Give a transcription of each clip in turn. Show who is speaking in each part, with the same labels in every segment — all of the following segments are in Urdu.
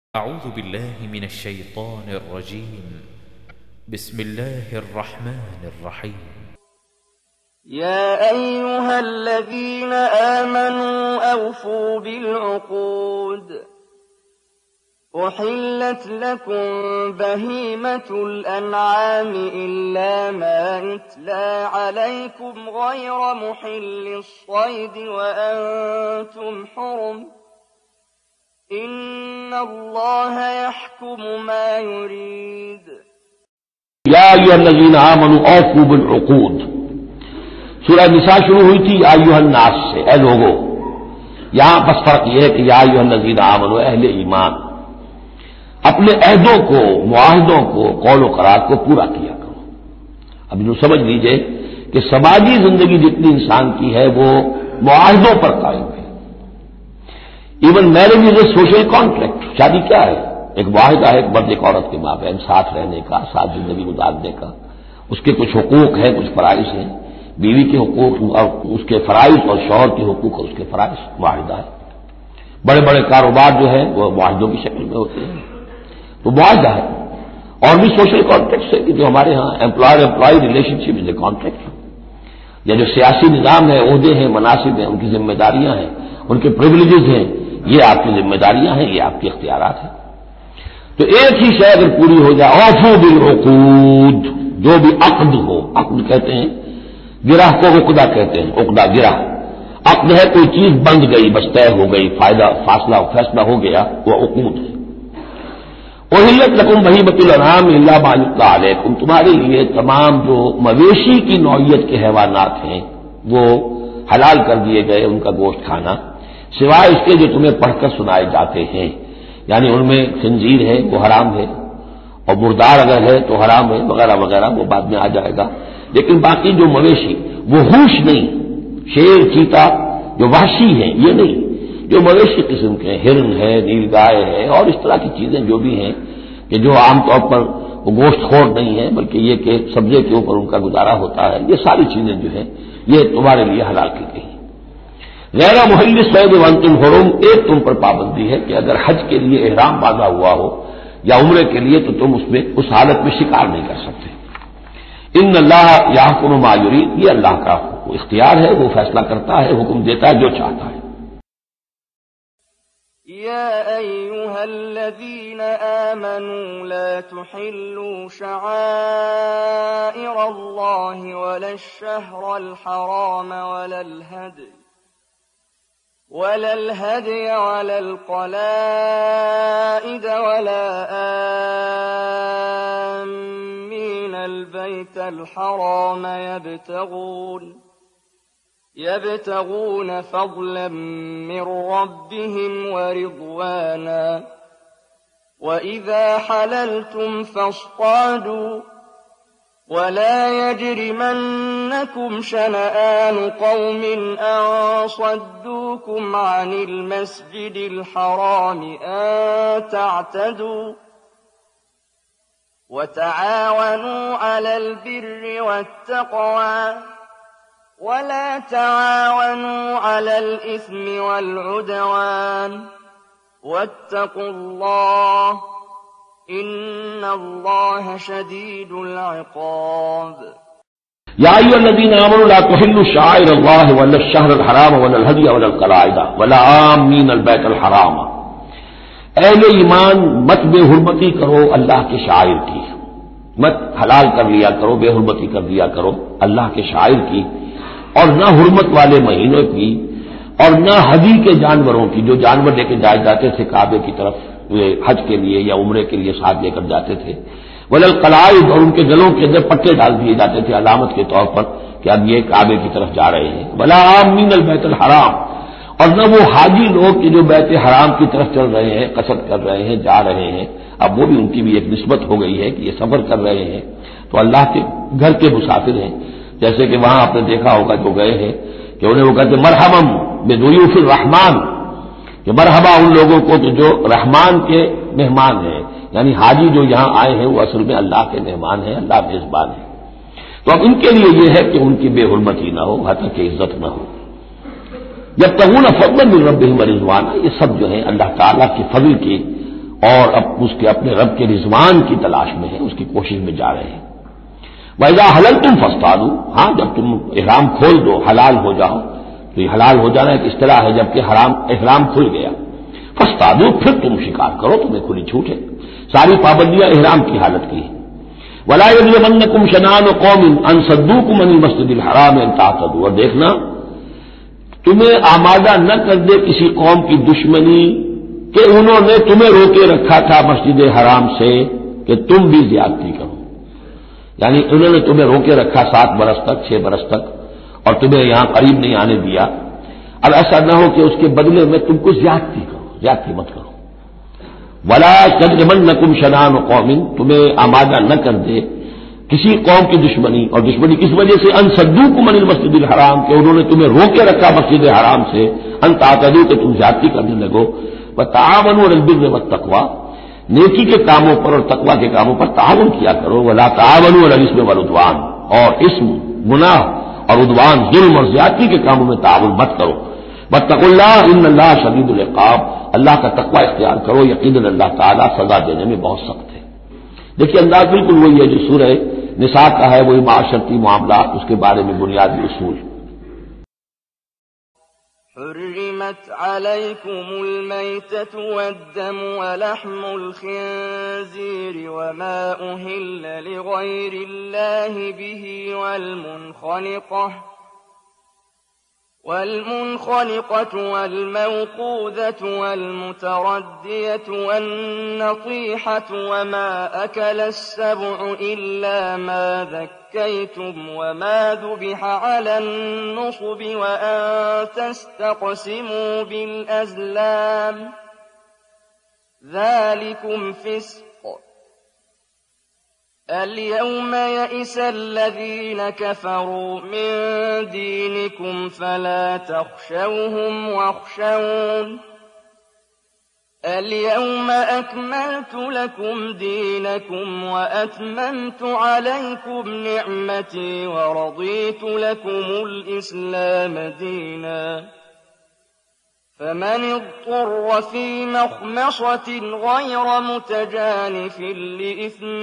Speaker 1: أعوذ بالله من الشيطان الرجيم. بسم الله الرحمن الرحيم.
Speaker 2: يا أيها الذين آمنوا أوفوا بالعقود. أحلت لكم بهيمة الأنعام إلا ما يتلى عليكم غير محل الصيد وأنتم حرم. إن الله يحكم ما يريد.
Speaker 3: یا ایھا الذین آمنوا اوفوا بالعقود. سورہ نساء شروع ہوئی تھی یا ایھا الناس سے، اے لوگو. یہاں بس فرق یہ ہے کہ یا ایھا الذین آمنوا، اہل ایمان، اپنے عہدوں کو، معاہدوں کو، قول و قرار کو پورا کیا کرو. اب جو سمجھ لیجئے کہ سماجی زندگی جتنی انسان کی ہے وہ معاہدوں پر قائم ہے. Even marriage is a social contract. شادی کیا ہے؟ ایک معاہدہ ہے، ایک مرد ایک عورت کے مابین ساتھ رہنے کا، ساتھ زندگی گزارنے کا. اس کے کچھ حقوق ہیں، کچھ فرائض ہیں. بیوی کے حقوق اور اس کے فرائض اور شوہر کے حقوق اور اس کے فرائض. معاہدہ ہے. بڑے بڑے کاروبار جو ہیں وہ معاہدوں کی شکل میں ہوتے ہیں، تو معاہدہ ہے. اور بھی سوشل کانٹریکٹ ہے کہ جو ہمارے ہاں employer relationship is a contract. یا جو سیاسی نظام ہے، عہدے ہیں، مناصب ہیں، ان کی ذمہ داریاں ہیں، ان کے پریویلیجز ہیں، یہ آپ کی ذمہ داریاں ہیں، یہ آپ کے اختیارات ہیں. تو ایک ہی شے اگر پوری ہو جائے، اوفوا بالعقود، جو بھی عقد ہو. عقد کہتے ہیں گرہ کو، عقدہ کہتے ہیں، عقدہ گرہ. عقد ہے کوئی چیز بند گئی، بس طے ہو گئی، فیصلہ ہو گیا، وہ عقود ہے. احلت لکم بہیمۃ الانعام الا ما یتلی علیکم، تمہارے لیے تمام جو مویشی کی نوعیت کے حیوانات ہیں وہ حلال کر دیے گئے، ان کا گوشت کھانا، سوائے اس کے جو تمہیں پڑھ کر سنائے جاتے ہیں. یعنی ان میں خنزیر ہے وہ حرام ہے، اور مردار اگر ہے تو حرام ہے، وغیرہ وغیرہ، وہ بعد میں آ جائے گا. لیکن باقی جو مویشی وہ ہوش نہیں، شیر چیتا جو وحشی ہیں یہ نہیں، جو مویشی قسم کے، ہرن ہے، نیل گائے ہے، اور اس طرح کی چیزیں جو بھی ہیں کہ جو عام طور پر وہ گوشت خور نہیں ہے بلکہ یہ کہ سبزے کے اوپر ان کا گزارا ہوتا ہے، یہ ساری چیزیں جو ہیں یہ تمہارے لیے حلال کی گئی. غیر محل الصید وانتم حرم، ایک تم پر پابندی ہے کہ اگر حج کے لیے احرام باندھا ہوا ہو یا عمرے کے لیے تو تم اس میں اس حالت میں شکار نہیں کر سکتے. ان اللہ یحکم ما یرید، یہ اللہ کا اختیار ہے، وہ فیصلہ کرتا ہے، حکم دیتا ہے جو چاہتا ہے.
Speaker 2: يا أيها الذين آمنوا لا تحلوا شعائر الله ولا الشهر الحرام ولا الهدي ولا القلائد ولا آمين البيت الحرام يبتغون فضلا من ربهم ورضوانا وإذا حللتم فاصطادوا ولا يجرمنكم شنآن قوم أن صدوكم عن المسجد الحرام أن تعتدوا وتعاونوا على البر والتقوى ولا تعاونوا على الإثم والعدوان واتقوا الله إن الله شديد العقاب.
Speaker 3: یا ایھا الذین آمنوا لا تحلوا شعائر اللہ ولا الشہر الحرام ولا الہدی ولا القلائد ولا آمین البیت الحرام. اہل ایمان مت بے حرمتی کرو اللہ کے شعائر کی، مت حلال کر لیا کرو، بے حرمتی کر لیا کرو اللہ کے شعائر کی، اور نہ حرمت والے مہینوں کی، اور نہ ہدی کے جانوروں کی، جو جانور لے کے جائے جاتے تھے کعبے کی طرف حج کے لیے یا عمرے کے لیے ساتھ لے کر جاتے تھے. ولا القلائد، اور ان کے گلوں کے اندر پٹے ڈال دیے جاتے تھے علامت کے طور پر کہ اب یہ کعبے کی طرف جا رہے ہیں. ولا آمین البیت الحرام، اور نہ وہ حاجی لوگ کہ جو بیت حرام کی طرف چل رہے ہیں، قصد کر رہے ہیں، جا رہے ہیں. اب وہ بھی ان کی بھی ایک نسبت ہو گئی ہے کہ یہ سفر کر رہے ہیں تو اللہ کے گھر کے مسافر ہیں. جیسے کہ وہاں آپ نے دیکھا ہوگا جو گئے ہیں کہ انہیں وہ کہتے مرحبا بضیوف الرحمان، کہ مرحبا ان لوگوں کو جو رحمان کے مہمان ہیں. یعنی حاجی جو یہاں آئے ہیں وہ اصل میں اللہ کے مہمان ہیں، اللہ میزبان ہے. تو اب ان کے لیے یہ ہے کہ ان کی بے حرمتی نہ ہو، حتی کہ عزت نہ ہو. یبتغون فضلا من ربهم ورضوانا، یہ سب جو ہیں اللہ تعالیٰ کے فضل کی اور اب اس کے اپنے رب کے رضوان کی تلاش میں ہیں، اس کی کوشش میں جا رہے ہیں۔ وَإِذَا حَلَلْتُمْ فَاصْطَادُوا، ہاں جب تم احرام کھول دو، حلال ہو جاؤ، تو یہ حلال ہو جانا ایک اصطلاح ہے جبکہ احرام کھل گیا، فاصطادوا، پھر تم شکار کرو، تمہیں کھلی چھوٹ ہے، ساری پابندیاں احرام کی حالت کی ہیں۔ وَلَا يَجْرِمَنَّكُمْ شَنَآنُ قَوْمٍ أَن صَدُّوكُمْ عَنِ الْمَسْجِدِ الْحَرَامِ أَن تَعْتَدُوا، اور دیکھنا تمہیں آمادہ نہ کر دے کسی قوم کی دشمنی کہ انہوں نے تمہیں روکے رکھا تھا مسجد حرام سے کہ تم بھی زیادتی کرو، یعنی انہوں نے تمہیں روکے رکھا 7 برس تک، 6 برس تک، اور تمہیں یہاں قریب نہیں آنے دیا۔ اب ایسا نہ ہو کہ اس کے بدلے میں تم کو زیادتی کرو، زیادتی مت کرو۔ وَلَا يَجْرِمَنَّكُمْ شَنَآنُ قَوْمٍ، تمہیں آمادہ نہ کر دے کسی قوم کی دشمنی، اور دشمنی کس وجہ سے؟ أَن صَدُّوكُمْ عَنِ الْمَسْجِدِ الْحَرَامِ، کہ انہوں نے تمہیں روکے رکھا مسجد حرام سے، أَن تَعْتَدُوا، کہ تم زیادتی کرنے لگو۔ وَتَعَاوَنُوا عَلَى الْبِرِّ وَالتَّقْوَىٰ، نیکی کے کاموں پر اور تقویٰ کے کاموں پر تعاون کیا کرو۔ وَلَا تَعَاوَنُوا عَلَى الْإِثْمِ وَالْعُدْوَانِ، اور اسم، گناہ اور عدوان، ظلم اور زیادتی کے کاموں میں تعاون مت کرو۔ وَاتَّقُوا اللَّهَ إِنَّ اللَّهَ شَدِيدُ الْعِقَابِ، اللہ کا تقویٰ اختیار کرو، یقیناً اللہ تعالیٰ سزا دینے میں بہت سخت ہے۔ دیکھیے انداز بالکل وہی ہے جو سورہ نساء کا ہے، وہی معاشرتی معاملات، اس کے بارے میں بنیادی اصول۔
Speaker 2: حرمت عليكم الميتة والدم ولحم الخنزير وما أهل لغير الله به والمنخنقة والموقوذة والمتردية والنطيحة وما أكل السبع إلا ما ذكيتم وما ذبح على النصب وأن تستقسموا بالأزلام ذلكم فسق اليوم يئس الذين كفروا من دينكم فلا تخشوهم واخشون اليوم أكملت لكم دينكم وأتممت عليكم نعمتي ورضيت لكم الإسلام دينا فمن اضطر في مخمصة غير متجانف لإثم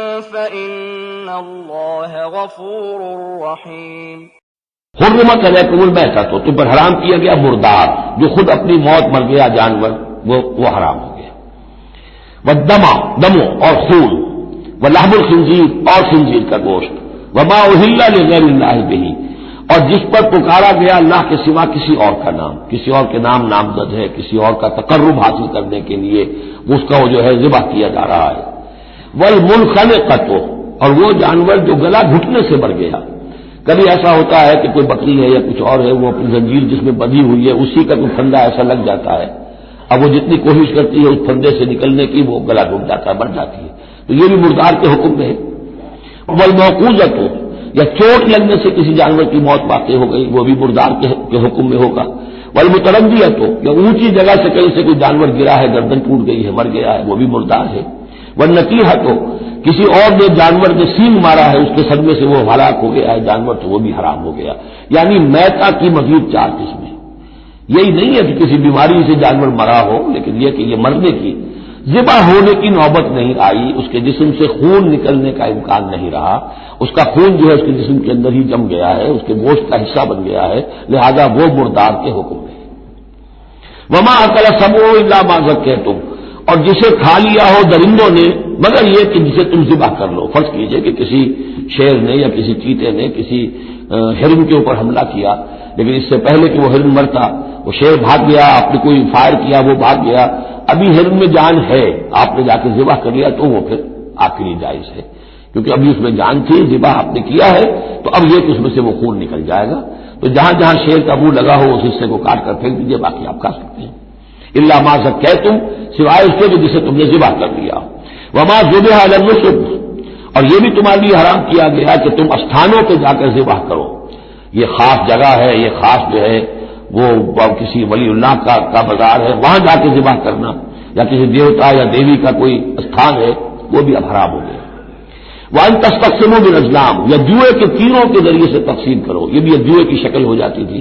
Speaker 2: فإن الله غفور رحيم۔
Speaker 3: حرمت علیکم المیتۃ، تو تم پر حرام کیا گیا مردار، جو خود اپنی موت مر گیا جانور، وہ حرام ہو گیا۔ والدم، دمو اور خون، ولحم الخنزیر، اور خنزیر کا گوشت، وما اہل لغیر اللہ بہ، اور جس پر پکارا گیا اللہ کے سوا کسی اور کا نام، کسی اور کے نام نامزد ہے، کسی اور کا تقرب حاصل کرنے کے لیے اس کا وہ جو ہے ذبح کیا جا رہا ہے۔ والمنخنقۃ، اور وہ جانور جو گلا گھٹنے سے مر گیا۔ کبھی ایسا ہوتا ہے کہ کوئی بکری ہے یا کچھ اور ہے، وہ اپنی زنجیر جس میں بندھی ہوئی ہے اسی کا کوئی پھندا ایسا لگ جاتا ہے، اب وہ جتنی کوشش کرتی ہے اس پھندے سے نکلنے کی وہ گلا گھٹ جاتا ہے، مر جاتی ہے، تو یہ بھی مردار کے حکم میں ہے۔ والموقوذۃ، یا چوٹ لگنے سے کسی جانور کی موت واقع ہو گئی، وہ بھی مردار کے حکم میں ہوگا۔ والمتردیۃ، یا اونچی جگہ سے کہیں سے کوئی جانور گرا ہے، گردن ٹوٹ گئی ہے، مر گیا ہے، وہ بھی مردار ہے۔ والنطیحۃ، کسی اور نے جانور نے سینگ مارا ہے، اس کے صدمے سے وہ ہلاک ہو گیا ہے جانور، تو وہ بھی حرام ہو گیا۔ یعنی میتہ کی مزید 4 قسمیں، یہی نہیں ہے کہ کسی بیماری سے جانور مرا ہو، لیکن یہ کہ یہ مرنے کی، ذبح ہونے کی نوبت نہیں آئی، اس کے جسم سے خون نکلنے کا امکان نہیں رہا، اس کا خون جو ہے اس کے جسم کے اندر ہی جم گیا ہے، اس کے گوشت کا حصہ بن گیا ہے، لہذا وہ مردار کے حکم ہے۔ وما اکل السبع الا ما ذکیتم، اور جسے کھا لیا ہو درندوں نے مگر یہ کہ جسے تم ذبح کر لو۔ فرض کیجئے کہ کسی شیر نے یا کسی چیتے نے کسی ہرن کے اوپر حملہ کیا، لیکن اس سے پہلے کہ وہ ہرن مرتا وہ شیر بھاگ گیا، آپ نے کوئی فائر کیا وہ بھاگ گیا، ابھی ہرن میں جان ہے، آپ نے جا کے ذبح کر لیا تو وہ پھر آپ کے لیے جائز ہے، کیونکہ ابھی اس میں جان تھی، ذبح آپ نے کیا ہے، تو اب یہ کہ اس میں سے وہ خون نکل جائے گا، تو جہاں جہاں شیر کا منہ لگا ہو اس حصے کو کاٹ کر پھینک دیجیے، باقی آپ کھا سکتے ہیں۔ الا ما ذکیتم، سوائے اس کے جسے تم نے ذبح کر لیا۔ وما ذبح علی النصب، اور یہ بھی تمہارے لیے حرام کیا گیا کہ تم استھانوں پہ جا کر ذبح کرو، یہ خاص جگہ ہے، یہ خاص جو ہے وہ کسی ولی اللہ کا بازار ہے، وہاں جا کے ذبح کرنا، یا کسی دیوتا یا دیوی کا کوئی استھان ہے، وہ بھی اب حرام ہو گیا۔ وَأَن تَسْتَقْسِمُوا بِالْأَزْلَامِ، یا جوئے کے تیروں کے ذریعے سے تقسیم کرو، یہ بھی جوئے کی شکل ہو جاتی تھی،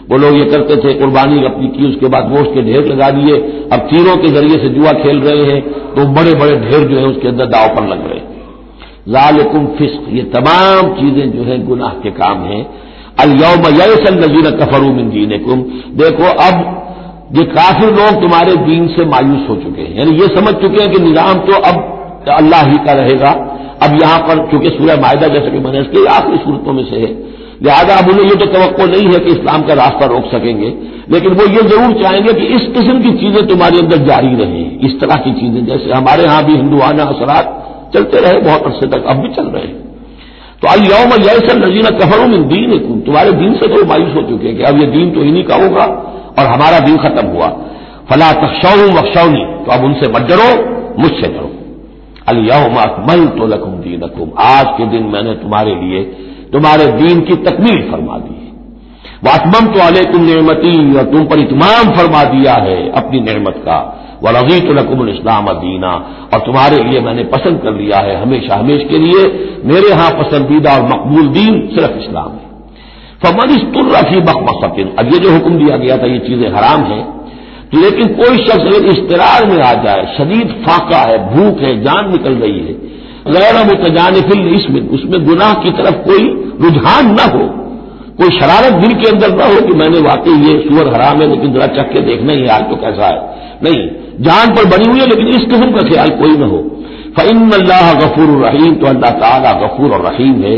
Speaker 3: وہ لوگ یہ کرتے تھے، قربانی اپنی کی، اس کے بعد گوشت کے ڈھیر لگا دیے، اب تیروں کے ذریعے سے جوا کھیل رہے ہیں تو بڑے بڑے ڈھیر جو ہیں اس کے اندر داؤ پر لگ رہے ہیں۔ ذالکم فسق، یہ تمام چیزیں جو ہیں گناہ کے کام ہیں۔ الیوم یئس الذین کفروا من دینکم، دیکھو اب یہ کافر لوگ تمہارے دین سے مایوس ہو چکے ہیں، یعنی یہ سمجھ چکے ہیں کہ نظام تو اب اللہ ہی کا رہے گا۔ اب یہاں پر چونکہ سورہ مائدہ جیسے کہ میں نے اس کی آخری صورتوں میں سے ہے، لہٰذا اب انہیں یہ تو توقع نہیں ہے کہ اسلام کا راستہ روک سکیں گے، لیکن وہ یہ ضرور چاہیں گے کہ اس قسم کی چیزیں تمہارے اندر جاری رہیں، اس طرح کی چیزیں جیسے ہمارے ہاں بھی ہندوانہ اثرات چلتے رہے بہت عرصے تک، اب بھی چل رہے ہیں۔ تو الیوم یئس الذین کفروا من دینکم، تمہارے دین سے تو مایوس ہو چکے ہیں کہ اب یہ دین تو انہی کا ہوگا اور ہمارا دین ختم ہوا۔ فلا تخشوهم واخشونی، تو اب ان سے مت ڈرو، مجھ سے ڈرو۔ الیوم اکملت لکم دینکم، آج کے دن میں نے تمہارے لیے تمہارے دین کی تکمیل فرما دی ہے۔ واتممت علیکم نعمتی، اور تم پر اتمام فرما دیا ہے اپنی نعمت کا۔ ورضیت لکم الاسلام دینا، اور تمہارے لیے میں نے پسند کر لیا ہے ہمیشہ ہمیشہ کے لیے میرے ہاں پسندیدہ اور مقبول دین صرف اسلام ہے۔ فمن اضطر فی مخمصۃ، اب یہ جو حکم دیا گیا تھا یہ چیزیں حرام ہیں، لیکن کوئی شخص اگر اضطرار میں آ جائے، شدید فاقہ ہے، بھوک ہے، جان نکل رہی ہے، غیر متجانف للإثم، اس میں گناہ کی طرف کوئی رجحان نہ ہو، کوئی شرارت دل کے اندر نہ ہو کہ میں نے واقعی یہ سور حرام ہے لیکن ذرا چکھ کے دیکھنا ہی حال تو کیسا ہے، نہیں، جان پر بنی ہوئی ہے لیکن اس قسم کا خیال کوئی نہ ہو۔ فإن اللہ غفور الرحیم، تو اللہ تعالیٰ غفور اور رحیم ہے۔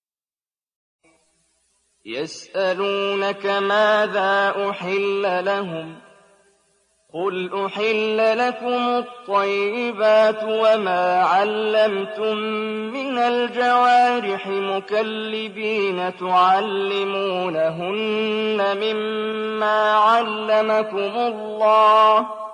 Speaker 2: يسألونك ماذا أحل لهم قل أحل لكم الطيبات وما علمتم من الجوارح مكلبين تعلمونهن مما علمكم الله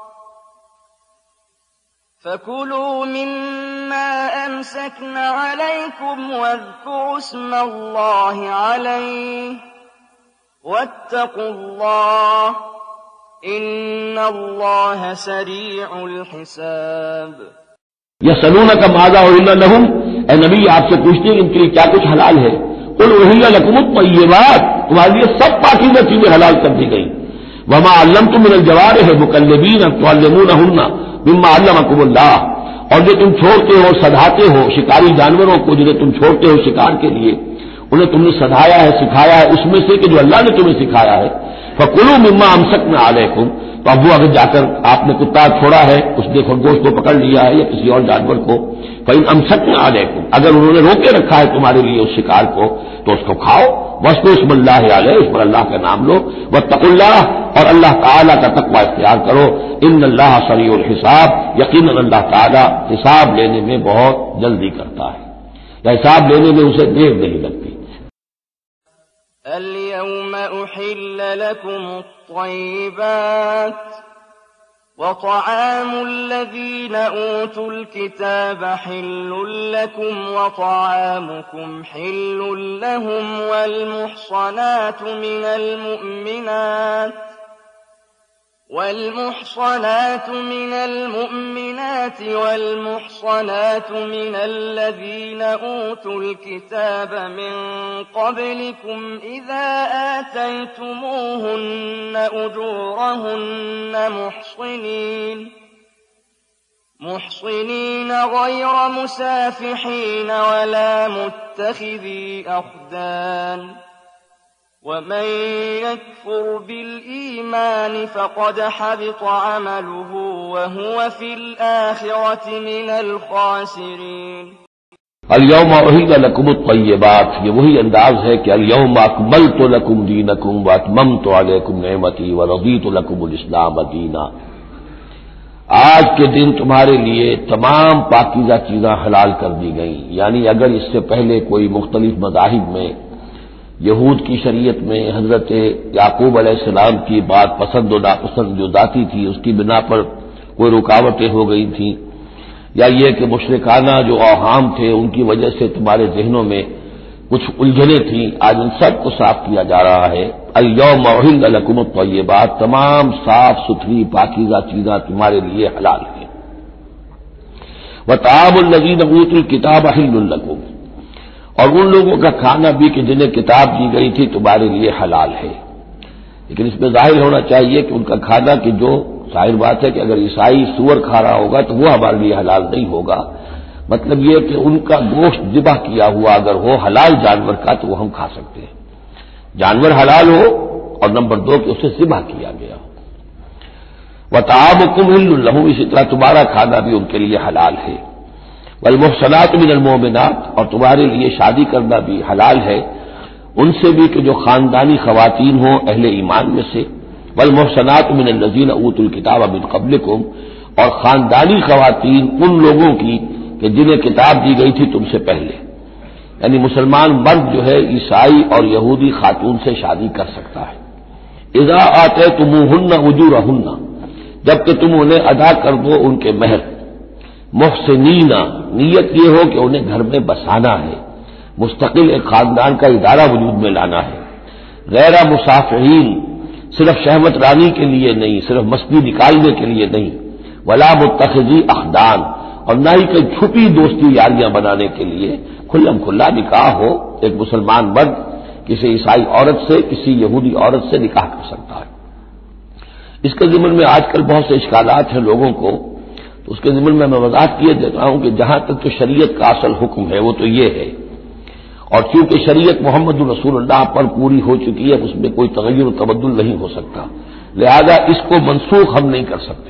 Speaker 2: فكلوا مما أمسكن عليكم واذكروا اسم الله عليه واتقوا الله ان اللہ سریع الحساب۔
Speaker 3: یسألونک ماذا احل لهم، اے نبی آپ سے پوچھتے ہیں ان کے لیے کیا کچھ حلال ہے؟ قل احل لکم الطیبات، تمہارے لیے سب پاکیزہ چیزیں حلال کر دی گئی۔ وما علمتم من الجوارح مکلبین تعلمونہن مما علمکم اللہ، اور جو تم چھوڑتے ہو سدھاتے ہو شکاری جانوروں کو، جنہیں تم چھوڑتے ہو شکار کے لیے، انہیں تم نے سدھایا ہے سکھایا ہے اس میں سے کہ جو اللہ نے تمہیں سکھایا ہے۔ فَكُلُوا مِمَّا أَمْسَكْنَا عَلَيْكُمْ، تو اب وہ اگر جا کر آپ نے کتا چھوڑا ہے، اس نے خرگوش کو پکڑ لیا ہے یا کسی اور جانور کو، فَإِنْ أَمْسَكْنَا عَلَيْكُمْ، اگر انہوں نے روکے رکھا ہے تمہارے لیے اس شکار کو تو اس کو کھاؤ۔ وَاذْكُرُوا اسْمَ اللَّهِ عَلَيْهِ، اس پر اللہ کا نام لو۔ وَاتَّقُوا اللَّهَ، اور اللہ تعالیٰ کا تقوی اختیار کرو۔ إِنَّ اللَّهَ سَرِيعُ الْحِسَابِ، یقیناً اللہ تعالیٰ حساب لینے میں بہت جلدی کرتا ہے، یا حساب لینے میں اسے دیر نہیں لگتی۔
Speaker 2: اليوم أحل لكم الطيبات وطعام الذين أوتوا الكتاب حل لكم وطعامكم حل لهم والمحصنات من المؤمنات والمحصنات من الذين أوتوا الكتاب من قبلكم إذا آتيتموهن أجورهن محصنين غير مسافحين ولا متخذي أخدان ومن يكفر بالإيمان فقد حبط عمله وهو في الآخرة من الخاسرين۔
Speaker 3: الیوم احل لکم الطیبات، یہ وہی انداز ہے کہ الیوم اکملت لکم دینکم واتممت علیکم نعمتی ورضیت لکم الاسلام دینا، آج کے دن تمہارے لیے تمام پاکیزہ چیزیں حلال کر دی گئیں۔ یعنی اگر اس سے پہلے کوئی مختلف مذاہب میں، یہود کی شریعت میں حضرت یعقوب علیہ السلام کی بات پسند و ناپسند جو ذاتی تھی اس کی بنا پر کوئی رکاوٹیں ہو گئی تھیں، یا یہ کہ مشرکانہ جو اوہام تھے ان کی وجہ سے تمہارے ذہنوں میں کچھ الجھنیں تھیں، آج ان سب کو صاف کیا جا رہا ہے۔ الیوم احل لکم الطیبات، تمام صاف ستھری پاکیزہ چیزیں تمہارے لیے حلال ہیں۔ وطعام الذین اوتوا الکتاب حل لکم، اور ان لوگوں کا کھانا بھی کہ جنہیں کتاب دی گئی تھی تمہارے لیے حلال ہے۔ لیکن اس میں ظاہر ہونا چاہیے کہ ان کا کھانا کہ جو ظاہر بات ہے کہ اگر عیسائی سور کھا رہا ہوگا تو وہ ہمارے لیے حلال نہیں ہوگا. مطلب یہ کہ ان کا گوشت ذبح کیا ہوا اگر ہو حلال جانور کا تو وہ ہم کھا سکتے ہیں. جانور حلال ہو اور نمبر 2 کہ اسے ذبح کیا گیا ہو. وطعامکم حل لہم، اسی طرح تمہارا کھانا بھی ان کے لیے حلال ہے. والمحصنات من المؤمنات، اور تمہارے لیے شادی کرنا بھی حلال ہے ان سے بھی کہ جو خاندانی خواتین ہوں اہل ایمان میں سے. والمحصنات من الذین اوتوا الکتاب من قبلکم، اور خاندانی خواتین ان لوگوں کی کہ جنہیں کتاب دی گئی تھی تم سے پہلے. یعنی مسلمان مرد جو ہے عیسائی اور یہودی خاتون سے شادی کر سکتا ہے. اذا آتیتموہن اجورہن، جبکہ تم انہیں ادا کر دو ان کے مہر. محسنین، نیت یہ ہو کہ انہیں گھر میں بسانا ہے، مستقل ایک خاندان کا ادارہ وجود میں لانا ہے. غیر مسافرین، صرف شہوت رانی کے لیے نہیں، صرف مستی نکالنے کے لیے نہیں. ولا متخذی اخدان، اور نہ ہی کوئی چھپی دوستی یاریاں بنانے کے لیے. کھلم کھلا نکاح ہو، ایک مسلمان مرد کسی عیسائی عورت سے، کسی یہودی عورت سے نکاح کر سکتا ہے. اس کے ضمن میں آج کل بہت سے اشکالات ہیں لوگوں کو، تو اس کے ضمن میں وضاحت کیے دیتا ہوں کہ جہاں تک تو شریعت کا اصل حکم ہے وہ تو یہ ہے، اور چونکہ شریعت محمد رسول اللہ پر پوری ہو چکی ہے اس میں کوئی تغیر و تبدل نہیں ہو سکتا، لہذا اس کو منسوخ ہم نہیں کر سکتے.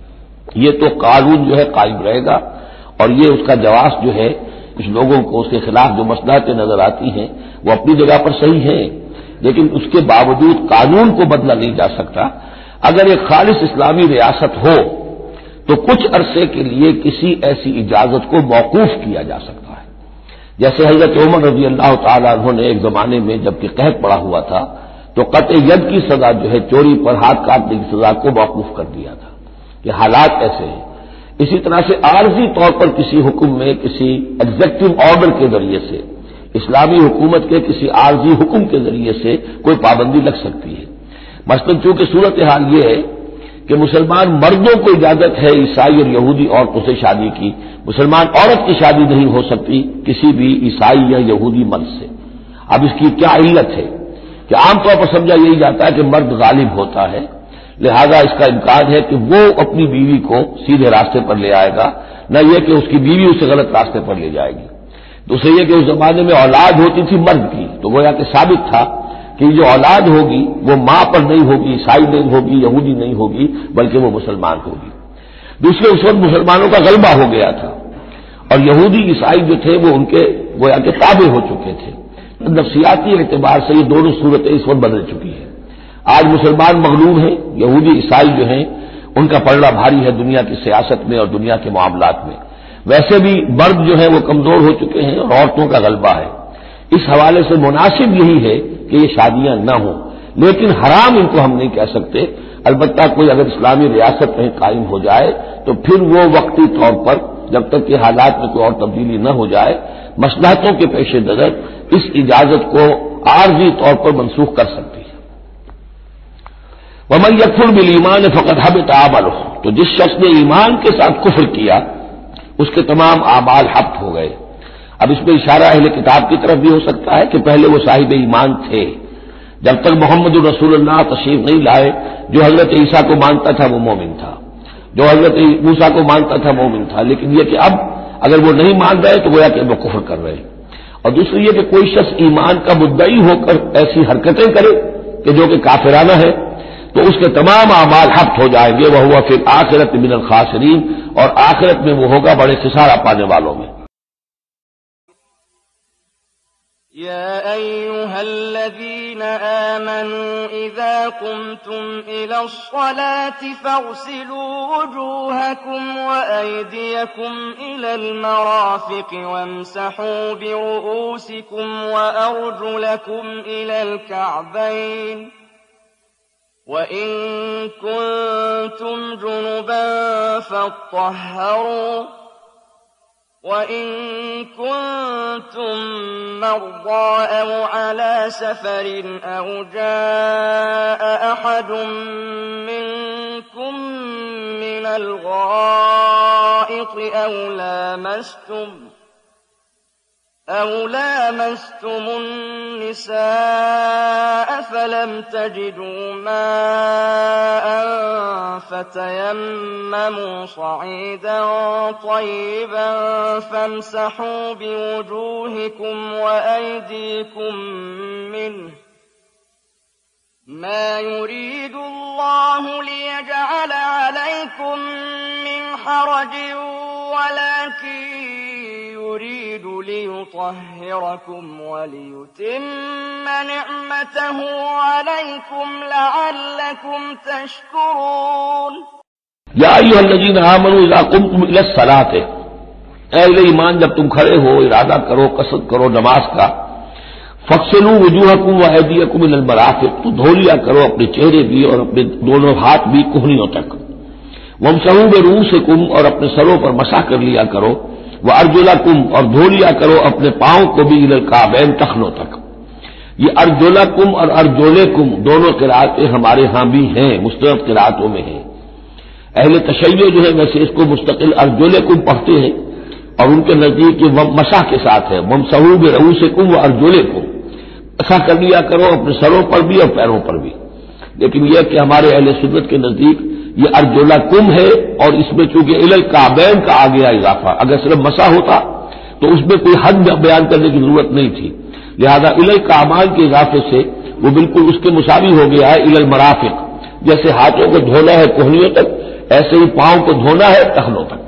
Speaker 3: یہ تو قانون جو ہے قائم رہے گا، اور یہ اس کا جواز جو ہے کچھ لوگوں کو اس کے خلاف جو مصلحتیں نظر آتی ہیں وہ اپنی جگہ پر صحیح ہیں، لیکن اس کے باوجود قانون کو بدلا نہیں جا سکتا. اگر ایک خالص اسلامی ریاست ہو تو کچھ عرصے کے لیے کسی ایسی اجازت کو موقوف کیا جا سکتا ہے. جیسے حضرت عمر رضی اللہ تعالیٰ عنہ نے ایک زمانے میں جبکہ قحط پڑا ہوا تھا تو قطع ید کی سزا جو ہے چوری پر ہاتھ کاٹنے کی سزا کو موقوف کر دیا تھا کہ حالات ایسے ہیں. اسی طرح سے عارضی طور پر کسی حکم میں کسی ایگزیکٹو آرڈر کے ذریعے سے، اسلامی حکومت کے کسی عارضی حکم کے ذریعے سے کوئی پابندی لگ سکتی ہے. مثلاً چونکہ صورتحال یہ ہے کہ مسلمان مردوں کو اجازت ہے عیسائی اور یہودی عورتوں سے شادی کی، مسلمان عورت کی شادی نہیں ہو سکتی کسی بھی عیسائی یا یہودی مرد سے. اب اس کی کیا علت ہے کہ عام طور پر سمجھا یہی جاتا ہے کہ مرد غالب ہوتا ہے، لہذا اس کا امکان ہے کہ وہ اپنی بیوی کو سیدھے راستے پر لے آئے گا، نہ یہ کہ اس کی بیوی اسے غلط راستے پر لے جائے گی. دوسرے یہ کہ اس زمانے میں اولاد ہوتی تھی مرد کی، تو گویا کہ ثابت تھا کہ جو اولاد ہوگی وہ ماں پر نہیں ہوگی، عیسائی نہیں ہوگی، یہودی نہیں ہوگی، بلکہ وہ مسلمان ہوگی. دوسرے اس وقت مسلمانوں کا غلبہ ہو گیا تھا اور یہودی عیسائی جو تھے وہ ان کے گویا کے تابع ہو چکے تھے. نفسیاتی اعتبار سے یہ دونوں صورتیں اس وقت بدل چکی ہیں. آج مسلمان مغلوب ہیں، یہودی عیسائی جو ہیں ان کا پلڑا بھاری ہے دنیا کی سیاست میں اور دنیا کے معاملات میں. ویسے بھی مرد جو ہیں وہ کمزور ہو چکے ہیں اور عورتوں کا غلبہ ہے. اس حوالے سے مناسب یہی ہے کہ یہ شادیاں نہ ہوں، لیکن حرام ان کو ہم نہیں کہہ سکتے. البتہ کوئی اگر اسلامی ریاست کہیں قائم ہو جائے تو پھر وہ وقتی طور پر جب تک کہ حالات میں کوئی اور تبدیلی نہ ہو جائے مصلحتوں کے پیش نظر اس اجازت کو عارضی طور پر منسوخ کر سکتی ہے. وَمَن يَكْفُرْ بِالْإِيمَانِ فَقَدْ حَبِطَ عَمَلُهُ، تو جس شخص نے ایمان کے ساتھ کفر کیا اس کے تمام اعمال حبط ہو گئے. اب اس میں اشارہ اہل کتاب کی طرف بھی ہو سکتا ہے کہ پہلے وہ صاحب ایمان تھے، جب تک محمد الرسول اللہ تشریف نہیں لائے جو حضرت عیسیٰ کو مانتا تھا وہ مومن تھا، جو حضرت موسیٰ کو مانتا تھا مومن تھا. لیکن یہ کہ اب اگر وہ نہیں مان رہے تو گویا کہ وہ کفر کر رہے. اور دوسری یہ کہ کوئی شخص ایمان کا مدعی ہو کر ایسی حرکتیں کرے کہ جو کہ کافرانہ ہے تو اس کے تمام اعمال حبط ہو جائیں گے. وہ ہوا پھر آخرت من الخاسرین، اور آخرت میں وہ ہوگا بڑے خسارہ پانے والوں میں.
Speaker 2: يا أيها الذين آمنوا إذا قمتم إلى الصلاة فاغسلوا وجوهكم وأيديكم إلى المرافق وامسحوا برؤوسكم وأرجلكم إلى الكعبين وإن كنتم جنبا فاطهروا وَإِن كُنتُم مَّرْضَىٰ أَوْ عَلَىٰ سَفَرٍ أَوْ جَاءَ أَحَدٌ مِّنكُم مِّنَ الْغَائِطِ أو لامستم النساء فلم تجدوا ماء فتيمموا صعيدا طيبا فامسحوا بوجوهكم وأيديكم منه ما يريد الله ليجعل عليكم من حرج ولكن يريد ليطهركم وليتم نعمته عليكم لعلكم تشكرون
Speaker 3: یا ایھا الذین آمنوا اذا قمتم الی الصلاۃ، اے اہل ایمان جب تم کھڑے ہو ارادہ کرو قصد کرو نماز کا، فاغسلوا وجوہکم وایدیکم الی المرافق، تو دھو لیا کرو اپنے چہرے بھی اور اپنے دونوں ہاتھ بھی کہنیوں تک، وامسحوا برؤوسکم، اور اپنے سروں پر مسح کر لیا کرو، وارجلکم، اور دھو لیا کرو اپنے پاؤں کو بھی الی الکعبین، ٹخنوں تک۔ یہ ارجلکم اور ارجلکم دونوں قرأتیں ہمارے ہاں بھی ہیں، مستند قرأتوں میں ہیں۔ اہل تشیع جو ہے ویسے اس کو مستقل ارجلکم پڑھتے ہیں اور ان کے نزدیک یہ مسح کے ساتھ ہے، وامسحوا برؤوسکم وارجلکم، مسح کر لیا کرو اپنے سروں پر بھی اور پیروں پر بھی۔ لیکن یہ کہ ہمارے اہل سنت کے نزدیک یہ ارجلکم ہے، اور اس میں چونکہ الی الکعبین کا آ گیا اضافہ، اگر صرف مسح ہوتا تو اس میں کوئی حد بیان کرنے کی ضرورت نہیں تھی، لہذا الی الکعبین کے اضافے سے وہ بالکل اس کے مساوی ہو گیا ہے الی المرافق، جیسے ہاتھوں کو دھونا ہے کوہنیوں تک، ایسے ہی پاؤں کو دھونا ہے ٹخنوں تک۔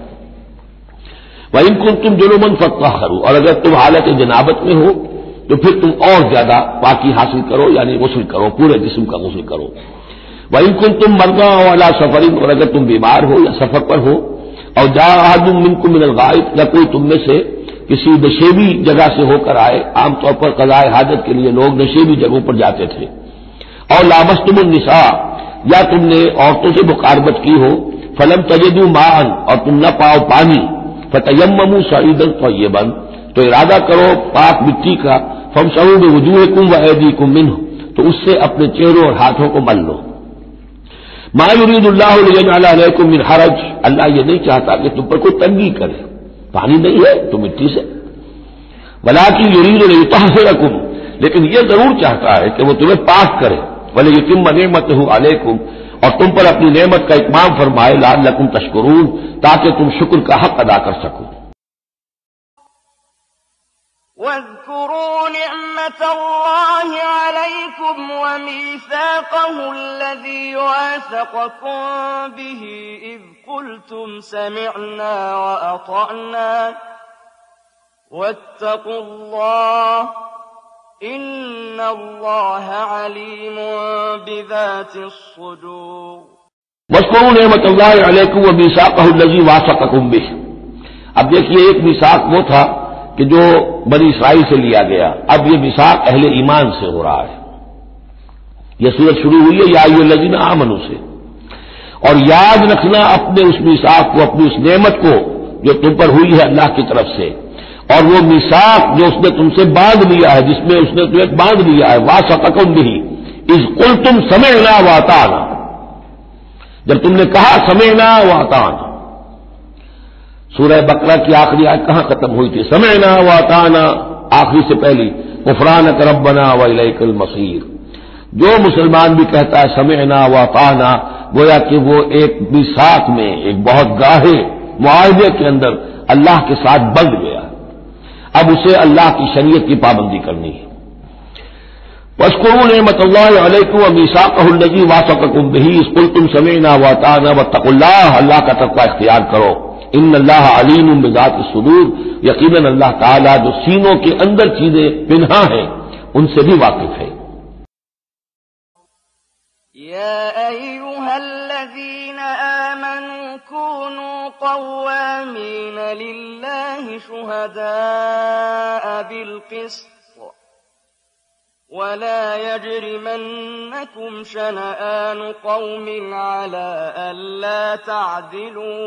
Speaker 3: وَإِن كُنتُمْ جُنُبًا فَاطَّهَّرُوا، اور اگر تم حالت جنابت میں ہو تو پھر تم اور زیادہ پاکی حاصل کرو، یعنی غسل کرو، پورے جسم کا غسل کرو۔ وَإِن كُنتُمْ مَرْضَىٰ أَوْ عَلَىٰ سَفَرٍ، اور اگر تم بیمار ہو یا سفر پر ہو، اور جاء أَحَدٌ مِّنكُم مِّنَ الْغَائِطِ، یا کوئی تم میں سے کسی نشیبی جگہ سے ہو کر آئے، عام طور پر قضاء حاجت کے لیے لوگ نشیبی جگہوں پر جاتے تھے، اور لامستم النساء، یا تم نے عورتوں سے مقاربت کی ہو، فلم تجدوا ماء، اور تم نہ پاؤ پانی، فتیمموا صعیدا طیبا، تو ارادہ کرو پاک مٹی کا، فامسحوا بوجوہکم وایدیکم منہ، تو اس سے اپنے چہروں اور ہاتھوں کو مل لو۔ ما یرید اللہ لیجعل علیکم من حرج، اللہ یہ نہیں چاہتا کہ تم پر کوئی تنگی کرے، پانی نہیں ہے تو مٹی سے، ولکن یرید لیطہرکم، لیکن یہ ضرور چاہتا ہے کہ وہ تمہیں پاک کرے، ولیتم نعمتہ علیکم، اور تم پر اپنی نعمت کا اتمام فرمائے، لعلکم تشکرون، تاکہ تم شکر کا حق ادا کر سکو۔
Speaker 2: واذكروا نعمة الله عليكم وميثاقه الذي واثقكم به إذ قلتم سمعنا وأطعنا واتقوا الله إن الله عليم بذات الصدور۔
Speaker 3: واذکروا نعمت اللہ علیکم ومیثاقہ الذی واثقکم بہ، اب دیکھیے ایک میثاق وہ تھا کہ جو بنی اسرائیل سے لیا گیا، اب یہ میثاق اہل ایمان سے ہو رہا ہے۔ یہ سورت شروع ہوئی ہے یا ایھا الذین آمنوا سے، اور یاد رکھنا اپنے اس میثاق کو، اپنی اس نعمت کو جو تم پر ہوئی ہے اللہ کی طرف سے، اور وہ میثاق جو اس نے تم سے باندھ لیا ہے، جس میں اس نے تمہیں باندھ لیا ہے، واثقکم بہ اذ قلتم سمعنا واطعنا، جب تم نے کہا سمعنا واطعنا۔ سورہ بقرہ کی آخری آیت کہاں ختم ہوئی تھی؟ سمعنا واطعنا، آخری سے پہلی غفرانک ربنا والیک المصیر۔ جو مسلمان بھی کہتا ہے سمعنا واطعنا، گویا کہ وہ ایک میثاق میں، ایک بہت گاہے معاہدے کے اندر اللہ کے ساتھ بندھ گیا، اب اسے اللہ کی شریعت کی پابندی کرنی ہے۔ واذکروا نعمت اللہ علیکم ومیثاقہ الذی واثقکم بہ اذ قلتم سمعنا واطعنا واتقوا اللہ، اللہ کا تقوی اختیار کرو، ان اللہ علیم بذات الصدور، یقیناً اللہ تعالیٰ جو سینوں کے اندر چیزیں پنہاں ہیں ان سے بھی واقف ہے۔
Speaker 2: یا ایھا الذین آمنوا کونوا قوامین للہ شہداء بالقسط ولا يجرمنكم شنآن قوم على ألا تعدلوا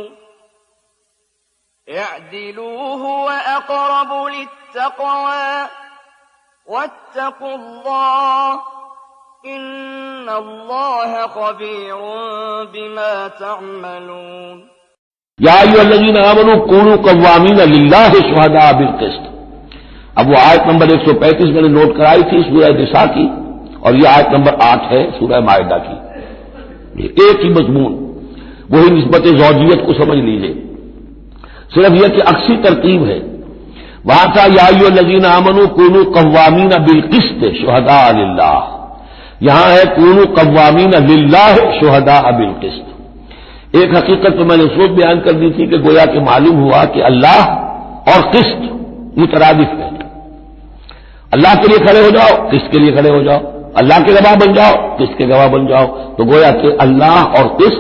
Speaker 2: اعدلوا هو أقرب للتقوى واتقوا الله إن الله خبير بما تعملون۔
Speaker 3: یا ایھا الذین آمنوا کونوا قوامین للہ شہداء بالقسط، اب وہ آیت نمبر 135 میں نے نوٹ کرائی تھی سورہ نساء کی، اور یہ آیت نمبر 8 ہے سورہ مائدہ کی، یہ ایک ہی مضمون، وہی نسبت زوجیت کو سمجھ لیجئے، صرف یہ کہ عکسی ترتیب ہے۔ وہاں تھا یا ایھا الذین آمنوا کونوا قوامین بالقسط شہداء للہ، یہاں ہے کونوا قوامین للہ شہداء بالقسط۔ ایک حقیقت تو میں نے اس وقت بیان کر دی تھی کہ گویا کہ معلوم ہوا کہ اللہ اور قسط مترادف ہے۔ اللہ کے لیے کھڑے ہو جاؤ، قسط کے لیے کھڑے ہو جاؤ، اللہ کے گواہ بن جاؤ، قسط کے گواہ بن جاؤ، تو گویا کہ اللہ اور قسط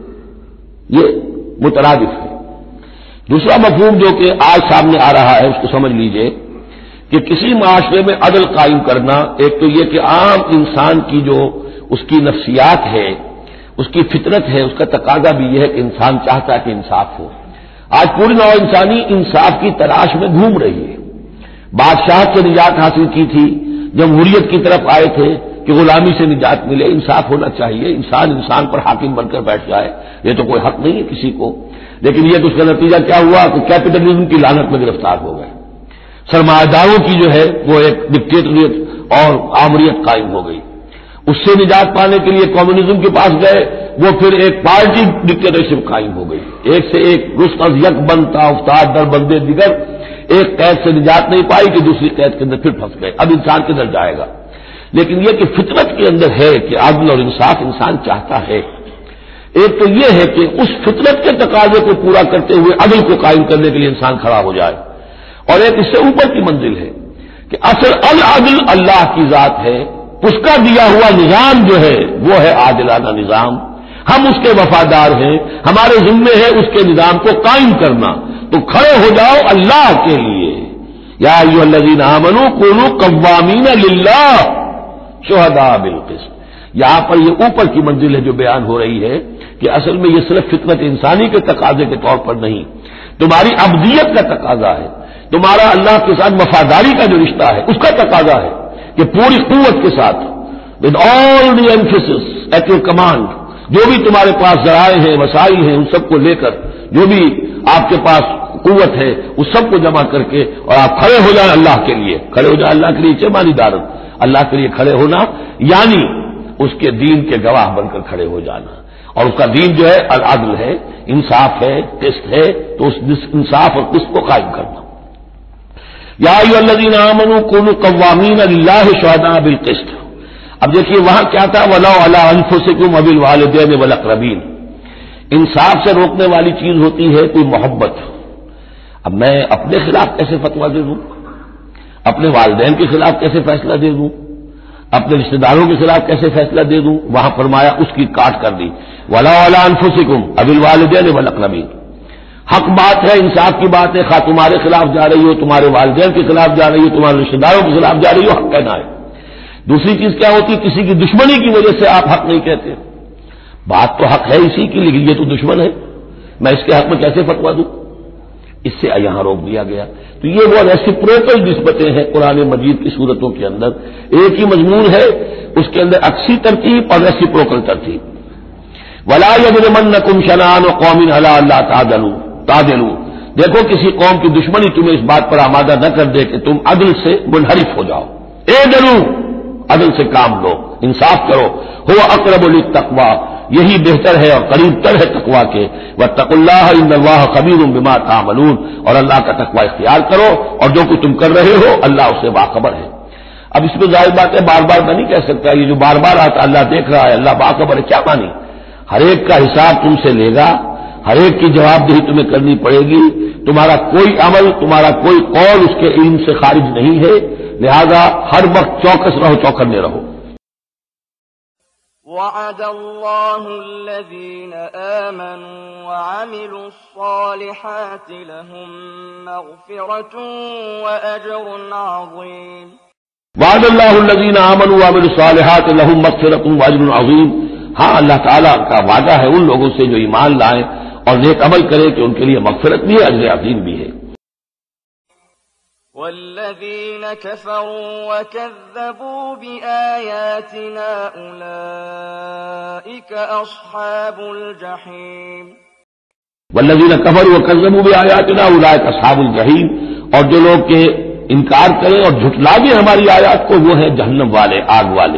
Speaker 3: یہ مترادف ہے۔ دوسرا مفہوم جو کہ آج سامنے آ رہا ہے اس کو سمجھ لیجئے کہ کسی معاشرے میں عدل قائم کرنا، ایک تو یہ کہ عام انسان کی جو اس کی نفسیات ہے، اس کی فطرت ہے، اس کا تقاضا بھی یہ ہے کہ انسان چاہتا ہے کہ انصاف ہو۔ آج پوری نوع انسانی انصاف کی تلاش میں گھوم رہی ہے۔ بادشاہت سے نجات حاصل کی تھی، جمہوریت کی طرف آئے تھے کہ غلامی سے نجات ملے، انصاف ہونا چاہیے، انسان پر حاکم بن کر بیٹھ جائے، یہ تو کوئی حق نہیں ہے کسی کو۔ لیکن یہ کہ اس کا نتیجہ کیا ہوا کہ کیپٹلزم کی لعنت میں گرفتار ہو گئے، سرمایہ داروں کی جو ہے وہ ایک ڈکٹیٹریٹ اور آمریت قائم ہو گئی۔ اس سے نجات پانے کے لیے کمیونزم کے پاس گئے، وہ پھر ایک پارٹی ڈکٹیٹرشپ قائم ہو گئی، ایک سے ایک رست از یک بنتا افتاد در بندے دیگر، ایک قید سے نجات نہیں پائی کہ دوسری قید کے اندر پھر پھنس گئے۔ اب انسان کدھر جائے گا؟ لیکن یہ کہ فطرت کے اندر ہے کہ عدل اور انصاف انسان چاہتا ہے۔ ایک تو یہ ہے کہ اس فطرت کے تقاضے کو پورا کرتے ہوئے عدل کو قائم کرنے کے لیے انسان کھڑا ہو جائے، اور ایک اس سے اوپر کی منزل ہے کہ اصل العدل اللہ کی ذات ہے، اس کا دیا ہوا نظام جو ہے وہ ہے عادلانہ نظام، ہم اس کے وفادار ہیں، ہمارے ذمے ہے اس کے نظام کو قائم کرنا، تو کھڑے ہو جاؤ اللہ کے لیے۔ یا ایھا الذین آمنوا کونوا قوامین للہ شہداء بالقسط۔ یہاں پر یہ اوپر کی منزل ہے جو بیان ہو رہی ہے کہ اصل میں یہ صرف فطرت انسانی کے تقاضے کے طور پر نہیں، تمہاری عبدیت کا تقاضا ہے، تمہارا اللہ کے ساتھ وفاداری کا جو رشتہ ہے اس کا تقاضا ہے کہ پوری قوت کے ساتھ with all the emphasis at your command، جو بھی تمہارے پاس ذرائع ہیں، وسائل ہیں، ان سب کو لے کر، جو بھی آپ کے پاس قوت ہے اس سب کو جمع کر کے، اور آپ کھڑے ہو جائیں اللہ کے لیے، کھڑے ہو جائیں اللہ کے لیے چمانی دارت، اللہ کے لیے کھڑے ہونا یعنی اس کے دین کے گواہ بن کر کھڑے ہو جانا، اور اس کا دین جو ہے العدل ہے، انصاف ہے، قسط ہے، تو اس انصاف اور قسط کو قائم کرنا۔ یا ایھا الذین آمنوا کونوا قوامین للہ شہداء بالقسط۔ اب دیکھیے وہاں کیا تھا، وَلَوْ عَلَىٰ أَنفُسِكُمْ وَبِالْوَالِدَيْنِ وَالْأَقْرَبِينَ۔ انصاف سے روکنے والی چیز ہوتی ہے کوئی محبت۔ اب میں اپنے خلاف کیسے فتویٰ دے دوں، اپنے والدین کے خلاف کیسے فیصلہ دے دوں، اپنے رشتہ داروں کے خلاف کیسے فیصلہ دے دوں؟ وہاں فرمایا اس کی کاٹ کر دی، وَلَوْ عَلَىٰ أَنفُسِكُمْ وَبِالْوَالِدَيْنِ وَالْأَقْرَبِينَ۔ حق بات ہے، انصاف کی بات ہے، خواہ تمہارے خلاف جا رہی ہو، تمہارے والدین کے خلاف جا رہی ہو، تمہارے رشتہ داروں کے خلاف جا رہی ہو، حق کہنا ہے۔ دوسری چیز کیا ہوتی ہے، کسی کی دشمنی کی وجہ سے آپ حق نہیں کہتے، بات تو حق ہے اسی کی، لیکن یہ تو دشمن ہے، میں اس کے حق میں کیسے فتویٰ دوں؟ اس سے یہاں روک دیا گیا۔ تو یہ وہ ریسیپروکل نسبتیں ہیں قرآن مجید کی صورتوں کے اندر، ایک ہی مضمون ہے، اس کے اندر عکسی ترتیب اور ریسیپروکل ترتیب۔ وَلَا يَجْرِمَنَّكُمْ شَنَآنُ قَوْمٍ عَلَىٰ أَلَّا تَعْدِلُوا۔ دیکھو کسی قوم کی دشمنی تمہیں اس بات پر آمادہ نہ کر دے کہ تم عدل سے منحرف ہو جاؤ۔ اعدلوا، عدل سے کام لو، انصاف کرو، هو اقرب للتقوی، یہی بہتر ہے اور قریب تر ہے تقوی کے، واتقوا اللہ ان اللہ خبیر بما تعملون، اور اللہ کا تقوی اختیار کرو، اور جو کچھ تم کر رہے ہو اللہ اس سے باخبر ہے۔ اب اس میں ظاہر بات ہے بار بار میں نہیں کہہ سکتا، یہ جو بار بار آتا اللہ دیکھ رہا ہے، اللہ باخبر ہے، کیا مانی؟ ہر ایک کا حساب تم سے لے گا، ہر ایک کی جواب دہی تمہیں کرنی پڑے گی، تمہارا کوئی عمل، تمہارا کوئی قول اس کے علم سے خارج نہیں ہے، لہذا ہر وقت چوکس رہو، چوکنے رہو۔
Speaker 2: وعد الله الذين آمنوا وعملوا الصالحات لهم مغفرة وأجر عظيم۔
Speaker 3: وعد اللہ الذین آمنوا وعملوا الصالحات لهم مغفرة واجر عظیم۔ ہاں اللہ تعالیٰ کا وعدہ ہے ان لوگوں سے جو ایمان لائیں اور نیک عمل کریں کہ ان کے لیے مغفرت بھی ہے، اجر عظیم بھی ہے۔
Speaker 2: والذین کفروا وکذبوا بآیاتنا اولئک اصحاب الجحیم۔
Speaker 3: والذین کفروا وکذبوا بآیاتنا اولئک اصحاب الجحیم، اور جو لوگ کہ انکار کریں اور جھٹلا دیں ہماری آیات کو، وہ ہیں جہنم والے، آگ والے۔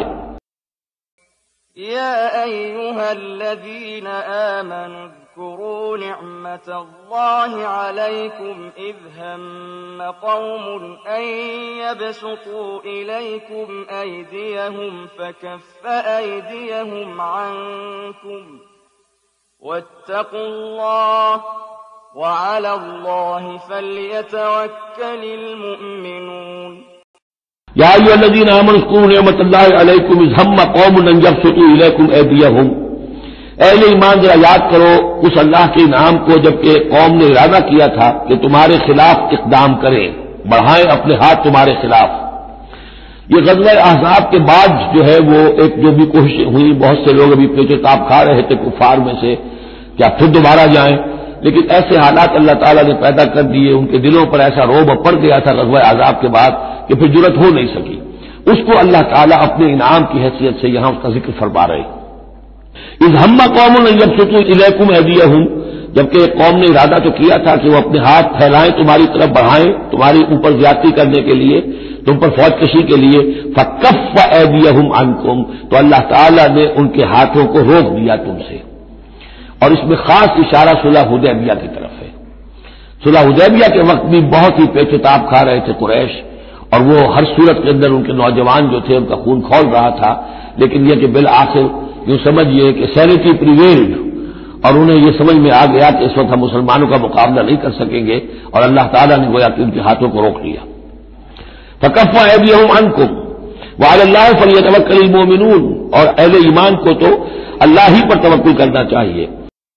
Speaker 2: يا أيها الذين آمنوا اذكروا نعمة الله عليكم إذ هم قوم أن يبسطوا إليكم أيديهم فكف أيديهم عنكم واتقوا الله وعلى الله فليتوكل المؤمنون۔
Speaker 3: یا ایھا الذین آمنوا اذکروا نعمت اللہ علیکم اذ ہم قوم ان یبسطوا الیکم ایدیہم، اہل ایمان ذرا یاد کرو اس اللہ کے انعام کو جبکہ قوم نے ارادہ کیا تھا کہ تمہارے خلاف اقدام کریں، بڑھائیں اپنے ہاتھ تمہارے خلاف۔ یہ غزوہ احزاب کے بعد جو ہے وہ ایک جو بھی کوششیں ہوئی، بہت سے لوگ ابھی پیچھے تاب کھا رہے تھے کفار میں سے کیا پھر دوبارہ جائیں، لیکن ایسے حالات اللہ تعالیٰ نے پیدا کر دیے، ان کے دلوں پر ایسا رعب پڑ گیا تھا غزوہ احزاب کے بعد کہ پھر جرأت ہو نہیں سکی۔ اس کو اللہ تعالیٰ اپنے انعام کی حیثیت سے یہاں اس کا ذکر فرما رہے ہیں۔ اذ ہم قوم ان یبسطوا الیکم ایدیہم، جبکہ ایک قوم نے ارادہ تو کیا تھا کہ وہ اپنے ہاتھ پھیلائیں تمہاری طرف، بڑھائیں تمہاری اوپر زیادتی کرنے کے لیے، تم پر فوج کشی کے لیے، فکف ایدیہم عنکم، تو اللہ تعالیٰ نے ان کے ہاتھوں کو روک دیا تم سے۔ اور اس میں خاص اشارہ صلح حدیبیہ کی طرف ہے۔ صلح حدیبیہ کے وقت بھی بہت ہی پیچ و تاب کھا رہے تھے قریش، اور وہ ہر صورت کے اندر ان کے نوجوان جو تھے ان کا خون کھول رہا تھا، لیکن یہ کہ بالآخر یوں سمجھیے کہ سینٹی پریویلڈ، اور انہیں یہ سمجھ میں آ گیا کہ اس وقت ہم مسلمانوں کا مقابلہ نہیں کر سکیں گے، اور اللہ تعالیٰ نے گویا کہ ان کے ہاتھوں کو روک لیا۔ فکف ایدیہم عنکم وعلی اللہ فلیتوکل المؤمنون، اور اہل ایمان کو تو اللہ ہی پر توکل کرنا چاہیے۔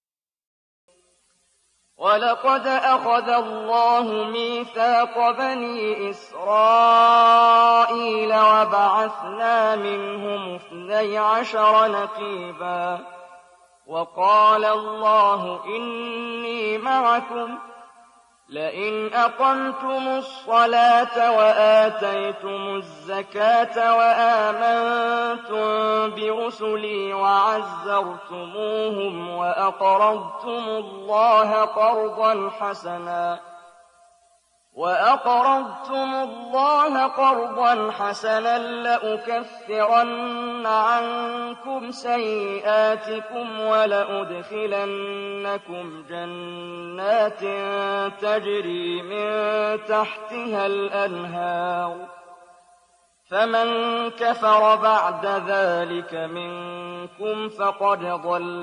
Speaker 2: وَلَقَدْ أَخَذَ اللَّهُ مِيثَاقَ بَنِي إِسْرَائِيلَ وَبَعَثْنَا مِنْهُمُ 12 نَقِيبًا وَقَالَ اللَّهُ إِنِّي مَعَكُمْ لَئِنْ أَقَمْتُمُ الصَّلَاةَ وَآتَيْتُمُ الزَّكَاةَ وَآمَنْتُمْ بِرُسُلِي وَعَزَّرْتُمُوهُمْ وَأَقْرَضْتُمُ اللَّهَ قَرْضًا حَسَنًا لَأُكَفِّرَنَّ عَنْكُمْ سَيِّئَاتِكُمْ وَلَأُدْخِلَنَّكُمْ جَنَّاتٍ تَجْرِي مِنْ تَحْتِهَا الْأَنْهَارُ فَمَنْ كَفَرَ بَعْدَ ذَلِكَ مِنْكُمْ فَقَدْ ضَلَّ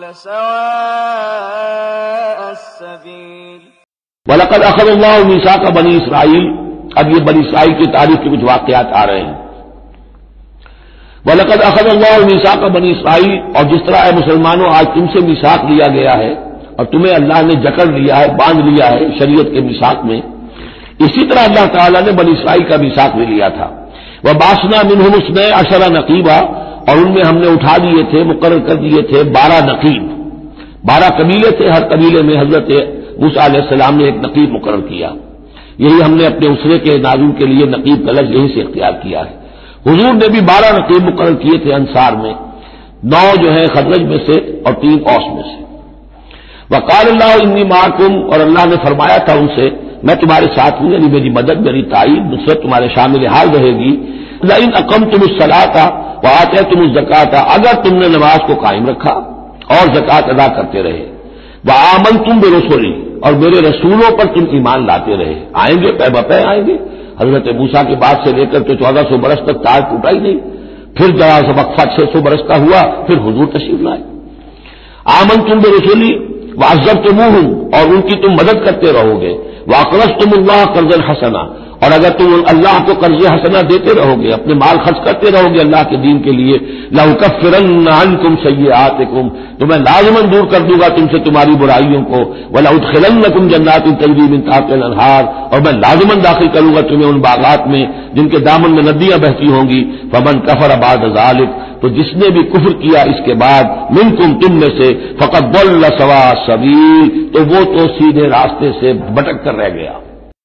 Speaker 2: سَوَاءَ السَّبِيلِ۔
Speaker 3: وَلَقَدْ أَخَذَ اللَّهُ مِيثَاقَ بَنِي إِسْرَائِيلَ، اب یہ بنی اسرائیل کی تاریخ کے کچھ واقعات آ رہے ہیں۔ وَلَقَدْ أَخَذَ اللَّهُ مِيثَاقَ بَنِي إِسْرَائِيلَ، اور جس طرح اے مسلمانوں آج تم سے میثاق لیا گیا ہے اور تمہیں اللہ نے جکڑ لیا ہے، باندھ لیا ہے شریعت کے میثاق میں، اسی طرح اللہ تعالیٰ نے بنی اسرائیل کا میثاق بھی لیا تھا۔ وَبَعَثْنَا مِنْهُمُ 12 نقیبا، اور ان میں ہم نے اٹھا دیے تھے، مقرر کر دیے تھے 12 نقیب، 12 قبیلے تھے، ہر قبیلے میں حضرت موسیٰ علیہ السلام نے ایک نقیب مقرر کیا۔ یہی ہم نے اپنے اسرے کے ناظرین کے لیے نقیب کا لفظ یہیں سے اختیار کیا ہے۔ حضور نے بھی 12 نقیب مقرر کیے تھے انصار میں، 9 جو ہیں خزرج میں سے اور 3 اوس میں سے۔ وقال اللہ انی معکم، اور اللہ نے فرمایا تھا ان سے میں تمہارے ساتھ ہوں، یعنی میری مدد، میری تائید، نصرت تمہارے شامل حال رہے گی۔ لئن اقمتم الصلاۃ وآتیتم الزکاۃ، اگر تم نے نماز کو قائم رکھا اور زکوٰۃ ادا کرتے رہے، وآمنتم برسلی، اور میرے رسولوں پر تم ایمان لاتے رہے، آئیں گے پے بپے آئیں گے۔ حضرت موسیٰ کے بعد سے لے کر تو 1400 برس تک تار ٹوٹا ہی نہیں، پھر ذرا سا وقفہ 600 برس کا ہوا، پھر حضور تشریف لائے۔ آمنتم برسلی وعزرتموہم، اور ان کی تم مدد کرتے رہو گے، واقرضتم اللہ قرضا حسنا، اور اگر تم اللہ کو قرض حسنہ دیتے رہو گے، اپنے مال خرچ کرتے رہو گے اللہ کے دین کے لیے، لأکفرن عنکم سیئاتکم، تو میں لازماً دور کر دوں گا تم سے تمہاری برائیوں کو، ولأدخلنکم جنات تجری من تحتها الانہار، اور میں لازماً داخل کروں گا تمہیں ان باغات میں جن کے دامن میں ندیاں بہتی ہوں گی۔ فمن کفر بعد ذلک، تو جس نے بھی کفر کیا اس کے بعد، منکم تم میں سے، فقد ضل سواء السبیل، تو وہ تو سیدھے راستے سے بھٹک کر رہ گیا۔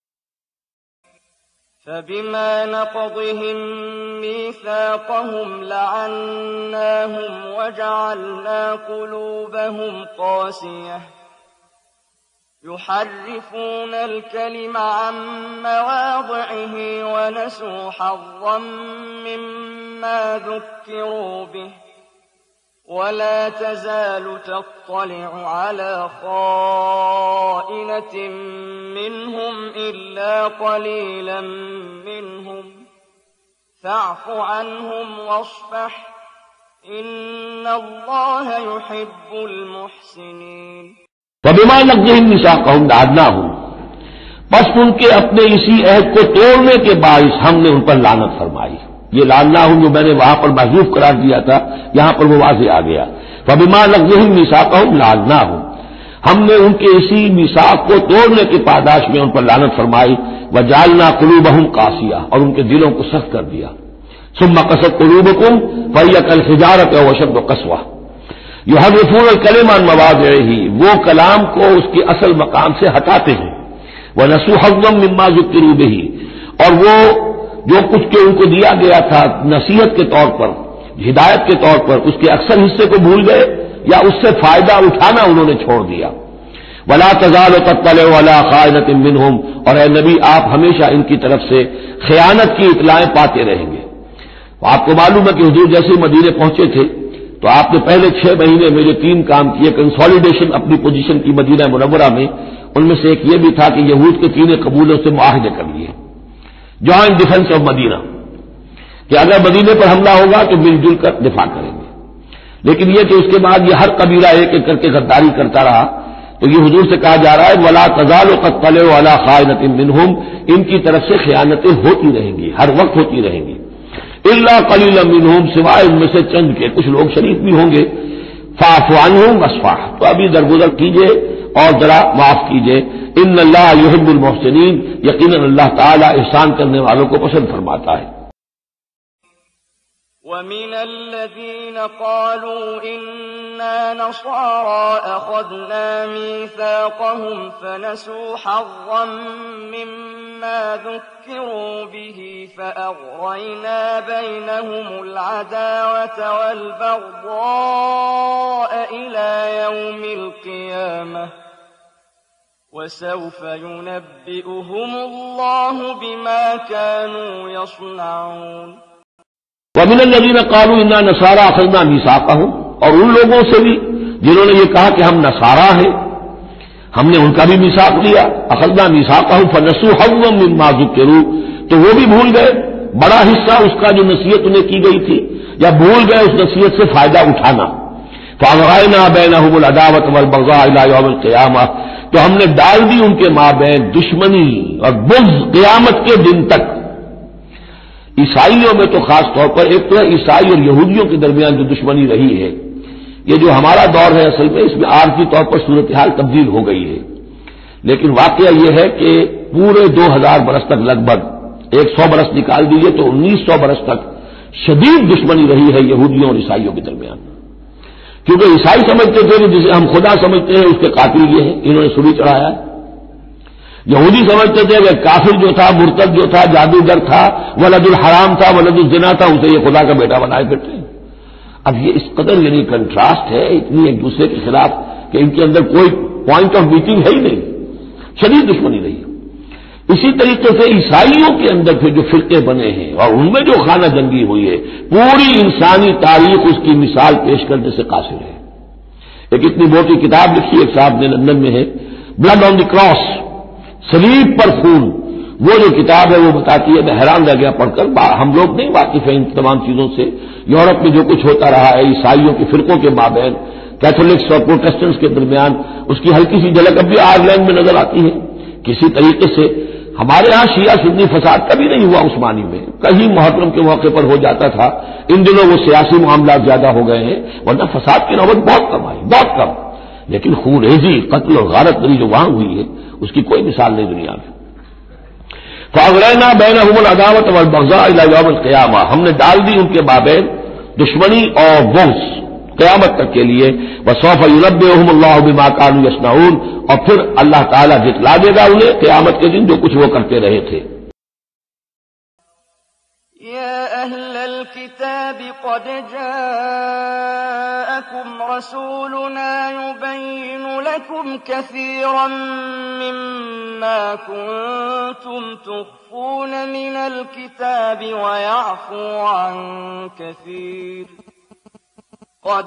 Speaker 2: فَبِمَا نَقْضِهِم مِّيثَاقَهُمْ لَعَنَّاهُمْ وَجَعَلْنَا قُلُوبَهُمْ قَاسِيَةً يحرفون الكلم عن مواضعه ونسوا حظا مما ذكروا به ولا تزال تطلع على خائنة منهم إلا قليلا منهم فاعف عنهم واصفح إن الله يحب المحسنين
Speaker 3: فبما نقضهم ميثاقهم لعناهم بس ان کے اپنے اسی عہد کو توڑنے کے باعث ہم نے ان پر لعنت فرمائی. یہ لعناهم جو میں نے وہاں پر محذوف قرار دیا تھا یہاں پر وہ واضح آ گیا. فبما نقضهم ميثاقهم لعناهم ہم نے ان کے اسی میثاق کو توڑنے کے پاداش میں ان پر لعنت فرمائی. وجعلنا قلوبهم قاسیہ اور ان کے دلوں کو سخت کر دیا. ثم قست قلوبكم فهي كالحجارة أو أشد قسوة يحرفون الكلم عن مواضعه وہ کلام کو اس کے اصل مقام سے ہٹاتے ہیں. ونسوا حظا مما ذكروا به اور وہ جو کچھ کہ ان کو دیا گیا تھا نصیحت کے طور پر ہدایت کے طور پر اس کے اکثر حصے کو بھول گئے یا اس سے فائدہ اٹھانا انہوں نے چھوڑ دیا. ولا تزال تطلع على خائنة منهم اور اے نبی آپ ہمیشہ ان کی طرف سے خیانت کی اطلاعیں پاتے رہیں گے. آپ کو معلوم ہے کہ حضور جیسے مدینے پہنچے تھے تو آپ نے پہلے 6 مہینے میں جو 3 کام کیے کنسالیڈیشن اپنی پوزیشن کی مدینہ منورہ میں ان میں سے ایک یہ بھی تھا کہ یہود کے 3 قبولوں سے معاہدے کر لیے. جوائنٹ ڈیفنس آف مدینہ کہ اگر مدینے پر حملہ ہوگا تو مل جل کر دفاع کریں گے. لیکن یہ کہ اس کے بعد یہ ہر قبیلہ ایک ایک کر کے غداری کرتا رہا تو یہ حضور سے کہا جا رہا ہے ولا تزال تطلع على خائنة منهم ان کی طرف سے خیانتیں ہوتی رہیں گی ہر وقت ہوتی رہیں گی. الا قلیلا منهم سوائے ان میں سے چند کے کچھ لوگ شریف بھی ہوں گے. فاعف عنهم واصفح تو ابھی درگزر کیجئے اور ذرا معاف کیجئے. ان اللہ یحب المحسنین یقیناً اللہ تعالی احسان کرنے والوں کو پسند فرماتا ہے.
Speaker 2: ومن الذين قالوا إنا نصارى أخذنا ميثاقهم فنسوا حظا مما ذكروا به فأغرينا بينهم العداوة والبغضاء إلى يوم القيامة وسوف ينبئهم الله بما كانوا يصنعون.
Speaker 3: ومن الذين قالوا انا نصارى اخذنا ميثاقهم اور ان لوگوں سے بھی جنہوں نے یہ کہا کہ ہم نصارہ ہیں ہم نے ان کا بھی میثاق لیا. اخذنا ميثاقهم فنسوا حظا مما ذكروا تو وہ بھی بھول گئے بڑا حصہ اس کا جو نصیحت انہیں کی گئی تھی یا بھول گئے اس نصیحت سے فائدہ اٹھانا. فأغرينا بينهم العداوة والبغضاء إلى يوم القيامة تو ہم نے ڈال دی ان کے مابین دشمنی اور بغض قیامت کے دن تک. عیسائیوں میں تو خاص طور پر ایک تو عیسائی اور یہودیوں کے درمیان جو دشمنی رہی ہے یہ جو ہمارا دور ہے اصل میں اس میں عارضی طور پر صورتحال تبدیل ہو گئی ہے. لیکن واقعہ یہ ہے کہ پورے 2000 برس تک لگ بھگ 100 برس نکال دیجیے تو 1900 برس تک شدید دشمنی رہی ہے یہودیوں اور عیسائیوں کے درمیان. کیونکہ عیسائی سمجھتے تھے کہ جسے ہم خدا سمجھتے ہیں اس کے قاتل یہ ہیں انہوں نے سولی چڑھایا ہے. یہودی سمجھتے تھے کہ کافر جو تھا مرتد جو تھا جادوگر تھا ولد الحرام تھا ولد الزنا تھا اسے یہ خدا کا بیٹا بنائے پھرتے ہیں. اب یہ اس قدر یعنی کنٹراسٹ ہے اتنی ایک دوسرے کے خلاف کہ ان کے اندر کوئی پوائنٹ آف میٹنگ ہے ہی نہیں. شدید دشمنی رہی. اسی طریقے سے عیسائیوں کے اندر پھر جو فرقے بنے ہیں اور ان میں جو خانہ جنگی ہوئی ہے پوری انسانی تاریخ اس کی مثال پیش کرنے سے قاصر ہے. ایک اتنی موٹی کتاب لکھی ایک صاحب نے لندن میں ہے بلڈ آن دی کراس صلیب پر خون. وہ جو کتاب ہے وہ بتاتی ہے میں حیران رہ گیا پڑھ کر. ہم لوگ نہیں واقف ہیں ان تمام چیزوں سے. یورپ میں جو کچھ ہوتا رہا ہے عیسائیوں کے فرقوں کے مابین کیتھولکس اور پروٹسٹنٹس کے درمیان اس کی ہلکی سی جھلک اب بھی آئرلینڈ میں نظر آتی ہے. کسی طریقے سے ہمارے ہاں شیعہ سنی فساد کبھی نہیں ہوا عثمانی میں. کہیں محرم کے موقع پر ہو جاتا تھا. ان دنوں وہ سیاسی معاملات زیادہ ہو گئے ہیں ورنہ فساد کی نوبت بہت کم آئی بہت کم. لیکن خون ریزی قتل اور غارت گری جو وہاں ہوئی ہے اس کی کوئی مثال نہیں دنیا میں. فأغرينا بينهم العداوة والبغضاء إلى يوم القيامة ہم نے ڈال دی ان کے مابین دشمنی اور بغض قیامت تک کے لیے. وسوف ينبئهم الله بما كانوا يصنعون اور پھر اللہ تعالیٰ دکھلا دے گا انہیں قیامت کے دن جو کچھ وہ کرتے رہے تھے.
Speaker 2: يا أهل الكتاب قد جاءكم رسولنا يبين لكم كثيرا مما كنتم تخفون من الكتاب ويعفو عن كثير قد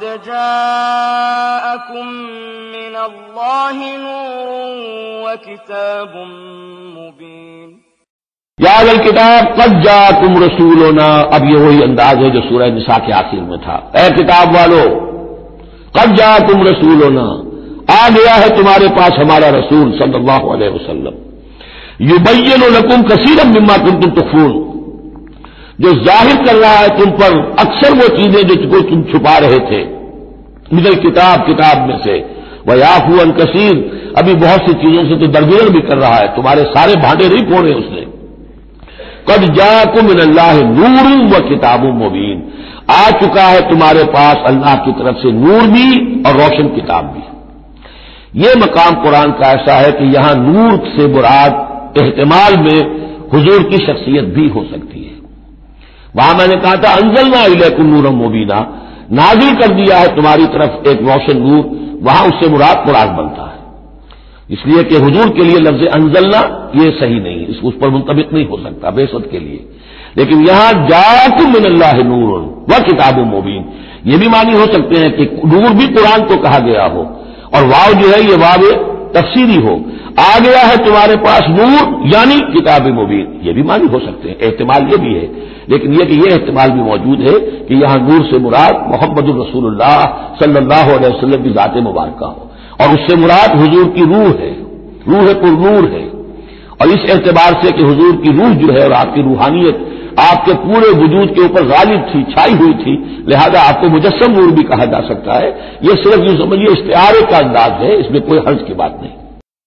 Speaker 2: جاءكم من الله نور وكتاب مبين
Speaker 3: یا اہل الکتاب قد جاءکم رسولنا، اب یہ وہی انداز ہے جو سورہ نساء کے آخر میں تھا. اے کتاب والو، قد جاءکم رسولنا، آ گیا ہے تمہارے پاس ہمارا رسول صلی اللہ علیہ وسلم، یبین لکم کثیرا مما کنتم تخفون، جو ظاہر کر رہا ہے تم پر اکثر وہ چیزیں جو تم چھپا رہے تھے، من کتاب میں سے، ویعفو عن کثیر، ابھی بہت سی چیزوں سے تو درگزر بھی کر رہا ہے، تمہارے سارے بھانڈے نہیں پھوڑے اس نے. قد جاءکم من اللہ نور و کتاب مبین، آ چکا ہے تمہارے پاس اللہ کی طرف سے نور بھی اور روشن کتاب بھی. یہ مقام قرآن کا ایسا ہے کہ یہاں نور سے مراد احتمال میں حضور کی شخصیت بھی ہو سکتی ہے. وہاں میں نے کہا تھا انزلنا الیکم نورا مبینا، نازل کر دیا ہے تمہاری طرف ایک روشن نور، وہاں اس سے مراد قرآن بنتا ہے. اس لیے کہ حضور کے لیے لفظ انزلنا یہ صحیح نہیں، اس پر منطبق نہیں ہو سکتا بعثت کے لیے. لیکن یہاں جاءکم من اللہ نور و کتاب مبین، یہ بھی معنی ہو سکتے ہیں کہ نور بھی قرآن کو کہا گیا ہو، اور واو جو ہے یہ واو تفسیری ہو، آ گیا ہے تمہارے پاس نور یعنی کتاب مبین، یہ بھی معنی ہو سکتے ہیں، احتمال یہ بھی ہے. لیکن یہ کہ یہ احتمال بھی موجود ہے کہ یہاں نور سے مراد محمد الرسول اللہ صلی اللہ علیہ وسلم کی ذات مبارکہ ہو، اور اس سے مراد حضور کی روح ہے، روح پر نور ہے. اور اس اعتبار سے کہ حضور کی روح جو ہے اور آپ کی روحانیت آپ کے پورے وجود کے اوپر غالب تھی، چھائی ہوئی تھی، لہذا آپ کو مجسم نور بھی کہا جا سکتا ہے. یہ صرف یوں سمجھیے استعارے کا انداز ہے، اس میں کوئی حرج کی بات نہیں.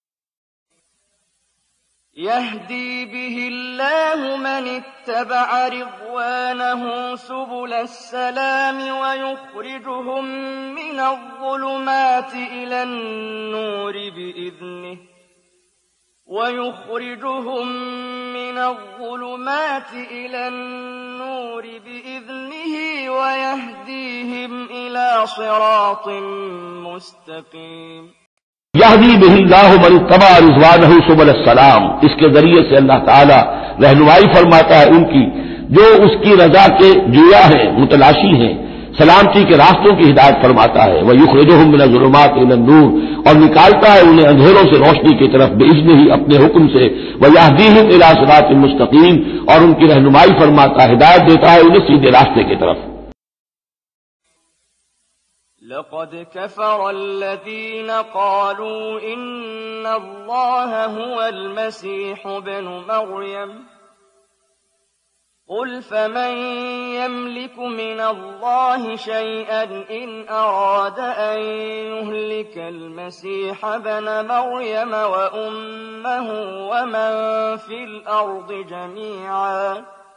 Speaker 2: يهدي به الله من اتبع رضوانه سبل السلام ويخرجهم من الظلمات إلى النور بإذنه ويهديهم إلى صراط مستقيم.
Speaker 3: یہدی بہ اللہ من اتبع رضوانہ سبل السلام، اس کے ذریعے سے اللہ تعالی رہنمائی فرماتا ہے ان کی جو اس کی رضا کے جویا ہیں، متلاشی ہیں، سلامتی کے راستوں کی ہدایت فرماتا ہے. وَيُخْرِجُهُم مِّنَ الظُّلُمَاتِ إِلَى النُّورِ، اور نکالتا ہے انہیں اندھیروں سے روشنی کی طرف بِإِذْنِهِ، اپنے حکم سے. وَيَهْدِيهِمْ إِلَى صِرَاطٍ مُّسْتَقِيمٍ، اور ان کی رہنمائی فرماتا ہے، ہدایت دیتا ہے انہیں سیدھے راستے کی طرف.
Speaker 2: لقد كفر الذين قالوا إن الله هو المسيح ابن مريم قل فمن يملك من الله شيئا إن أراد أن يهلك المسيح ابن مريم وأمه ومن في الأرض جميعا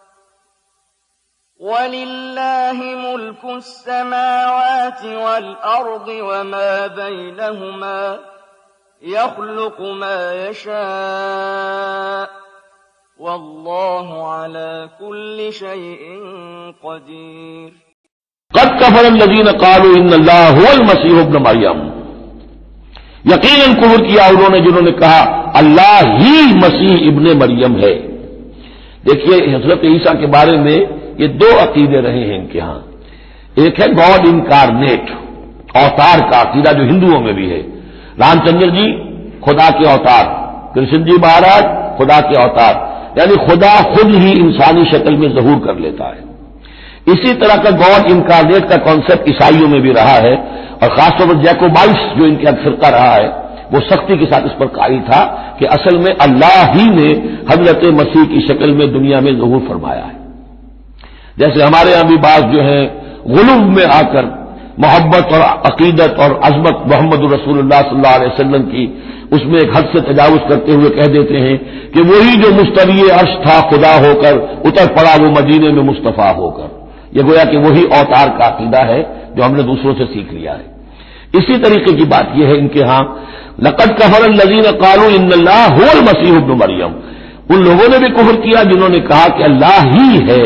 Speaker 2: وَلِلَّهِ مُلْكُ السَّمَاوَاتِ وَالْأَرْضِ وَمَا بَيْنَهُمَا يَخْلُقُ مَا يَشَاءُ وَاللَّهُ عَلَى كُلِّ شَيْءٍ قَدِيرٌ.
Speaker 3: قد كفر الذين قالوا ان اللہ هو المسیح ابن مریم، یقیناً کفر کیا انہوں نے جنہوں نے کہا اللہ ہی مسیح ابن مریم ہے. دیکھیے حضرت عیسیٰ کے بارے میں یہ دو عقیدے رہے ہیں ان کے ہاں. ایک ہے گاڈ انکارنیٹ، اوتار کا عقیدہ جو ہندوؤں میں بھی ہے. رام چندر جی خدا کے اوتار، کرشن جی مہاراج خدا کے اوتار، یعنی خدا خود ہی انسانی شکل میں ظہور کر لیتا ہے. اسی طرح کا گاڈ انکارنیٹ کا کانسیپٹ عیسائیوں میں بھی رہا ہے، اور خاص طور پر جیکوبائٹس جو ان کا فرقہ رہا ہے وہ سختی کے ساتھ اس پر قائل تھا کہ اصل میں اللہ ہی نے حضرت مسیح کی شکل میں دنیا میں ظہور فرمایا ہے. جیسے ہمارے یہاں بھی بعض جو ہیں غلو میں آ کر محبت اور عقیدت اور عظمت محمد رسول اللہ صلی اللہ علیہ وسلم کی اس میں ایک حد سے تجاوز کرتے ہوئے کہہ دیتے ہیں کہ وہی جو مستوی عرش تھا خدا ہو کر اتر پڑا وہ مدینے میں مصطفیٰ ہو کر. یہ گویا کہ وہی اوتار کا عقیدہ ہے جو ہم نے دوسروں سے سیکھ لیا ہے. اسی طریقے کی بات یہ ہے ان کے ہاں لقد کفر الذین قالوا ان اللہ هو المسیح ابن مریم، ان لوگوں نے بھی کفر کیا جنہوں نے کہا کہ اللہ ہی ہے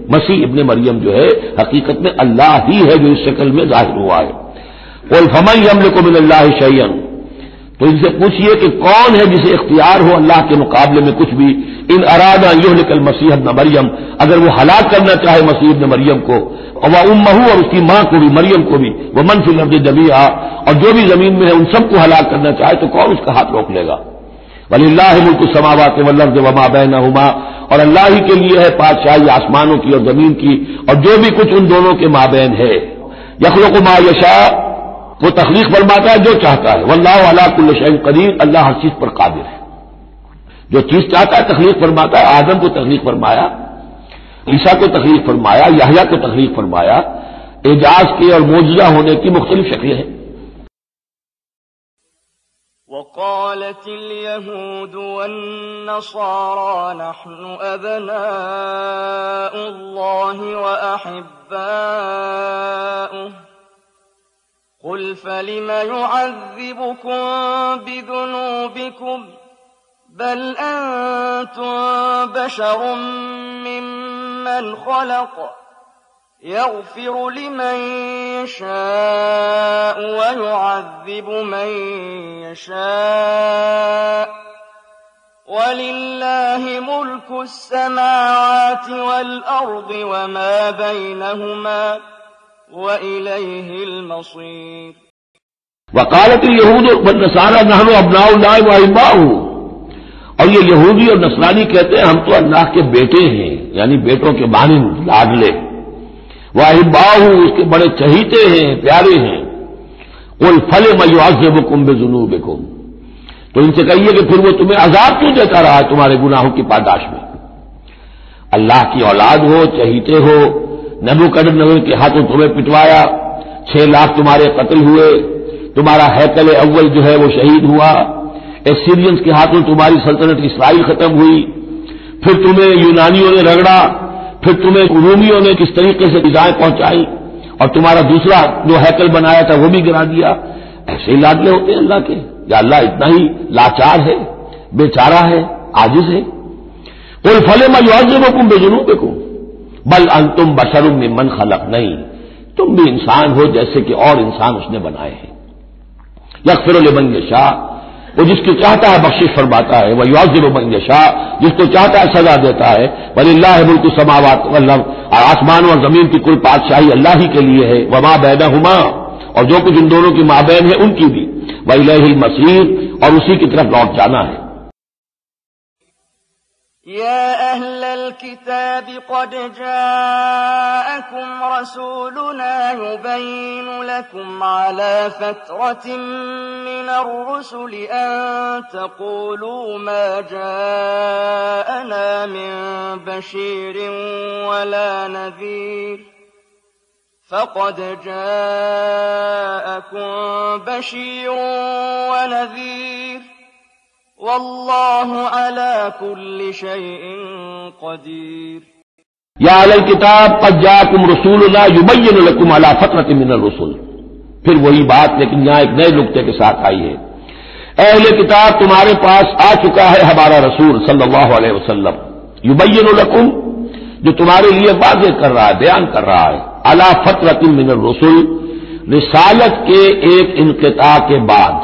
Speaker 3: مسیح ابن مریم جو ہے حقیقت میں اللہ ہی ہے جو اس شکل میں ظاہر ہوا ہے. قل فمن یملک من اللہ شیئا، تو ان سے پوچھئے کہ کون ہے جسے اختیار ہو اللہ کے مقابلے میں کچھ بھی. ان اراد ان یہلک المسیح ابن مریم، اگر وہ ہلاک کرنا چاہے مسیح ابن مریم کو، و امہ اور اس کی ماں کو بھی، مریم کو بھی، ومن فی الارض جمیعا، اور جو بھی زمین میں ہے ان سب کو ہلاک کرنا چاہے تو کون اس کا ہاتھ روک لے گا. وللہ ملک السماوات والارض وما بینہما، اور اللہ ہی کے لیے ہے بادشاہی آسمانوں کی اور زمین کی اور جو بھی کچھ ان دونوں کے مابین ہے. یخلق ما یشاء، وہ تخلیق فرماتا ہے جو چاہتا ہے. واللہ علی کل شیء قدیر، اللہ ہر چیز پر قادر ہے. جو چیز چاہتا ہے تخلیق فرماتا ہے. آدم کو تخلیق فرمایا، عیسیٰ کو تخلیق فرمایا، یحییٰ کو تخلیق فرمایا. اعجاز کے اور معجزہ ہونے کی مختلف شکلیں ہیں.
Speaker 2: وقالت اليهود والنصارى نحن أبناء الله وأحباؤه قل فلم يعذبكم بذنوبكم بل أنتم بشر ممن خلق يغفر لمن يشاء ويعذب من يشاء ولله ملك السماوات والأرض وما بينهما وإليه المصير.
Speaker 3: وقالت اليهود والنصارى نحن ابناء الله واحباؤه، اور یہ یہودی اور نصرانی کہتے ہیں ہم تو اللہ کے بیٹے ہیں، یعنی بیٹوں کے مانند لاڈلے. واحباؤہ، اس کے بڑے چہیتے ہیں، پیارے ہیں. قل فلم یعذبکم بذنوبکم، تو ان سے کہیے کہ پھر وہ تمہیں عذاب کیوں دیتا رہا ہے تمہارے گناہوں کی پاداش میں. اللہ کی اولاد ہو، چہیتے ہو، نبوکدنضر کے ہاتھوں تمہیں پٹوایا، 6 لاکھ تمہارے قتل ہوئے، تمہارا ہیکل اول جو ہے وہ شہید ہوا، ایسیرینز کے ہاتھوں تمہاری سلطنت اسرائیل ختم ہوئی، پھر تمہیں یونانیوں نے رگڑا، پھر تمہیں رومیوں نے کس طریقے سے ایذائیں پہنچائی، اور تمہارا دوسرا جو ہیکل بنایا تھا وہ بھی گرا دیا. ایسے ہی لاڈلے ہوتے ہیں اللہ کے، یا اللہ اتنا ہی لاچار ہے، بیچارہ ہے، عاجز ہے. قل فلم یعذبکم بذنوبکم بل انتم بشر ممن خلق، نہیں تم بھی انسان ہو جیسے کہ اور انسان اس نے بنائے ہیں. یغفر لمن یشاء، وہ جس کو چاہتا ہے بخشش فرماتا ہے. وہ یعذب من یشاء، جس کو چاہتا ہے سزا دیتا ہے. وللہ ملک السماوات والارض، اور آسمان اور زمین کی کل بادشاہی اللہ ہی کے لیے ہے. وما بینہما، اور جو کچھ ان دونوں کی مابین ہے ان کی بھی. وإلیہ المصیر، اور اسی کی طرف لوٹ جانا ہے.
Speaker 2: يا أهل الكتاب قد جاءكم رسولنا يبين لكم على فترة من الرسل أن تقولوا ما جاءنا من بشير ولا نذير فقد جاءكم بشير ونذير واللہ علی کل شیء قدیر.
Speaker 3: یا اہل الکتاب قد جاءکم رسولنا یبین لکم علی فترۃ من الرسل، پھر وہی بات لیکن یہاں ایک نئے نکتے کے ساتھ آئی ہے. اہل کتاب تمہارے پاس آ چکا ہے ہمارا رسول صلی اللہ علیہ وسلم، یبین لکم، جو تمہارے لیے واضح کر رہا ہے، بیان کر رہا ہے، علی فترۃ من الرسل، رسالت کے ایک انقطاع کے بعد.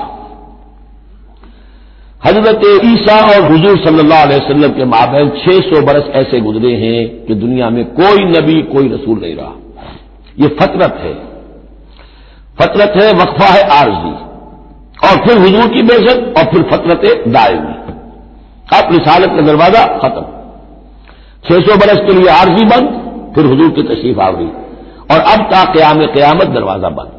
Speaker 3: حضرت عیسیٰ اور حضور صلی اللہ علیہ وسلم کے مابین 600 برس ایسے گزرے ہیں کہ دنیا میں کوئی نبی کوئی رسول نہیں رہا. یہ فترت ہے، فترت ہے، وقفہ ہے عارضی، اور پھر حضور کی بعثت اور پھر فترت دائمی. اب رسالت کا دروازہ ختم، 600 برس کے لیے عارضی بند، پھر حضور کی تشریف آوری، اور اب تا قیام قیامت دروازہ بند.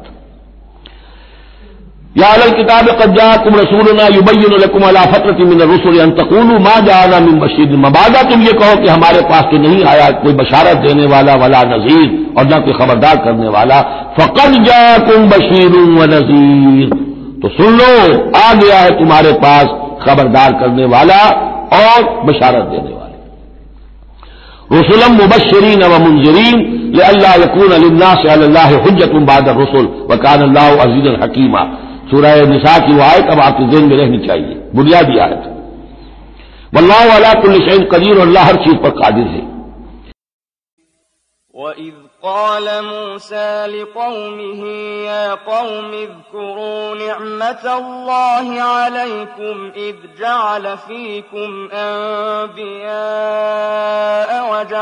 Speaker 3: یا اہل الکتاب قد جاءکم رسولنا یبین لکم علی فترۃ من الرسل ان تقولوا ما جاءنا من بشیر. مبادا تم یہ کہو کہ ہمارے پاس تو نہیں آیا کوئی بشارت دینے والا ولا نذیر، اور نہ کوئی خبردار کرنے والا. فقد جاءکم بشیر ونذیر، تو سن لو آ گیا ہے تمہارے پاس خبردار کرنے والا اور بشارت دینے والا. رسلا مبشرین ومنذرین لئلا یکون للناس علی اللہ حجۃ بعد الرسل وکان اللہ عزیزا حکیما. سورہ نساء کی وہ آیت اب آپ کے ذہن میں رہنی چاہیے، بنیادی آیت. واللہ علی کل شیء قدیر، اور اللہ ہر چیز پر قادر ہے.
Speaker 2: وَإِذْ قَالَ مُوسَى لِقَوْمِهِ يَا قَوْمِ اذْكُرُوا نِعْمَةَ اللَّهِ عَلَيْكُمْ إِذْ جَعَلَ فِيكُمْ أَنبِيَاءَ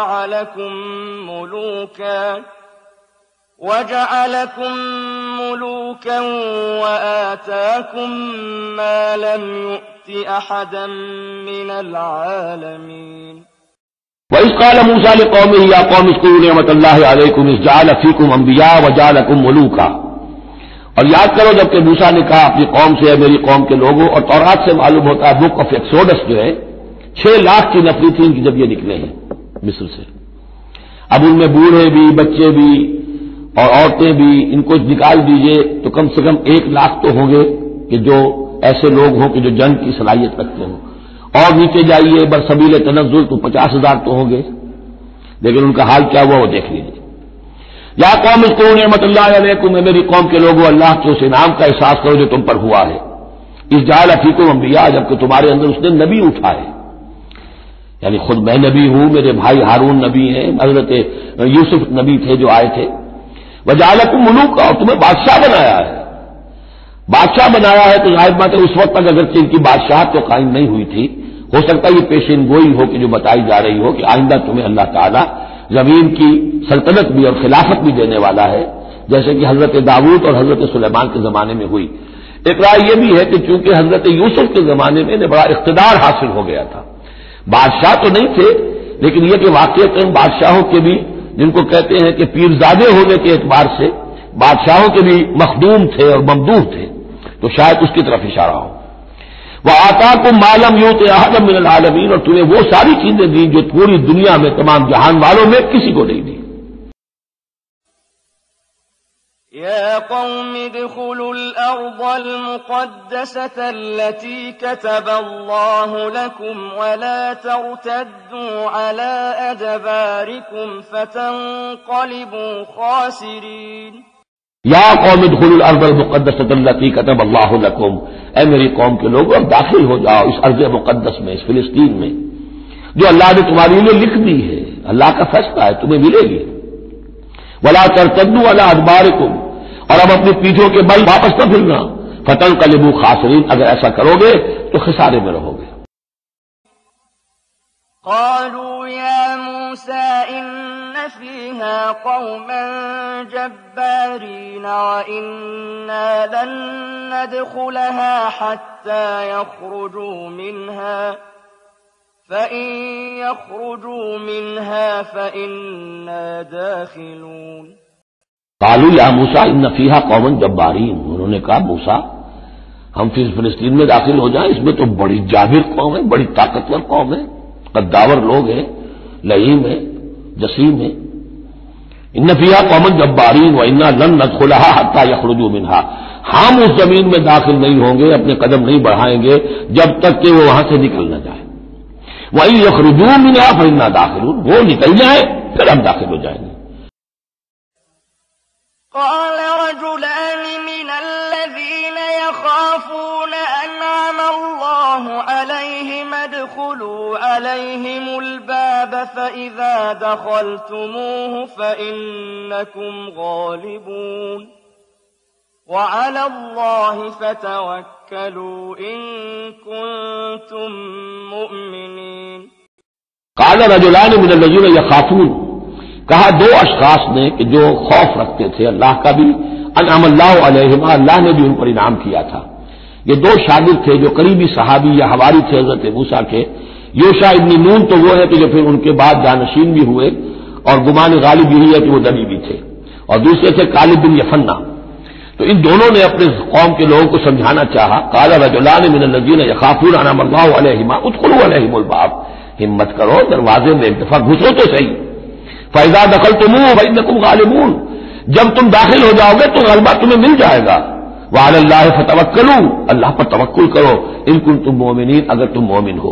Speaker 2: وَجَعَلَكُمْ مُلُوكًا وَآتَاكُمْ مَا لَمْ يُؤْتِ أَحَدًا مِّنَ الْعَالَمِينَ
Speaker 3: وَإِذْ قَالَ مُوسَىٰ لِقَوْمِهِ يَا قَوْمِ اذْكُرُوا نِعْمَةَ اللَّهِ عَلَيْكُمْ إِذْ جَعَلَ فِيكُمْ أَنبِيَاءَ وَجَعَلَكُمْ مُلُوكًا، اور یاد کرو جب کہ موسیٰ نے کہا اپنی قوم سے میری قوم کے لوگوں، اور تورات سے معلوم ہوتا ہے بک آف ایکسوڈس جو ہے 6 لاکھ کی نفری تھی ان کی جب یہ نکلے ہیں مصر سے، اب ان میں بوڑھے بھی بچے بھی اور عورتیں بھی، ان کو نکال دیجئے تو کم سے کم 1 لاکھ تو ہوں گے کہ جو ایسے لوگ ہوں کہ جو جنگ کی صلاحیت رکھتے ہوں، اور نیچے جائیے برسبیل تنزل تو 50,000 تو ہوں گے، لیکن ان کا حال کیا ہوا وہ دیکھ لیجیے۔ یا قوم اذکروا نعمت اللہ علیکم، میری قوم کے لوگوں اللہ کے اس انعام کا احساس کرو جو تم پر ہوا ہے، اذ جعل فیکم انبیاء، جبکہ تمہارے اندر اس نے نبی اٹھائے، یعنی خود میں نبی ہوں، میرے بھائی ہارون نبی ہیں، حضرت یوسف نبی تھے جو آئے تھے، وجعلکم ملوکا، اور تمہیں بادشاہ بنایا ہے، بادشاہ بنایا ہے تو ظاہر بات ہے اس وقت تک اگرچہ ان کی بادشاہت تو قائم نہیں ہوئی تھی، ہو سکتا ہے یہ پیشین گوئی ہو کہ جو بتائی جا رہی ہو کہ آئندہ تمہیں اللہ تعالیٰ زمین کی سلطنت بھی اور خلافت بھی دینے والا ہے، جیسے کہ حضرت داؤد اور حضرت سلیمان کے زمانے میں ہوئی۔ ایک رائے یہ بھی ہے کہ چونکہ حضرت یوسف کے زمانے میں انہیں بڑا اقتدار حاصل ہو گیا تھا، بادشاہ تو نہیں تھے لیکن یہ کہ واقعتاً بادشاہوں کے بھی، جن کو کہتے ہیں کہ پیرزادے ہونے کے اعتبار سے بادشاہوں کے بھی مخدوم تھے اور ممدوح تھے، تو شاید اس کی طرف اشارہ ہو۔ وَآتَاكُم مَّا لَمْ يُؤْتِ أَحَدًا مِّنَ الْعَالَمِينَ، اور تمہیں وہ ساری چیزیں دیں جو پوری دنیا میں تمام جہان والوں میں کسی کو نہیں دی۔
Speaker 2: يَا قَوْمِ ادْخُلُوا الْأَرْضَ الْمُقَدَّسَةَ الَّتِي كَتَبَ اللَّهُ لَكُمْ وَلَا تَرْتَدُّوا عَلَىٰ أَدْبَارِكُمْ فَتَنقَلِبُوا خَاسِرِينَ۔
Speaker 3: یا قوم ادخلوا الارض المقدسۃ التي كتب اللہ لکم، اے میری قوم کے لوگوں اب داخل ہو جاؤ اس ارض مقدس میں، اس فلسطین میں جو اللہ نے تمہارے لیے لکھ دی ہے، اللہ کا فیصلہ ہے تمہیں ملے گی۔ ولا ترتدوا على ادبارکم، اور اب اپنی پیٹھوں کے بل واپس نہ پھرنا، فتنقلبوا خاسرین، اگر ایسا کرو گے تو خسارے میں رہو گے۔
Speaker 2: قالوا يا موسى إن فيها قوما جبارين وإنا لن ندخلها حتى يخرجوا منها فإن يخرجوا منها فإنا داخلون۔
Speaker 3: قالوا یا موسیٰ ان فیہا قوما جبارین، انہوں نے کہا موسیٰ ہم فلسطین میں داخل ہو جائیں، اس میں تو بڑی جابر قوم ہے، بڑی طاقتور قوم ہے، قداور لوگ ہیں، لئیم ہیں، جسیم ہیں۔ ان فیہا قوما جبارین وانا لن ندخلها حتى يخرجوا منها، ہم اس زمین میں داخل نہیں ہوں گے، اپنے قدم نہیں بڑھائیں گے جب تک کہ وہ وہاں سے نکل نہ جائے۔ وَإِن يَخْرُجُوا مِنْهَا فَإِنَّا دَاخِلُونَ، وہ نکل جائیں پھر ہم داخل ہو جائیں گے۔
Speaker 2: قال رجلان من الذين يخافون أنعم الله عليهم ادخلوا عليهم الباب فإذا دخلتموه فإنكم غالبون وعلى الله فتوكلوا إن كنتم مؤمنين۔
Speaker 3: قال رجلان من الذين يخافون، کہا 2 اشخاص نے کہ جو خوف رکھتے تھے اللہ کا بھی، انعم اللہ علیہما، اللہ نے بھی ان پر انعام کیا تھا۔ یہ 2 شاگرد تھے جو قریبی صحابی یا حواری تھے حضرت موسیٰ کے۔ یوشع ابن نون تو وہ ہے کہ جو پھر ان کے بعد جانشین بھی ہوئے، اور گمان غالب یہی ہے کہ وہ نبی بھی تھے، اور دوسرے تھے کالب بن یفنہ۔ تو ان دونوں نے اپنے قوم کے لوگوں کو سمجھانا چاہا۔ قال رجلان من الذين يخافون انعم الله عليهما ادخلوا عليهم الباب، ہمت کرو دروازے میں ایک دفعہ گھسو تو صحیح۔ فَإِذَا دَخَلْتُمُوهُ فَإِنَّكُمْ غَالِبُونَ، جب تم داخل ہو جاؤ گے تو غلبہ تمہیں مل جائے گا۔ وَعَلَى اللَّهِ فَتَوَكَّلُوا، اللہ پر توکل کرو، ان كنتم مؤمنین، اگر تم مومن ہو۔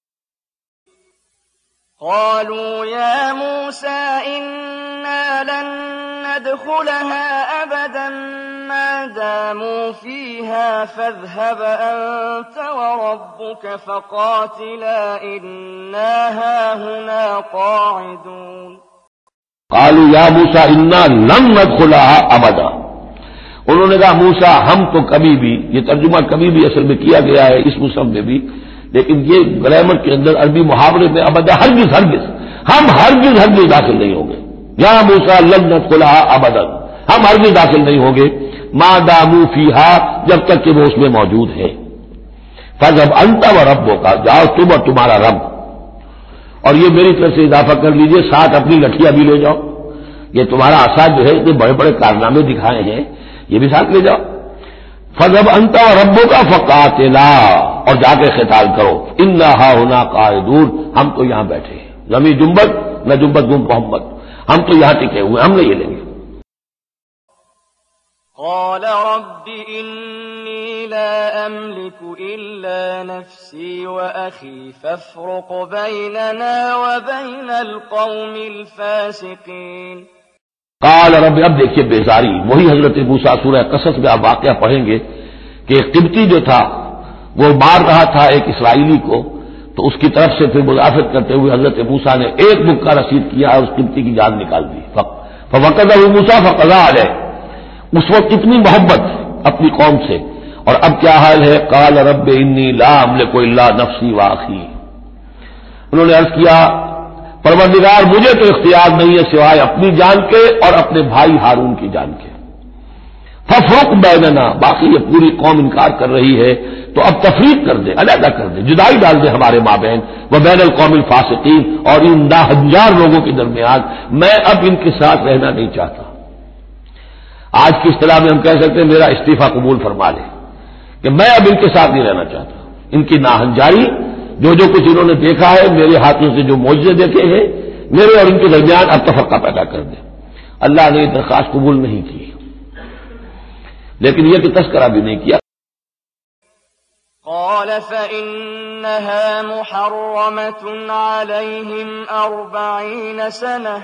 Speaker 2: قالوا يا موسى إنا لن ندخلها أبدا ما داموا فيها فاذهب أنت وربك فقاتلا إنا هاهنا قاعدون۔
Speaker 3: قالوا یا موسیٰ انا لن ندخلها ابدا، انہوں نے کہا موسیٰ ہم تو کبھی بھی، یہ ترجمہ کبھی بھی اصل میں کیا گیا ہے اس مصحف میں بھی، لیکن یہ گرامر کے اندر عربی محاورے میں ابدا ہرگز ہرگز، ہم ہرگز ہرگز داخل نہیں ہوں گے، یا موسیٰ لن ندخلها ابدا، ہم ہرگز داخل نہیں ہوں گے ما داموا فیہا، جب تک کہ وہ اس میں موجود ہے، فاذهب انت وربک، جاؤ تم اور تمہارا رب، اور یہ میری طرف سے اضافہ کر لیجئے ساتھ اپنی لٹھیاں بھی لے جاؤ، یہ تمہارا عصا جو ہے اتنے بڑے بڑے کارنامے دکھائے ہیں یہ بھی ساتھ لے جاؤ، فاذهب انت وربک فقاتلا، اور جا کے قتال کرو، انا ہاہنا قاعدون، ہم تو یہاں بیٹھے ہیں، زمین جنبت نہ جنبت گم محمد، ہم تو یہاں ٹکے ہوئے، ہم نہیں لیں گے۔
Speaker 2: قال رب إني لا أملك إلا نفسي وأخي فافرق بيننا وبين القوم الفاسقين۔
Speaker 3: قال رب، اب دیکھیے بیزاری، وہی حضرت موسیٰ سورہ قصص میں آپ واقعہ پڑھیں گے کہ ایک قبطی جو تھا وہ مار رہا تھا ایک اسرائیلی کو، تو اس کی طرف سے پھر مدافعت کرتے ہوئے حضرت موسیٰ نے ایک مکہ رسید کیا اور اس قبطی کی جان نکال دی، فوقظہ موسیٰ فقضى علیہ، اس وقت کتنی محبت اپنی قوم سے، اور اب کیا حال ہے، قال رب انی لا املک الا نفسی واخی، انہوں نے عرض کیا پروردگار مجھے تو اختیار نہیں ہے سوائے اپنی جان کے اور اپنے بھائی ہارون کی جان کے، ففرق بیننا، باقی یہ پوری قوم انکار کر رہی ہے تو اب تفریق کر دے، علیحدہ کر دے، جدائی ڈال دے ہمارے مابین، وبین القوم الفاسقین، اور ان ناہنجار لوگوں کے درمیان، میں اب ان کے ساتھ رہنا نہیں چاہتا۔ آج کی اصطلاح میں ہم کہہ سکتے ہیں میرا استعفیٰ قبول فرما لے، کہ میں اب ان کے ساتھ نہیں رہنا چاہتا، ان کی ناہنجاری، جو کچھ انہوں نے دیکھا ہے، میرے ہاتھوں سے جو معجزے دیکھے ہیں، میرے اور ان کے درمیان اب تفرقہ پیدا کر دے۔ اللہ نے یہ درخواست قبول نہیں کی، لیکن یہ کہ تذکرہ بھی نہیں کیا۔
Speaker 2: قال فإنها محرمة عليهم 40 سنة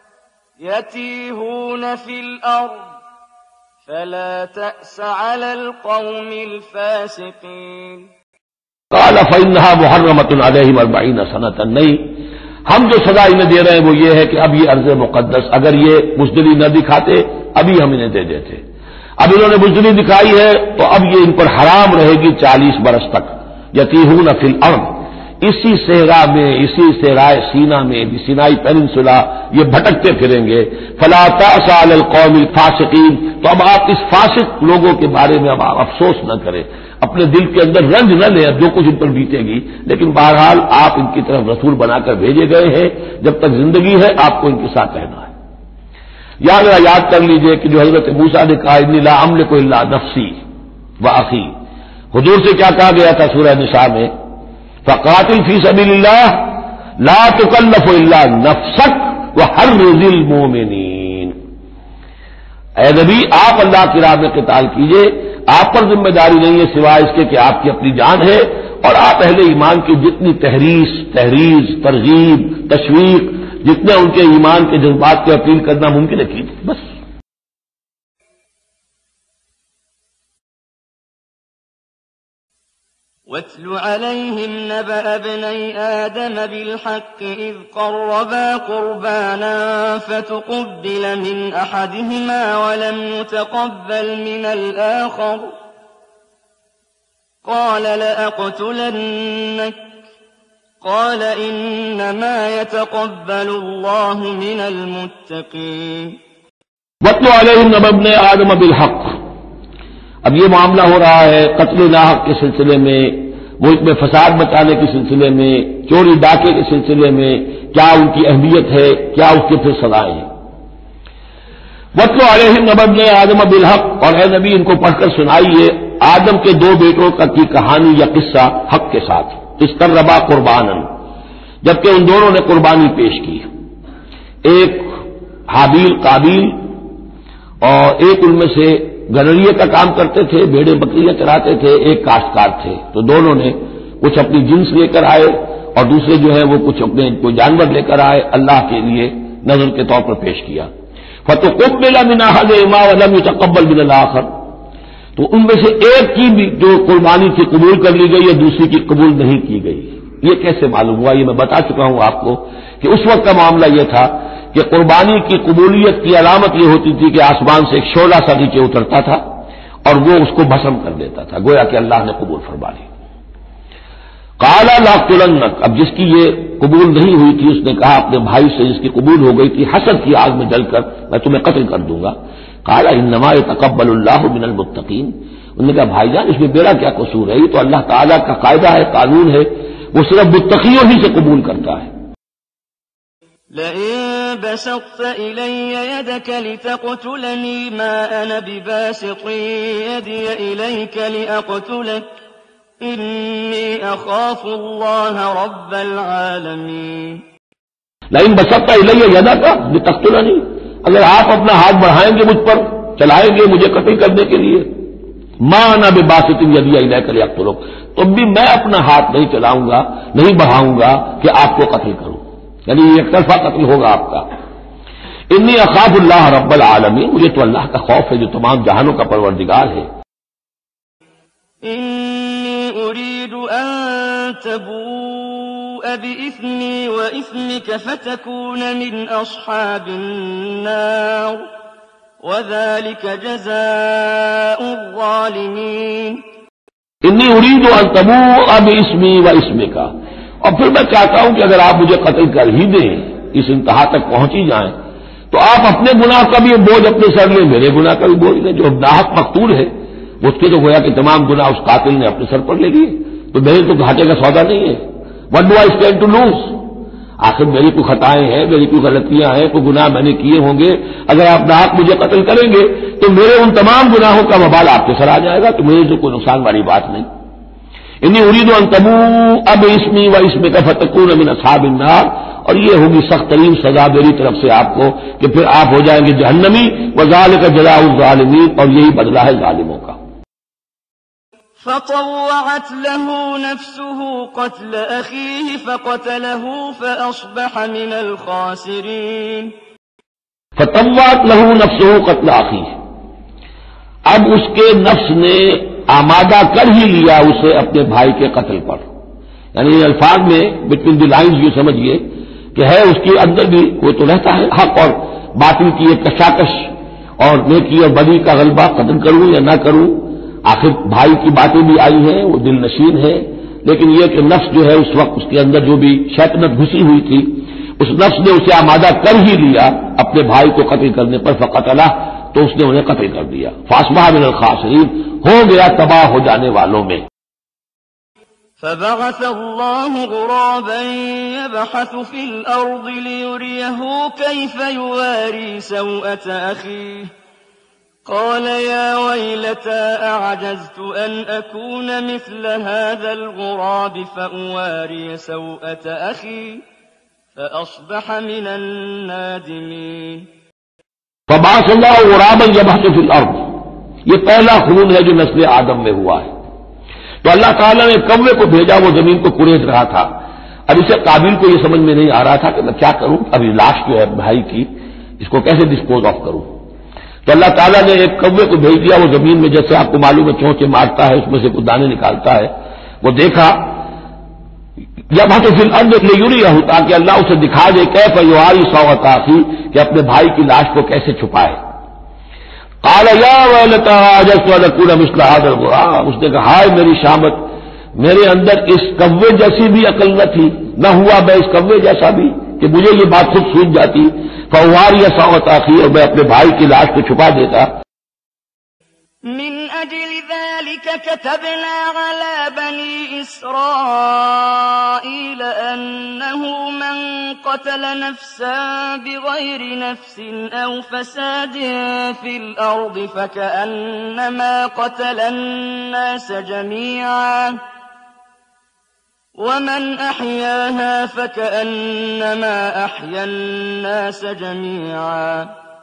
Speaker 2: يتيهون في الأرض فلا تأس على القوم الفاسقين۔
Speaker 3: قال فإنها محرمة عليهم 40 سنة، نہیں، ہم جو سزا انہیں دے رہے ہیں وہ یہ ہے کہ اب یہ ارض مقدس، اگر یہ بزدلی نہ دکھاتے ابھی ہم انہیں دے دیتے، اب انہوں نے بزدلی دکھائی ہے تو اب یہ ان پر حرام رہے گی 40 برس تک، یتیہون فی الارض، اسی صحرا میں، اسی صحرائے سینا میں، سینائی پیننسولا، یہ بھٹکتے پھریں گے، فلا تأس علی القوم الفاسقین، تو اب آپ اس فاسق لوگوں کے بارے میں اب آپ افسوس نہ کریں، اپنے دل کے اندر رنج نہ لیں جو کچھ ان پر بیتے گی، لیکن بہرحال آپ ان کی طرف رسول بنا کر بھیجے گئے ہیں، جب تک زندگی ہے آپ کو ان کے ساتھ رہنا ہے۔ یاد کر لیجئے کہ جو حضرت موسیٰ نے کہا انی لا املک الا نفسی واخی، حضور سے کیا کہا گیا تھا سورہ نساء میں، فقاتل فی سبیل اللہ لا تکلف الا نفسک وحرض المؤمنین، اے نبی آپ اللہ کی راہ میں قتال کیجئے، آپ پر ذمہ داری نہیں ہے سوائے اس کے کہ آپ کی اپنی جان ہے، اور آپ اہل ایمان کی جتنی تحریض، ترغیب، تشویق، جتنے ان کے ایمان کے جذبات کو اپیل کرنا ممکن ہے کیجیے، بس۔
Speaker 2: واتل عليهم نبأ ابني آدم بالحق إذ قربا قربانا فتقبل من أحدهما ولم يتقبل من الآخر قال لأقتلنك قال إنما يتقبل الله من المتقين۔
Speaker 3: واتل عليهم نبأ ابني آدم بالحق، اب یہ معاملہ ہو رہا ہے قتل ناحق کے سلسلے میں، ملک میں فساد مچانے کے سلسلے میں، چوری ڈاکے کے سلسلے میں، کیا ان کی اہمیت ہے، کیا اس کے پھر سزائیں ہیں۔ واتل علیہم نبأ ابنی آدم بالحق، اور اے نبی ان کو پڑھ کر سنائیے آدم کے دو بیٹوں کی کہانی یا قصہ حق کے ساتھ، استقربا قربانا، جبکہ ان دونوں نے قربانی پیش کی، ایک حابیل قابیل، اور ایک ان میں سے گنریے کا کام کرتے تھے، بھیڑیں بکریاں چراتے تھے، ایک کاشتکار تھے، تو دونوں نے کچھ اپنی جنس لے کر آئے اور دوسرے جو ہے وہ کچھ اپنے کوئی جانور لے کر آئے، اللہ کے لیے نذر کے طور پر پیش کیا۔ فتقبل من احدہما ولم يتقبل من الآخر، تو ان میں سے ایک کی بھی جو قربانی تھی قبول کر لی گئی ہے، دوسری کی قبول نہیں کی گئی۔ یہ کیسے معلوم ہوا؟ یہ میں بتا چکا ہوں آپ کو کہ اس وقت کا معاملہ یہ تھا کہ قربانی کی قبولیت کی علامت یہ ہوتی تھی کہ آسمان سے ایک شعلہ سا نیچے اترتا تھا اور وہ اس کو بھسم کر دیتا تھا، گویا کہ اللہ نے قبول فرما لی۔ قال لاقتلنک، اب جس کی یہ قبول نہیں ہوئی تھی اس نے کہا اپنے بھائی سے جس کی قبول ہو گئی تھی، حسد کی آگ میں جل کر میں تمہیں قتل کر دوں گا۔ قال انما يتقبل اللہ من المتقین، انہوں نے کہا بھائی جان اس میں میرا کیا قصور ہے، یہ تو اللہ تعالیٰ کا قاعدہ ہے، قانون ہے، وہ صرف متقیوں ہی سے قبول کرتا ہے۔
Speaker 2: لئن بسطت إلي يدك لتقتلني ما أنا بباسط يدي إليك لأقتلك إني أخاف الله رب العالمين۔
Speaker 3: لئن بسطت إلي يدك لتقتلني، اگر آپ اپنا ہاتھ بڑھائیں گے مجھ پر، چلائیں گے مجھے قتل کرنے کے لیے، ما أنا بباسط يدي إليك لأقتلك، تو بھی میں اپنا ہاتھ نہیں چلاؤں گا، نہیں بڑھاؤں گا کہ آپ کو قتل کروں، یعنی ایک طرفہ قتل ہوگا آپ کا۔ انی اخاف اللہ رب العالمین، مجھے تو اللہ کا خوف ہے جو تمام جہانوں کا پروردگار ہے۔
Speaker 2: انی اريد ان تبوء بإثمي وإثمك فتكون من أصحاب النار وذلك جزاء الظالمين۔
Speaker 3: انی اريد ان تبوء باسمی و اسمک، اور پھر میں چاہتا ہوں کہ اگر آپ مجھے قتل کر ہی دیں، اس انتہا تک پہنچ ہی جائیں، تو آپ اپنے گناہ کا بھی بوجھ اپنے سر لیں، میرے گناہ کا بھی بوجھ لیں، جو ناحق مقتول ہے اس کے تو گویا کہ تمام گناہ اس قاتل نے اپنے سر پر لے لیے، تو میرے تو گھاٹے کا سودا نہیں ہے۔ What do I stand to lose, آخر میری کوئی خطائیں ہیں، میری کوئی غلطیاں ہیں، کوئی گناہ میں نے کیے ہوں گے، اگر آپ ناحق مجھے قتل کریں گے تو میرے ان تمام گناہوں کا وبال آپ کے سر آ جائے گا، تو میرے سے کوئی نقصان والی بات نہیں۔ انی اريد ان تبوء باسمی و اسمک فتکون من اصحاب النار، اور یہ ہوگی سخت ترین سزا میری طرف سے آپ کو کہ پھر آپ ہو جائیں گے جہنمی، وذالک جزاء الظالمین، اور یہی بدلہ ہے ظالموں کا۔
Speaker 2: فطوعت له نفسه قتل أخيه فقتله فأصبح من الخاسرين۔
Speaker 3: فطوعت له نفسه قتل اخیہ، اب اس کے نفس نے آمادہ کر ہی لیا اسے اپنے بھائی کے قتل پر، یعنی الفاظ میں بٹوین دی لائنز یہ سمجھیے کہ ہے اس کے اندر بھی وہ تو رہتا ہے حق اور باطل کی ایک کشاکش اور نیکی اور بدی کا غلبہ، قتل کروں یا نہ کروں، آخر بھائی کی باتیں بھی آئی ہیں، وہ دل نشین ہے، لیکن یہ کہ نفس جو ہے اس وقت اس کے اندر جو بھی شیطنت گھسی ہوئی تھی، اس نفس نے اسے آمادہ کر ہی لیا اپنے بھائی کو قتل کرنے پر، فقتلہ، تو اس نے انہیں قتل کر دیا، فاصبح من الخاسرین، ہو گیا تباہ ہو جانے والوں میں۔
Speaker 2: فبعث الله غرابا يبحث في الأرض ليريه كيف يواري سوءة أخيه قال يا ويلتى أعجزت أن أكون مثل هذا الغراب فأواري سوءة أخي فأصبح من النادمين۔
Speaker 3: فبعث اللہ غرابا یبحث فی الارض، یہ پہلا خون ہے جو نسل آدم میں ہوا ہے، تو اللہ تعالیٰ نے کوے کو بھیجا، وہ زمین کو کرید رہا تھا۔ اب اسے قابل کو یہ سمجھ میں نہیں آ رہا تھا کہ میں کیا کروں، ابھی لاش جو ہے بھائی کی اس کو کیسے ڈسپوز آف کروں، تو اللہ تعالیٰ نے ایک کوے کو بھیج دیا، وہ زمین میں جیسے آپ کو معلوم ہے چونچے مارتا ہے، اس میں سے کچھ دانے نکالتا ہے، وہ دیکھا یبحث فی الارض لیریہ، تاکہ اللہ اسے دکھا دے کیف یواری سوءۃ اخی، کہ اپنے بھائی کی لاش کو کیسے چھپائے۔ قال یا ویلتى عجزت ان اكون مثل هذا الغراب، اس نے کہا ہائے میری شامت، میرے اندر اس کوے جیسی بھی عقل نہ تھی، نہ ہوا میں اس کوے جیسا بھی کہ مجھے یہ بات خود سوچ جاتی، فواری سوءۃ اخی، اور میں اپنے بھائی کی لاش کو چھپا دیتا۔
Speaker 2: من أجل ذلك كتبنا على بني إسرائيل أنه من قتل نفسا بغير نفس أو فساد في الأرض فكأنما قتل الناس جميعا ومن أحياها فكأنما أحيا الناس جميعا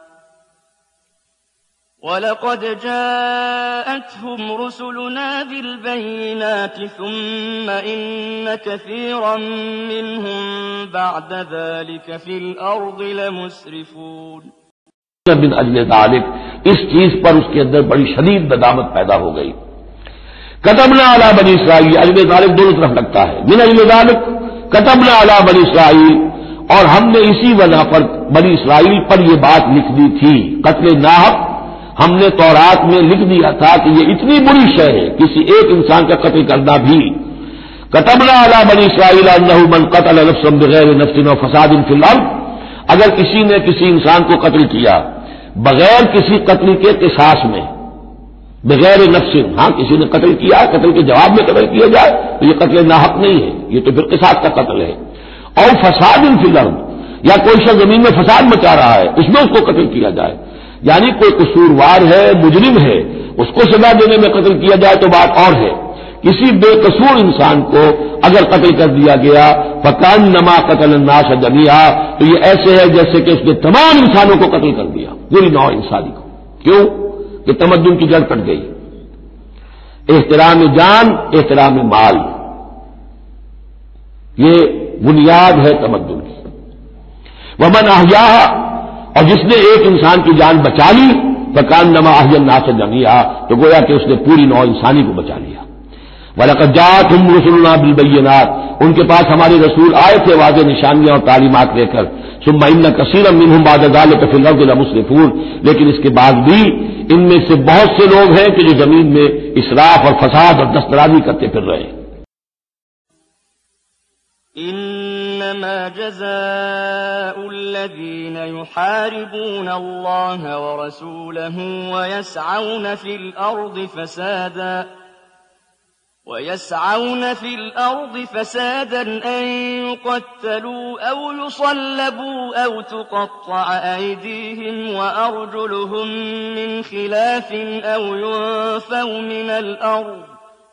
Speaker 2: وَلَقَدْ جَاءَتْهُمْ رُسُلُنَا بِالْبَيِّنَاتِ ثُمَّ إِنَّ كَثِيرًا مِّنْهُمْ بَعْدَ ذَلِكَ فِي الْأَرْضِ لَمُسْرِفُونَ۔
Speaker 3: من اجل ذلك، اس چیز پر اس کے اندر بڑی شدید ندامت پیدا ہو گئی۔ کتبنا علی بنی اسرائیل، اجل ذلك دونوں طرف لگتا ہے، من اجل ذلك کتبنا علی بنی اسرائیل، اور ہم نے اسی وجہ پر بنی اسرائیل پر یہ بات لکھ دی تھی، قتل ناحق ہم نے تورات میں لکھ دیا تھا کہ یہ اتنی بری شے ہے کسی ایک انسان کا قتل کرنا بھی۔ کتبنا علی بنی اسرائیل انہ من قتل نفسا بغیر نفس و فساد فی الارض، اگر کسی نے کسی انسان کو قتل کیا بغیر کسی قتل کے قصاص میں، بغیر نفس، ہاں کسی نے قتل کیا، قتل کے جواب میں قتل کیا جائے تو یہ قتل ناحق نہیں ہے، یہ تو پھر قصاص کا قتل ہے۔ اور فساد فی الارض، یا کوئی شخص زمین میں فساد مچا رہا ہے اس میں اس کو قتل کیا جائے، یعنی کوئی قصوروار ہے، مجرم ہے، اس کو سزا دینے میں قتل کیا جائے تو بات اور ہے۔ کسی بے قصور انسان کو اگر قتل کر دیا گیا فکانما قتل الناس جميعا، تو یہ ایسے ہے جیسے کہ اس نے تمام انسانوں کو قتل کر دیا، پوری نوع انسانی کو۔ کیوں؟ کہ تمدن کی جڑ کٹ گئی۔ احترام جان، احترام مال، یہ بنیاد ہے تمدن کی۔ ومن احیاها، اور جس نے ایک انسان کی جان بچا لی فکانما احیا الناس جميعا، تو گویا کہ اس نے پوری نوع انسانی کو بچا لیا۔ وَلَقَدْ جَاءَتْهُمْ رُسُلُنَا بِالْبَيِّنَاتِ، ان کے پاس ہمارے رسول آئے تھے واضح نشانیاں اور تعلیمات لے کر۔ ثُمَّ إِنَّ كَثِيرًا مِّنْهُمْ بَعْدَ ذَلِكَ فِي الْأَرْضِ لَمُسْرِفُونَ، لیکن اس کے بعد بھی ان میں سے بہت سے لوگ ہیں کہ جو زمین میں اسراف اور فساد اور دسترازی کرتے پھر رہے ہیں۔
Speaker 2: إنما جزاء الذين يحاربون الله ورسوله ويسعون في الأرض فسادا أن يقتلوا أو يصلبوا أو تقطع أيديهم وأرجلهم من خلاف أو ينفوا من الأرض،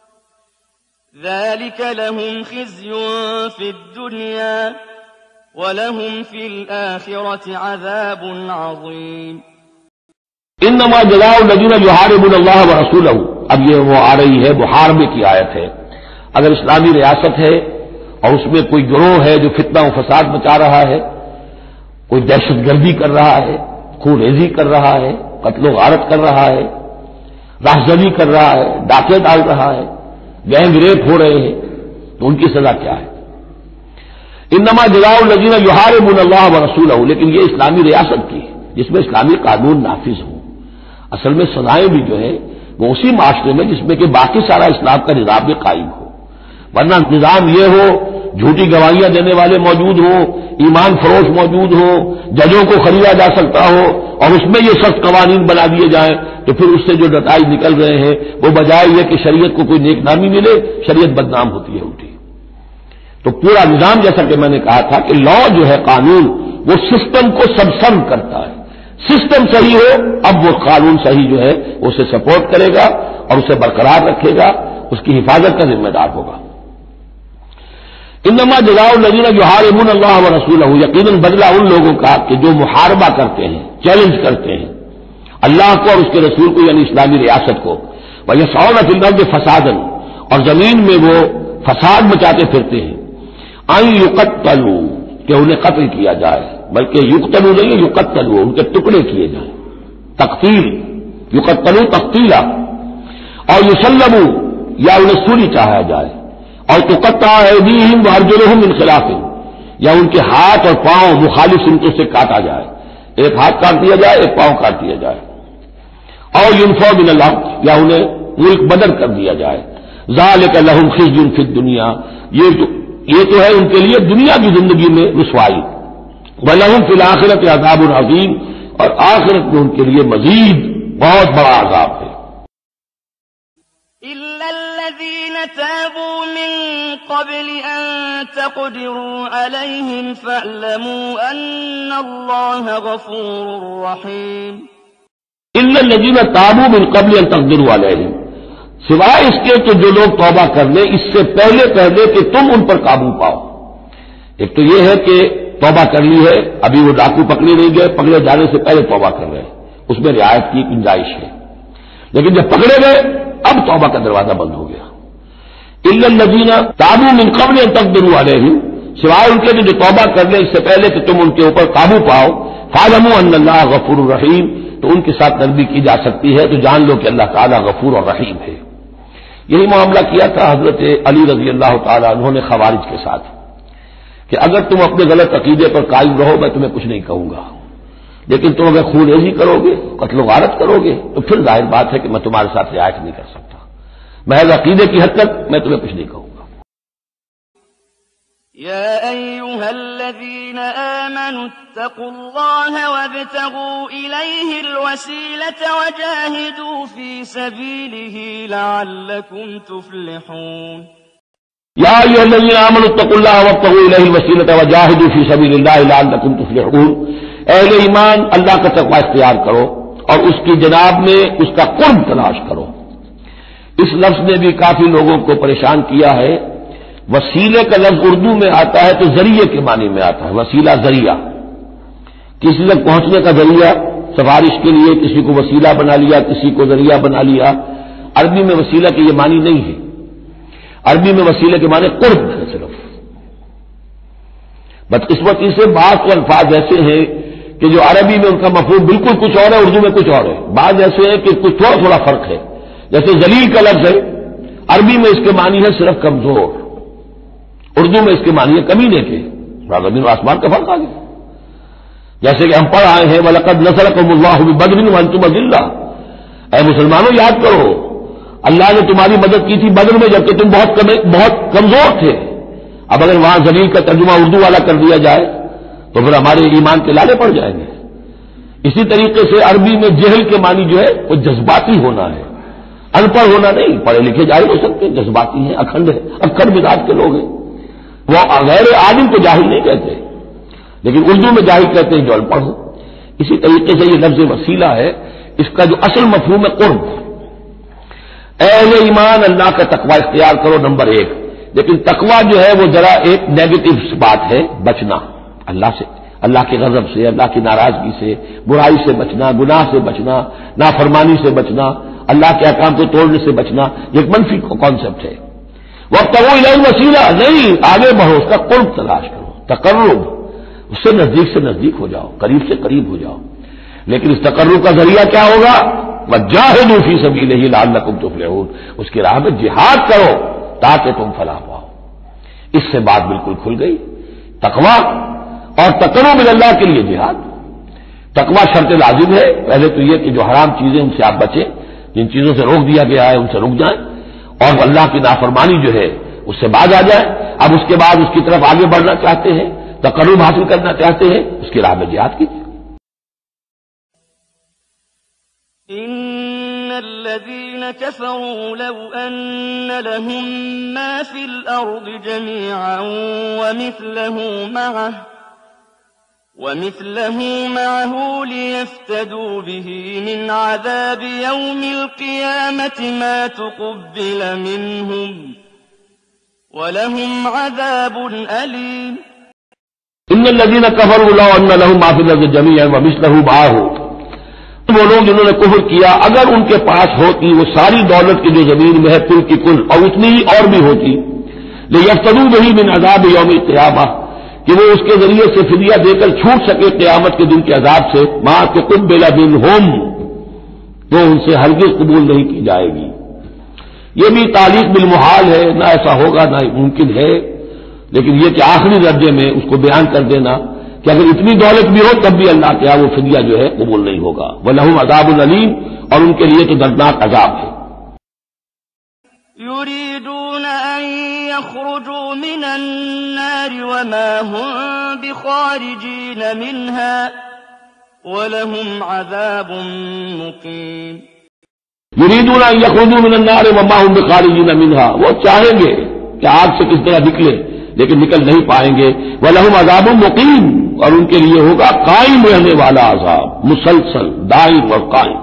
Speaker 2: ذلك لهم خزي في الدنيا ولهم في الآخرة عذاب عظيم۔
Speaker 3: انما جزاء الذين يحاربون الله ورسوله، اب یہ وہ آ رہی ہے محاربے کی آیت ہے۔ اگر اسلامی ریاست ہے اور اس میں کوئی گروہ ہے جو فتنہ و فساد مچا رہا ہے، کوئی دہشت گردی کر رہا ہے، خون ریزی کر رہا ہے، قتل و غارت کر رہا ہے، راہزنی کر رہا ہے، ڈاکے ڈال رہا ہے، گینگ ریپ ہو رہے ہیں، تو ان کی سزا کیا ہے؟ انما جزاء الذين يحاربون الله ورسوله، لیکن یہ اسلامی ریاست کی ہے جس میں اسلامی قانون نافذ ہو۔ اصل میں سزائیں بھی جو ہے وہ اسی معاشرے میں جس میں کہ باقی سارا اسلام کا نظام بھی قائم ہو، ورنہ نظام یہ ہو جھوٹی گواہیاں دینے والے موجود ہوں، ایمان فروش موجود ہوں، ججوں کو خریدا جا سکتا ہو اور اس میں یہ سخت قوانین بنا دیے جائیں، تو پھر اس سے جو نتائج نکل رہے ہیں وہ بجائے یہ کہ شریعت کو کوئی نیک نامی ملے، شریعت بدنام ہوتی ہے الٹی۔ تو پورا نظام جیسا کہ میں نے کہا تھا کہ لا جو ہے قانون وہ سسٹم کو سبسرو کرتا ہے، سسٹم صحیح ہو اب وہ قانون صحیح جو ہے اسے سپورٹ کرے گا اور اسے برقرار رکھے گا، اس کی حفاظت کا ذمہ دار ہوگا۔ انما جزاء الذین یحاربون اللہ ورسولہ، یقیناً بدلہ ان لوگوں کا کہ جو محاربہ کرتے ہیں، چیلنج کرتے ہیں اللہ کو اور اس کے رسول کو، یعنی اسلامی ریاست کو، ویسعون فی الارض فسادا، اور زمین میں وہ فساد مچاتے پھرتے ہیں، ان یقتلوا، کہ انہیں قتل کیا جائے، بلکہ یقتلوا نہیں یقتلوا، ان کے ٹکڑے کیے جائیں، تقتیل، یقتلوا تقتیلا، اور یصلبوا، یا انہیں سولی چاہا جائے، اور تقطع ایدیہم وارجلہم من خلاف، یا ان کے ہاتھ اور پاؤں مخالف سمتوں سے کاٹا جائے، ایک ہاتھ کاٹ دیا جائے، ایک پاؤں کاٹ دیا جائے، اور ينفوا من الارض، یا انہیں ملک بدر کر دیا جائے، ذالک لہم خزی فی الدنیا، یہ تو ہے ان کے لیے دنیا کی زندگی میں رسوائی، وَلَهُمْ فِي الْآخِرَةِ عَذَابٌ عَظِيمٌ، اور آخرت میں ان کے لیے مزید بہت بڑا عذاب ہے۔
Speaker 2: إِلَّا الَّذِينَ تَابُوا مِن قَبْلِ أَن تَقْدِرُوا عَلَيْهِمْ فَاعْلَمُوا أَنَّ اللَّهَ غَفُورٌ رَّحِيمٌ۔
Speaker 3: إِلَّا الَّذِينَ تَابُوا مِن قَبْلِ أَن تَقْدِرُوا عَلَيْهِمْ، سوائے اس کے کہ جو لوگ توبہ کر لیں اس سے پہلے کہ تم ان پر قابو پاؤ۔ ایک تو یہ ہے کہ توبہ کر لی ہے، ابھی وہ ڈاکو پکڑے نہیں گئے، پکڑے جانے سے پہلے توبہ کر رہے ہیں، اس میں رعایت کی گنجائش ہے، لیکن جب پکڑے گئے اب توبہ کا دروازہ بند ہو گیا۔ الا الذین تابوا من قبل ان تقدروا علیہم، سوائے ان کے جو توبہ کر لیں اس سے پہلے کہ تم ان کے اوپر قابو پاؤ، فاعلموا ان اللہ غفور رحیم، تو ان کے ساتھ نرمی کی جا سکتی ہے، تو جان لو کہ اللہ تعالیٰ غفور اور رحیم ہے۔ یہی معاملہ کیا تھا حضرت علی رضی اللہ تعالیٰ عنہ نے خوارج کے ساتھ۔ کہ اگر تم اپنے غلط عقیدے پر قائم رہو میں تمہیں کچھ نہیں کہوں گا، لیکن تم اگر خون ریزی کرو گے، قتل و غارت کرو گے، تو پھر ظاہر بات ہے کہ میں تمہارے ساتھ رعایت نہیں کر سکتا، محض عقیدے کی حد تک میں تمہیں کچھ نہیں کہوں گا۔
Speaker 2: يا أيها الذين آمنوا اتقوا الله وابتغوا إليه الوسيلة وجاهدوا في سبيله لعلكم تفلحون۔
Speaker 3: یا ایھا الذین آمنوا اتقوا اللہ وابتغوا الیہ الوسیلۃ وجاہدوا فی سبیل اللہ لعلکم تفلحون، اہل ایمان اللہ کا تقوی اختیار کرو اور اس کی جناب میں اس کا قرب تلاش کرو۔ اس لفظ نے بھی کافی لوگوں کو پریشان کیا ہے۔ وسیلے کا لفظ اردو میں آتا ہے تو ذریعے کے معنی میں آتا ہے، وسیلہ ذریعہ، کسی تک پہنچنے کا ذریعہ، سفارش کے لیے کسی کو وسیلہ بنا لیا، کسی کو ذریعہ بنا لیا۔ عربی میں وسیلہ کے یہ معنی نہیں ہے، عربی میں وسیلے کے معنی قرب ہے صرف۔ بدقسمتی سے بعض تو الفاظ ایسے ہیں کہ جو عربی میں ان کا مفہوم بالکل کچھ اور ہے، اردو میں کچھ اور ہے۔ بعض ایسے ہیں کہ کچھ تھوڑا تھوڑا فرق ہے، جیسے ذلیل کا لفظ ہے، عربی میں اس کے معنی ہے صرف کمزور، اردو میں اس کے معنی ہے کمینے کے۔ زمین و آسمان کا فرق آ گیا۔ جیسے کہ ہم پڑھ آئے ہیں وَلَقَدْ نَصَرَكُمُ اللَّهُ بِبَدْرٍ وَأَنْتُمْ أَذِلَّةٌ، اے مسلمانوں یاد کرو اللہ نے تمہاری مدد کی تھی بدر میں جبکہ تم بہت کمزور تھے۔ اب اگر وہاں ذلیل کا ترجمہ اردو والا کر دیا جائے تو پھر ہمارے ایمان کے لالے پڑ جائیں گے۔ اسی طریقے سے عربی میں جہل کے معنی جو ہے وہ جذباتی ہونا ہے، ان پڑھ ہونا نہیں، پڑھے لکھے جاہل ہو سکتے ہیں، جذباتی ہیں، اکھڑ مزاج کے لوگ ہیں۔ وہ غیر عالم کو جاہل نہیں کہتے، لیکن اردو میں جاہل کہتے ہیں جو ان پڑھ ہو۔ اسی طریقے سے یہ لفظ وسیلہ ہے، اس کا جو اصل مفہوم ہے قرب۔ اہل ایمان اللہ کا تقوی اختیار کرو نمبر ایک، لیکن تقوی جو ہے وہ ذرا ایک نیگیٹو بات ہے، بچنا اللہ سے، اللہ کے غضب سے، اللہ کی ناراضگی سے، برائی سے بچنا، گناہ سے بچنا، نافرمانی سے بچنا، اللہ کے احکام کو توڑنے سے بچنا، یہ ایک منفی کانسیپٹ ہے۔ وابتغوا الیہ الوسیلہ، نہیں آگے بڑھو، اس کا قرب تلاش کرو، تقرب، اس سے نزدیک ہو جاؤ، قریب سے قریب ہو جاؤ۔ لیکن اس تقرب کا ذریعہ کیا ہوگا؟ وجاہدوا فی سبیلہ لعلکم تفلحون، اس کی راہ میں جہاد کرو تاکہ تم فلاح پاؤ۔ اس سے بات بالکل کھل گئی۔ تقوی اور تقرب اللہ کے لیے جہاد۔ تقوی شرط لازم ہے، پہلے تو یہ کہ جو حرام چیزیں ان سے آپ بچیں، جن چیزوں سے روک دیا گیا ہے ان سے رک جائیں، اور اللہ کی نافرمانی جو ہے اس سے باز آ جائیں۔ اب اس کے بعد اس کی طرف آگے بڑھنا چاہتے ہیں، تقرب حاصل کرنا چاہتے ہیں، اس کی راہ میں جہاد کیجیے۔
Speaker 2: إن الذين كفروا لو أن لهم ما في الأرض جميعا ومثله معه ليفتدوا به من عذاب يوم القيامة ما تقبل منهم ولهم عذاب أليم۔
Speaker 3: ان الذين كفروا لو ان لهم ما في الارض جميعا ومثله معه، وہ لوگ جنہوں نے کفر کیا اگر ان کے پاس ہوتی وہ ساری دولت کی جو زمین میں ہے کل کی کل اور اتنی ہی اور بھی ہوتی، لیفتدوا به من عذاب یوم القیامہ، کہ وہ اس کے ذریعے سے فدیہ دے کر چھوٹ سکے قیامت کے دن کے عذاب سے، ما تقبل منہم، وہ ان سے ہرگز قبول نہیں کی جائے گی۔ یہ بھی تعلیق بالمحال ہے، نہ ایسا ہوگا نہ ممکن ہے، لیکن یہ کہ آخری درجے میں اس کو بیان کر دینا کہ اگر اتنی دولت بھی ہو تب بھی اللہ کے یہاں وہ فدیہ جو ہے قبول نہیں ہوگا۔ وَلَهُمْ عَذَابٌ أَلِيمٌ، اور ان کے لیے تو دردناک عذاب ہے۔
Speaker 2: يريدون أن يخرجوا من النار وما هم بخارجين منها ولهم عذاب مقيم۔
Speaker 3: يريدون أن يخرجوا من النار وما هم بخارجين منها، وہ چاہیں گے کہ آگ سے کس طرح نکلے لیکن نکل نہیں پائیں گے۔ وَلَهُمْ عَذَابٌ مُقِيمٌ، اور ان کے لیے ہوگا قائم رہنے والا عذاب، مسلسل دائم اور قائم۔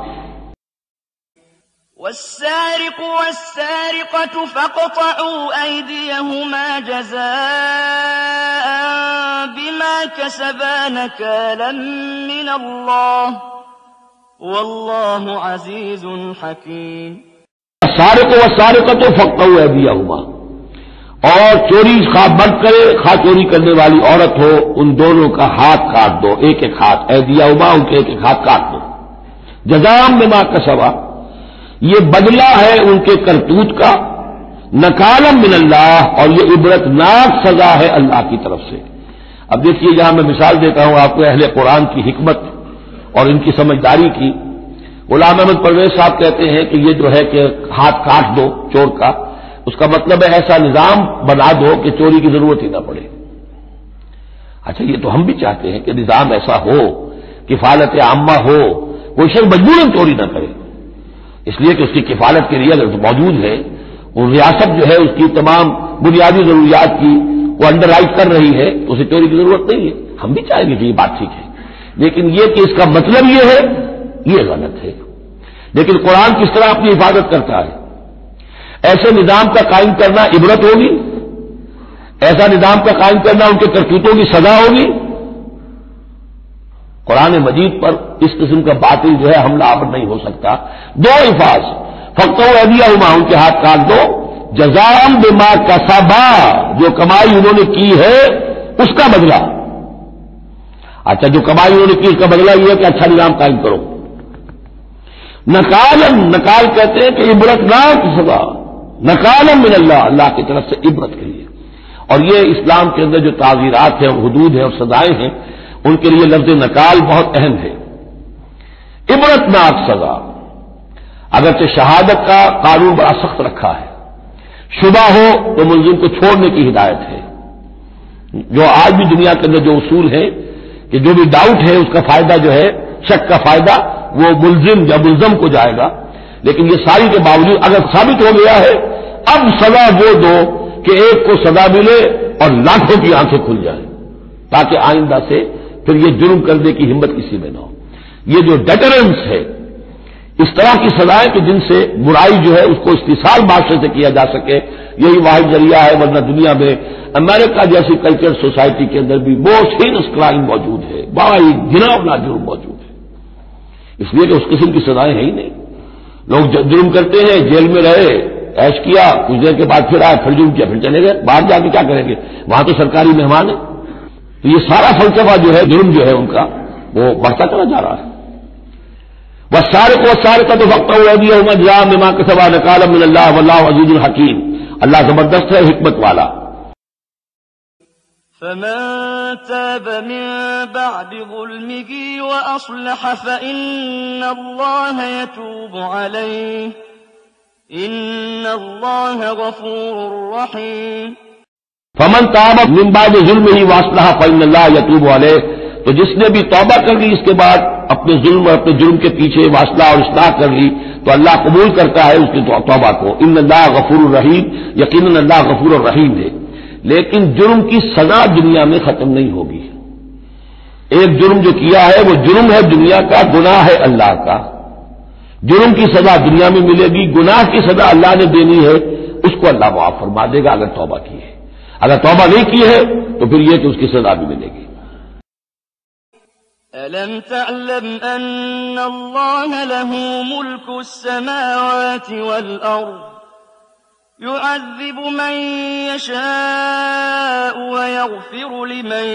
Speaker 2: والسارق والسارقة فاقطعوا أيديهما جزاء بما كسبا نكالا من الله والله عزيز حكيم۔
Speaker 3: السارق والسارقة فاقطعوا أيديهما، اور چوری خواہ مرد کرے خواہ چوری کرنے والی عورت ہو، ان دونوں کا ہاتھ کاٹ دو، ایک ایک ہاتھ، ایدیہما، ان کے ایک ایک ہاتھ کاٹ دو۔ جزاء بما کسبا، یہ بدلہ ہے ان کے کرتوت کا، نکالا من اللہ، اور یہ عبرتناک سزا ہے اللہ کی طرف سے۔ اب دیکھیے یہاں میں مثال دیتا ہوں آپ کو اہل قرآن کی حکمت اور ان کی سمجھداری کی. غلام احمد پرویز صاحب کہتے ہیں کہ یہ جو ہے کہ ہاتھ کاٹ دو چور کا، اس کا مطلب ہے ایسا نظام بنا دو کہ چوری کی ضرورت ہی نہ پڑے. اچھا یہ تو ہم بھی چاہتے ہیں کہ نظام ایسا ہو، کفالت عامہ ہو، کوئی شخص مجبوراً چوری نہ کرے، اس لیے کہ اس کی کفالت کے لیے اگر موجود ہے، وہ ریاست جو ہے اس کی تمام بنیادی ضروریات کی وہ انڈر رائٹ کر رہی ہے تو اسے چوری کی ضرورت نہیں ہے. ہم بھی چاہیں گے کہ یہ بات ٹھیک ہے، لیکن یہ کہ اس کا مطلب یہ ہے، یہ غلط ہے. لیکن قرآن کس طرح اپنی حفاظت کرتا ہے. ایسے نظام کا قائم کرنا عبرت ہوگی، ایسا نظام کا قائم کرنا ان کے کرتوتوں کی سزا ہوگی. قرآن مجید پر اس قسم کا باطل جو ہے حملہ آور نہیں ہو سکتا. دو الفاظ فقطعوا ایدیہما، ان کے ہاتھ کاٹ دو، جزاء بما کسبا، جو کمائی انہوں نے کی ہے اس کا بدلہ. اچھا جو کمائی انہوں نے کی اس کا بدلہ یہ ہے کہ اچھا نظام قائم کرو. نکالن، نکال کہتے ہیں کہ عبرتناک سزا، نکالن من اللہ، اللہ کی طرف سے عبرت کے لیے. اور یہ اسلام کے اندر جو تعزیرات ہیں، حدود ہیں اور سزائیں ہیں، ان کے لیے لفظ نکال بہت اہم ہے. عبرتناک سزا. اگرچہ شہادت کا قانون بڑا سخت رکھا ہے، شبہ ہو تو ملزم کو چھوڑنے کی ہدایت ہے. جو آج بھی دنیا کے اندر جو اصول ہے کہ جو بھی ڈاؤٹ ہے اس کا فائدہ جو ہے، شک کا فائدہ وہ ملزم یا ملزم کو جائے گا. لیکن یہ ساری کے باوجود اگر ثابت ہو گیا ہے، اب سزا وہ دو کہ ایک کو سزا ملے اور لاکھوں کی آنکھیں کھل جائیں، تاکہ آئندہ سے پھر یہ جرم کرنے کی ہمت کسی میں نہ ہو. یہ جو ڈیٹرنس ہے، اس طرح کی سزائیں کہ جن سے برائی جو ہے اس کو استحصال معاشرے سے کیا جا سکے، یہی واحد ذریعہ ہے. ورنہ دنیا میں امریکہ جیسی کلچر سوسائٹی کے اندر بھی موسٹ ہینس کرائم موجود ہے، بڑا ہی گھناؤنا جرم موجود ہے. اس لیے کہ اس قسم کی سزائیں ہیں ہی نہیں. لوگ جرم کرتے ہیں، جیل میں رہے، عیش کیا، کچھ دیر کے بعد پھر آئے، پھر جرم کیا، پھر چلے گئے. باہر جا کے کیا کریں گے؟ وہاں تو سرکاری مہمان ہے. تو یہ سارا فلسفہ جو ہے جرم جو ہے ان کا وہ بڑھتا چلا جا رہا ہے. والسارق والسارقۃ فاقطعوا ایدیہما جزاء بما کسبا نکالا من اللہ واللہ عزیز الحکیم. اللہ زبردست ہے، حکمت والا.
Speaker 2: فمن تاب من بعد ظلمه وأصلح فإن الله يتوب عليه إن الله غفور رحيم.
Speaker 3: فمن تاب من بعد ظلمه واصلح فإن الله يتوب عليه. تو جس نے بھی توبہ کر لی اس کے بعد اپنے ظلم اور اپنے جرم کے پیچھے واصلہ اور اصلاح کر لی تو اللہ قبول کرتا ہے اس کی توبہ کو. ان اللہ غفور الرحیم، یقیناً اللہ غفور الرحیم ہے. لیکن جرم کی سزا دنیا میں ختم نہیں ہوگی. ایک جرم جو کیا ہے وہ جرم ہے دنیا کا، گناہ ہے اللہ کا. جرم کی سزا دنیا میں ملے گی، گناہ کی سزا اللہ نے دینی ہے، اس کو اللہ معاف فرما دے گا اگر توبہ کی ہے. اگر توبہ نہیں کی ہے تو پھر یہ کہ اس کی سزا بھی ملے گی.
Speaker 2: ألم تعلم أن الله له ملك السماوات والأرض يعذب من يشاء ويغفر لمن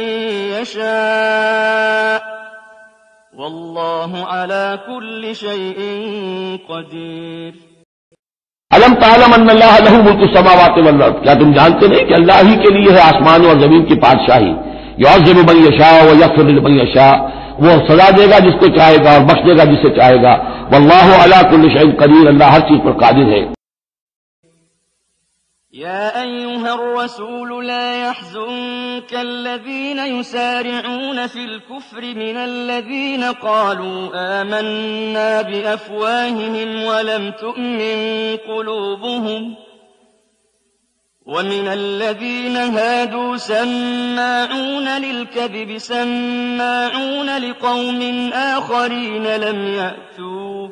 Speaker 2: يشاء والله على كل شيء قدير.
Speaker 3: الم تعلم ان اللہ له ملک السماوات والارض. کیا تم جانتے نہیں کہ اللہ ہی کے لیے ہے آسمان اور زمین کی بادشاہی. يعذب من يشاء ويغفر لمن يشاء. وہ سزا دے گا جس کو چاہے گا اور بخش دے گا جسے چاہے گا. واللہ علی کل شیء قدیر. اللہ ہر چیز پر قادر ہے.
Speaker 2: يا أيها الرسول لا يحزنك الذين يسارعون في الكفر من الذين قالوا آمنا بأفواههم ولم تؤمن قلوبهم ومن الذين هادوا سماعون للكذب سماعون لقوم آخرين لم يأتوك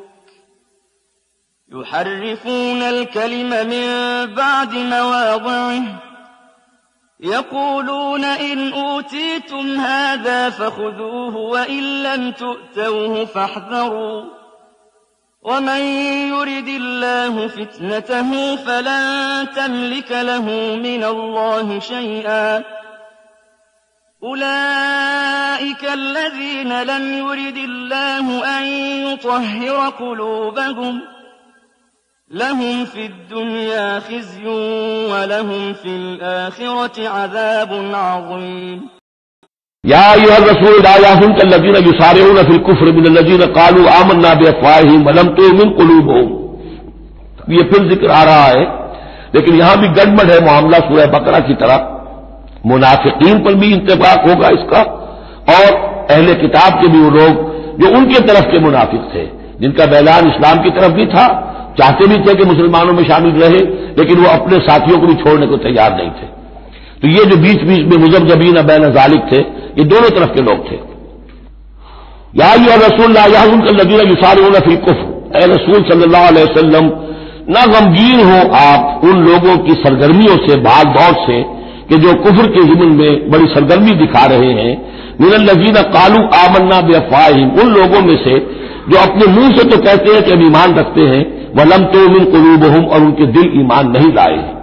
Speaker 2: يحرفون الكلم من بعد مواضعه يقولون إن أوتيتم هذا فخذوه وإن لم تؤتوه فاحذروا ومن يرد الله فتنته فلن تملك له من الله شيئا أولئك الذين لم يرد الله أن يطهر قلوبهم لهم في الدنيا خزي ولهم في الآخرة عذاب عظيم.
Speaker 3: یا ایھا الرسول لا یحزنک الذین یسارعون فی الکفر من الذین قالوا آمنا بافواہہم ولم تؤمن قلوبہم. یہ پھر ذکر آ رہا ہے، لیکن یہاں بھی گڑبڑ ہے معاملہ سورہ بقرہ کی طرح. منافقین پر بھی اتفاق ہوگا اس کا، اور اہل کتاب کے بھی وہ لوگ جو ان کے طرف کے منافق تھے، جن کا اعلان اسلام کی طرف بھی تھا، چاہتے بھی تھے کہ مسلمانوں میں شامل رہے، لیکن وہ اپنے ساتھیوں کو بھی چھوڑنے کو تیار نہیں تھے. تو یہ جو بیچ بیچ میں مذبذبین بین ذالک تھے، یہ دونوں طرف کے لوگ تھے. یا ایھا الرسول لا یحزنک الذین یسارعون فی الکفر، اے رسول صلی اللہ علیہ وسلم نہ غمگین ہو آپ ان لوگوں کی سرگرمیوں سے، بھاگ دوڑ سے، کہ جو کفر کے ضمن میں بڑی سرگرمی دکھا رہے ہیں. من الذین قالوا آمنا بافواہہم، ان لوگوں میں سے جو اپنے منہ سے تو کہتے ہیں کہ ہم ایمان رکھتے ہیں، ولم تؤمن قلوبہم، اور ان کے دل ایمان نہیں لائے ہیں.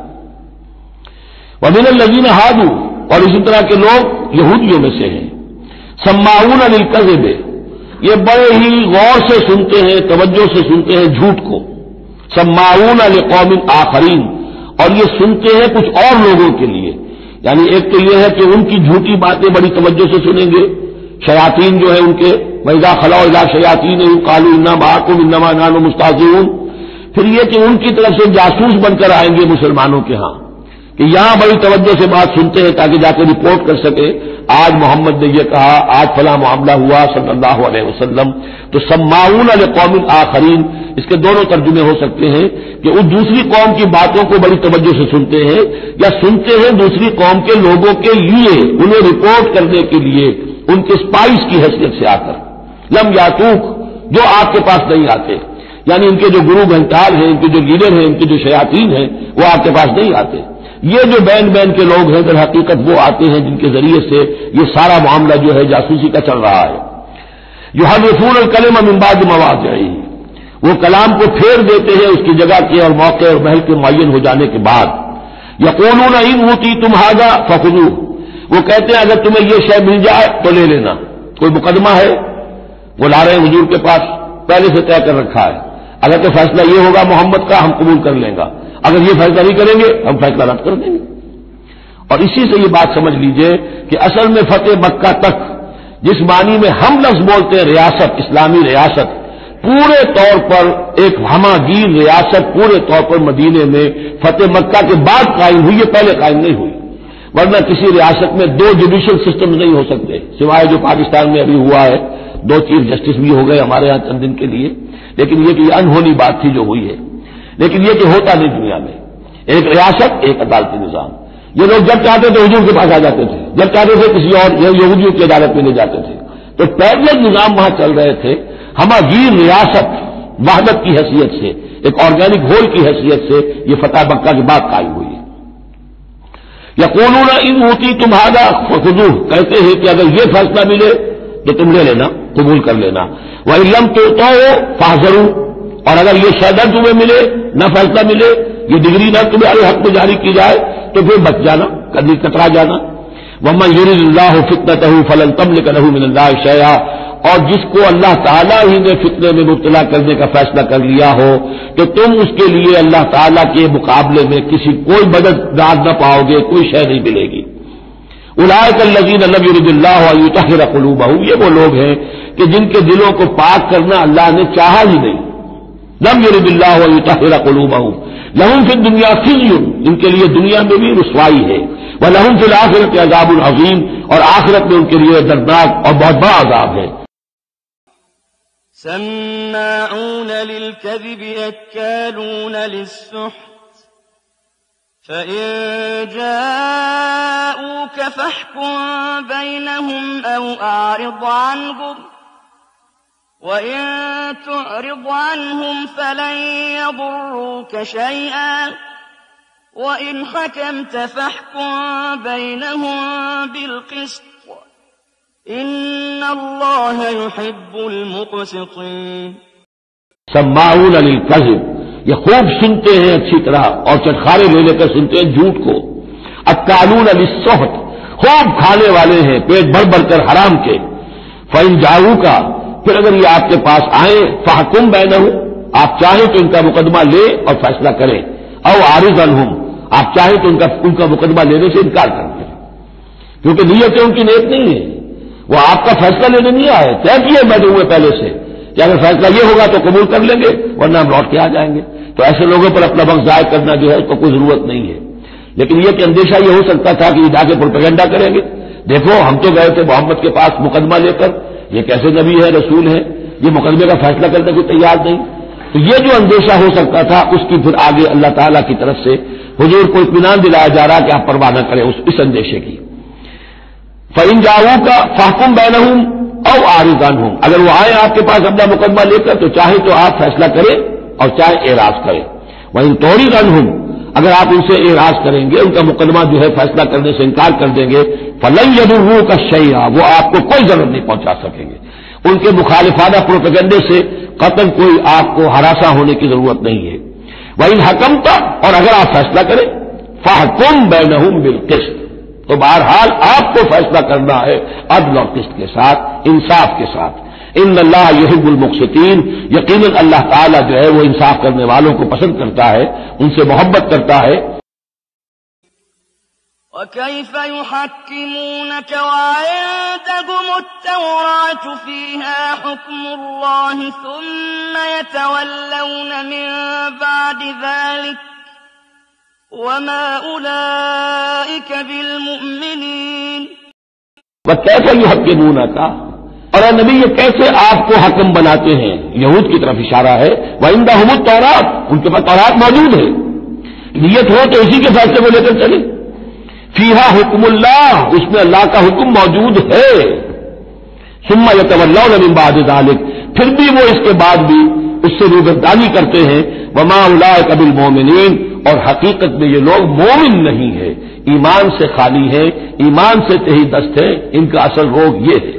Speaker 3: ومن الذین ہادوا، اور اسی طرح کے لوگ یہودیوں میں سے ہیں. سماعون للکذب، یہ بڑے ہی غور سے سنتے ہیں، توجہ سے سنتے ہیں جھوٹ کو. سماعون لقوم آخرین، اور یہ سنتے ہیں کچھ اور لوگوں کے لیے. یعنی ایک تو یہ ہے کہ ان کی جھوٹی باتیں بڑی توجہ سے سنیں گے، شیاطین جو ہے ان کے وَإِذَا خَلَوْا إِلَىٰ شَيَاطِينِهِمْ قَالُوا إِنَّا مَعَكُمْ إِنَّمَا نَحْنُ مُسْتَهْزِئُونَ. پھر یہ کہ ان کی طرف سے جاسوس بن کر آئیں گے مسلمانوں کے ہاں، کہ یہاں بڑی توجہ سے بات سنتے ہیں تاکہ جا کے رپورٹ کر سکے، آج محمد نے یہ کہا، آج فلاں معاملہ ہوا صلی اللہ علیہ وسلم. تو سماعون لقوم آخرین، اس کے دونوں ترجمے ہو سکتے ہیں کہ وہ دوسری قوم کی باتوں کو بڑی توجہ سے سنتے ہیں، یا سنتے ہیں دوسری قوم کے لوگوں کے لیے، انہیں رپورٹ کرنے کے لیے، ان کے اسپائس کی حیثیت سے آ کر. لم یاتوک، جو آپ کے پاس نہیں آتے، یعنی ان کے جو گرو گھنٹال ہیں، ان کے جو لیڈر ہیں، ان کے جو شیاطین ہیں، وہ آپ کے پاس نہیں آتے. یہ جو بین بین کے لوگ ہیں در حقیقت وہ آتے ہیں جن کے ذریعے سے یہ سارا معاملہ جو ہے جاسوسی کا چل رہا ہے. یحرفون الکلم من بعد مواضعہ، وہ کلام کو پھیر دیتے ہیں اس کی جگہ کے اور موقع اور محل کے معین ہو جانے کے بعد. یقولون ان اوتیتم ھذا فخذوہ، وہ کہتے ہیں اگر تمہیں یہ شے مل جائے تو لے لینا. کوئی مقدمہ ہے، وہ لا رہے ہیں حضور کے پاس، پہلے سے طے کر رکھا ہے، اگر تو فیصلہ یہ ہوگا محمد کا ہم قبول کر لیں گا، اگر یہ فیصلہ نہیں کریں گے ہم فیصلہ رد کر دیں گے. اور اسی سے یہ بات سمجھ لیجئے کہ اصل میں فتح مکہ تک جس معنی میں ہم لفظ بولتے ہیں ریاست، اسلامی ریاست، پورے طور پر ایک ہماگیر ریاست پورے طور پر مدینے میں فتح مکہ کے بعد قائم ہوئی ہے، پہلے قائم نہیں ہوئی. ورنہ کسی ریاست میں دو جوڈیشل سسٹم نہیں ہو سکتے، سوائے جو پاکستان میں ابھی ہوا ہے، 2 چیف جسٹس بھی ہو گئے ہمارے یہاں چند دن کے لیے، لیکن یہ کہ یہ انہونی بات تھی جو ہوئی ہے. لیکن یہ کہ ہوتا نہیں دنیا میں، ایک ریاست ایک عدالتی نظام. یہ لوگ جب چاہتے تھے حضور کے پاس آ جاتے تھے، جب چاہتے تھے کسی اور یہودیوں کی عدالت میں لے جاتے تھے. تو پیرلل نظام وہاں چل رہے تھے. ہماگیر ریاست وحدت کی حیثیت سے، ایک آرگینک ہول کی حیثیت سے یہ فتح مکہ کے بعد قائم ہوئی ہے. یقولون ان اوتیتم ھذا فخذوہ، کہتے ہیں کہ اگر یہ فیصلہ ملے تو تم لے لینا، قبول کر لینا. وَإِن لَّمْ تُؤْتَوْا فَاحْذَرُوا، اور اگر یہ شہادہ تمہیں ملے، نہ فیصلہ ملے، یہ ڈگری نہ تمہارے حق میں جاری کی جائے تو پھر بچ جانا، کبھی کترا جانا. وَمَن يُرِدِ اللَّهُ فِتْنَتَهُ فَلَن تَمْلِكَ لَهُ مِنَ اللَّهِ شَيْئًا، اور جس کو اللہ تعالیٰ ہی نے فتنے میں مبتلا کرنے کا فیصلہ کر لیا ہو تو تم اس کے لیے اللہ تعالیٰ کے مقابلے میں کوئی مددگار نہ پاؤ گے، کوئی شے نہیں ملے گی. اولئک الذین لم یرد اللہ ان یطہر قلوبہم، یہ وہ لوگ ہیں کہ جن کے دلوں کو پاک کرنا اللہ نے چاہا ہی نہیں. لم یرد اللہ ان یطہر قلوبہم لہم فی الدنیا خزی، ان کے لیے دنیا میں بھی رسوائی ہے، ولہم فی الآخرۃ عذاب عظیم، اور آخرت میں ان کے لیے دردناک اور بہت بڑا عذاب ہے.
Speaker 2: سماعون للكذب أكالون للسحت فإن جاءوك فاحكم بينهم أو أعرض عنهم وإن تعرض عنهم فلن يضروك شيئا وإن حكمت فاحكم بينهم بالقسط ان اللہ یحب المقسطین.
Speaker 3: سماعون للکذب، یہ خوب سنتے ہیں اچھی طرح اور چٹخارے لے کر سنتے ہیں جھوٹ کو. اکالون للسحت، خوب کھانے والے ہیں پیٹ بھر بھر کر حرام کے. فإن جاؤوک، پھر اگر یہ آپ کے پاس آئیں، فاحکم بینہم، آپ چاہیں تو ان کا مقدمہ لیں اور فیصلہ کریں. او عارض عنہم، آپ چاہیں تو ان کا مقدمہ لینے سے انکار کر دیں، کیونکہ نیتیں ان کی نیک نہیں ہے. وہ آپ کا فیصلہ لینے نہیں آئے، طے کیے بیٹھے ہوئے پہلے سے کہ اگر فیصلہ یہ ہوگا تو قبول کر لیں گے ورنہ ہم لوٹ کے آ جائیں گے. تو ایسے لوگوں پر اپنا وقت ضائع کرنا جو ہے اس کو کوئی ضرورت نہیں ہے. لیکن یہ کہ اندیشہ یہ ہو سکتا تھا کہ یہ جا کے پروپیگنڈا کریں گے، دیکھو ہم تو گئے تھے محمد کے پاس مقدمہ لے کر، یہ کیسے نبی ہے رسول ہے، یہ مقدمے کا فیصلہ کرنے کو تیار نہیں. تو یہ جو اندیشہ ہو سکتا تھا اس کی پھر آگے اللہ تعالیٰ کی طرف سے حضور کو اطمینان دلایا جا رہا کہ آپ پرواہ نہ کریں اس اندیشے کی. فَإِن جَاءُوكَ فَاحْكُم بَيْنَهُمْ أَوْ أَعْرِضْ عَنْهُمْ، اگر وہ آئیں آپ کے پاس اپنا مقدمہ لے کر تو چاہے تو آپ فیصلہ کریں اور چاہے اعراض کریں. وَإِن تُعْرِضْ عَنْهُمْ، اگر آپ ان سے اعراض کریں گے، ان کا مقدمہ جو ہے فیصلہ کرنے سے انکار کر دیں گے، فَلَن يَضُرُّوكَ شَيْئًا، وہ آپ کو کوئی ضرر نہیں پہنچا سکیں گے. ان کے مخالفانہ پروپیگنڈے سے قطعاً کوئی آپ کو ہراساں ہونے کی ضرورت نہیں ہے. وَإِن حَكَمْتَ، اور اگر آپ فیصلہ کریں، فَاحْكُم بَيْنَهُمْ بِالْقِسْطِ، تو بہرحال آپ کو فیصلہ کرنا ہے عدل اور قسط کے ساتھ، انصاف کے ساتھ. ان اللہ یحب المقسطین، یقیناً اللہ تعالیٰ جو ہے وہ انصاف کرنے والوں کو پسند کرتا ہے، ان سے محبت کرتا ہے.
Speaker 2: وَكَيْفَ يُحَكِّمُونَكَ وَعِندَهُمُ التَّوْرَاةُ فِيهَا حُكْمُ اللَّهِ ثُمَّ يَتَوَلَّوْنَ مِن بَعْدِ ذَلِكَ وَمَا أُولَئِكَ بِالْمُؤْمِنِينَ.
Speaker 3: وَكَيْفَ يُحَكِّمُونَكَ، اور اے نبی یہ کیسے آپ کو حکم بناتے ہیں، یہود کی طرف اشارہ ہے. وَعِندَهُمُ التَّوْرَاةُ، ان کے پاس تورات موجود ہے، نیت ہو تو اسی کے فیصلے کو لے کر چلے. فیہا حکم اللہ، اس میں اللہ کا حکم موجود ہے. ثم یتولون من بعد ذلک، پھر بھی وہ اس کے بعد بھی اس سے روگردانی کرتے ہیں. وما اولئک بالمؤمنین، اور حقیقت میں یہ لوگ مومن نہیں ہے، ایمان سے خالی ہے، ایمان سے تہی دست ہے. ان کا اصل روگ یہ ہے.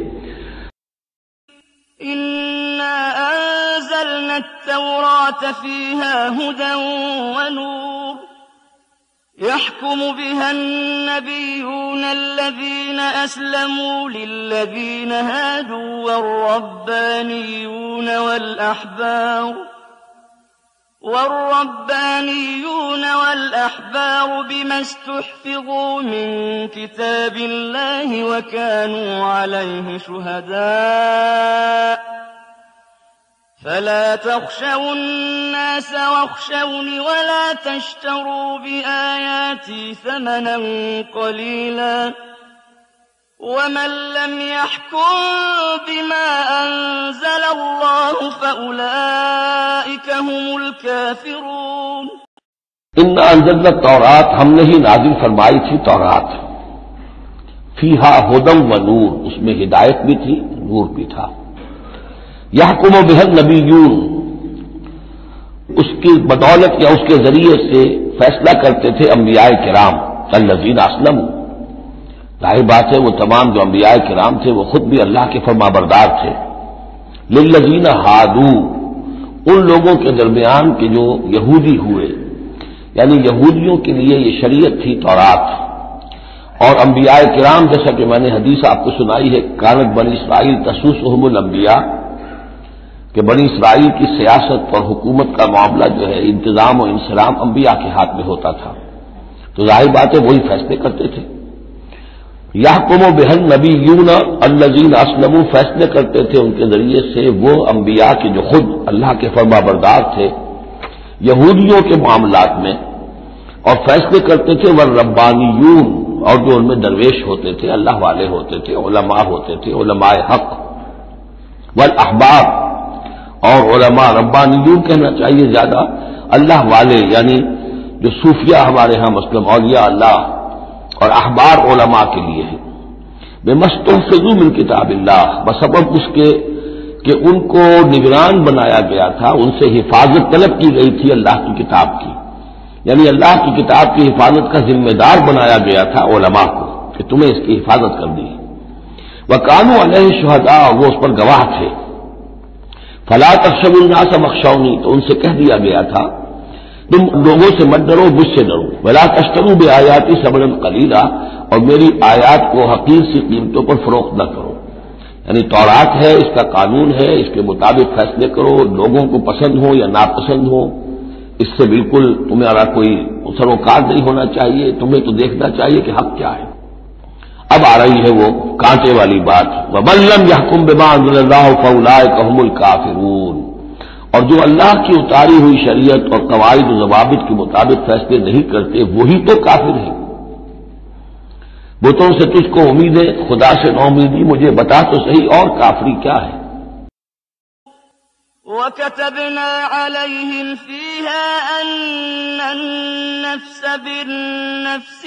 Speaker 2: إِنَّا أَنزَلْنَا التَّوْرَاةَ فِيهَا هُدًى وَنُورٌ يَحْكُمُ بِهَا النَّبِيُّونَ الَّذِينَ أَسْلَمُوا لِلَّذِينَ هَادُوا وَالرَّبَّانِيُّونَ وَالْأَحْبَارُ بِمَا اسْتُحْفِظُوا مِن كِتَابِ اللَّهِ وَكَانُوا عَلَيْهِ شُهَدَاءَ فَلَا تَخْشَوُا النَّاسَ وَاخْشَوْنِ وَلَا تَشْتَرُوا بِآيَاتِي ثَمَنًا قَلِيلًا وَمَن لَّمْ يَحْكُم بِمَا أَنزَلَ اللَّهُ فَأُولَئِكَ هُمُ الْكَافِرُونَ.
Speaker 3: اِنَّا أَنزَلْنَا التَّوْرَاةَ، ہم نے ہی نازل فرمائی تھی تورات. فیہا ھدی و نور، اس میں ہدایت بھی تھی، نور بھی تھا. یحکم بہا النبیون، اس کی بدولت یا اس کے ذریعے سے فیصلہ کرتے تھے انبیاء کرام. الذین اسلموا، ظاہر بات ہے وہ تمام جو انبیاء کرام تھے وہ خود بھی اللہ کے فرما بردار تھے. للذین ہادو، ان لوگوں کے درمیان کے جو یہودی ہوئے، یعنی یہودیوں کے لیے یہ شریعت تھی تورات. اور انبیاء کرام، جیسا کہ میں نے حدیث آپ کو سنائی ہے، کانت بنی اسرائیل تسوسہم الانبیاء، کہ بنی اسرائیل کی سیاست اور حکومت کا معاملہ جو ہے، انتظام و انصرام انبیاء کے ہاتھ میں ہوتا تھا. تو ظاہر بات ہے وہی فیصلے کرتے تھے. یحکم بہا النبیون الذین اسلموا، فیصلے کرتے تھے ان کے ذریعے سے وہ انبیاء کے جو خود اللہ کے فرما بردار تھے یہودیوں کے معاملات میں، اور فیصلے کرتے تھے والربانیون، اور جو ان میں درویش ہوتے تھے، اللہ والے ہوتے تھے، علماء ہوتے تھے، علماء حق. والاحبار، اور علماء، ربانیون کہنا چاہیے زیادہ، اللہ والے یعنی جو صوفیہ ہمارے ہاں مثلا اولیاء اللہ، اور احبار علماء کے لیے ہے. بمستحفظوا من کتاب اللہ، بسبب اس کے کہ ان کو نگران بنایا گیا تھا، ان سے حفاظت طلب کی گئی تھی اللہ کی کتاب کی، یعنی اللہ کی کتاب کی حفاظت کا ذمہ دار بنایا گیا تھا علماء کو کہ تمہیں اس کی حفاظت کرنی ہے. وَكَانُوا عَلَيْهِ شُهَدَاءَ، وہ اس پر گواہ تھے. فَلَا تَخْشَوُا النَّاسَ وَاخْشَوْنِي، تو ان سے کہہ دیا گیا تھا تم لوگوں سے مت ڈرو، مجھ سے ڈرو. وَلَا تَشْتَرُوا بِآيَاتِي ثَمَنًا قَلِيلًا، اور میری آیات کو حقیر سی قیمتوں پر فروخت نہ کرو. یعنی تورات ہے، اس کا قانون ہے، اس کے مطابق فیصلے کرو، لوگوں کو پسند ہو یا ناپسند ہو، اس سے بالکل تمہارا کوئی سروکار نہیں ہونا چاہیے. تمہیں تو دیکھنا چاہیے کہ حق کیا ہے. اب آ رہی ہے وہ کانٹے والی بات، وَمَن لَّمْ يَحْكُم بِمَا أَنزَلَ اللَّهُ فَأُولَٰئِكَ هُمُ الْكَافِرُونَ، اور جو اللہ کی اتاری ہوئی شریعت اور قواعد و ضوابط کے مطابق فیصلے نہیں کرتے وہی تو کافر ہیں۔ بتوں سے تجھ کو امید ہے، خدا سے نہ امیدی، مجھے بتا تو صحیح اور کافری کیا ہے۔
Speaker 2: وَكَتَبْنَا عَلَيْهِمْ فِيهَا أَنَّ النَّفْسَ بِالنَّفْسِ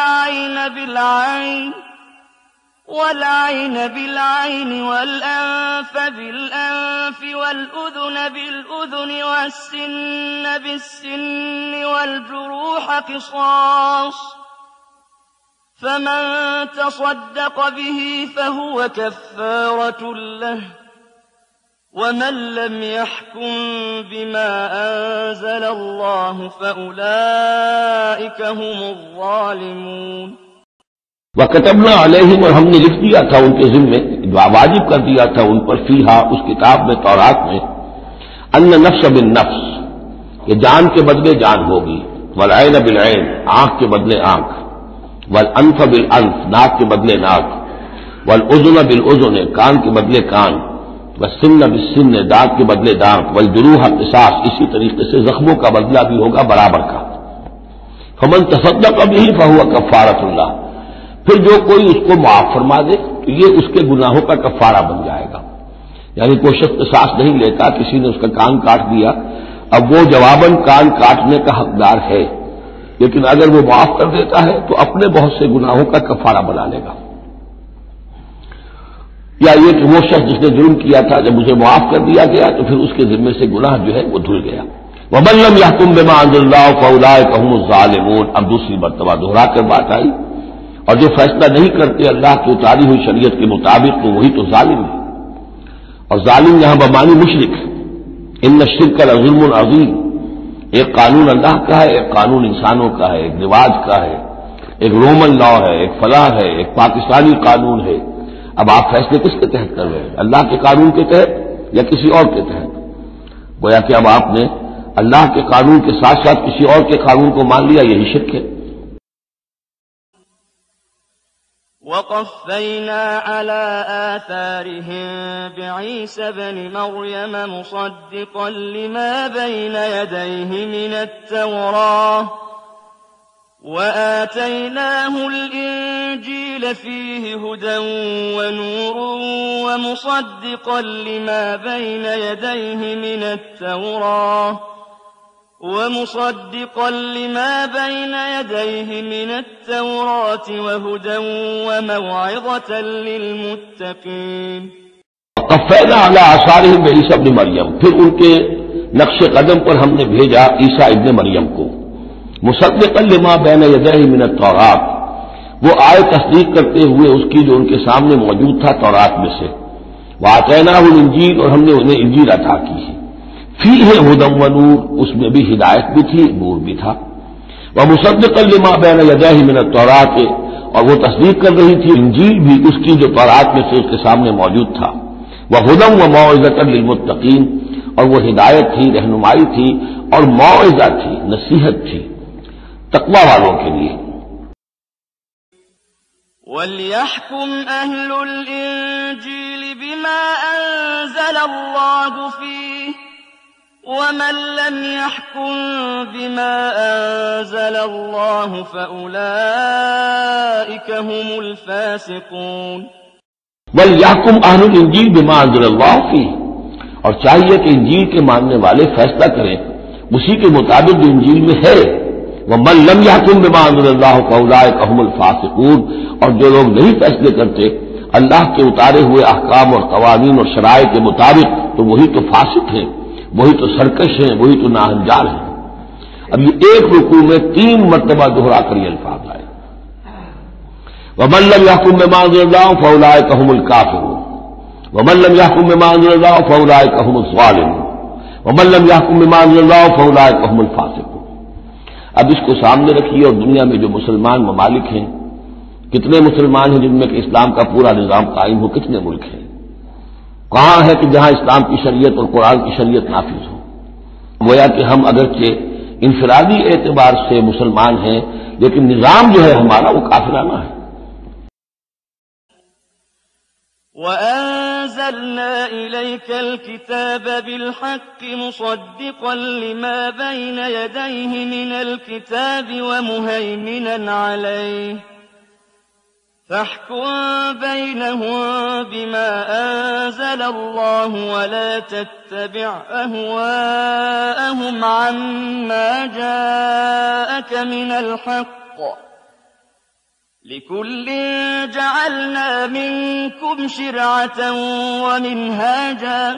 Speaker 2: وَالْعَيْنَ بِالْعَيْنِ وَالْأَنفَ بِالْأَنفِ وَالْأُذُنَ بِالْأُذُنِ وَالسِّنَّ بِالسِّنِّ وَالْجُرُوحَ قِصَاصٌ، فَمَن تَصَدَّقَ بِهِ فَهُوَ كَفَّارَةٌ لَّهُ، وَمَن لَّمْ يَحْكُم بِمَا أَنزَلَ اللَّهُ فَأُولَٰئِكَ هُمُ الظَّالِمُونَ۔
Speaker 3: وَكَتَبْنَا عَلَيْهِمْ، اور ہم نے لکھ دیا تھا ان کے ذمے، جو واجب کر دیا تھا ان پر، فیہا اس کتاب میں، تورات میں، ان نفس بالنفس، کہ جان کے بدلے جان ہوگی، والعین بالعین، آنکھ کے بدلے آنکھ، والانف بالانف، ناک کے بدلے ناک، والاذن بالاذن، کان کے بدلے کان، والسن بالسن، دانت کے بدلے دانت، والجروح قصاص، اسی طریقے سے زخموں کا بدلہ بھی ہوگا برابر کا۔ فمن تصدق به فهو کفارۃ اللہ، پھر جو کوئی اس کو معاف فرما دے تو یہ اس کے گناہوں کا کفارہ بن جائے گا۔ یعنی کوئی شخص قصاص نہیں لیتا، کسی نے اس کا کان کاٹ دیا، اب وہ جواباً کان کاٹنے کا حقدار ہے، لیکن اگر وہ معاف کر دیتا ہے تو اپنے بہت سے گناہوں کا کفارہ بنا لے گا۔ یا یہ کہ وہ شخص جس نے جرم کیا تھا جب اسے معاف کر دیا گیا تو پھر اس کے ذمے سے گناہ جو ہے وہ دھل گیا۔ وَمَن لَّمْ يَحْكُم بِمَا أَنزَلَ اللَّهُ فَأُولَٰئِكَ هُمُ الظَّالِمُونَ، اب دوسری مرتبہ دہرا کر بات آئی، اور جو فیصلہ نہیں کرتے اللہ کی اتاری ہوئی شریعت کے مطابق تو وہی تو ظالم ہے۔ اور ظالم یہاں بمعنی مشرک، ان الشرک لظلم عظیم، ایک قانون اللہ کا ہے، ایک قانون انسانوں کا ہے، ایک رواج کا ہے، ایک رومن لا ہے، ایک فلاں ہے، ایک پاکستانی قانون ہے۔ اب آپ فیصلے کس کے تحت کر رہے ہیں؟ اللہ کے قانون کے تحت یا کسی اور کے تحت؟ گویا کہ اب آپ نے اللہ کے قانون کے ساتھ ساتھ کسی اور کے قانون کو مان لیا، یہی شرک ہے۔
Speaker 2: وَقَفَّيْنَا عَلَىٰ آثَارِهِم بِعِيسَى ابْنِ مَرْيَمَ مُصَدِّقًا لِّمَا بَيْنَ يَدَيْهِ مِنَ التَّوْرَاةِ وَآتَيْنَاهُ الْإِنجِيلَ فِيهِ هُدًى وَنُورٌ وَمُصَدِّقًا لِّمَا بَيْنَ يَدَيْهِ مِنَ التَّوْرَاةِ وَهُدًى وَمَوْعِظَةً لِّلْمُتَّقِينَ۔
Speaker 3: وَقَفَّيْنَا عَلَىٰ آثَارِهِم بِعِيسَى ابْنِ مَرْيَم، پھر ان کے نقش قدم پر ہم نے بھیجا عیسیٰ ابن مریم کو، مصدقا لما بین یدیہ من التوراۃ، وہ آئے تصدیق کرتے ہوئے اس کی جو ان کے سامنے موجود تھا تورات میں سے، وآتیناہ الانجیل، اور ہم نے انہیں انجیل عطا کی ہے، فیہ ھدی ونور، اس میں بھی ہدایت بھی تھی، نور بھی تھا، ومصدقا لما بین یدیہ من التوراۃ، اور وہ تصدیق کر رہی تھی انجیل بھی اس کی جو تورات میں سے اس کے سامنے موجود تھا، وہدی وموعظۃ للمتقین، اور وہ ہدایت تھی، رہنمائی تھی، اور موعظہ تھی، نصیحت تھی تقوی والوں کے لیے۔
Speaker 2: وَلْيَحْكُمْ أَهْلُ الْإِنجِيلِ بِمَا أَنزَلَ اللَّهُ فِيهِ وَمَن لَّمْ يَحْكُم بِمَا أَنزَلَ اللَّهُ فَأُولَٰئِكَ هُمُ الْفَاسِقُونَ۔
Speaker 3: وَلْيَحْكُمْ أَهْلُ الْإِنجِيلِ بِمَا أَنزَلَ اللَّهُ فِيهِ، اور چاہیے کہ انجیل کے ماننے والے فیصلہ کریں اسی کے مطابق جو انجیل میں ہے، وَمَن لَّمْ يَحْكُم بِمَا أَنزَلَ اللَّهُ فَأُولَٰئِكَ هُمُ الْفَاسِقُونَ، اور جو لوگ نہیں فیصلے کرتے اللہ کے اتارے ہوئے احکام اور قوانین اور شرائع کے مطابق تو وہی تو فاسق ہیں، وہی تو سرکش ہیں، وہی تو ناہنجار ہیں۔ اب یہ ایک رکوع میں 3 مرتبہ دہرا کر یہ الفاظ آئے، وَمَن لَّمْ يَحْكُم بِمَا أَنزَلَ اللَّهُ فَأُولَٰئِكَ هُمُ الْكَافِرُونَ، وَمَن لَّمْ يَحْكُم بِمَا أَنزَلَ اللَّهُ فَأُولَٰئِكَ هُمُ الظَّالِمُونَ، وَمَن لَّمْ يَحْكُم بِمَا أَنزَلَ اللَّهُ فَأُولَٰئِكَ هُمُ الْفَاسِقُونَ۔ اب اس کو سامنے رکھیے، اور دنیا میں جو مسلمان ممالک ہیں، کتنے مسلمان ہیں جن میں کہ اسلام کا پورا نظام قائم ہو؟ کتنے ملک ہیں؟ کہاں ہے کہ جہاں اسلام کی شریعت اور قرآن کی شریعت نافذ ہو؟ گویا کہ ہم اگرچہ انفرادی اعتبار سے مسلمان ہیں، لیکن نظام جو ہے ہمارا وہ کافرانہ ہے۔
Speaker 2: وَأَنزَلْنَا إِلَيْكَ الْكِتَابَ بِالْحَقِّ مُصَدِّقًا لِمَا بَيْنَ يَدَيْهِ مِنَ الْكِتَابِ وَمُهَيْمِنًا عَلَيْهِ فَاحْكُم بَيْنَهُم بِمَا أَنزَلَ اللَّهُ وَلَا تَتَّبِعْ أَهْوَاءَهُمْ عَمَّا جَاءَكَ مِنَ الْحَقِّ لِكُلٍّ جَعَلْنَا مِنكُمْ شِرْعَةً وَمِنْهَاجًا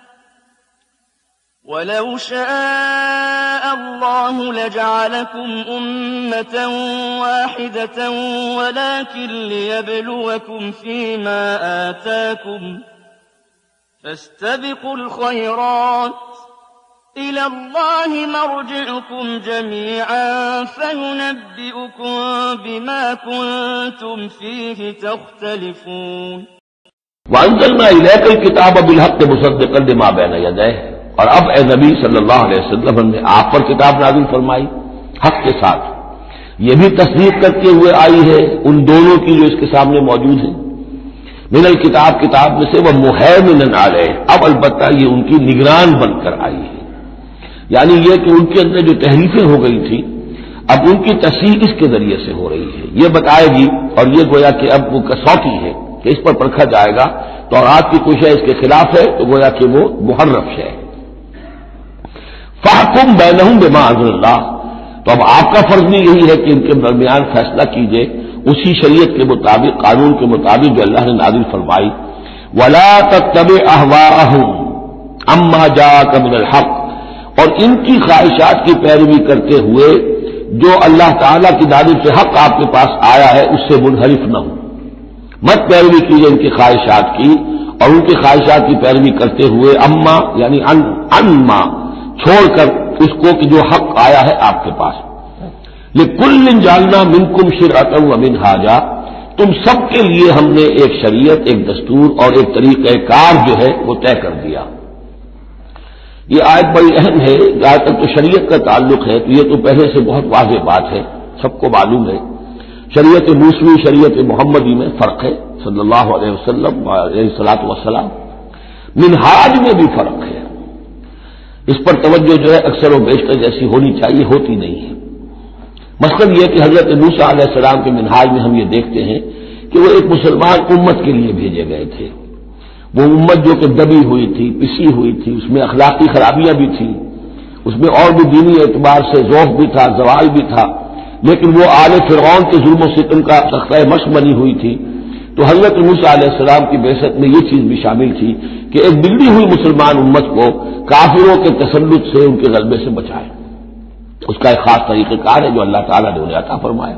Speaker 2: وَلَوْ شَاءَ اللَّهُ لَجَعَلَكُمْ أُمَّةً وَاحِدَةً وَلَكِن لِّيَبْلُوَكُمْ فِيمَا آتَاكُمْ فَاسْتَبِقُوا الْخَيْرَاتِ إِلَى اللَّهِ مَرْجِعُكُمْ جَمِيعًا فَيُنَبِّئُكُم بِمَا كُنتُمْ فِيهِ تَخْتَلِفُونَ
Speaker 3: وَأَنزَلْنَا إِلَيْكَ الْكِتَابَ بِالْحَقِّ مُصَدِّقًا لِمَا بَيْنَ يَدَيْهِ، اور اب اے نبی صلی اللہ علیہ وسلم نے آپ پر کتاب نازل فرمائی حق کے ساتھ، یہ بھی تصدیق کرتے ہوئے آئی ہے ان دونوں کی جو اس کے سامنے موجود ہیں، من الکتاب کتاب میں سے، وہ مہیمن علیہ، اب البتہ یہ ان کی نگران بن کر آئی ہے، یعنی یہ کہ ان کے اندر جو تحریفیں ہو گئی تھی اب ان کی تصحیح اس کے ذریعے سے ہو رہی ہے، یہ بتائے گی، اور یہ گویا کہ اب وہ کسوٹی ہے کہ اس پر پرکھا جائے گا، تو اور آپ کی کوئی شے اس کے خلاف ہے تو گویا کہ وہ محرف شے ہے۔ فَاحْكُم بَيْنَهُم بِمَا أَنزَلَ اللَّهُ، تو اب آپ کا فرض بھی یہی ہے کہ ان کے درمیان فیصلہ کیجئے اسی شریعت کے مطابق، قانون کے مطابق جو اللہ نے نازل فرمائی، وَلَا تَتَّبِعْ أَهْوَاءَهُمْ عَمَّا جَاءَكَ مِنَ الْحَقِّ، اور ان کی خواہشات کی پیروی کرتے ہوئے جو اللہ تعالیٰ کی جانب سے حق آپ کے پاس آیا ہے اس سے منحرف نہ ہو، مت پیروی کیجئے ان کی خواہشات کی، اور ان کی خواہشات کی پیروی کرتے ہوئے اما یعنی انما چھوڑ کر اس کو کہ جو حق آیا ہے آپ کے پاس۔ لِكُلٍّ جَعَلْنَا مِنكُمْ شِرْعَةً وَمِنْهَاجًا، تم سب کے لیے ہم نے ایک شریعت، ایک دستور اور ایک طریقہ کار جو ہے وہ طے کر دیا۔ یہ آیت بڑی اہم ہے، جہاں تک تو شریعت کا تعلق ہے تو یہ تو پہلے سے بہت واضح بات ہے، سب کو معلوم ہے، شریعت موسوی شریعت محمدی میں فرق ہے، صلی اللہ علیہ وسلم علیہ الصلوۃ والسلام، منہاج میں بھی فرق ہے، اس پر توجہ جو ہے اکثر و بیشتر جیسی ہونی چاہیے ہوتی نہیں ہے۔ مثلاً یہ کہ حضرت موسیٰ علیہ السلام کے منہاج میں ہم یہ دیکھتے ہیں کہ وہ ایک مسلمان امت کے لیے بھیجے گئے تھے، وہ امت جو کہ دبی ہوئی تھی، پسی ہوئی تھی، اس میں اخلاقی خرابیاں بھی تھیں، اس میں اور بھی دینی اعتبار سے ذوق بھی تھا، زوال بھی تھا، لیکن وہ آل فرعون کے ظلم و ستم کا تختہ مشق بنی ہوئی تھی، تو حضرت موسیٰ علیہ السلام کی بعثت میں یہ چیز بھی شامل تھی کہ ایک بگڑی ہوئی مسلمان امت کو کافروں کے تسلط سے، ان کے غلبے سے بچائے، اس کا ایک خاص طریقہ کار ہے جو اللہ تعالیٰ نے انہیں عطا فرمایا۔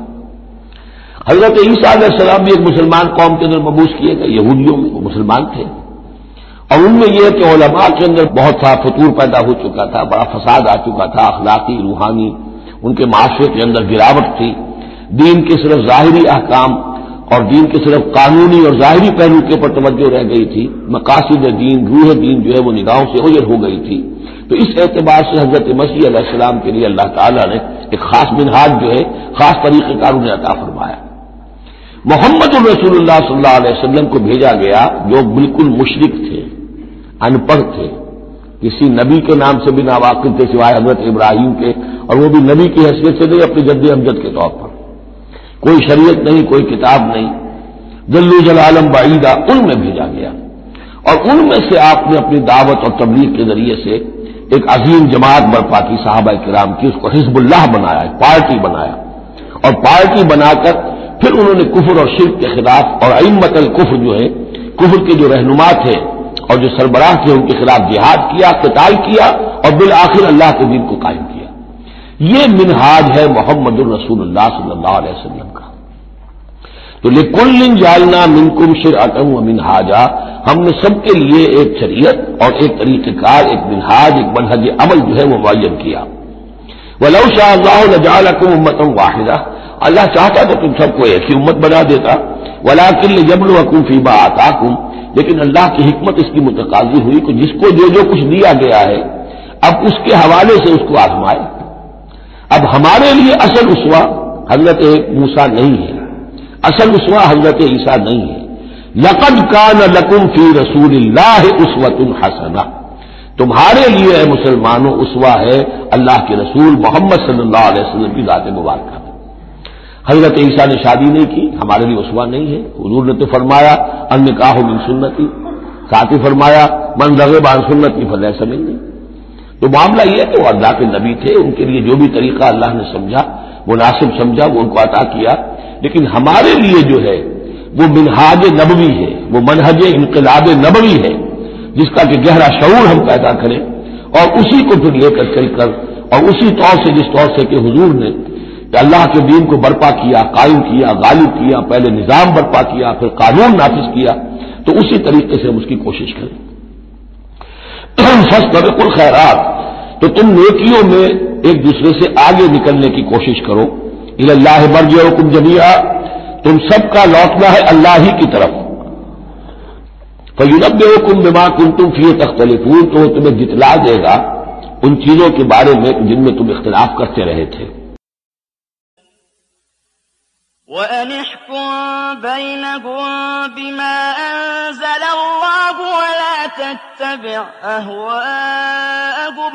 Speaker 3: حضرت عیسیٰ علیہ السلام بھی ایک مسلمان قوم کے اندر مبعوث کیے گئے، یہودیوں میں وہ مسلمان تھے، اور ان میں یہ کہ علماء کے اندر بہت سا فتور پیدا ہو چکا تھا، بڑا فساد آ چکا تھا، اخلاقی روحانی ان کے معاشرے کے اندر گراوٹ تھی، دین کے صرف ظاہری احکام اور دین کے صرف قانونی اور ظاہری پہلو کے پر توجہ رہ گئی تھی، مقاصد دین، روح دین جو ہے وہ نگاہوں سے اوجھل ہو گئی تھی، تو اس اعتبار سے حضرت مسیح علیہ السلام کے لیے اللہ تعالیٰ نے ایک خاص منہاج جو ہے، خاص طریقہ کار انہیں عطا فرمایا۔ محمد الرسول اللہ صلی اللہ علیہ وسلم کو بھیجا گیا جو بالکل مشرک تھے، ان پڑھ تھے، کسی نبی کے نام سے بھی ناواقف تھے سوائے حضرت ابراہیم کے، اور وہ بھی نبی کی حیثیت سے نہیں، اپنی جد امجد کے طور پر، کوئی شریعت نہیں، کوئی کتاب نہیں، جلو جلالم بعیدہ، ان میں بھیجا گیا، اور ان میں سے آپ نے اپنی دعوت اور تبلیغ کے ذریعے سے ایک عظیم جماعت برپا کی صحابہ کرام کی، اس کو حزب اللہ بنایا، ایک پارٹی بنایا، اور پارٹی بنا کر پھر انہوں نے کفر اور شرک کے خلاف، اور ائمۃ الکفر جو ہے، کفر کے جو رہنما تھے اور جو سربراہ تھے، ان کے خلاف جہاد کیا، قتال کیا، اور بالآخر اللہ کے دین کو قائم کیا۔ یہ منہاج ہے محمد الرسول اللہ صلی اللہ علیہ وسلم کا۔ تو لِكُلٍّ جَعَلْنَا مِنكُمْ شِرْعَةً وَمِنْهَاجًا، ہم نے سب کے لیے ایک شریعت اور ایک طریقہ کار، ایک منہاج، ایک منہج عمل جو ہے وہ معین کیا۔ وَلَوْ شَاءَ اللَّهُ لَجَعَلَكُمْ أُمَّةً وَاحِدَةً، اللہ چاہتا تو تم سب کو ایک ہی امت بنا دیتا، وَلَٰكِن لِيَبْلُوَكُمْ فِيمَا آتَاكُمْ، لیکن اللہ کی حکمت اس کی متقاضی ہوئی کہ جس کو جو کچھ دیا گیا ہے اب اس کے حوالے سے اس کو آزمائے۔ اب ہمارے لیے اصل اسوہ حضرت موسیٰ نہیں ہے، اصل اسوہ حضرت عیسیٰ نہیں ہے، لقد کان لکم فی رسول اللہ اسوۃ حسنہ، تمہارے لیے اے مسلمانوں اسوہ ہے اللہ کے رسول محمد صلی اللہ علیہ وسلم کی ذات مبارکہ میں۔ حضرت عیسیٰ نے شادی نہیں کی، ہمارے لیے اسوہ نہیں ہے۔ حضور نے تو فرمایا النکاح من سنتی، ساتھ ہی فرمایا من رغب عن سنتی فلیس منی۔ تو معاملہ یہ ہے کہ وہ اللہ کے نبی تھے، ان کے لیے جو بھی طریقہ اللہ نے سمجھا مناسب سمجھا وہ ان کو عطا کیا، لیکن ہمارے لیے جو ہے وہ منہاج نبوی ہے، وہ منہج انقلاب نبوی ہے، جس کا کہ گہرا شعور ہم پیدا کریں اور اسی کو پھر لے کر چل کر اور اسی طور سے جس طور سے کہ حضور نے اللہ کے دین کو برپا کیا، قائم کیا، غالب کیا، پہلے نظام برپا کیا پھر قانون نافذ کیا، تو اسی طریقے سے ہم اس کی کوشش کریں۔ فاستبقوا الخیرات، تو تم نیکیوں میں ایک دوسرے سے آگے نکلنے کی کوشش کرو۔ الی اللہ مرجعکم جمیعا، تم سب کا لوٹنا ہے اللہ ہی کی طرف۔ فینبئکم بما کنتم فیہ تختلفون، تو وہ تمہیں جتلا دے گا ان چیزوں کے بارے میں جن میں تم اختلاف کرتے رہے تھے۔
Speaker 2: وَأَنِ احْكُم بَيْنَهُم بِمَا أَنزَلَ اللَّهُ وَلَا تَتَّبِعْ أَهْوَاءَهُمْ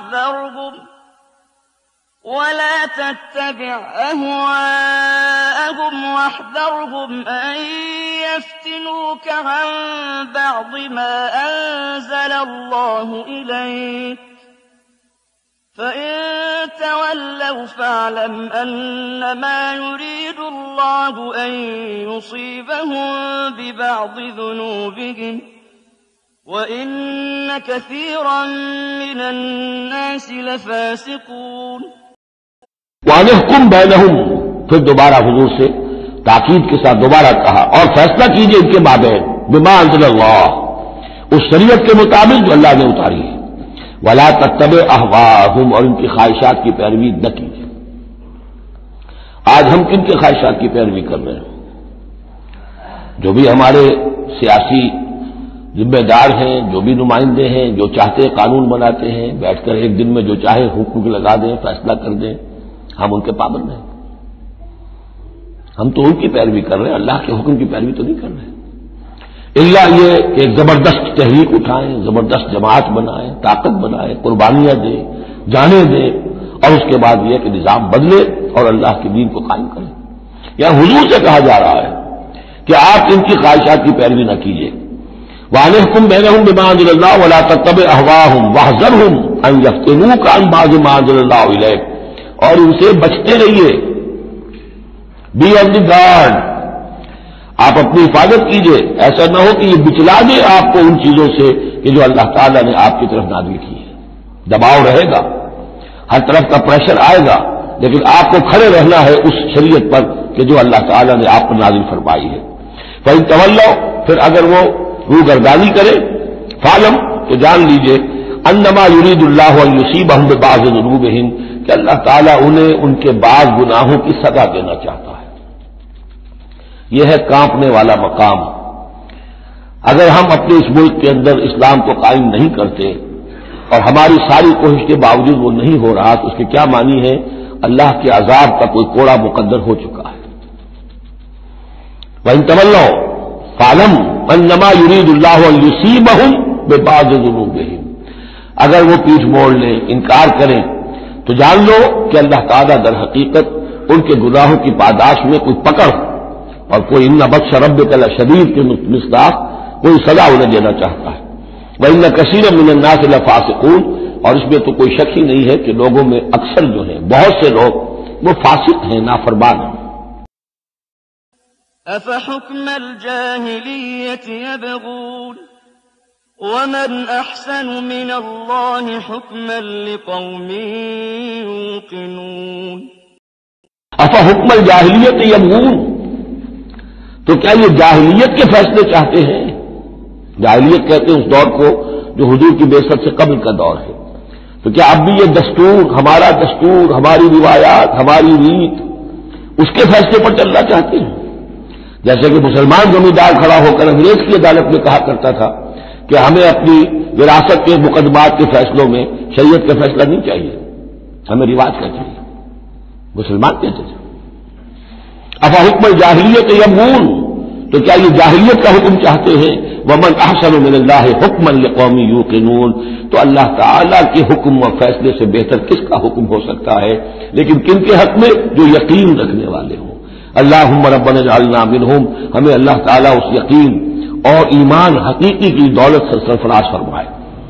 Speaker 2: وَاحْذَرْهُمْ أَن يَفْتِنُوكَ عَن بَعْضِ مَا أَنزَلَ اللَّهُ إِلَيْكَ، فَإِن تَوَلَّوْا فَاعْلَمْ أَنَّمَا يُرِيدُ اللَّهُ أَن يُصِيبَهُم بِبَعْضِ ذُنُوبِهِمْ وَإِنَّ كَثِيرًا مِّنَ النَّاسِ لَفَاسِقُونَ۔
Speaker 3: وَأَنِ احْكُم بَيْنَهُمْ، پھر دوبارہ حضور سے تاکید کے ساتھ دوبارہ کہا، اور فیصلہ کیجئے ان کے مابین بما انزل اللہ، اس شریعت کے مطابق جو اللہ نے اتاری ہے۔ وَلَا تَتَّبِعْ أَهْوَاءَهُمْ، اور ان کی خواہشات کی پیروی نہ کیجیے۔ آج ہم کن کی خواہشات کی پیروی کر رہے ہیں؟ جو بھی ہمارے سیاسی ذمہ دار ہیں، جو بھی نمائندے ہیں، جو چاہتے ہیں قانون بناتے ہیں، بیٹھ کر ایک دن میں جو چاہے حکم لگا دیں، فیصلہ کر دیں، ہم ان کے پابند ہیں۔ ہم تو ان کی پیروی کر رہے ہیں، اللہ کے حکم کی پیروی تو نہیں کر رہے۔ اللہ یہ کہ ایک زبردست تحریک اٹھائیں، زبردست جماعت بنائیں، طاقت بنائیں، قربانیاں دیں، جانیں دیں، اور اس کے بعد یہ کہ نظام بدلے اور اللہ کے دین کو قائم کریں۔ یہاں حضور سے کہا جا رہا ہے کہ آپ ان کی خواہشات کی پیروی نہ کیجیے۔ وَأَنِ احْكُم بَيْنَهُم بِمَا أَنزَلَ اللَّهُ وَلَا تَتَّبِعْ أَهْوَاءَهُمْ وَاحْذَرْهُمْ أَن يَفْتِنُوكَ عَن بَعْضِ مَا أَنزَلَ اللَّهُ إِلَيْكَ، اور ان سے بچتے رہیے۔ بی آن دی گارڈ، آپ اپنی حفاظت کیجئے، ایسا نہ ہو کہ یہ بچلا دے آپ کو ان چیزوں سے کہ جو اللہ تعالیٰ نے آپ کی طرف نازل کی ہے۔ دباؤ رہے گا، ہر طرف کا پریشر آئے گا، لیکن آپ کو کھڑے رہنا ہے اس شریعت پر کہ جو اللہ تعالیٰ نے آپ پر نازل فرمائی ہے۔ فَإِن تَوَلَّوْا، پھر اگر وہ روگردانی کرے، فَاعْلَمْ، تو جان لیجئے، أَنَّمَا يُرِيدُ اللَّهُ أَن يُصِيبَهُم بِبَعْضِ ذُنُوبِهِمْ، کہ اللہ تعالیٰ انہیں ان کے بعض گناہوں کی سزا دینا چاہتا ہے۔ یہ ہے کانپنے والا مقام۔ اگر ہم اپنے اس ملک کے اندر اسلام کو قائم نہیں کرتے اور ہماری ساری کوشش کے باوجود وہ نہیں ہو رہا، تو اس کے کیا معنی ہے؟ اللہ کے عذاب کا کوئی کوڑا مقدر ہو چکا ہے۔ وَإِن تَوَلَّوْا فَاعْلَمْ أَنَّمَا يُرِيدُ اللَّهُ أَن يُصِيبَهُم بِبَعْضِ ذُنُوبِهِمْ، اگر وہ پیٹھ موڑ لیں، انکار کریں، تو جان لو کہ اللہ تعالیٰ در حقیقت ان کے گناہوں کی پاداش میں کوئی پکڑ اور کوئی ان بطش ربک لشدید کے مصداق کوئی سزا انہیں دینا چاہتا ہے۔ وَإِنَّ كَثِيرًا مِّنَ النَّاسِ لَفَاسِقُونَ، اور اس میں تو کوئی شک ہی نہیں ہے کہ لوگوں میں اکثر جو ہیں، بہت سے لوگ وہ فاسق ہیں، نافرمان ہیں۔
Speaker 2: أَفَحُكْمَ الْجَاهِلِيَّةِ يَبْغُونَ وَمَنْ أَحْسَنُ مِنَ اللَّهِ حُكْمًا لِقَوْمٍ يُوقِنُونَ۔
Speaker 3: أَفَحُكْمَ الْجَاهِلِيَّةِ يَبْغُونَ، تو کیا یہ جاہلیت کے فیصلے چاہتے ہیں؟ جاہلیت کہتے ہیں اس دور کو جو حضور کی بعثت سے قبل کا دور ہے۔ تو کیا اب بھی یہ دستور، ہمارا دستور، ہماری روایات، ہماری ریت، اس کے فیصلے پر چلنا چاہتے ہیں؟ جیسے کہ مسلمان زمیندار کھڑا ہو کر انگریز کی عدالت میں کہا کرتا تھا کہ ہمیں اپنی وراثت کے مقدمات کے فیصلوں میں شریعت کا فیصلہ نہیں چاہیے، ہمیں رواج کا چاہیے۔ مسلمان کہتے تھے افحکم الجاہلیت یبغون، تو کیا یہ جاہلیت کا حکم چاہتے ہیں؟ ومن احسن من اللہ حکما لقوم یوقنون، تو اللہ تعالیٰ کے حکم و فیصلے سے بہتر کس کا حکم ہو سکتا ہے؟ لیکن کن کے حق میں؟ جو یقین رکھنے والے ہوں۔ اللہم ربنا اجعلنا منہم، ہمیں اللہ تعالیٰ اس یقین اور ایمان حقیقی کی دولت سے سرفراز فرمائے۔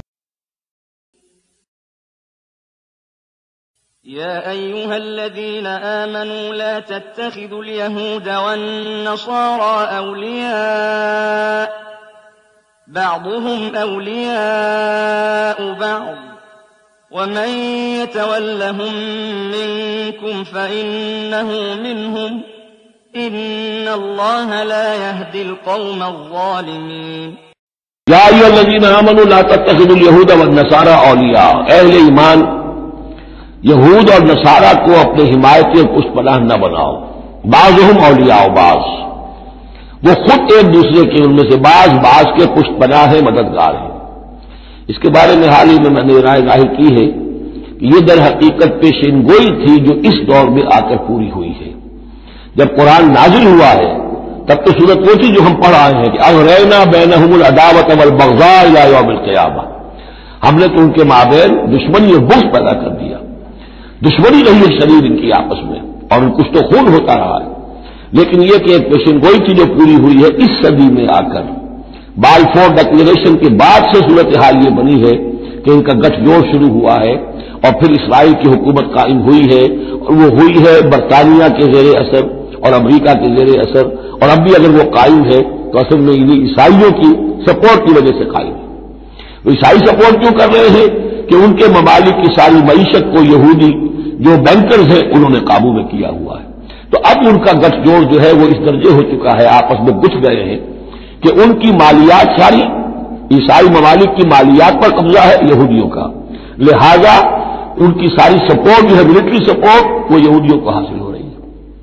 Speaker 2: يا أيها الذين آمنوا لا تتخذوا اليهود والنصارى أولياء بعضهم أولياء بعض ومن يتولهم منكم فإنه منهم إن الله لا يهدي القوم الظالمين۔
Speaker 3: یا ایھا الذین آمنوا لا تتخذوا اليهود والنصارى اولیاء، اہل ایمان یہود اور نصارہ کو اپنے حمایتی اور پشت پناہ نہ بناؤ۔ بعضهم اولیاء بعض، وہ خود ایک دوسرے کے ان میں سے بعض کے پشت پناہ ہیں، مددگار ہیں۔ اس کے بارے میں حال ہی میں نے رائے ظاہر کی ہے کہ یہ در حقیقت پیشین گوئی تھی جو اس دور میں آ کر پوری ہوئی ہے۔ جب قرآن نازل ہوا ہے تب تو صورت وہ تھی جو ہم پڑھ آئے ہیں کہ اغرینا بینہم العداوۃ والبغضاء الی یوم القیامہ، ہم نے تو ان کے مابین دشمنی اور بغض پیدا کر دیا، دشمنی رہی ہے شریر ان کی آپس میں، اور ان کچھ تو خون ہوتا رہا ہے۔ لیکن یہ کہ ایک پیشین گوئی تھی جو پوری ہوئی ہے اس صدی میں آ کر، بالفور ڈکلیریشن کے بعد سے صورتحال یہ بنی ہے کہ ان کا گٹھ جوڑ شروع ہوا ہے، اور پھر اسرائیل کی حکومت قائم ہوئی ہے، اور وہ ہوئی ہے برطانیہ کے زیر اثر اور امریکہ کے زیر اثر، اور اب بھی اگر وہ قائم ہے تو اصل میں انہیں عیسائیوں کی سپورٹ کی وجہ سے قائم ہے۔ وہ عیسائی سپورٹ کیوں کر رہے ہیں؟ کہ ان کے ممالک کی ساری معیشت کو یہودی جو بینکرز ہیں انہوں نے قابو میں کیا ہوا ہے۔ تو اب ان کا گٹھ جوڑ جو ہے وہ اس درجے ہو چکا ہے، آپس میں گھٹ گئے ہیں کہ ان کی مالیات ساری عیسائی ممالک کی مالیات پر قبضہ ہے یہودیوں کا، لہذا ان کی ساری سپورٹ جو ہے ملٹری سپورٹ وہ یہودیوں کو حاصل ہو رہی ہے۔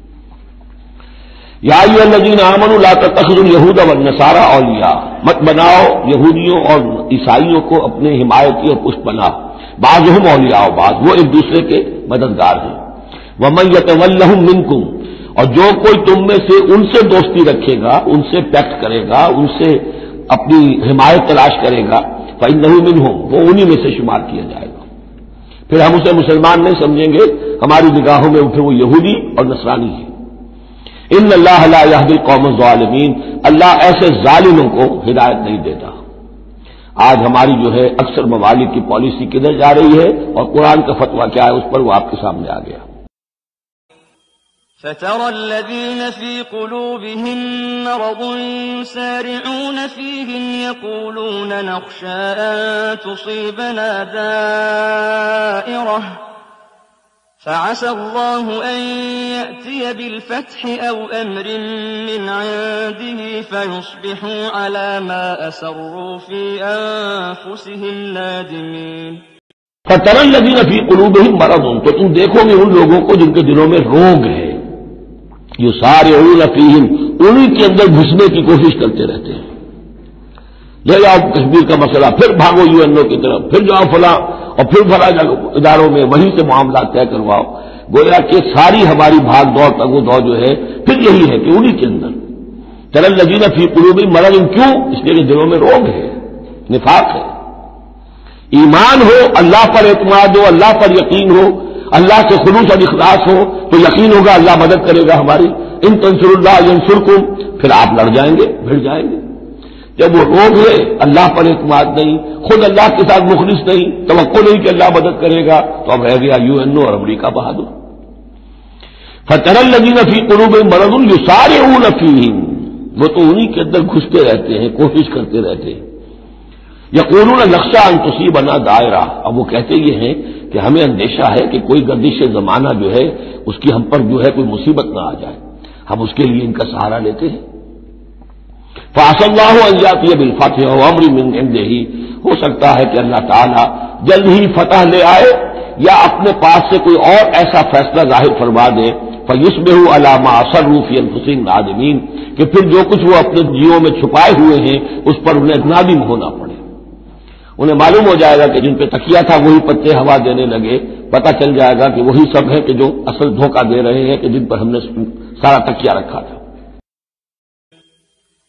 Speaker 3: یا ایھا الذین آمنوا لا تتخذوا اليہود والنصارى اولیاء، مت بناؤ یہودیوں اور عیسائیوں کو اپنے حمایتی اور پشت پناہ، بعضهم اولیاء بعض، وہ ایک دوسرے کے مددگار ہیں۔ ومن یتولہم منکم، اور جو کوئی تم میں سے ان سے دوستی رکھے گا، ان سے پیکٹ کرے گا، ان سے اپنی حمایت تلاش کرے گا، فإنہ منہم، وہ انہی میں سے شمار کیا جائے گا۔ پھر ہم اسے مسلمان نہیں سمجھیں گے، ہماری نگاہوں میں پھر وہ یہودی اور نصرانی ہے۔ ان اللہ لا یہدی القوم الظالمین، اللہ ایسے ظالموں کو ہدایت نہیں دیتا۔ آج ہماری جو ہے اکثر ممالک کی پالیسی کدھر جا رہی ہے اور قرآن کا فتویٰ کیا ہے اس پر وہ آپ کے سامنے آ گیا۔
Speaker 2: فترى الذين في قلوبهم مرض يسارعون فيهم يقولون نخشى أن تصيبنا دائرة فعسى الله أن يأتي بالفتح أو أمر من عنده فيصبحوا على ما أسروا في أنفسهم نادمين۔
Speaker 3: فترى الذين في قلوبهم مرض، تو تم دیکھو گے ان لوگوں کو جن کے دلوں میں روگ ہے، یسارعون فیہم، انہی کے اندر گھسنے کی کوشش کرتے رہتے ہیں۔ لے جاؤ کشمیر کا مسئلہ، پھر بھاگو یو این او کی طرف، پھر جاؤ فلاں اور پھر فلاں اداروں میں وہیں سے معاملات طے کرواؤ۔ گویا کہ ساری ہماری بھاگ دوڑ تگ و دو جو ہے پھر یہی ہے کہ انہی کے اندر ترى الذین فی قلوبہم مرض، کیوں؟ اس لیے کہ دلوں میں روگ ہے، نفاق ہے۔ ایمان ہو، اللہ پر اعتماد ہو، اللہ پر یقین ہو، اللہ سے خلوص اور اخلاص ہو تو یقین ہوگا اللہ مدد کرے گا ہماری۔ ان تنصروا اللہ ینصرکم، پھر آپ لڑ جائیں گے، بھڑ جائیں گے۔ جب وہ روگ ہے، اللہ پر اعتماد نہیں، خود اللہ کے ساتھ مخلص نہیں، توقع نہیں کہ اللہ مدد کرے گا، تو اب رہ گیا یو این او اور امریکہ بہادر۔ فترى الذین فی قلوبہم مرض یسارعون فیہم، وہ تو انہی کے اندر گھستے رہتے ہیں، کوشش کرتے رہتے ہیں۔ یقولون نخشى ان تصیبنا دائرہ، اب وہ کہتے یہ ہیں کہ ہمیں اندیشہ ہے کہ کوئی گردش زمانہ جو ہے اس کی ہم پر جو ہے کوئی مصیبت نہ آ جائے، ہم اس کے لیے ان کا سہارا لیتے ہیں۔ فعسى الله ان ياتي بالفتح وامر من عنده، ہو سکتا ہے کہ اللہ تعالی جلد ہی فتح لے آئے یا اپنے پاس سے کوئی اور ایسا فیصلہ ظاہر فرما دے، فیصبحوا على ما اسروا في انفسهم نادمین، کہ پھر جو کچھ وہ اپنے جیوں میں چھپائے ہوئے ہیں اس پر انہیں نادم ہونا پڑے۔ انہیں معلوم ہو جائے گا کہ جن پہ تکیہ تھا وہی پتے ہوا دینے لگے، پتہ چل جائے گا کہ وہی سب ہیں کہ جو اصل دھوکہ دے رہے ہیں کہ جن پر ہم نے سارا تکیہ رکھا تھا۔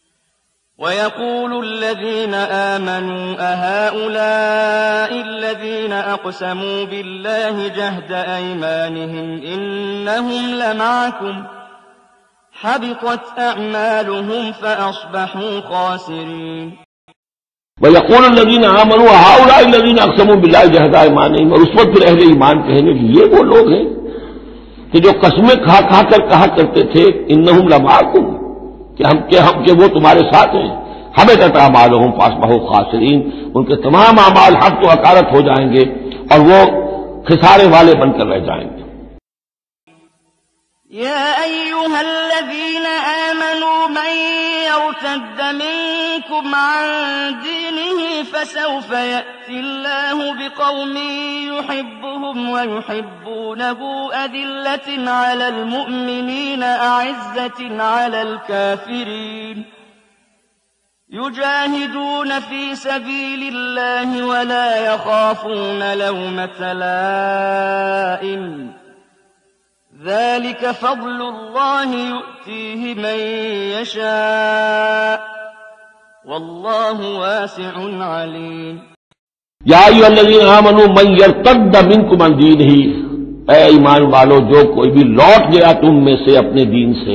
Speaker 2: وَيَقُولُ الَّذِينَ آمَنُوا أَهَٰؤُلَاءِ الَّذِينَ أَقْسَمُوا بِاللَّهِ جَهْدَ أَيْمَانِهِمْ إِنَّهُمْ لَمَعَكُمْ حَبِطَتْ أَعْمَالُهُمْ فَأَصْبَحُوا خَاسِرِينَ
Speaker 3: وَيَقُولُ الَّذِينَ آمَنُوا هَٰؤُلَاءِ الَّذِينَ أَقْسَمُوا بِاللَّهِ جَهْدَ أَيْمَانِهِمْ، اور اس وقت پھر اہل ایمان کہیں گے کہ یہ وہ لوگ ہیں کہ جو قسمیں کھا کر کہا کرتے تھے انہم لمعکم، کہ وہ تمہارے ساتھ ہیں، حبطت اعمالہم فاصبحوا خاسرین، ان کے تمام اعمال حق و حقارت ہو جائیں گے اور وہ خسارے والے بن کر رہ جائیں گے۔
Speaker 2: يَا أَيُّهَا الَّذِينَ آمَنُوا مَن يَرْتَدَّ مِنكُمْ عَن دِينِهِ فَسَوْفَ يَأْتِي اللَّهُ بِقَوْمٍ يُحِبُّهُمْ وَيُحِبُّونَهُ أَذِلَّةٍ عَلَى الْمُؤْمِنِينَ أَعِزَّةٍ عَلَى الْكَافِرِينَ يُجَاهِدُونَ فِي سَبِيلِ اللَّهِ وَلَا يَخَافُونَ لَوْمَةَ لَائِمٍ ذَلِكَ فَضْلُ اللَّهِ يُؤْتِيهِ مَن يَشَاءُ وَاللَّهُ وَاسِعٌ عَلِيمٌ
Speaker 3: یا ایھا الذین آمنوا من یرتد منکم عن دینہ، اے ایمان والو جو کوئی بھی لوٹ گیا تم میں سے اپنے دین سے،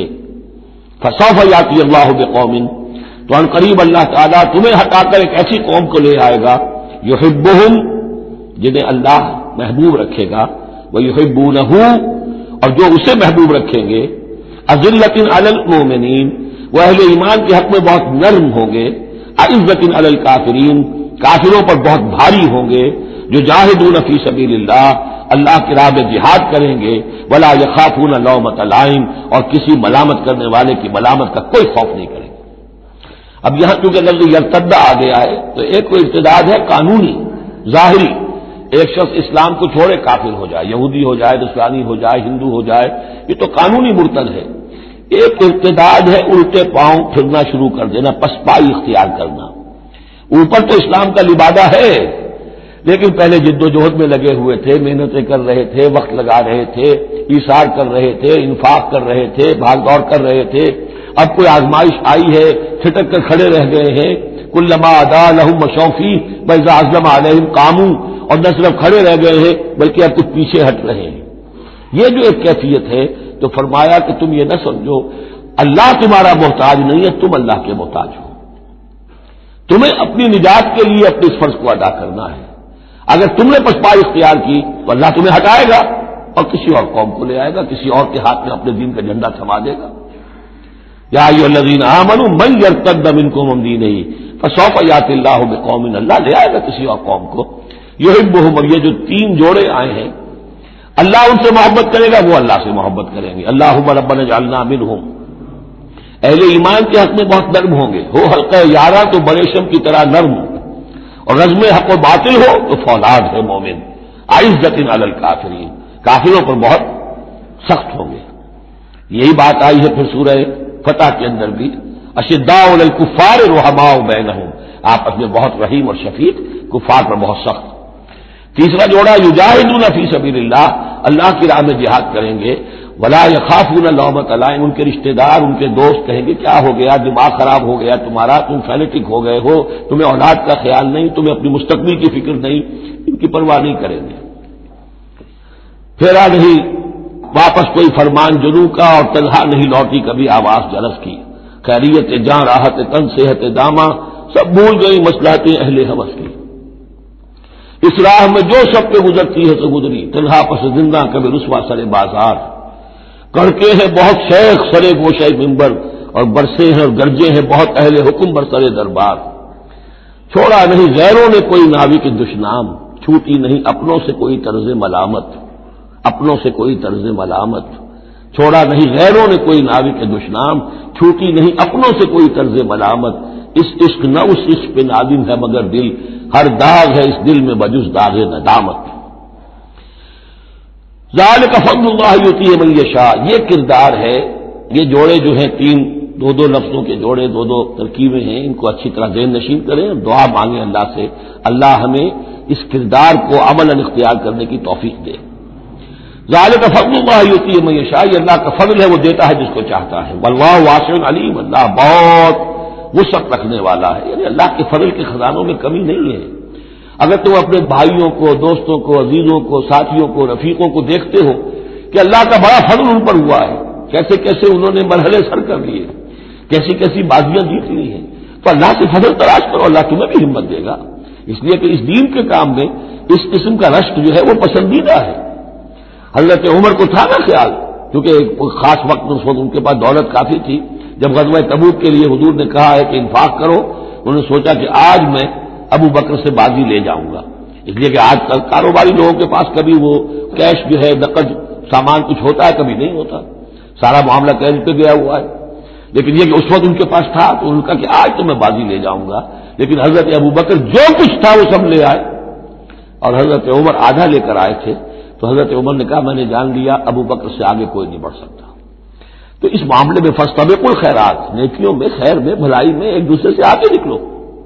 Speaker 3: فسوف یاتی اللہ بقوم، تو ان قریب اللہ تعالیٰ تمہیں ہٹا کر ایک ایسی قوم کو لے آئے گا، یحبہم، جنہیں اللہ محبوب رکھے گا، ویحبونہ، اور جو اسے محبوب رکھیں گے، اذلۃ علی المؤمنین، وہ اہل ایمان کے حق میں بہت نرم ہوں گے، اعزۃ علی الکافرین، کافروں پر بہت بھاری ہوں گے، جو جاہدون فی سبیل اللہ، اللہ کی راہ میں جہاد کریں گے، ولا یخافون لومۃ لائم، اور کسی ملامت کرنے والے کی ملامت کا کوئی خوف نہیں کریں گے۔ اب یہاں چونکہ لفظ یرتد آ گیا ہے تو ایک کوئی ارتداد ہے قانونی ظاہری، ایک شخص اسلام کو چھوڑے کافر ہو جائے، یہودی ہو جائے، نصرانی ہو جائے، ہندو ہو جائے، یہ تو قانونی مرتد ہے۔ ایک ارتداد ہے الٹے پاؤں پھرنا شروع کر دینا، پسپائی اختیار کرنا۔ اوپر تو اسلام کا لبادہ ہے لیکن پہلے جد و جہد میں لگے ہوئے تھے، محنتیں کر رہے تھے، وقت لگا رہے تھے، ایثار کر رہے تھے، انفاق کر رہے تھے، بھاگ دوڑ کر رہے تھے، اب کوئی آزمائش آئی ہے چھٹک کر کھڑے رہ گئے ہیں، کلما ادا لہم مشوفی وإذا عزم علیہم قاموا، اور نہ صرف کھڑے رہ گئے ہیں بلکہ اب کچھ پیچھے ہٹ رہے ہیں۔ یہ جو ایک کیفیت ہے تو فرمایا کہ تم یہ نہ سمجھو اللہ تمہارا محتاج نہیں ہے، تم اللہ کے محتاج ہو، تمہیں اپنی نجات کے لیے اپنے اس فرض کو ادا کرنا ہے۔ اگر تم نے پسپائی اختیار کی تو اللہ تمہیں ہٹائے گا اور کسی اور قوم کو لے آئے گا، کسی اور کے ہاتھ میں اپنے دین کا جھنڈا تھما دے گا۔ یا ایھا الذین آمنوا من یرتد منکم عن دینہ فسوف یاتی اللہ بقوم، اللہ لے آئے گا کسی اور قوم کو، یحبہم، اور یہ جو تین جوڑے آئے ہیں، اللہ ان سے محبت کرے گا، وہ اللہ سے محبت کریں گے۔ اللہم ربنا اجعلنا منہم، اہل ایمان کے حق میں بہت نرم ہوں گے، ہو حلقہ یارہ تو بریشم کی طرح نرم، اور رزم حق و باطل ہو تو فولاد ہے مومن، اعزۃ علی الکافرین، کافروں پر بہت سخت ہوں گے۔ یہی بات آئی ہے پھر سورہ فتح کے اندر بھی، اشداء علی الکفار رحماء بینہم، آپس میں بہت رحیم اور شفیق، کفار پر بہت سخت۔ تیسرا جوڑا یجاہدون فی سبیل اللہ، اللہ کی راہ میں جہاد کریں گے، ولا یخافون لومۃ لائم، ان کے رشتہ دار، ان کے دوست کہیں گے کیا ہو گیا، دماغ خراب ہو گیا تمہارا، تم فینیٹک ہو گئے ہو، تمہیں اولاد کا خیال نہیں، تمہیں اپنی مستقبل کی فکر نہیں، ان کی پرواہ نہیں کریں گے۔ پھیرا نہیں واپس کوئی فرمان جنوں کا، اور تنہا نہیں لوٹی کبھی آواز جرس کی، خیریت جاں راحت تن صحت داماں، سب بھول گئی مصلحتیں اہل ہوس کی۔ اس راہ میں جو سب پہ گزرتی ہے تو گزری، تنہا پس زندہ کبھی رسوا سر بازار، کڑکے ہیں بہت شیخ سرے گوشے ممبر، اور برسے ہیں اور گرجے ہیں بہت اہل حکم برسرے دربار۔ چھوڑا نہیں غیروں نے کوئی ناوی کے دشنام، چھوٹی نہیں اپنوں سے کوئی طرز ملامت، اپنوں سے کوئی طرز ملامت، چھوڑا نہیں غیروں نے کوئی ناوی کے دشنام، چھوٹی نہیں اپنوں سے کوئی طرز ملامت، اس عشق نہ اس عشق پہ نادم ہے مگر دل، ہر داغ ہے اس دل میں بجز داغ ندامت۔ ذالک فضل اللہ یؤتیہ من یشاء، یہ کردار ہے، یہ جوڑے جو ہیں تین دو دو لفظوں کے جوڑے، دو دو ترکیبیں ہیں، ان کو اچھی طرح ذہن نشین کریں اور دعا مانگیں اللہ سے، اللہ ہمیں اس کردار کو عملاً اختیار کرنے کی توفیق دے۔ ذالک فضل اللہ یؤتیہ من یشاء، یہ اللہ کا فضل ہے، وہ دیتا ہے جس کو چاہتا ہے، واللہ واسع علیم، اللہ بہت وسعت رکھنے والا ہے، یعنی اللہ کے فضل کے خزانوں میں کمی نہیں ہے۔ اگر تم اپنے بھائیوں کو، دوستوں کو، عزیزوں کو، ساتھیوں کو، رفیقوں کو دیکھتے ہو کہ اللہ کا بڑا فضل ان پر ہوا ہے، کیسے کیسے انہوں نے مرحلے سر کر لیے، کیسی کیسی بازیاں جیت لی ہیں، تو اللہ سے فضل تلاش کرو، اللہ تمہیں بھی ہمت دے گا، اس لیے کہ اس دین کے کام میں اس قسم کا رشک جو ہے وہ پسندیدہ ہے۔ حضرت عمر کو تھا نا خیال، کیونکہ ایک خاص وقت اس وقت ان کے پاس دولت کافی تھی، جب غزوہ تبوک کے لیے حضور نے کہا ہے کہ انفاق کرو، انہوں نے سوچا کہ آج میں ابو بکر سے بازی لے جاؤں گا، اس لیے کہ آج کل کاروباری لوگوں کے پاس کبھی وہ کیش جو ہے نقد سامان کچھ ہوتا ہے، کبھی نہیں ہوتا، سارا معاملہ کیش پہ گیا ہوا ہے، لیکن یہ کہ اس وقت ان کے پاس تھا تو ان کا کہ آج تو میں بازی لے جاؤں گا، لیکن حضرت ابو بکر جو کچھ تھا وہ سب لے آئے، اور حضرت عمر آدھا لے کر آئے تھے، تو حضرت عمر نے کہا میں نے جان لیا ابو بکر سے آگے کوئی نہیں بڑھ سکتا۔ تو اس معاملے میں فاستبقوا الخیرات، نیکیوں میں، خیر میں، بھلائی میں ایک دوسرے سے آگے نکلو۔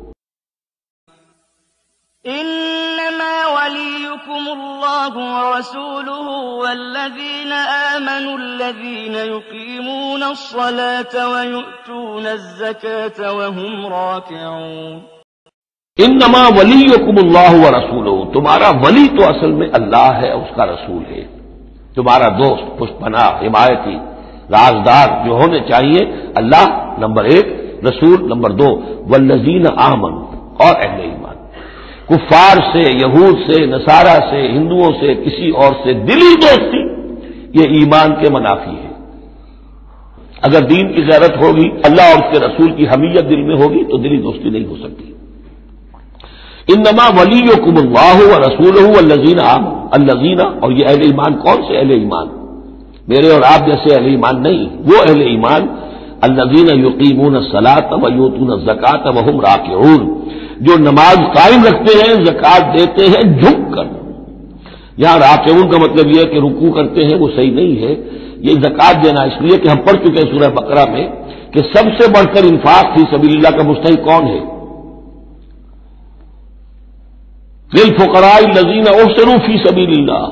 Speaker 2: انما وليكم الله ورسوله والذين آمنوا الذين يقيمون الصلاة ويؤتون الزكاة وهم راكعون۔
Speaker 3: انما ولیکم اللہ ورسولہ، تمہارا ولی تو اصل میں اللہ ہے اور اس کا رسول ہے، تمہارا دوست، پشت پناہ، حمایتی، رازدار جو ہونے چاہیے اللہ نمبر 1، رسول نمبر 2، والذین آمنوا، اور اہل ایمان، کفار سے، یہود سے، نصارہ سے، ہندوؤں سے، کسی اور سے دلی دوستی یہ ایمان کے منافی ہے۔ اگر دین کی غیرت ہوگی، اللہ اور اس کے رسول کی حمیت دل میں ہوگی تو دلی دوستی نہیں ہو سکتی۔ انما ولیکم اللہ ورسولہ والذین آمنوا، الذین، اور یہ اہل ایمان کون سے اہل ایمان؟ میرے اور آپ جیسے اہل ایمان نہیں، وہ اہل ایمان الذین یقیمون الصلاۃ ویؤتون الزکاۃ وہم راکعون، جو نماز قائم رکھتے ہیں، زکوٰۃ دیتے ہیں جھک کر۔ یہاں راکعون کا مطلب یہ ہے کہ رکوع کرتے ہیں، وہ صحیح نہیں ہے، یہ زکوٰۃ دینا اس لیے کہ ہم پڑھ چکے ہیں سورہ بقرہ میں کہ سب سے بڑھ کر انفاق فی سبیل اللہ کا مستحق کون ہے؟ للفقراء الذین احصروا فی سبیل اللہ،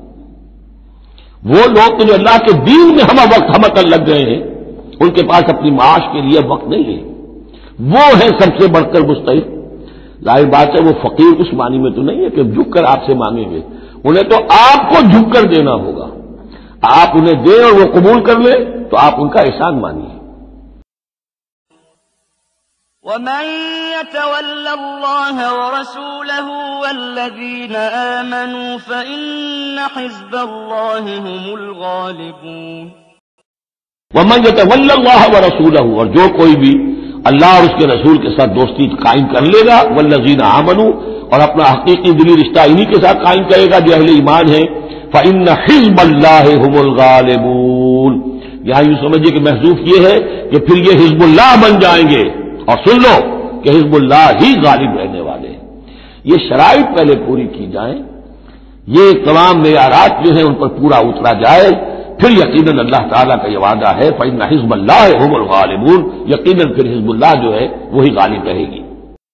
Speaker 3: وہ لوگ جو اللہ کے دین میں ہمہ وقت ہمہ لگ گئے ہیں، ان کے پاس اپنی معاش کے لیے وقت نہیں ہے، وہ ہے سب سے بڑھ کر مستحق۔ ظاہر بات ہے وہ فقیر اس معنی میں تو نہیں ہے کہ جھک کر آپ سے مانگیں گے، انہیں تو آپ کو جھک کر دینا ہوگا، آپ انہیں دیں اور وہ قبول کر لیں تو آپ ان کا احسان مانیے۔
Speaker 2: ومن يتول الله ورسوله والذين آمنوا فإن حزب الله هم الغالبون۔
Speaker 3: ومن يتول الله ورسوله، اور جو کوئی بھی اللہ اور اس کے رسول کے ساتھ دوستی قائم کر لے گا، والذین آمنوا، اور اپنا حقیقی دلی رشتہ انہی کے ساتھ قائم کرے گا جو اہل ایمان ہیں، فإن حزب الله هم الغالبون، یہاں یوں سمجھیے کہ محذوف یہ ہے کہ پھر یہ حزب اللہ بن جائیں گے، اور سن لو کہ حزب اللہ ہی غالب رہنے والے ہیں۔ یہ شرائط پہلے پوری کی جائیں، یہ تمام معیارات جو ہیں ان پر پورا اترا جائے، پھر یقیناً اللہ تعالیٰ کا یہ وعدہ ہے فإن حزب اللہ هم الغالبون، یقیناً پھر حزب اللہ جو ہے وہی غالب رہے گی۔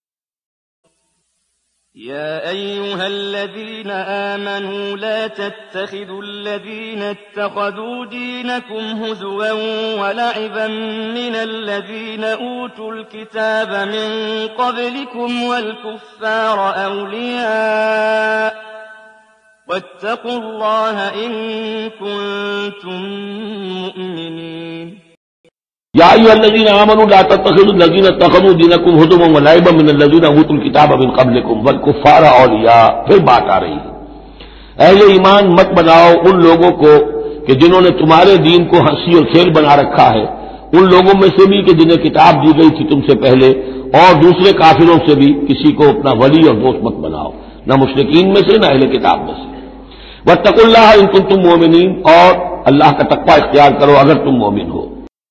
Speaker 2: يا أيها الذين آمنوا لا تتخذوا الذين اتخذوا دينكم هزوا ولعبا من الذين أوتوا الكتاب من قبلكم والكفار أولياء واتقوا الله إن كنتم مؤمنين۔
Speaker 3: یا ایھا الذین آمنوا لا تتخذوا الذین اتخذوا دینکم ہزوا ولعبا من الذین اوتوا الکتاب من قبلکم والکفار اولیاء۔ پھر بات آ رہی ہے، اہل ایمان مت بناؤ ان لوگوں کو کہ جنہوں نے تمہارے دین کو ہنسی اور کھیل بنا رکھا ہے، ان لوگوں میں سے بھی کہ جنہیں کتاب دی گئی تھی تم سے پہلے، اور دوسرے کافروں سے بھی کسی کو اپنا ولی اور دوست مت بناؤ، نہ مشرکین میں سے نہ اہل کتاب میں سے۔ واتقوا اللہ ان کنتم مؤمنین، اور اللہ کا تقوی اختیار کرو اگر تم مومن ہو۔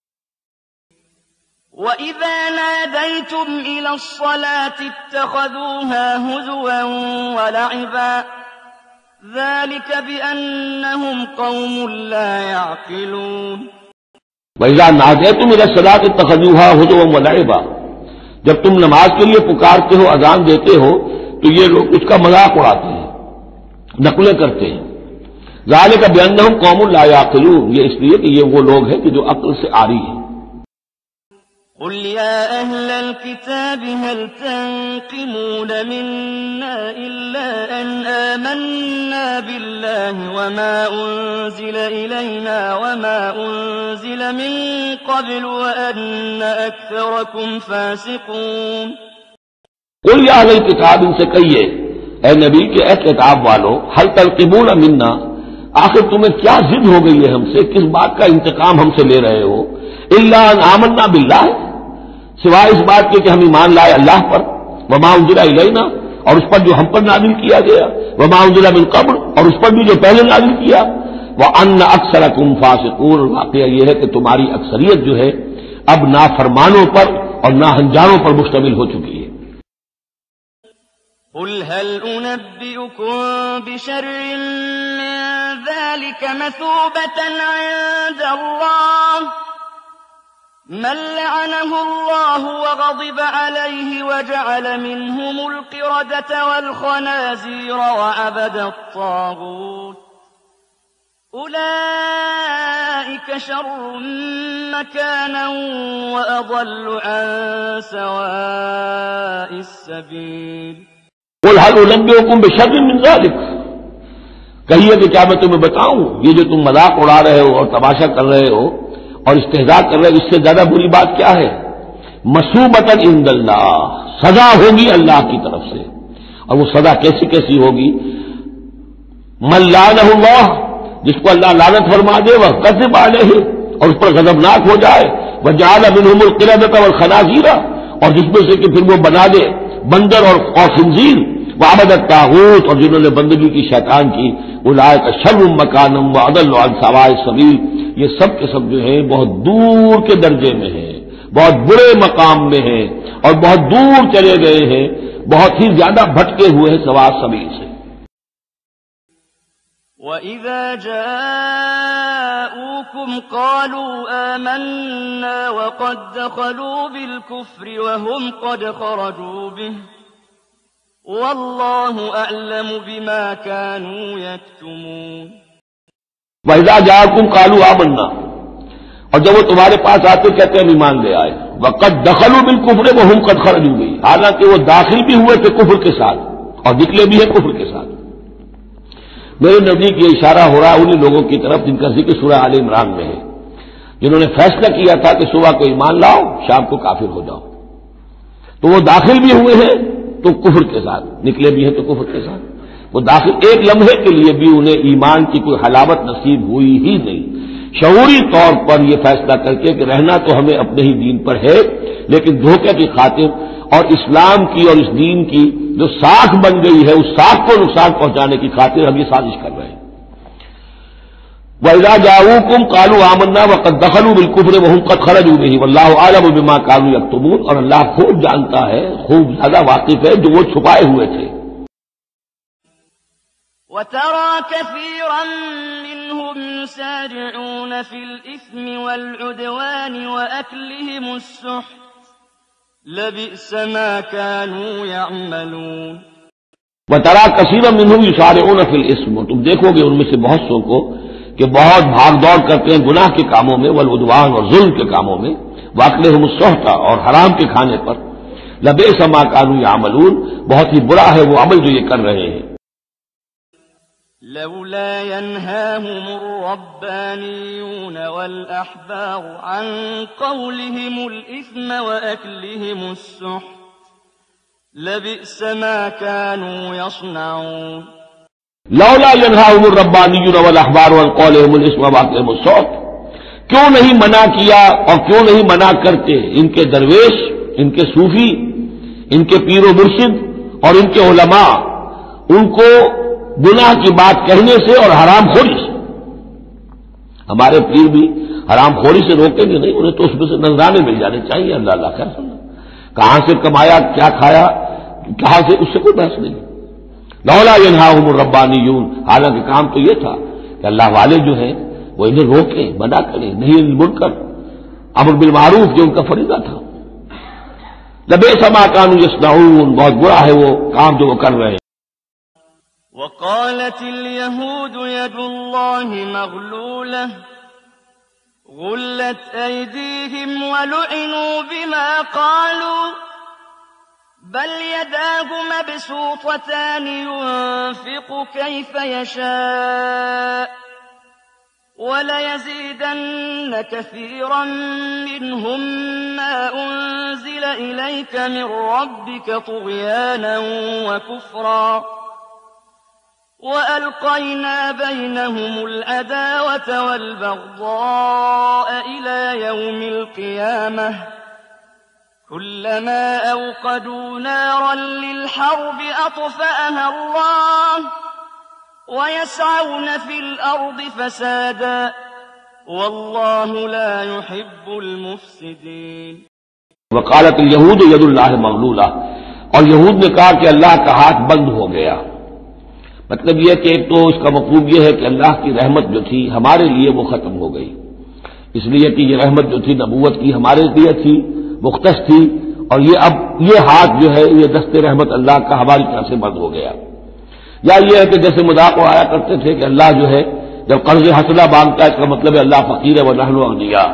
Speaker 2: وَإِذَا نَادَيْتُمْ إِلَى الصَّلَاةِ اتَّخَذُوهَا هُزُوًا وَلَعِبًا ذَلِكَ بِأَنَّهُمْ قَوْمٌ لَا يَعْقِلُونَ۔
Speaker 3: وَإِذَا نَادَيْتُمْ إِلَى الصَّلَاةِ اتَّخَذُوهَا هُزُوًا وَلَعِبًا، جب تم نماز کے لیے پکارتے ہو، اذان دیتے ہو، تو یہ لوگ اس کا مذاق اڑاتے ہیں، نقلیں کرتے ہیں۔ ذَلِكَ بِأَنَّهُمْ قَوْمٌ لَا يَعْقِلُونَ، یہ اس لیے کہ یہ وہ لوگ ہیں کہ جو عقل سے عاری ہیں۔
Speaker 2: قل يا أهل الكتاب هل تنقمون منا إلا أن آمنا بالله وما أنزل إلينا وما أنزل من قبل وأن أكثركم فاسقون.
Speaker 3: قل يا أهل الكتاب ان سے کہیے اے نبی کہ اے کتاب والو هل تنقمون منا، آخر تمہیں کیا ضد ہو گئی ہے ہم سے، کس بات کا انتقام ہم سے لے رہے ہو؟ الا ان آمنا باللہ، سوائے اس بات کے کہ ہم ایمان لائے اللہ پر، وما انزل الینا، اور اس پر جو ہم پر نازل کیا گیا، وما انزل من قبل، اور اس پر بھی جو پہلے نازل کیا، وان اکثرکم فاسقون، واقعہ یہ ہے کہ تمہاری اکثریت جو ہے اب نافرمانوں پر اور ناہنجاروں پر مشتمل ہو چکی ہے.
Speaker 2: قل هل أنبئكم بشر من ذلك مثوبة عند الله من لعنه الله وغضب عليه وجعل منهم القردة والخنازير وعبد الطاغوت أولئك شر مكانا وأضل عن سواء السبيل.
Speaker 3: قل هل أنبئكم بشر من ذلك، کہیے کہ کیا میں تمہیں بتاؤں یہ جو تم مذاق اڑا رہے ہو اور تماشا کر رہے ہو اور استہزاء کر رہے ہو، اس سے زیادہ بری بات کیا ہے؟ مصوبۃ عند اللہ، سزا ہوگی اللہ کی طرف سے. اور وہ سزا کیسی کیسی ہوگی؟ من لعنہ اللہ، جس کو اللہ لعنت فرما دے، وہ غضب علیہ، اور اس پر غضبناک ہو جائے، وجعل منہم القردۃ والخنازیر، اور جس میں سے کہ پھر وہ بنا دے بندر اور خنزیر، وعبد الطاغوت، اور جنہوں نے بندگی کی شیطان کی، اولئک شر مکانا واضل عن سواء السبیل، یہ سب کے سب جو ہیں بہت دور کے درجے میں ہیں، بہت برے مقام میں ہیں اور بہت دور چلے گئے ہیں، بہت ہی زیادہ بھٹکے ہوئے ہیں سواء السبیل سے.
Speaker 2: وَإِذَا جَاءُوكُمْ قَالُوا آمَنَّا وَقَدْ دَخَلُوا بِالْكُفْرِ وَهُمْ قَدْ خَرَجُوا بِهِ وَاللَّهُ أَعْلَمُ بِمَا كَانُوا يَكْتُمُونَ.
Speaker 3: وَإِذَا جَاءُكُمْ قَالُوا آمَنَّا، اور جب وہ تمہارے پاس آتے کہتے ہیں ایمان لے آئے، وَقَدْ دَخَلُوا بِالْكُفْرِ وَهُمْ قَدْ خَرَجُوا بِهِ، حالانکہ وہ داخل بھی ہوئے تھے کفر کے ساتھ اور نکلے بھی ہیں کفر کے ساتھ. میرے نزدیک یہ اشارہ ہو رہا ہے انہی لوگوں کی طرف جن کا ذکر سورہ آل عمران میں ہے، جنہوں نے فیصلہ کیا تھا کہ صبح کو ایمان لاؤ شام کو کافر ہو جاؤ. تو وہ داخل بھی ہوئے ہیں تو کفر کے ساتھ، نکلے بھی ہیں تو کفر کے ساتھ. وہ داخل ایک لمحے کے لیے بھی انہیں ایمان کی کوئی حلاوت نصیب ہوئی ہی نہیں. شعوری طور پر یہ فیصلہ کر کے کہ رہنا تو ہمیں اپنے ہی دین پر ہے، لیکن دھوکے کی خاطر اور اسلام کی اور اس دین کی جو ساکھ بن گئی ہے اس ساکھ کو نقصان پہنچانے کی خاطر ہم یہ سازش کر رہے ہیں. وَإِذَا جَاءُوكُمْ قَالُوا آمَنَّا وَقَدْ دَخَلُوا بِالْكُفْرِ وَهُمْ قَدْ خَرَجُوا بِهِ وَاللَّهُ أَعْلَمُ بِمَا كَانُوا يَكْتُمُونَ، اور اللہ خوب جانتا ہے، خوب زیادہ واقف ہے جو وہ چھپائے ہوئے تھے.
Speaker 2: وَتَرَى كَثِيرًا مِّنْهُمْ يُسَارِعُونَ فِي الْإِثْمِ وَالْعُدْوَانِ وَأَكْلِهِمُ السُّحْتَ لَبِئْسَ مَا كَانُوا يَعْمَلُونَ.
Speaker 3: وَتَرَى كَثِيرًا مِّنْهُمْ يُسَارِعُونَ فِي الْإِثْمِ، تم دیکھو گے ان میں سے بہت سو کو کہ بہت بھاگ دوڑ کرتے ہیں گناہ کے کاموں میں، والعدوان اور ظلم کے کاموں میں، وَأَكْلِهِمُ السُّحْتَ اور حرام کے کھانے پر، لَبِئْسَ مَا كَانُوا يَعْمَلُونَ، بہت ہی برا ہے وہ عمل جو یہ کر رہے ہیں.
Speaker 2: لولا ينهاهم الربانيون والأحبار عن قولهم الإثم وأكلهم السحت لبئس ما كانوا يصنعون.
Speaker 3: لولا ينهاهم الربانيون والأحبار عن قولهم الإثم وأكلهم السحت، کیوں نہیں منع کیا اور کیوں نہیں منع کرتے ان کے درویش، ان کے صوفی، ان کے پیر و مرشد اور ان کے علماء ان کو گناہ کی بات کہنے سے اور حرام خوری سے. ہمارے پیر بھی حرام خوری سے روکیں گے نہیں، انہیں تو اس میں سے نذرانے مل جانے چاہیے. اللہ اللہ خیر سننا، کہاں سے کمایا، کیا کھایا، کہاں سے، اس سے کوئی بحث نہیں. لولا ينهاهم الربانيون، حالانکہ کام تو یہ تھا کہ اللہ والے جو ہیں وہ انہیں روکیں، منع کریں، نہیں المنکر، امر بالمعروف جو ان کا فریضہ تھا. لبئس ما كانوا يصنعون، بہت برا ہے وہ کام جو وہ کر رہے ہیں.
Speaker 2: وقالت اليهود يد الله مغلولة غلت أيديهم ولعنوا بما قالوا بل يداه مبسوطتان ينفق كيف يشاء وليزيدن كثيرا منهم ما أنزل إليك من ربك طغيانا وكفرا وألقينا بينهم العداوة والبغضاء إلى يوم القيامة كلما أوقدوا نارا للحرب أطفأها الله ويسعون في الأرض فسادا والله لا يحب المفسدين.
Speaker 3: وقالت اليہود ید اللہ مغلولہ، اور یہود نے کہا کہ اللہ کا ہاتھ بند ہو گیا. مطلب یہ کہ ایک تو اس کا مفہوم یہ ہے کہ اللہ کی رحمت جو تھی ہمارے لیے وہ ختم ہو گئی، اس لیے کہ یہ رحمت جو تھی نبوت کی ہمارے لیے تھی، مختص تھی، اور یہ اب یہ ہاتھ جو ہے یہ دست رحمت اللہ کا ہماری طرف سے بند ہو گیا. یا یہ ہے کہ جیسے مذاق آیا کرتے تھے کہ اللہ جو ہے جب قرض حسنہ مانگتا ہے اس کا مطلب ہے اللہ فقیر ہے ونحن اغنیاء.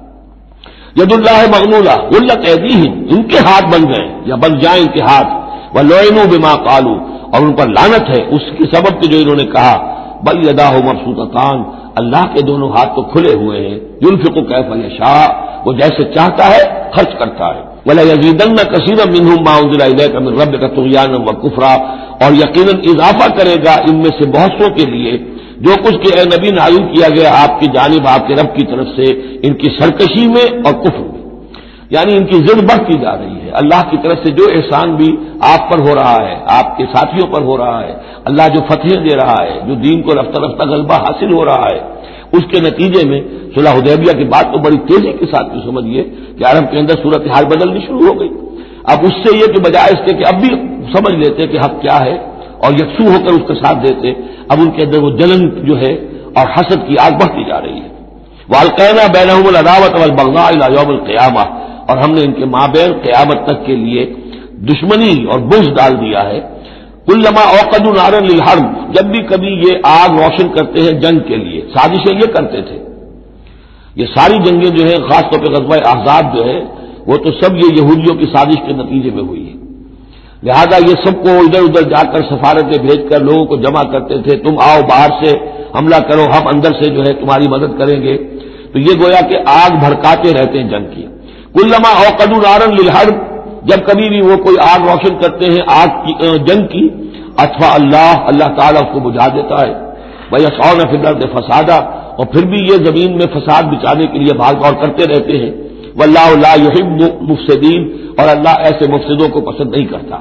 Speaker 3: ید اللہ مغلولہ غلت ایدیہم، ان کے ہاتھ بن گئے یا بن جائیں ان کے ہاتھ، ولعنوا بما قالوا، اور ان پر لعنت ہے اس کے سبب کہ جو انہوں نے کہا. بل یداہ مبسوطتان، اللہ کے دونوں ہاتھ تو کھلے ہوئے ہیں، ينفق کیف یشاء، وہ جیسے چاہتا ہے خرچ کرتا ہے. وَلَيَزِيدَنَّ كَثِيرًا مِّنْهُم مَّا أُنزِلَ إِلَيْكَ مِن رَّبِّكَ طُغْيَانًا وَكُفْرًا، اور یقیناً اضافہ کرے گا ان میں سے بہت سو کے لیے جو کچھ کہ اے نبی نازل کیا گیا آپ کی جانب آپ کے رب کی طرف سے، ان کی سرکشی میں اور کفر میں. یعنی ان کی ضد بڑھتی جا رہی ہے. اللہ کی طرف سے جو احسان بھی آپ پر ہو رہا ہے، آپ کے ساتھیوں پر ہو رہا ہے، اللہ جو فتحیں دے رہا ہے، جو دین کو رفتہ رفتہ غلبہ حاصل ہو رہا ہے، اس کے نتیجے میں صلح حدیبیہ کی بات کو بڑی تیزی کے ساتھ بھی سمجھیے کہ عرب کے اندر صورتحال بدلنی شروع ہو گئی. اب اس سے یہ کہ بجائے اس کے کہ اب بھی سمجھ لیتے کہ حق کیا ہے اور یکسو ہو کر اس کا ساتھ دیتے، اب ان کے اندر وہ جلن جو ہے اور حسد کی آگ بڑھتی جا رہی ہے. وَأَلْقَيْنَا بَيْنَهُمُ الْعَدَاوَةَ وَالْبَغْضَاءَ إِلَى يَوْمِ الْقِيَامَةِ، اور ہم نے ان کے مابین قیامت تک کے لیے دشمنی اور بغض ڈال دیا ہے. کلما اوقدوا نارا للحرب، جب بھی کبھی یہ آگ روشن کرتے ہیں جنگ کے لیے، سازشیں یہ کرتے تھے. یہ ساری جنگیں جو ہیں خاص طور پہ غزوہ احزاب جو ہے وہ تو سب یہ یہودیوں کی سازش کے نتیجے میں ہوئی ہے. لہذا یہ سب کو ادھر ادھر جا کر سفارتیں بھیج کر لوگوں کو جمع کرتے تھے، تم آؤ باہر سے حملہ کرو، ہم اندر سے جو ہے تمہاری مدد کریں گے. تو یہ گویا کہ آگ بھڑکاتے رہتے ہیں جنگ کی. کلما اوقدوا نارا للحرب، جب کبھی بھی وہ کوئی آگ روشن کرتے ہیں آگ کی جنگ کی، اطفا اللہ تعالیٰ اس کو بجھا دیتا ہے. وَيَسْعَوْنَ فِي الْأَرْضِ فَسَادًا، اور پھر بھی یہ زمین میں فساد بچانے کے لیے بھاگ دوڑ کرتے رہتے ہیں. وَاللَّهُ لَا يُحِبُّ مُفْسِدِينَ، اور اللہ ایسے مفسدوں کو پسند نہیں کرتا.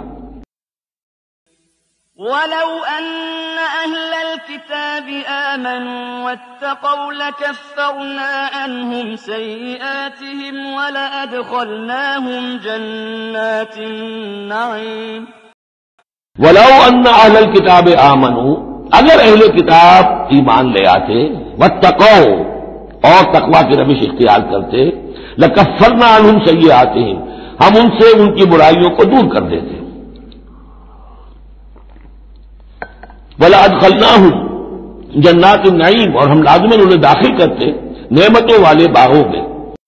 Speaker 2: وَلَوْ أَنَّ أَهْلَ الْكِتَابِ آمَنُوا وَاتَّقَوْا لَكَفَّرْنَا عَنْهُمْ سَيِّئَاتِهِمْ وَلَأَدْخَلْنَاهُمْ جَنَّاتِ النَّعِيمِ.
Speaker 3: وَلَوْ أَنَّ أَهْلَ الْكِتَابِ آمَنُوا، اگر اہل کتاب ایمان لے آتے، وَاتَّقَوْا، اور تقوی کی روش اختیار کرتے، لَكَفَّرْنَا عَنْهُمْ سَيِّئَاتِهِمْ، ہم ان سے ان کی برائیوں کو دور کر دیتے. وَلَأَدْخَلْنَاهُمْ جَنَّاتِ النَّعِيمِ، اور ہم لازماً انہیں داخل کرتے نعمتوں والے باغوں میں.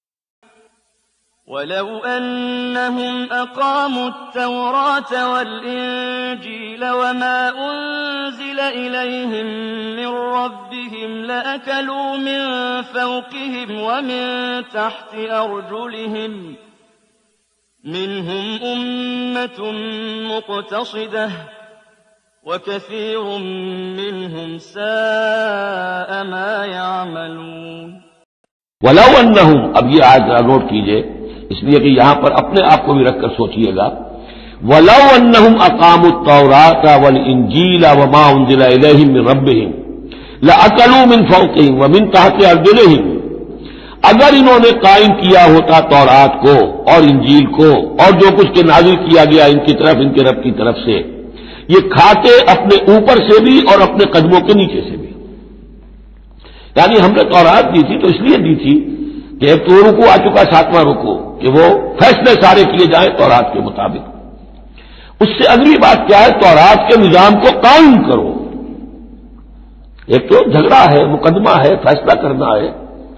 Speaker 2: وَلَوْ أَنَّهُمْ أَقَامُوا التَّوْرَاةَ وَالْإِنجِيلَ وَمَا أُنزِلَ إِلَيْهِم مِّن رَّبِّهِمْ لَأَكَلُوا مِن فَوْقِهِمْ وَمِن تَحْتِ أَرْجُلِهِم ۚ مِّنْهُمْ أُمَّةٌ مُّقْتَصِدَةٌ وَكَثِيرٌ مِّنْهُمْ سَاءَ مَا يَعْمَلُونَ.
Speaker 3: وَلَوْ أَنَّهُمْ، اب یہ آیت ذرا نوٹ کیجئے اس لیے کہ یہاں پر اپنے آپ کو بھی رکھ کر سوچئے گا. وَلَوْ أَنَّهُمْ أَقَامُوا التَّوْرَاةَ وَالْإِنجِيلَ وَمَا أُنزِلَ إِلَيْهِم مِّن رَّبِّهِمْ لَأَكَلُوا مِن فَوْقِهِمْ وَمِن تَحْتِ أَرْجُلِهِمْ، اگر انہوں نے قائم کیا ہوتا تورات کو اور انجیل کو اور جو کچھ کے نازل کیا گیا ان کی طرف، ان کے رب کی طرف سے، یہ کھاتے اپنے اوپر سے بھی اور اپنے قدموں کے نیچے سے بھی. یعنی ہم نے تورات دی تھی تو اس لیے دی تھی کہ ایک تو رکوع آ چکا 7واں رکوع کہ وہ فیصلے سارے کیے جائیں تورات کے مطابق. اس سے اگلی بات کیا ہے، تورات کے نظام کو قائم کرو. ایک تو جھگڑا ہے، مقدمہ ہے، فیصلہ کرنا ہے،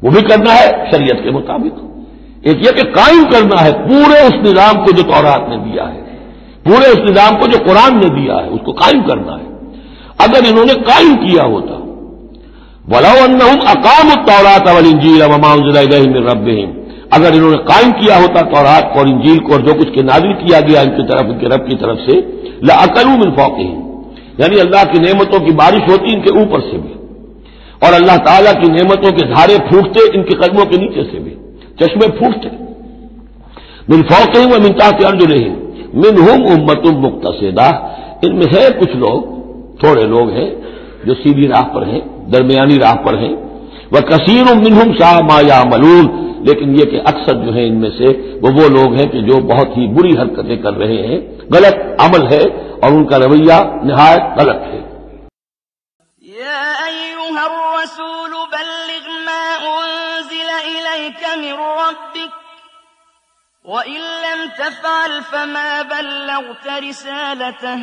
Speaker 3: وہ بھی کرنا ہے شریعت کے مطابق، ایک یہ کہ قائم کرنا ہے پورے اس نظام کو جو تورات نے دیا ہے، پورے اس نظام کو جو قرآن نے دیا ہے، اس کو قائم کرنا ہے۔ اگر انہوں نے قائم کیا ہوتا، وَلَوْ أَنَّهُمْ أَقَامُوا التَّوْرَاةَ وَالْإِنجِيلَ وَمَا أُنزِلَ إِلَيْهِم مِّن رَّبِّهِمْ، اگر انہوں نے قائم کیا ہوتا تورات کو اور انجیل کو اور جو کچھ کے نازل کیا گیا ان کی طرف، ان کے رب کی طرف سے، لَأَكَلُوا مِن فَوْقِهِمْ، یعنی اللہ کی نعمتوں کی بارش ہوتی ان کے اوپر سے بھی، اور اللہ تعالیٰ کی نعمتوں کے دھارے پھوٹتے ان کے قدموں کے نیچے سے بھی، چشمے پھوٹتے۔ من فوقہم ومن تحت ارجلہم منہم امۃ مقتصدہ، ان میں ہے کچھ لوگ، تھوڑے لوگ ہیں جو سیدھی راہ پر ہیں، درمیانی راہ پر ہیں، وکثیر منہم ساء ما یعملون، لیکن یہ کہ اکثر جو ہیں ان میں سے وہ لوگ ہیں کہ جو بہت ہی بری حرکتیں کر رہے ہیں، غلط عمل ہے اور ان کا رویہ نہایت غلط ہے۔
Speaker 2: يا أيها الرسول بلغ ما أنزل إليك من ربك وإن لم تفعل فما بلغت رسالته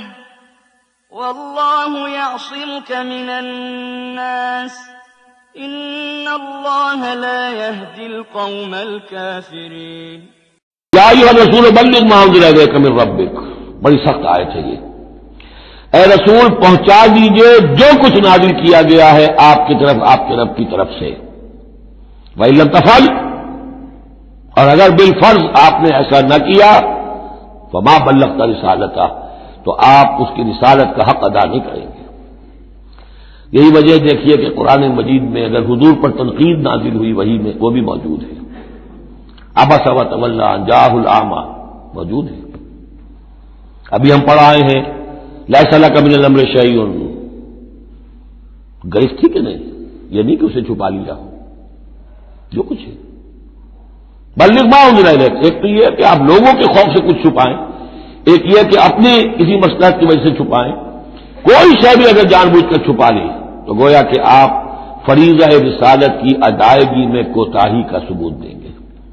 Speaker 2: والله يعصمك من الناس إن الله لا يهدي القوم الكافرين۔
Speaker 3: یا ایھا الرسول بلغ ما انزل الیک من ربک، بڑی سخت آیت ہے یہ۔ اے رسول پہنچا دیجئے جو کچھ نازل کیا گیا ہے آپ کی طرف، آپ کے رب کی طرف سے۔ وَإِن لَّمْ تَفْعَلْ، اور اگر بالفرض آپ نے ایسا نہ کیا، فَمَا بَلَّغْتَ رِسَالَتَهُ، تو آپ اس کی رسالت کا حق ادا نہیں کریں گے۔ یہی وجہ دیکھیے کہ قرآن مجید میں اگر حضور پر تنقید نازل ہوئی وحی میں، وہ بھی موجود ہے۔ عَبَسَ وَتَوَلَّىٰ أَن جَاءَهُ الْأَعْمَىٰ موجود ہے۔ ابھی ہم پڑھ آئے ہیں لَيْسَ لَكَ مِنَ الْأَمْرِ شَيْءٌ، گرفت تھی کہ نہیں؟ یہ نہیں کہ اسے چھپا لیا ہو، جو کچھ ہے۔ بلغ ما انزل الیک، ایک تو یہ کہ آپ لوگوں کے خوف سے کچھ چھپائیں، ایک یہ کہ اپنی کسی مصلحت کی وجہ سے چھپائیں۔ کوئی شے بھی اگر جان بوجھ کر چھپا لی تو گویا کہ آپ فریضہ رسالت کی ادائیگی میں کوتاہی کا ثبوت دیں گے۔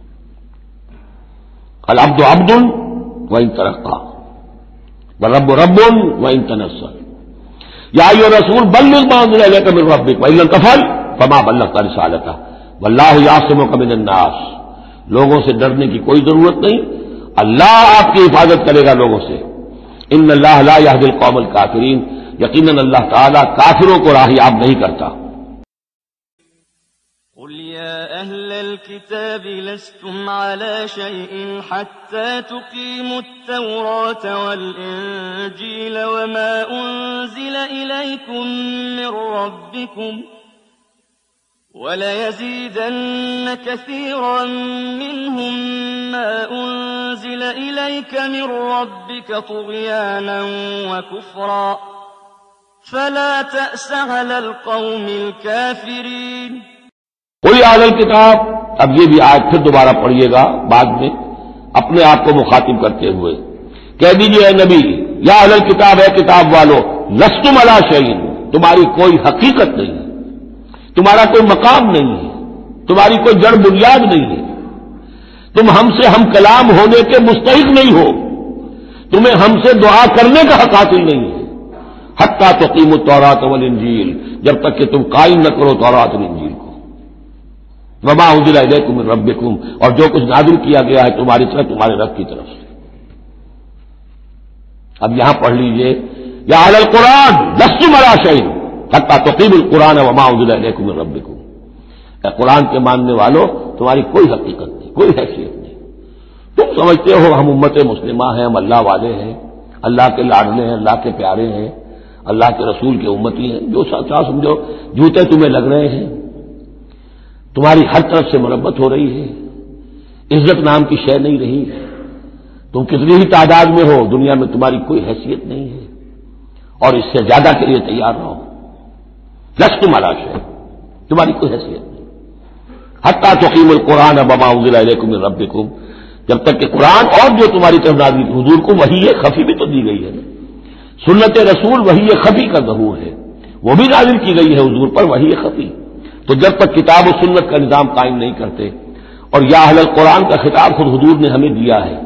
Speaker 3: العبد عبد وإن ترقى والرب رب وإن تنزل۔ یا ایھا الرسول بلغ ما انزل الیک من ربک وإن لم تفعل فما بلغت رسالتہ واللہ یعصمک من الناس، لوگوں سے ڈرنے کی کوئی ضرورت نہیں، اللہ آپ کی حفاظت کرے گا لوگوں سے۔ ان اللہ لا یہدی القوم الکافرین، یقیناً اللہ تعالیٰ کافروں کو راہیاب نہیں کرتا۔
Speaker 2: قل يا أهل الكتاب لستم على شيء حتى تقيموا التوراة والإنجيل وما أنزل إليكم من ربكم وَلَيَزِيدَنَّ كَثِيرًا مِّنْهُم مَّا أُنزِلَ إِلَيْكَ مِن رَّبِّكَ طُغْيَانًا وَكُفْرًا فَلَا تَأْسَ عَلَى الْقَوْمِ الْكَافِرِينَ۔
Speaker 3: قل یا اہل الکتاب، اب یہ بھی آیت پھر دوبارہ پڑھیے گا بعد میں اپنے آپ کو مخاطب کرتے ہوئے، کہہ دیجئے اے نبی، یا اہل الکتاب، ہے کتاب والو، لستم علی شیء، تمہاری کوئی حقیقت نہیں ہے، تمہارا کوئی مقام نہیں ہے، تمہاری کوئی جڑ بنیاد نہیں ہے، تم ہم سے ہم کلام ہونے کے مستحق نہیں ہو، تمہیں ہم سے دعا کرنے کا حق حاصل نہیں ہے، حتیٰ تقیموا التوراۃ والانجیل، جب تک کہ تم قائم نہ کرو تورات اور انجیل کو، وما انزل الیکم من ربکم، اور جو کچھ نازل کیا گیا ہے تمہاری طرف، تمہارے رب کی طرف سے۔ اب یہاں پڑھ لیجئے، یا اہل القرآن لستم علی شیء حتیٰ تقیموا القرآن وما انزل الیکم من ربکم، اے قرآن کے ماننے والوں، تمہاری کوئی حقیقت نہیں، کوئی حیثیت نہیں، تم سمجھتے ہو ہم امت مسلمہ ہیں، ہم اللہ والے ہیں، اللہ کے لاڈلے ہیں، اللہ کے پیارے ہیں، اللہ کے رسول کے امتی ہیں، جو چاہو سمجھو، جوتے تمہیں لگ رہے ہیں، تمہاری ہر طرف سے مربت ہو رہی ہے، عزت نام کی شے نہیں رہی، تم کتنی ہی تعداد میں ہو، دنیا میں تمہاری کوئی حیثیت نہیں ہے، اور اس سے زیادہ کے لیے تیار رہو، لستم علی شیء، تمہاری کوئی حیثیت نہیں، حتیٰ تقیموا القرآن وما انزل الیکم من ربکم، جب تک کہ قرآن اور جو تمہاری طرف نازل، حضور کو وحی خفی بھی تو دی گئی ہے، سنت رسول وحی خفی کا ظہور ہے، وہ بھی نازل کی گئی ہے حضور پر وحی خفی، تو جب تک کتاب و سنت کا نظام قائم نہیں کرتے، اور یا اہل القرآن کا خطاب خود حضور نے ہمیں دیا ہے،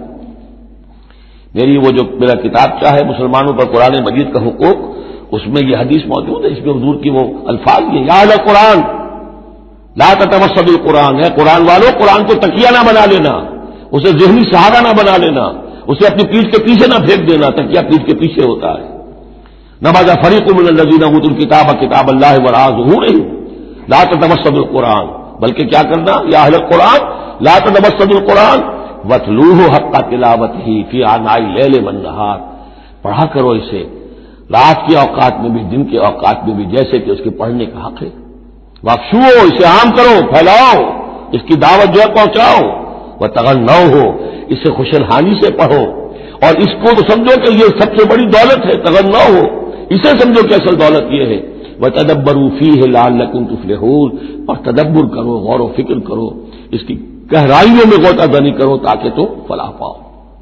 Speaker 3: میرا کتابچہ ہے مسلمانوں پر قرآن مجید کا حقوق، اس میں یہ حدیث موجود ہے، اس میں حضور کی وہ الفاظ یہ یا اہل القرآن، لا تتمسد القرآن ہے، قرآن والوں قرآن کو تکیہ نہ بنا لینا، اسے ذہنی سہارا نہ بنا لینا، اسے اپنی پیٹھ کے پیچھے نہ پھینک دینا، تکیہ پیٹھ کے پیچھے ہوتا ہے۔ نبذ فریق من الذین اوتوا الکتاب کتاب اللہ وراء ظہورہم لا تتمسدوا القرآن، بلکہ کیا کرنا، یا اہل القرآن لا تتمسدوا القرآن واتلوہ حق تلاوتہ فی آناء اللیل والنہار، پڑھا کرو اسے رات کے اوقات میں بھی دن کے اوقات میں بھی جیسے کہ اس کے پڑھنے کا حق ہے۔ وافشو، اسے عام کرو، پھیلاؤ، اس کی دعوت جو ہے پہنچاؤ، وتغنوا، اسے خوش الحانی سے پڑھو، اور اس کو تو سمجھو کہ یہ سب سے بڑی دولت ہے، تغنوا، اسے سمجھو کہ اصل دولت یہ ہے۔ وتدبروا فیہ لعلکم تفلحون، اور تدبر کرو، غور و فکر کرو، اس کی گہرائیوں میں غوطہ زنی کرو تاکہ تم فلاح پاؤ۔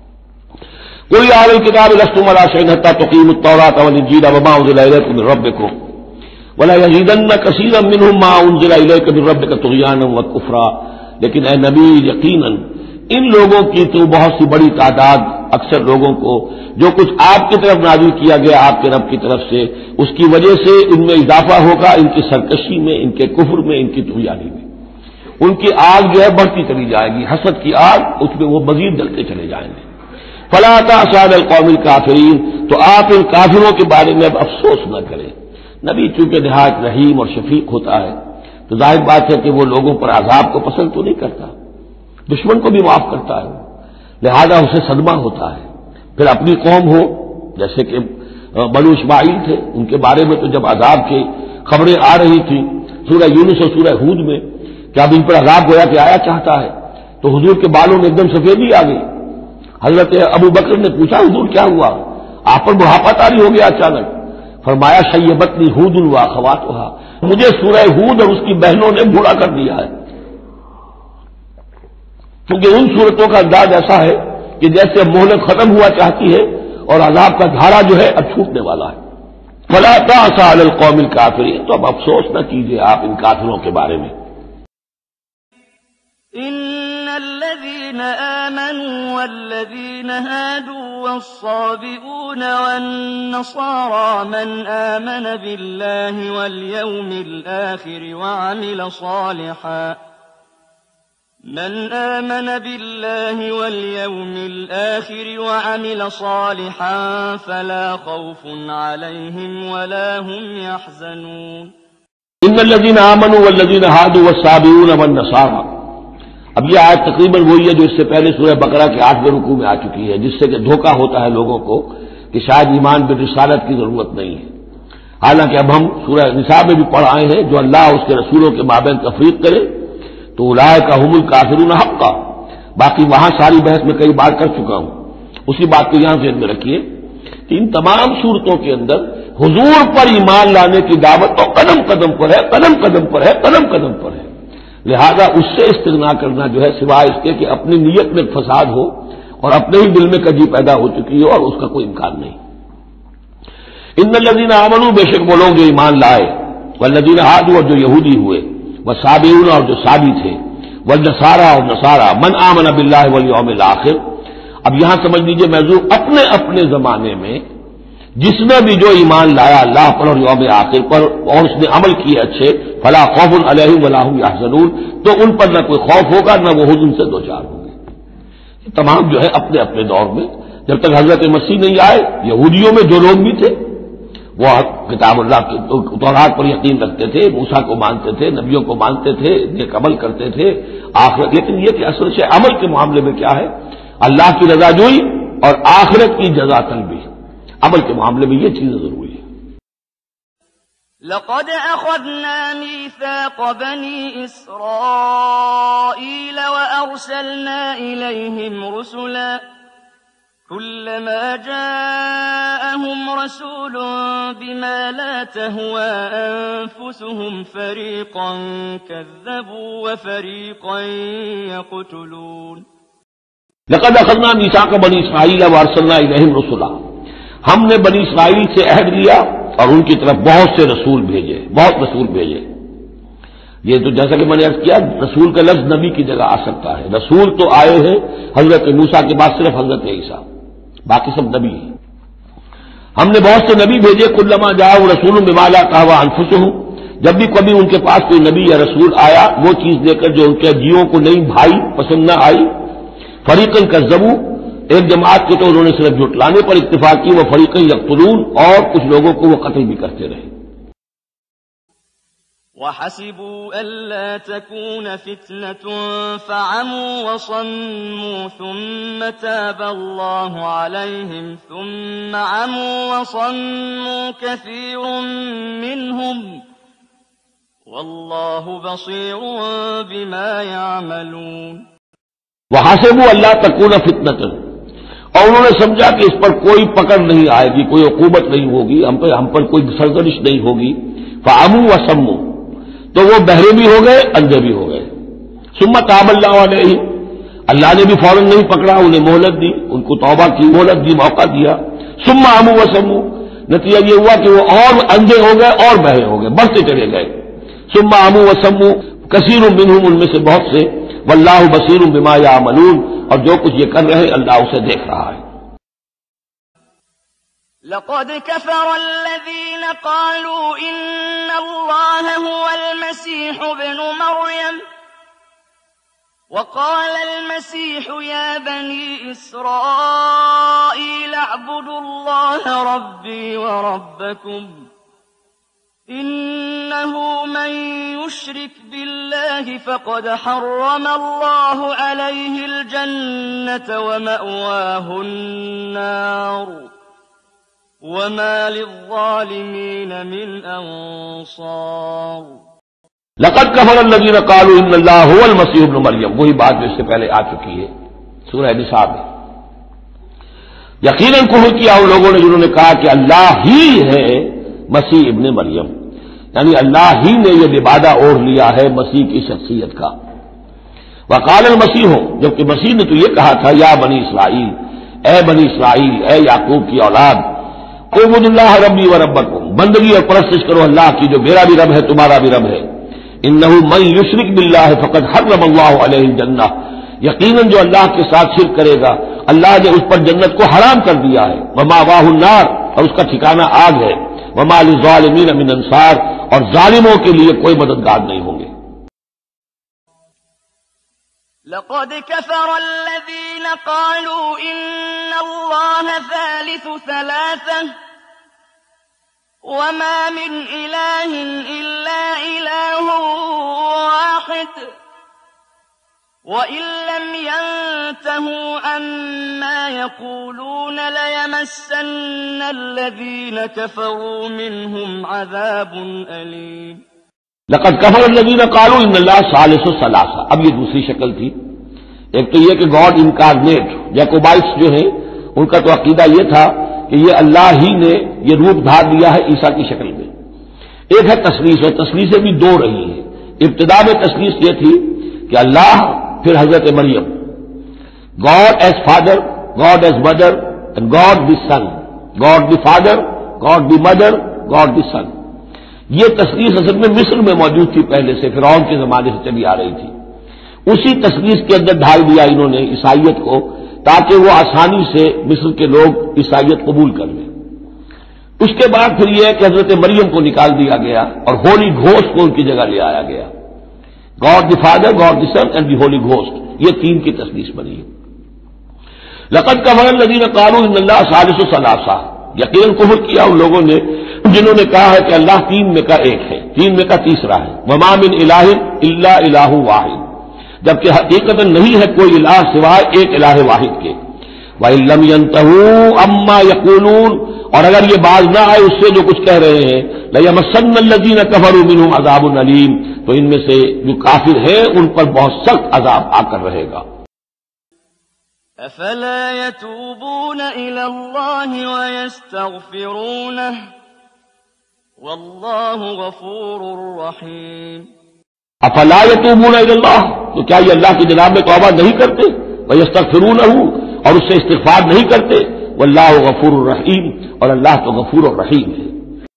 Speaker 3: قل یا اہل الکتاب لستم علی شیء حتی تقیموا التوراۃ والانجیل وما انزل الیکم من ربکم ولا یزیدن کثیرا منهم ما انزل الیک من ربک طغیانا وکفرا، لیکن اے نبی یقیناً ان لوگوں کی تو بہت سی بڑی تعداد، اکثر لوگوں کو جو کچھ آپ کی طرف نازل کیا گیا آپ کے رب کی طرف سے، اس کی وجہ سے ان میں اضافہ ہوگا، ان کی سرکشی میں، ان کے کفر میں، ان کی طغیانی میں، ان کی آگ جو ہے بڑھتی چلی جائے گی، حسد کی آگ، اس میں وہ مزید جلتے چلے جائیں گے۔ فلا تأس علی القوم الکافرین، تو آپ ان کافروں کے بارے میں اب افسوس نہ کریں۔ نبی چونکہ نہایت رحیم اور شفیق ہوتا ہے تو ظاہر بات ہے کہ وہ لوگوں پر عذاب کو پسند تو نہیں کرتا، دشمن کو بھی معاف کرتا ہے، لہذا اسے صدمہ ہوتا ہے۔ پھر اپنی قوم ہو، جیسے کہ بنو اسماعیل تھے، ان کے بارے میں تو جب عذاب کی خبریں آ رہی تھیں سورہ یونس اور سورہ ہود میں کہ اب ان پر عذاب گویا کہ آیا چاہتا ہے، تو حضور کے بالوں میں ایک دم سفیدی آ گئی۔ حضرت ابو بکر نے پوچھا حضور کیا ہوا، آپ پر بڑھاپا طاری ہو گیا اچانک؟ فرمایا شیبتنی ہود واخواتھا، مجھے سورہ ہود اور اس کی بہنوں نے بوڑھا کر دیا ہے، کیونکہ ان صورتوں کا انداز ایسا ہے کہ جیسے مہلت ختم ہوا چاہتی ہے اور عذاب کا دھارا جو ہے اب چھوٹنے والا ہے۔ فلا تأس علی القوم الکافرین، تو اب افسوس نہ کیجیے آپ ان کافروں کے بارے میں۔
Speaker 2: إن الذين آمنوا والذين هادوا والصابئون والنصارى من آمن بالله واليوم الآخر وعمل صالحا فلا خوف عليهم ولا هم يحزنون۔
Speaker 3: ان الذين آمنوا والذين هادوا والصابئون والنصارى، اب یہ آیت تقریباً وہی ہے جو اس سے پہلے سورہ بقرہ کے 8ویں رکوع میں آ چکی ہے، جس سے کہ دھوکہ ہوتا ہے لوگوں کو کہ شاید ایمان بالرسالت کی ضرورت نہیں ہے، حالانکہ اب ہم سورہ نساء میں بھی پڑھ آئے ہیں جو اللہ اس کے رسولوں کے مابین تفریق کرے تو اولئک هم الکافرون حقا۔ باقی وہاں ساری بحث میں کئی بار کر چکا ہوں، اسی بات کو یہاں ذہن میں رکھیے کہ ان تمام صورتوں کے اندر حضور پر ایمان لانے کی دعوت تو قدم قدم پر ہے، قدم قدم پر ہے، قدم قدم پر ہے، لہذا اس سے استغنا کرنا جو ہے سوائے اس کے کہ اپنی نیت میں فساد ہو اور اپنے ہی دل میں کجی پیدا ہو چکی ہو، اور اس کا کوئی امکان نہیں۔ ان الذین آمنوا، بے شک وہ لوگ جو ایمان لائے، والذین ہادوا، اور جو یہودی ہوئے، والصابئون، اور جو صابی تھے، والنصارى، اور نصارى، من آمن باللہ والیوم الآخر۔ اب یہاں سمجھ لیجئے موضوع اپنے اپنے زمانے میں جس نے بھی جو ایمان لایا اللہ پر اور یوم آخر پر اور اس نے عمل کیے اچھے، فلا خوف علیہم ولا هم یحزنون، تو ان پر نہ کوئی خوف ہوگا نہ وہ حزن سے دوچار ہوں گے۔ تمام جو ہے اپنے اپنے دور میں، جب تک حضرت مسیح نہیں آئے، یہودیوں میں جو لوگ بھی تھے وہ کتاب اللہ کے تورات پر یقین رکھتے تھے، موسیٰ کو مانتے تھے، نبیوں کو مانتے تھے، نیک عمل کرتے تھے آخرت، لیکن یہ کہ اصل سے عمل کے معاملے میں کیا ہے، اللہ کی رضا جوئی اور آخرت کی جزا طلبی، عمل کے معاملے میں یہ چیز ضروری ہے۔
Speaker 2: لقد أخذنا ميثاق بني إسرائيل وأرسلنا إليهم رسلا كلما جاءهم رسول بما لا تهوى أنفسهم فريقا كذبوا وفريقا يقتلون۔
Speaker 3: لقد اخذنا میثاق بنی اسرائیل وارسلنا الیہم رسلا، ہم نے بنی اسرائیل سے عہد لیا اور ان کی طرف بہت سے رسول بھیجے، بہت رسول بھیجے۔ یہ تو جیسا کہ میں نے عرض کیا، رسول کا لفظ نبی کی جگہ آ سکتا ہے، رسول تو آئے ہیں حضرت موسیٰ کے بعد صرف حضرت عیسیٰ، باقی سب نبی ہیں۔ ہم نے بہت سے نبی بھیجے، کلما جاء رسول بما لا تهوى انفسهم، جب بھی کبھی ان کے پاس کوئی نبی یا رسول آیا وہ چیز دے کر جو ان کے جیوں کو نہیں بھائی پسند نہ آئی، فریقاً کذبوا، ایک جماعت کو تو انہوں نے صرف جھٹلانے پر اکتفا کی، وہ فریقاً یقتلون، اور کچھ لوگوں کو وہ قتل بھی کرتے رہے۔
Speaker 2: وَحَسِبُوا أَلَّا تَكُونَ فِتْنَةٌ فَعَمُوا وَصَمُّوا ثُمَّ تَابَ اللَّهُ عَلَيْهِمْ ثُمَّ عَمُوا وَصَمُّوا كَثِيرٌ مِّنْهُمْ وَاللَّهُ بَصِيرٌ بِمَا يَعْمَلُونَ۔
Speaker 3: وَحَسِبُوا أَلَّا تَكُونَ فِتْنَةٌ، اور انہوں نے سمجھا کہ اس پر کوئی پکڑ نہیں آئے گی، کوئی عقوبت نہیں ہوگی، ہم پر کوئی سرزنش نہیں ہوگی، فَعَمُوا وَصَمُّوا، تو وہ بہرے بھی ہو گئے، اندھے بھی ہو گئے۔ ثم تاب اللہ علیہم، اللہ نے بھی فوراً نہیں پکڑا، انہیں مہلت دی، ان کو توبہ کی مہلت دی، موقع دیا۔ ثم عموا وصموا، نتیجہ یہ ہوا کہ وہ اور اندھے ہو گئے اور بہرے ہو گئے، بڑھتے چلے گئے۔ ثم عموا وصموا کثیر منہم، ان میں سے بہت سے، واللہ بصیر بما یعملون، اور جو کچھ یہ کر رہے اللہ اسے دیکھ رہا ہے۔
Speaker 2: لقد كفر الذين قالوا إن الله هو المسيح ابن مريم وقال المسيح يا بني إسرائيل اعبدوا الله ربي وربكم إنه من يشرك بالله فقد حرم الله عليه الجنة ومأواه النار وما للظالمين من انصار۔
Speaker 3: لقد كفر الذين قالوا ان الله هو المسيح ابن مریم، وہی بات جو اس سے پہلے آ چکی ہے سورہ نساء میں۔ یقیناً کفر کیا ان لوگوں نے جنہوں نے کہا کہ اللہ ہی ہے مسیح ابن مریم، یعنی اللہ ہی نے یہ لبادہ اوڑھ لیا ہے مسیح کی شخصیت کا۔ وقال المسیح، جبکہ مسیح نے تو یہ کہا تھا یا بنی اسرائیل، اے بنی اسرائیل، اے یعقوب کی اولاد، اعبدوا اللہ ربی و ربکم، بندگی اور پرستش کرو اللہ کی جو میرا بھی رب ہے تمہارا بھی رب ہے۔ انہ من یشرک باللہ فقد حرم اللہ علیہ الجنہ، یقیناً جو اللہ کے ساتھ شرک کرے گا اللہ نے اس پر جنت کو حرام کر دیا ہے، ومأواہ النار، اور اس کا ٹھکانہ آگ ہے، وما للظالمین من انصار، اور ظالموں کے لیے کوئی مددگار نہیں ہوں گے۔
Speaker 2: لقد كفر الذين قالوا إن الله ثالث ثلاثة وما من إله إلا إله واحد وإن لم ينتهوا عما يقولون ليمسن الذين كفروا منهم عذاب أليم۔
Speaker 3: لقد كفر الذين قالوا ان اللہ ثالث ثلاثہ، اب یہ دوسری شکل تھی۔ ایک تو یہ کہ گاڈ انکارنیٹ، جیکوبائٹس جو ہیں ان کا تو عقیدہ یہ تھا کہ یہ اللہ ہی نے یہ روپ دھار لیا ہے عیسیٰ کی شکل میں۔ ایک ہے تثلیث، اور تثلیثیں بھی دو رہی ہیں۔ ابتدا میں تثلیث یہ تھی کہ اللہ پھر حضرت مریم، God as father, God as mother and God the son, God the father, God the mother, God the son. یہ تثلیث اصل میں مصر میں موجود تھی، پہلے سے فرعون کے زمانے سے چلی آ رہی تھی۔ اسی تثلیث کے اندر ڈھال دیا انہوں نے عیسائیت کو، تاکہ وہ آسانی سے مصر کے لوگ عیسائیت قبول کر لیں۔ اس کے بعد پھر یہ ہے کہ حضرت مریم کو نکال دیا گیا اور ہولی گھوسٹ کو ان کی جگہ لے آیا گیا۔ God the father, God the son and the holy ghost, یہ تین کی تثلیث بنی ہے۔ لقد كفر الذين قالوا ان اللہ ثالث ثلاثہ، یقیناً کفر کیا ان لوگوں نے جنہوں نے کہا ہے کہ اللہ تین میں کا ایک ہے، تین میں کا تیسرا ہے۔ وما من الہ الا الہ واحد، جبکہ حقیقت نہیں ہے کوئی الہ سوائے ایک الہ واحد کے۔ وَإِن لَّمْ يَنْتَهُوا عَمَّا يَقُولُونَ، اور اگر یہ باز نہ آئے اس سے جو کچھ کہہ رہے ہیں، لَيَمَسَّنَّ الَّذِينَ كَفَرُوا مِنْهُمْ عَذَابٌ أَلِيمٌ، تو ان میں سے جو کافر ہیں ان پر بہت سخت عذاب آ کر رہے گا۔
Speaker 2: أَفَلَا يَتُوبُونَ إِلَى اللَّهِ وَيَسْتَغْفِرُونَهُ وَاللَّهُ غَفُورٌ رَّحِيمٌ۔
Speaker 3: افلا یتوبون الی اللہ، تو کیا یہ اللہ کی جناب میں توبہ نہیں کرتے؟ ویستغفرونہ، اور اس سے استغفار نہیں کرتے؟ واللہ غفور الرحیم، اور اللہ تو غفور الرحیم ہے۔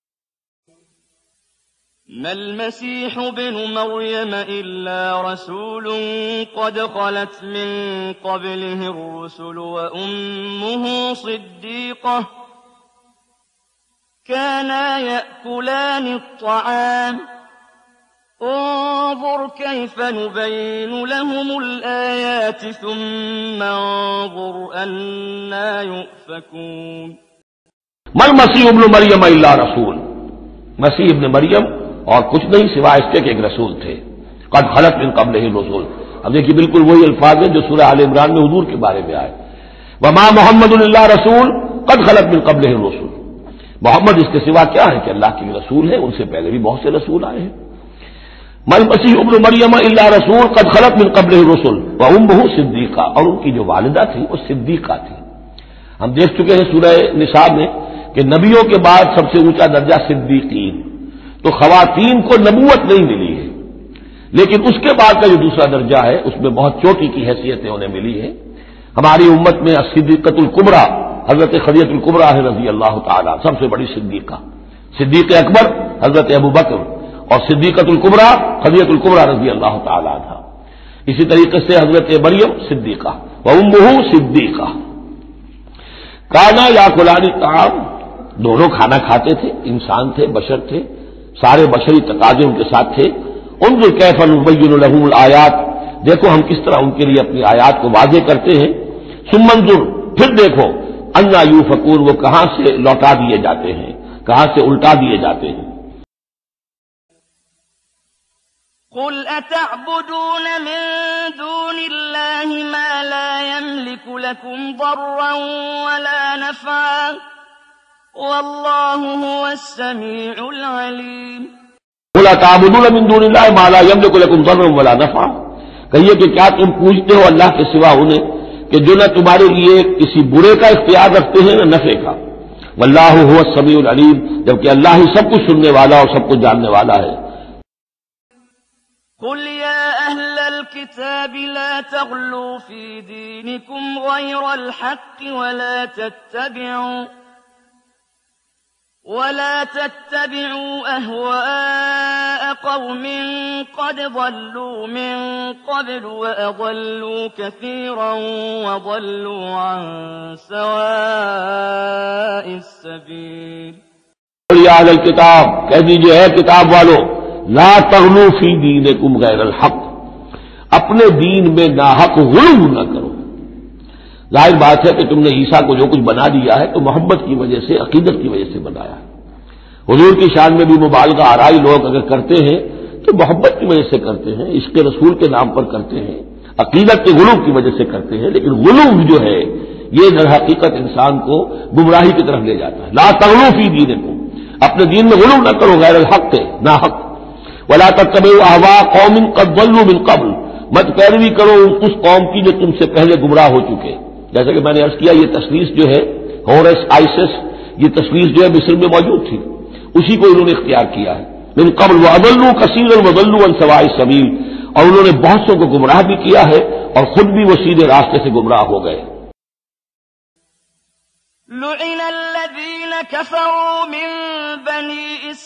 Speaker 2: ما المسيح ابن مريم إلا رسول قد خلت من قبله الرسل وأمه صديقة كانا يأكلان الطعام انظر كيف نبين لهم الآيات ثم انظر أنا يؤفكون
Speaker 3: مل مسیح ابن مریم الا رسول، مسیح ابن مریم اور کچھ نہیں سوائے اس کے کہ ایک رسول تھے. قد خلت من قبلہ الرسل، اب دیکھیے بالکل وہی الفاظ ہیں جو سورہ آل عمران میں حضور کے بارے میں آئے. وما محمد الا رسول قد خلت من قبلہ الرسل، محمد اس کے سوا کیا ہے کہ اللہ کے رسول ہے، ان سے پہلے بھی بہت سے رسول آئے ہیں. مل مسیح ابن مریم الا رسول قد خلت من قبلہ الرسل وامہ صدیقہ، اور ان کی جو والدہ تھی وہ صدیقہ تھی. ہم دیکھ چکے ہیں سورہ نساء میں کہ نبیوں کے بعد سب سے اونچا درجہ صدیقین، تو خواتین کو نبوت نہیں ملی ہے، لیکن اس کے بعد کا جو دوسرا درجہ ہے اس میں بہت چوٹی کی حیثیتیں انہیں ملی ہے. ہماری امت میں صدیقۃ الکبریٰ حضرت خدیجہ الکبریٰ ہے رضی اللہ تعالیٰ، سب سے بڑی صدیقہ. صدیق اکبر حضرت ابوبکر اور صدیقۃ الکبریٰ خدیجہ الکبریٰ رضی اللہ تعالیٰ عنہا. اسی طریقے سے حضرت مریم صدیقہ وامہ صدیقہ. کانا یاکلان الطعام، دونوں کھانا کھاتے تھے، انسان تھے، بشر تھے، سارے بشری تقاضے ان کے ساتھ تھے. انظر کیف نبین لهم الآیات، دیکھو ہم کس طرح ان کے لیے اپنی آیات کو واضح کرتے ہیں. ثم انظر، پھر دیکھو انا یؤفکون، وہ کہاں سے لوٹا دیے جاتے ہیں، کہاں سے الٹا دیے جاتے ہیں.
Speaker 2: قل أتعبدون من دون الله ما لا يملك لكم ضرا ولا نفعا والله هو السميع العليم.
Speaker 3: قل أتعبدون من دون الله ما لا يملك لكم ضرا ولا نفعا، کہیے کہ کیا تم پوجتے ہو اللہ کے سوا انہیں کہ جو نہ تمہارے لیے کسی برے کا اختیار رکھتے ہیں نہ نفع کا. واللہ هو السمیع العلیم، جبکہ اللہ ہی سب کچھ سننے والا اور سب کچھ جاننے والا ہے.
Speaker 2: قل يا أهل الكتاب لا تغلوا في دينكم غير الحق ولا تتبعوا أهواء قوم قد ضلوا من قبل وأضلوا كثيرا وضلوا عن سواء السبيل.
Speaker 3: قل يا أهل الكتاب، کہہ دیجئے اے کتاب والو، لا تغلوا فی دینکم غیر الحق، اپنے دین میں ناحق غلو نہ کرو. ظاہر بات ہے کہ تم نے عیسیٰ کو جو کچھ بنا دیا ہے تو محبت کی وجہ سے، عقیدت کی وجہ سے بنایا ہے. حضور کی شان میں بھی مبالغہ آرائی لوگ اگر کرتے ہیں تو محبت کی وجہ سے کرتے ہیں، عشق رسول کے نام پر کرتے ہیں، عقیدت کے غلو کی وجہ سے کرتے ہیں. لیکن غلو جو ہے یہ در حقیقت انسان کو گمراہی کی طرف لے جاتا ہے. لا تغلوا فی دینکم، اپنے دین میں غلو نہ کرو غیر الحق، ناحق. ولا تتبعوا اهواء قوم قد ضلوا من قبل، مت پیروی کرو اس قوم کی جو تم سے پہلے گمراہ ہو چکے. جیسا کہ میں نے عرض کیا، یہ تشخیص جو ہے ہورس آئسس، یہ تشخیص جو ہے مصر میں موجود تھی، اسی کو انہوں نے اختیار کیا ہے. من قبل واضلوا كثيرا وضلوا عن سواء السبيل، اور انہوں نے بہت سو کو گمراہ بھی کیا ہے اور خود بھی وہ سیدھے راستے سے گمراہ ہو گئے.
Speaker 2: لعن الذين كفروا من بني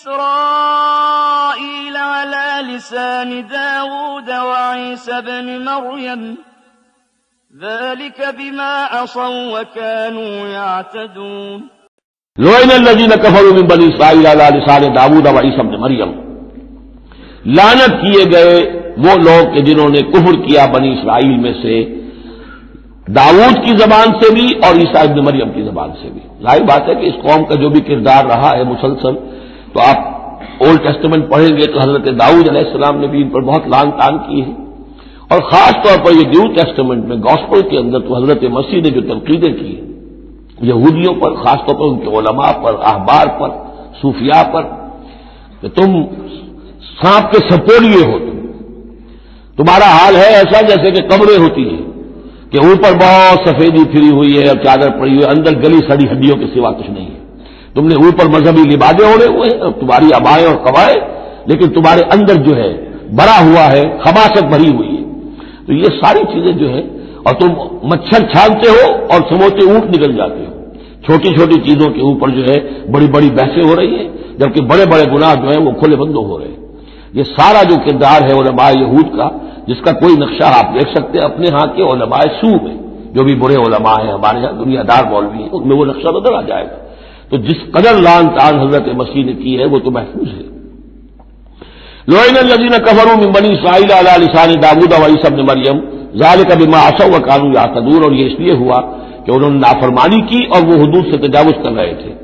Speaker 2: إسرائيل على لسان داود وعيسى بن مريم ذلك بما عصوا وكانوا يعتدون.
Speaker 3: لعن الذين كفروا من بني اسرائيل على لسان داود وعيسى بن مريم، لعنت کیے گئے وہ لوگ کہ جنہوں نے کفر کیا بنی اسرائیل میں سے داؤد کی زبان سے بھی اور عیسیٰ ابن مریم کی زبان سے بھی. ظاہر بات ہے کہ اس قوم کا جو بھی کردار رہا ہے مسلسل، تو آپ اولڈ ٹیسٹمنٹ پڑھیں گے تو حضرت داؤد علیہ السلام نے بھی ان پر بہت لعن طعن کی ہے، اور خاص طور پر یہ نیو ٹیسٹمنٹ میں گاسپل کے اندر تو حضرت مسیح نے جو تنقیدیں کی ہیں یہودیوں پر، خاص طور پر ان کے علماء پر، احبار پر، صوفیاء پر، کہ تم سانپ کے سپولیے ہو، تمہارا حال ہے ایسا جیسے کہ قبریں ہوتی ہیں کہ اوپر بہت سفیدی پھری ہوئی ہے اور چادر پڑی ہوئی ہے، اندر گلی سڑی ہڈیوں کے سوا کچھ نہیں ہے. تم نے اوپر مذہبی لبادے اوڑے ہوئے ہیں اور تمہاری ابائیں اور قوائیں، لیکن تمہارے اندر جو ہے بھرا ہوا ہے، خباثت بھری ہوئی ہے. تو یہ ساری چیزیں جو ہے، اور تم مچھر چھانتے ہو اور سموچے اونٹ نکل جاتے ہو. چھوٹی چھوٹی چیزوں کے اوپر جو ہے بڑی بڑی بحثیں ہو رہی ہیں، جبکہ بڑے بڑے گناہ جو ہیں وہ کھلے بندوں ہو رہے ہیں. یہ سارا جو کردار ہے علماء یہود کا، جس کا کوئی نقشہ آپ دیکھ سکتے ہیں اپنے ہاں کے علماء سو میں، جو بھی برے علماء ہیں ہمارے یہاں دنیا دار مولوی ہیں، ان میں وہ نقشہ نظر آ جائے گا. تو جس قدر لعن طعن حضرت مسیح نے کی ہے وہ تو محفوظ ہے. لعن الذین کفروا من بنی اسرائیل علی لسان داؤد و عیسی ابن مریم ذلک بما عصوا وکانوا یعتدون، اور یہ اس لیے ہوا کہ انہوں نے نافرمانی کی اور وہ حدود سے تجاوز کر رہے تھے.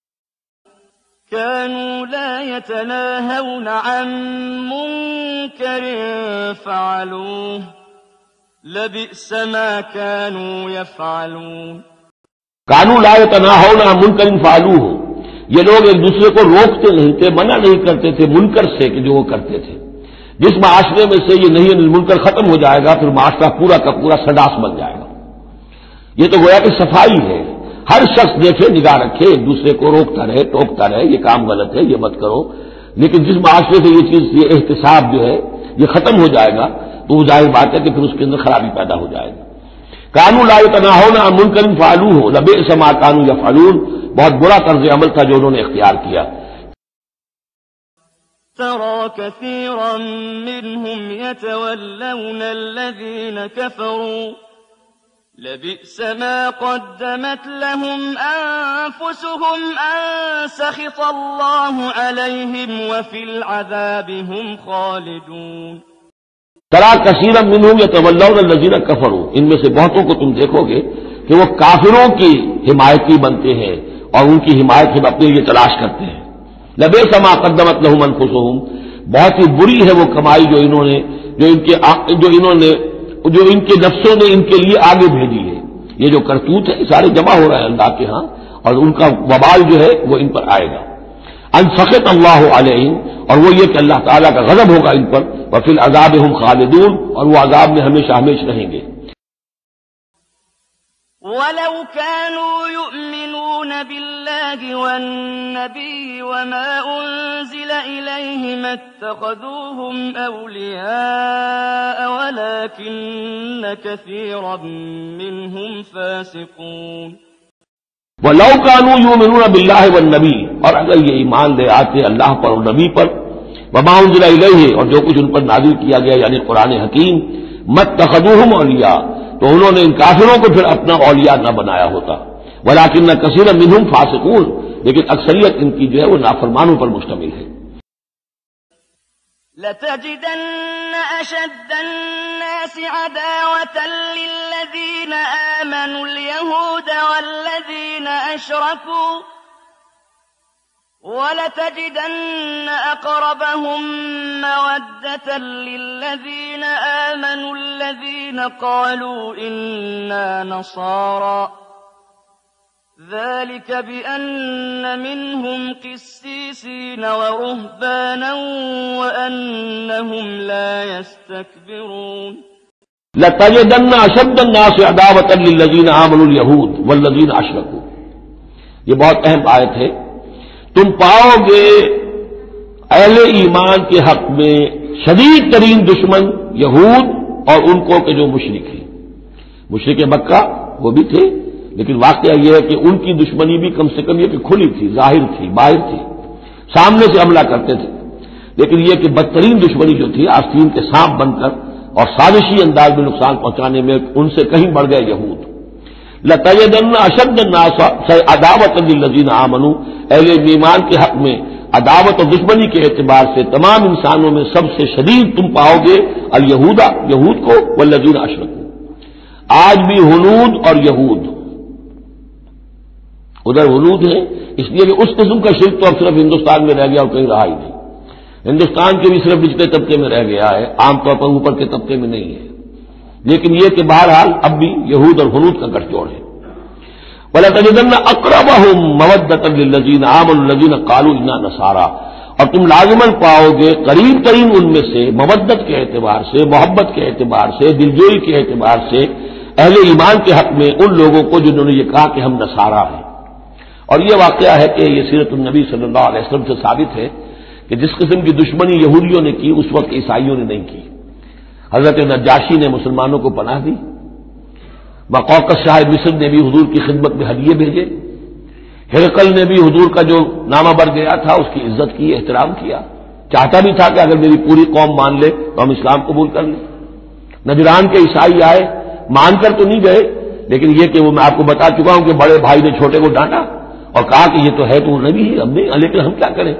Speaker 2: كانوا لا يتناهون عن منكر فعلوه لبئس ما كانوا يفعلون.
Speaker 3: کانوا لا یتناہون عن منکر فعلوہ، یہ لوگ ایک دوسرے کو روکتے نہیں تھے، منع نہیں کرتے تھے منکر سے کہ جو وہ کرتے تھے. جس معاشرے میں سے یہ نہیں منکر ختم ہو جائے گا پھر معاشرہ پورا کا پورا سڈاس بن جائے گا. یہ تو گویا کہ صفائی ہے، ہر شخص دیکھے نگاہ رکھے ایک دوسرے کو روکتا رہے ٹوکتا رہے یہ کام غلط ہے یہ مت کرو. لیکن جس معاشرے سے یہ چیز یہ احتساب جو ہے یہ ختم ہو جائے گا تو وہ ظاہر بات ہے کہ پھر اس کے اندر خرابی پیدا ہو جائے گی. کانوا لا یتناہون عن منکر فعلوہ لبئس ما کانوا یفعلون، بہت برا طرز عمل تھا جو انہوں نے اختیار کیا.
Speaker 2: ترى كثيرا منهم يتولون الذين كفروا لبئس ما قدمت لهم أنفسهم أن سخط الله عليهم وفي العذاب هم خالدون.
Speaker 3: ترى كثيرا منهم يتولون الذين كفروا، ان میں سے بہتوں کو تم دیکھو گے کہ وہ کافروں کی حمایتی بنتے ہیں اور ان کی حمایت سے اپنے لیے تلاش کرتے ہیں. لبئس ما قدمت لهم انفسهم، بہت ہی بری ہے وہ کمائی جو ان کے نفسوں نے ان کے لیے آگے بھیجی ہے. یہ جو کرتوت ہے سارے جمع ہو رہے ہیں اللہ کے ہاں اور ان کا وبال جو ہے وہ ان پر آئے گا. ان سخط اللہ علیہم، اور وہ یہ کہ اللہ تعالیٰ کا غضب ہوگا ان پر. وفی العذاب ہم خالدون، اور وہ عذاب میں ہمیشہ ہمیشہ رہیں گے.
Speaker 2: ولو كانوا يؤمنون بالله والنبي وما أنزل إليه ما اتخذوهم أولياء ولكن كثيرا منهم فاسقون.
Speaker 3: ولو كانوا يؤمنون بالله والنبي، اور اگر یہ ایمان لے آتے اللہ پر اور نبی پر، وما انزل الیہ، اور جو کچھ ان پر نازل کیا گیا یعنی قرآن حکیم، ما اتخذوهم اولیاء، تو انہوں نے ان کافروں کو پھر اپنا اولیاء نہ بنایا ہوتا. ولکن کثیر منہم فاسقون، لیکن اکثریت ان کی جو ہے وہ نافرمانوں پر مشتمل ہے.
Speaker 2: لتجدن أشد الناس عداوة للذين آمنوا اليهود والذين أشركوا ولتجدن أقربهم مودة للذين آمنوا الذين قالوا إنا نصارى ذلك بأن منهم قسيسين ورهبانا وأنهم لا يستكبرون.
Speaker 3: لتجدن اشد الناس عداوة للذين آمنوا اليهود والذين اشركوا، یہ بہت اہم آیت ہے. تم پاؤ گے اہل ایمان کے حق میں شدید ترین دشمن یہود اور ان کو کہ جو مشرک ہیں. مشرک مکہ وہ بھی تھے، لیکن واقعہ یہ ہے کہ ان کی دشمنی بھی کم سے کم یہ کہ کھلی تھی، ظاہر تھی، باہر تھی، سامنے سے حملہ کرتے تھے. لیکن یہ کہ بدترین دشمنی جو تھی آستین کے سانپ بن کر اور سازشی انداز میں نقصان پہنچانے میں ان سے کہیں بڑھ گئے یہود. لتجدن اشد الناس عداوۃ للذین آمنوا، اہل ایمان کے حق میں عداوت اور دشمنی کے اعتبار سے تمام انسانوں میں سب سے شدید تم پاؤ گے الیہود، یہود کو، والذین اشرکوا. آج بھی ہنود اور یہود، ادھر ہنود ہیں اس لیے کہ اس قسم کا شرک تو اب صرف ہندوستان میں رہ گیا اور کہیں رہا ہی نہیں. ہندوستان کے بھی صرف نچلے طبقے میں رہ گیا ہے، عام طور پر اوپر کے طبقے میں نہیں ہے. لیکن یہ کہ بہرحال اب بھی یہود اور ہنود کا گٹھ ہے. وَلَتَجِدَنَّ أَقْرَبَهُمْ مَوَدَّةً لِلَّذِينَ آمَنُوا الَّذِينَ قَالُوا إِنَّا نَصَارَىٰ، اور تم لازماً پاؤ گے قریب ترین ان میں سے مودت کے اعتبار سے، محبت کے اعتبار سے، دلجوئی کے اعتبار سے اہل ایمان کے حق میں ان لوگوں کو جنہوں نے یہ کہا کہ ہم نصارہ ہیں. اور یہ واقعہ ہے کہ یہ سیرت النبی صلی اللہ علیہ وسلم سے ثابت ہے کہ جس قسم کی دشمنی یہودیوں نے کی اس وقت عیسائیوں نے نہیں کی. حضرت نجاشی نے مسلمانوں کو پناہ دی، مقوقس شاہ مصر نے بھی حضور کی خدمت میں ہدیے بھیجے، ہرقل نے بھی حضور کا جو نامہ بر گیا تھا اس کی عزت کی، احترام کیا، چاہتا بھی تھا کہ اگر میری پوری قوم مان لے تو ہم اسلام قبول کر لیں. نجران کے عیسائی آئے، مان کر تو نہیں گئے، لیکن یہ کہ وہ میں آپ کو بتا چکا ہوں کہ بڑے بھائی نے چھوٹے کو ڈانٹا اور کہا کہ یہ تو ہے تو نبی ہی، ہم نہیں، لیکن ہم کیا کریں،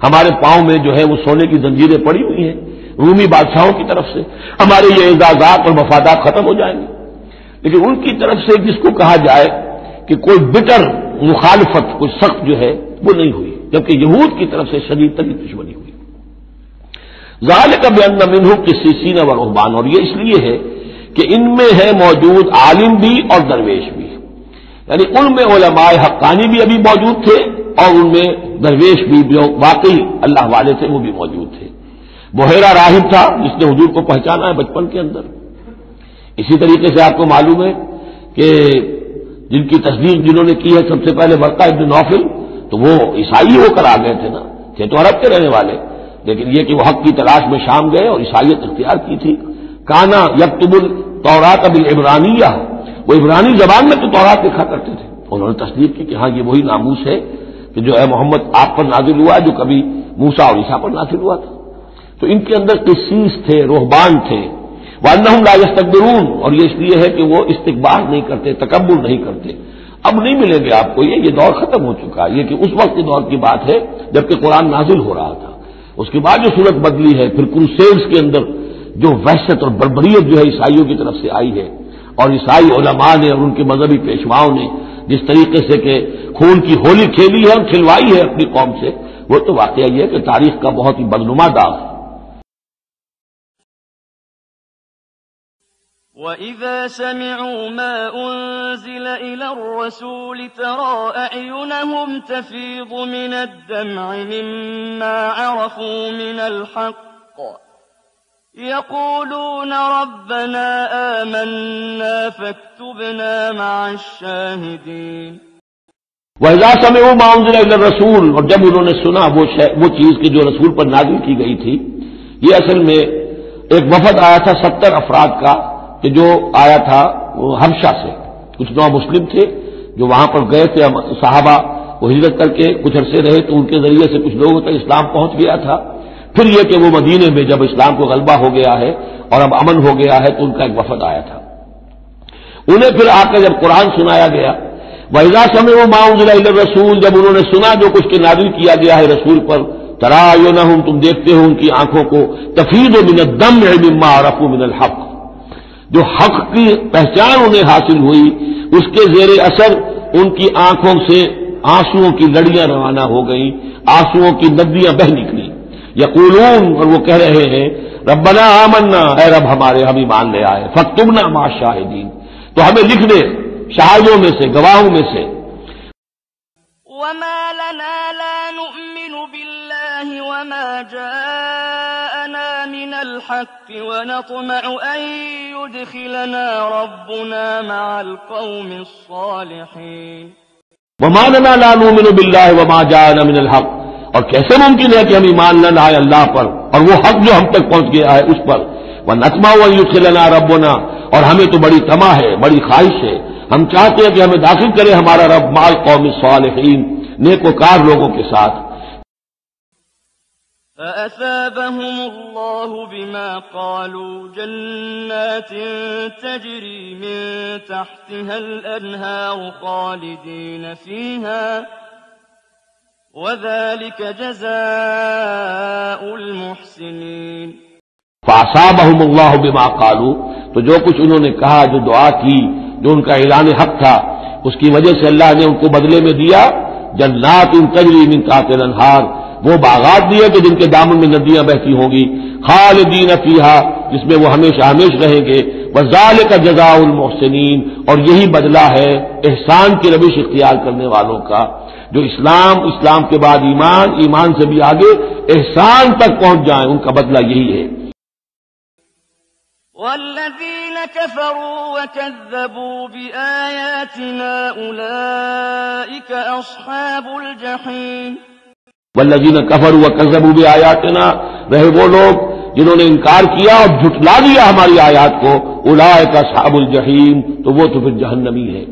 Speaker 3: ہمارے پاؤں میں جو ہے وہ سونے کی زنجیریں پڑی ہوئی ہیں رومی بادشاہوں کی طرف سے، ہمارے یہ اعزازات اور مفادات ختم ہو جائیں گے۔ لیکن ان کی طرف سے جس کو کہا جائے کہ کوئی بٹر مخالفت، کوئی سخت جو ہے وہ نہیں ہوئی، جبکہ یہود کی طرف سے شدید ترین دشمنی ہوئی۔ ذالک بأن منہم قسیسین و رہبان، اور یہ اس لیے ہے کہ ان میں ہے موجود عالم بھی اور درویش بھی، یعنی ان میں علماء حقانی بھی ابھی موجود تھے اور ان میں درویش بھی جو واقعی اللہ والے تھے وہ بھی موجود تھے۔ بحیرہ راہب تھا جس نے حضور کو پہچانا ہے بچپن کے اندر۔ اسی طریقے سے آپ کو معلوم ہے کہ جن کی تصدیق جنہوں نے کی ہے سب سے پہلے ورقہ ابن نوفل، تو وہ عیسائی ہو کر آ گئے تھے نا، تھے تو عرب کے رہنے والے، لیکن یہ کہ وہ حق کی تلاش میں شام گئے اور عیسائیت اختیار کی تھی۔ کانا یکتب التوراۃ بالعبرانیہ، وہ عبرانی زبان میں تو تورات لکھا کرتے تھے۔ انہوں نے تصدیق کی کہ ہاں یہ وہی ناموس ہے کہ جو ہے محمد آپ پر نازل ہوا جو کبھی موسیٰ اور عیسیٰ پر نازل ہوا تھا۔ تو ان کے اندر قسیس تھے، رہبان تھے، وانہم لا یستکبرون، اور یہ اس لیے ہے کہ وہ استکبار نہیں کرتے، تکبر نہیں کرتے۔ اب نہیں ملیں گے آپ کو یہ دور ختم ہو چکا ہے، یہ کہ اس وقت کے دور کی بات ہے جبکہ قرآن نازل ہو رہا تھا۔ اس کے بعد جو صورت بدلی ہے، پھر کروسیڈز کے اندر جو وحشت اور بربریت جو ہے عیسائیوں کی طرف سے آئی ہے، اور عیسائی علماء نے اور ان کے مذہبی پیشواؤں نے جس طریقے سے کہ خون کی ہولی کھیلی ہے اور کھلوائی ہے اپنی قوم سے، وہ تو واقعہ یہ ہے کہ تاریخ کا بہت ہی بدنما داغ ہے۔
Speaker 2: وَإِذَا سَمِعُوا مَا أُنزِلَ إِلَى الرَّسُولِ تَرَىٰ أَعْيُنَهُمْ تَفِيضُ مِنَ الدَّمْعِ مِمَّا عَرَفُوا مِنَ الْحَقِّ يَقُولُونَ رَبَّنَا آمَنَّا فَاكْتُبْنَا مَعَ الشَّاهِدِينَ۔
Speaker 3: وَإِذَا سَمِعُوا مَا أُنزِلَ إِلَى الرَّسُولِ، اور جب انہوں نے سنا وہ چیز کہ جو رسول پر نازل کی گئی تھی، یہ اصل میں ایک وفد آیا تھا 70 افراد کا کہ جو آیا تھا حبشہ سے، کچھ نو مسلم تھے جو وہاں پر گئے تھے، صحابہ وہ ہجرت کر کے کچھ عرصے رہے تو ان کے ذریعے سے کچھ لوگوں تک اسلام پہنچ گیا تھا۔ پھر یہ کہ وہ مدینے میں جب اسلام کو غلبہ ہو گیا ہے اور اب امن ہو گیا ہے تو ان کا ایک وفد آیا تھا۔ انہیں پھر آ کر جب قرآن سنایا گیا، وَإِذَا سَمِعُوا مَا أُنزِلَ إِلَى الرَّسُولِ، جب انہوں نے سنا جو کچھ کہ نازل کیا گیا ہے رسول پر، تَرَىٰ أَعْيُنَهُمْ، تم دیکھتے ہو ان کی آنکھوں کو، تَفِيضُ مِنَ الدَّمْعِ مِمَّا عَرَفُوا مِنَ الْحَقِّ، جو حق کی پہچان انہیں حاصل ہوئی اس کے زیر اثر ان کی آنکھوں سے آنسوؤں کی لڑیاں روانہ ہو گئیں، آنسوؤں کی ندیاں بہہ نکلی۔ یقولون، اور وہ کہہ رہے ہیں ربنا آمنا، اے رب ہمارے ہم ایمان لے آئے، فاکتبنا مع الشاہدین، تو ہمیں لکھ دے شاہدوں میں سے، گواہوں میں سے۔
Speaker 2: وما لنا لا نؤمن بالله وما جاءنا من الحق ونطمع أن يدخلنا ربنا مع القوم الصالحين۔
Speaker 3: وما لنا لا نؤمن بالله وما جاءنا من الحق، اور کیسے ممکن ہے کہ ہم ایمان نہ لائیں اللہ پر اور وہ حق جو ہم تک پہنچ گیا ہے اس پر، وَنَطْمَعُ أَن يُدْخِلَنَا رَبُّنَا، اور ہمیں تو بڑی طمع ہے، بڑی خواہش ہے، ہم چاہتے ہیں کہ ہمیں داخل کرے ہمارا رب مع القوم الصالحین، نیکوکار لوگوں کے ساتھ۔
Speaker 2: فَأَثَابَهُمُ اللَّهُ بِمَا قَالُوا جَنَّاتٍ تَجْرِي مِن تَحْتِهَا الْأَنْهَارُ خَالِدِينَ فِيهَا وَذَلِكَ جَزَاءُ الْمُحْسِنِينَ۔
Speaker 3: فَأَصَابَهُمُ اللَّهُ بِمَا قَالُوا، تو جو کچھ انہوں نے کہا، جو دعا کی، جو ان کا اعلان حق تھا، اس کی وجہ سے اللہ نے ان کو بدلے میں دیا جنات تجری من تحتها الانہار، وہ باغات دیے کہ جن کے دامن میں ندیاں بہتی ہوں گی، خالدین فیہا، جس میں وہ ہمیشہ ہمیش رہیں گے، وذالک جزاء المحسنین، اور یہی بدلہ ہے احسان کی روش اختیار کرنے والوں کا، جو اسلام کے بعد ایمان سے بھی آگے احسان تک پہنچ جائیں، ان کا بدلہ یہی ہے۔
Speaker 2: والذین کفروا وکذبوا بآیاتنا اولئک اصحاب الجحیم۔
Speaker 3: والذین کفروا وکذبوا بآیاتنا، رہے وہ لوگ جنہوں نے انکار کیا اور جھٹلا دیا ہماری آیات کو، اولئک اصحاب الجحیم، تو وہ تو پھر جہنمی ہے۔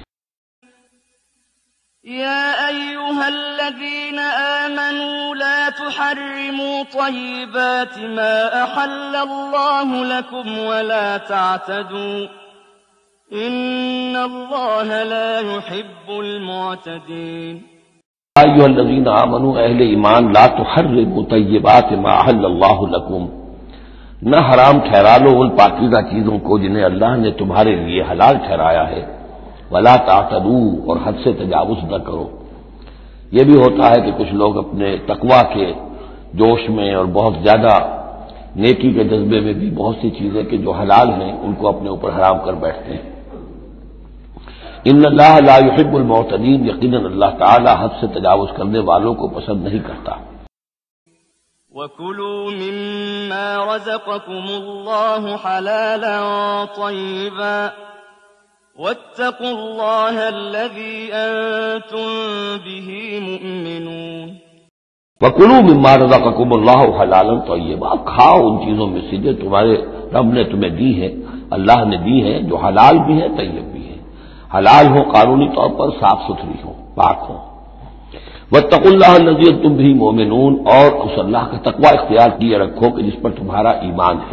Speaker 2: یا ایھا الذین آمنوا لا تحرموا طیبات ما احل اللہ لکم ولا تعتدوا ان اللہ لا يحب المعتدین۔
Speaker 3: ایھا الذین آمنوا اہل ایمان لا تحرموا طیبات ما احل اللہ لکم، نہ حرام ٹھہرا لو ان پاکیزہ چیزوں کو جنہیں اللہ نے تمہارے لیے حلال ٹھہرایا ہے، ولا تعتدوا، اور حد سے تجاوز نہ کرو۔ یہ بھی ہوتا ہے کہ کچھ لوگ اپنے تقویٰ کے جوش میں اور بہت زیادہ نیکی کے جذبے میں بھی بہت سی چیزیں کہ جو حلال ہیں ان کو اپنے اوپر حرام کر بیٹھتے ہیں۔ ان اللہ لا يحب المعتدین، یقیناً اللہ تعالی حد سے تجاوز کرنے والوں کو پسند نہیں کرتا۔
Speaker 2: وَكُلُوا مِمَّا رَزَقَكُمُ اللَّهُ حَلَالًا طَيِّبًا وَاتَّقُوا اللَّهَ الَّذِي أَنتُم بِهِ مُؤْمِنُونَ۔
Speaker 3: وَكُلُوا مِمَّا رَزَقَكُمُ اللَّهُ حَلَالًا طَيِّبًا، کھاؤ ان چیزوں میں سے جو تمہارے رب نے تمہیں دی ہے، اللہ نے دی ہے، جو حلال بھی ہے طیب بھی ہے۔ حلال ہو قانونی طور پر، صاف ستھری ہو، پاک ہو۔ واتقوا اللہ الذی انتم بہ مؤمنون، اور اس اللہ کا تقوی اختیار کیے رکھو کہ جس پر تمہارا ایمان ہے۔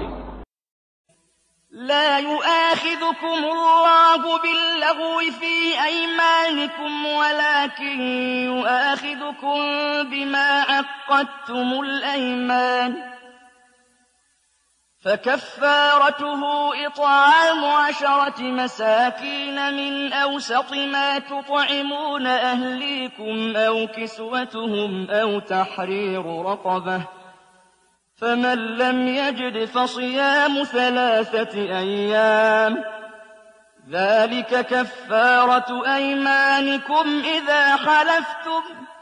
Speaker 2: لا يؤاخذكم الله باللغو في أيمانكم ولكن يؤاخذكم بما عقدتم الأيمان فكفارته إطعام 10 مساكين من أوسط ما تطعمون أهليكم أو كسوتهم أو تحرير رقبة، فمن لم يجد فصيام 3 أيام، ذلك كفارة أيمانكم إذا حلفتم،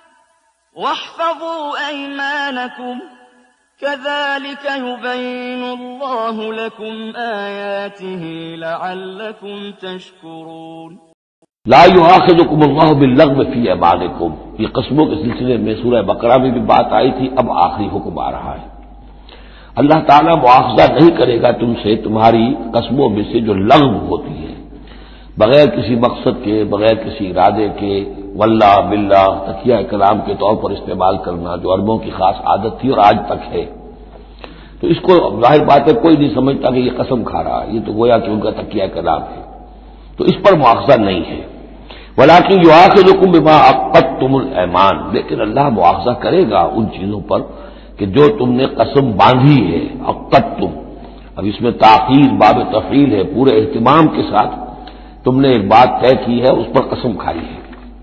Speaker 2: واحفظوا أيمانكم، كذلك يبين الله لكم آياته لعلكم تشكرون۔
Speaker 3: لا يؤاخذكم اللہ باللغو فی ایمانکم، یہ قسموں کے سلسلے میں سورہ بقرہ میں بھی بات آئی تھی، اب آخری حکم آ رہا ہے۔ اللہ تعالیٰ مواخذہ نہیں کرے گا تم سے تمہاری قسموں میں سے جو لغو ہوتی ہے، بغیر کسی مقصد کے، بغیر کسی ارادے کے، واللہ باللہ تکیہ کلام کے طور پر استعمال کرنا، جو عربوں کی خاص عادت تھی اور آج تک ہے۔ تو اس کو ظاہر بات ہے کوئی نہیں سمجھتا کہ یہ قسم کھا رہا ہے، یہ تو گویا کہ ان کا تکیہ کلام ہے، تو اس پر مواخذہ نہیں ہے۔ ولیکن یؤاخذکم بما عقدتم الایمان، لیکن اللہ مواخذہ کرے گا ان چیزوں پر کہ جو تم نے قسم باندھی ہے، عقدتم، اب اس میں تاخیر باب تفعیل ہے، پورے اہتمام کے ساتھ تم نے ایک بات طے کی ہے، اس پر قسم کھائی ہے۔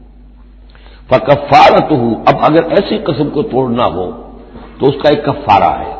Speaker 3: فکفارتہ، اب اگر ایسی قسم کو توڑنا ہو تو اس کا ایک کفارہ ہے۔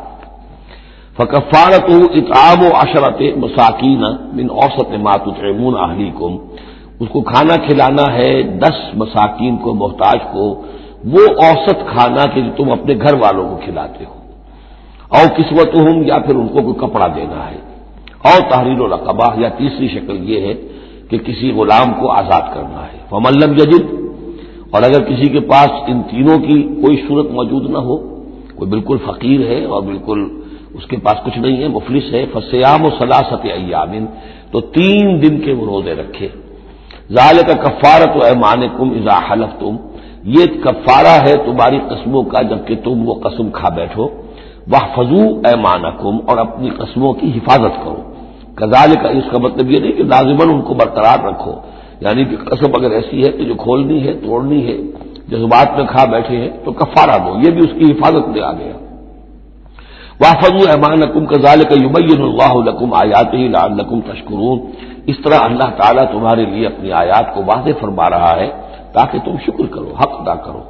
Speaker 3: فکفارتہ اطعام 10 مساکین من اوسط ما تطعمون اہلیکم، اس کو کھانا کھلانا ہے 10 مساکین کو، محتاج کو، وہ اوسط کھانا کہ جو تم اپنے گھر والوں کو کھلاتے ہو، اور کسوتہم، یا پھر ان کو کوئی کپڑا دینا ہے، اور تحریر رقبہ، یا تیسری شکل یہ ہے کہ کسی غلام کو آزاد کرنا ہے۔ فمن لم یجد، اور اگر کسی کے پاس ان تینوں کی کوئی صورت موجود نہ ہو، کوئی بالکل فقیر ہے اور بالکل اس کے پاس کچھ نہیں ہے، مفلس ہے، فصیام 3 ایام، تو 3 دن کے وہ روزے رکھے۔ ذالک کفارۃ ایمانکم اذا حلفتم، یہ کفارہ ہے تمہاری قسموں کا جبکہ تم وہ قسم کھا بیٹھو۔ واحفظوا ایمانکم، اور اپنی قسموں کی حفاظت کرو۔ کذالک، اس کا مطلب یہ نہیں کہ لازماً ان کو برقرار رکھو، یعنی کہ قسم اگر ایسی ہے کہ جو کھولنی ہے، توڑنی ہے، جذبات میں کھا بیٹھے ہیں تو کفارہ دو، یہ بھی اس کی حفاظت میں آ گیا۔ واحفظوا ایمانکم کذالک یبین اللہ لکم آیاتہ لعلکم تشکرون، اس طرح اللہ تعالیٰ تمہارے لیے اپنی آیات کو واضح فرما رہا ہے تاکہ تم شکر کرو، حق ادا کرو۔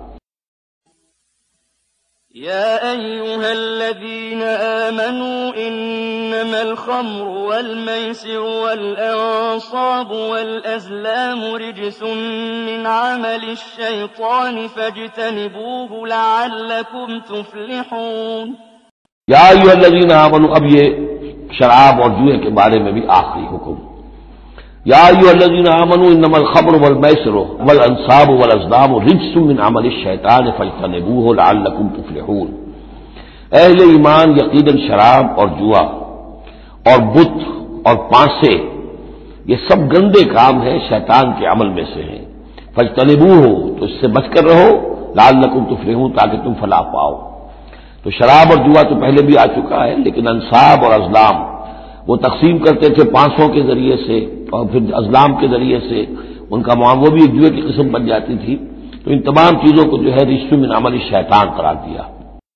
Speaker 2: يا أيها الذين آمنوا إنما الخمر والميسر والأنصاب والأزلام رجس من عمل الشيطان فاجتنبوه لعلكم تفلحون۔
Speaker 3: یا ایھا الذین آمنوا، اب یہ شراب اور جوئے کے بارے میں بھی آخری حکم۔ یا ایھا الذین آمنوا انما الخمر والمیسر والانصاب والازلام رجس من عمل الشیطان فاجتنبوه لعلکم تفلحون، اہل ایمان، یقیناً شراب اور جوا اور بت اور پانسے یہ سب گندے کام ہیں، شیطان کے عمل میں سے ہیں۔ فاجتنبوه، تو اس سے بچ کر رہو، لعلکم تفلحون، تاکہ تم فلاح پاؤ۔ تو شراب اور جوا تو پہلے بھی آ چکا ہے، لیکن انصاب اور ازلام وہ تقسیم کرتے تھے پانسوں کے ذریعے سے اور پھر ازلام کے ذریعے سے، ان کا وہ بھی ایک جوئے کی قسم بن جاتی تھی، تو ان تمام چیزوں کو جو ہے رجس من عمل الشیطان قرار دیا۔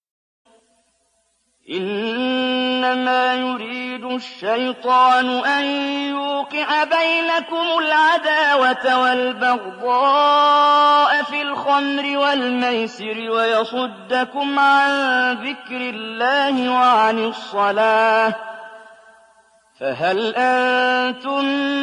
Speaker 2: إنما يريد الشيطان أن يوقع بينكم العداوة والبغضاء في الخمر والميسر ويصدكم عن ذكر الله وعن الصلاة فهل أنتم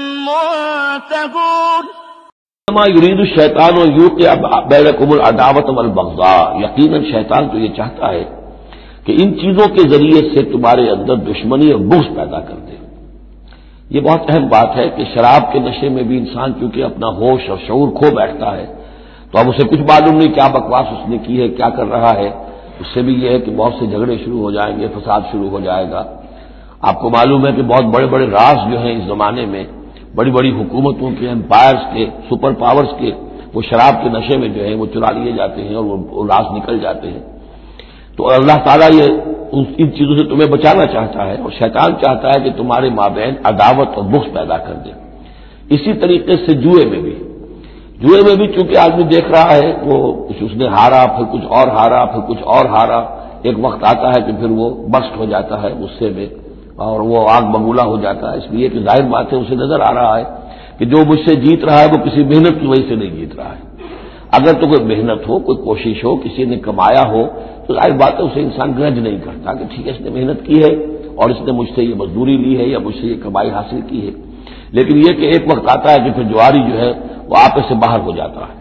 Speaker 2: منتهون؟
Speaker 3: انما يريد الشيطان ان يوقع بينكم العداوة والبغضاء، یقیناً شیطان تو یہ چاہتا ہے کہ ان چیزوں کے ذریعے سے تمہارے اندر دشمنی اور بغض پیدا کر دے۔ یہ بہت اہم بات ہے کہ شراب کے نشے میں بھی انسان چونکہ اپنا ہوش اور شعور کھو بیٹھتا ہے، تو اب اسے کچھ معلوم نہیں کیا بکواس اس نے کی ہے، کیا کر رہا ہے۔ اس سے بھی یہ ہے کہ بہت سے جھگڑے شروع ہو جائیں گے، فساد شروع ہو جائے گا۔ آپ کو معلوم ہے کہ بہت بڑے بڑے راز جو ہیں اس زمانے میں، بڑی بڑی حکومتوں کے، امپائرز کے، سپر پاورز کے، وہ شراب کے نشے میں جو ہے وہ چرا لیے جاتے ہیں اور وہ راز نکل جاتے ہیں۔ تو اللہ تعالیٰ یہ ان چیزوں سے تمہیں بچانا چاہتا ہے، اور شیطان چاہتا ہے کہ تمہارے مابین عداوت اور بغض پیدا کر دے۔ اسی طریقے سے جوئے میں بھی چونکہ آدمی دیکھ رہا ہے، وہ اس نے ہارا، پھر کچھ اور ہارا، پھر کچھ اور ہارا، ایک وقت آتا ہے کہ پھر وہ برسٹ ہو جاتا ہے غصے میں اور وہ آگ بگولا ہو جاتا ہے۔ اس لیے کہ ظاہر بات ہے اسے نظر آ رہا ہے کہ جو مجھ سے جیت رہا ہے وہ کسی محنت کی وجہ سے نہیں جیت رہا ہے۔ اگر تو کوئی محنت ہو، کوئی کوشش ہو، کسی نے کمایا ہو، تو ظاہر بات ہے اسے انسان گرج نہیں کرتا کہ ٹھیک ہے اس نے محنت کی ہے اور اس نے مجھ سے یہ مزدوری لی ہے یا مجھ سے یہ کمائی حاصل کی ہے۔ لیکن یہ کہ ایک وقت آتا ہے کہ پھر جواری جو ہے وہ آپے سے باہر ہو جاتا ہے۔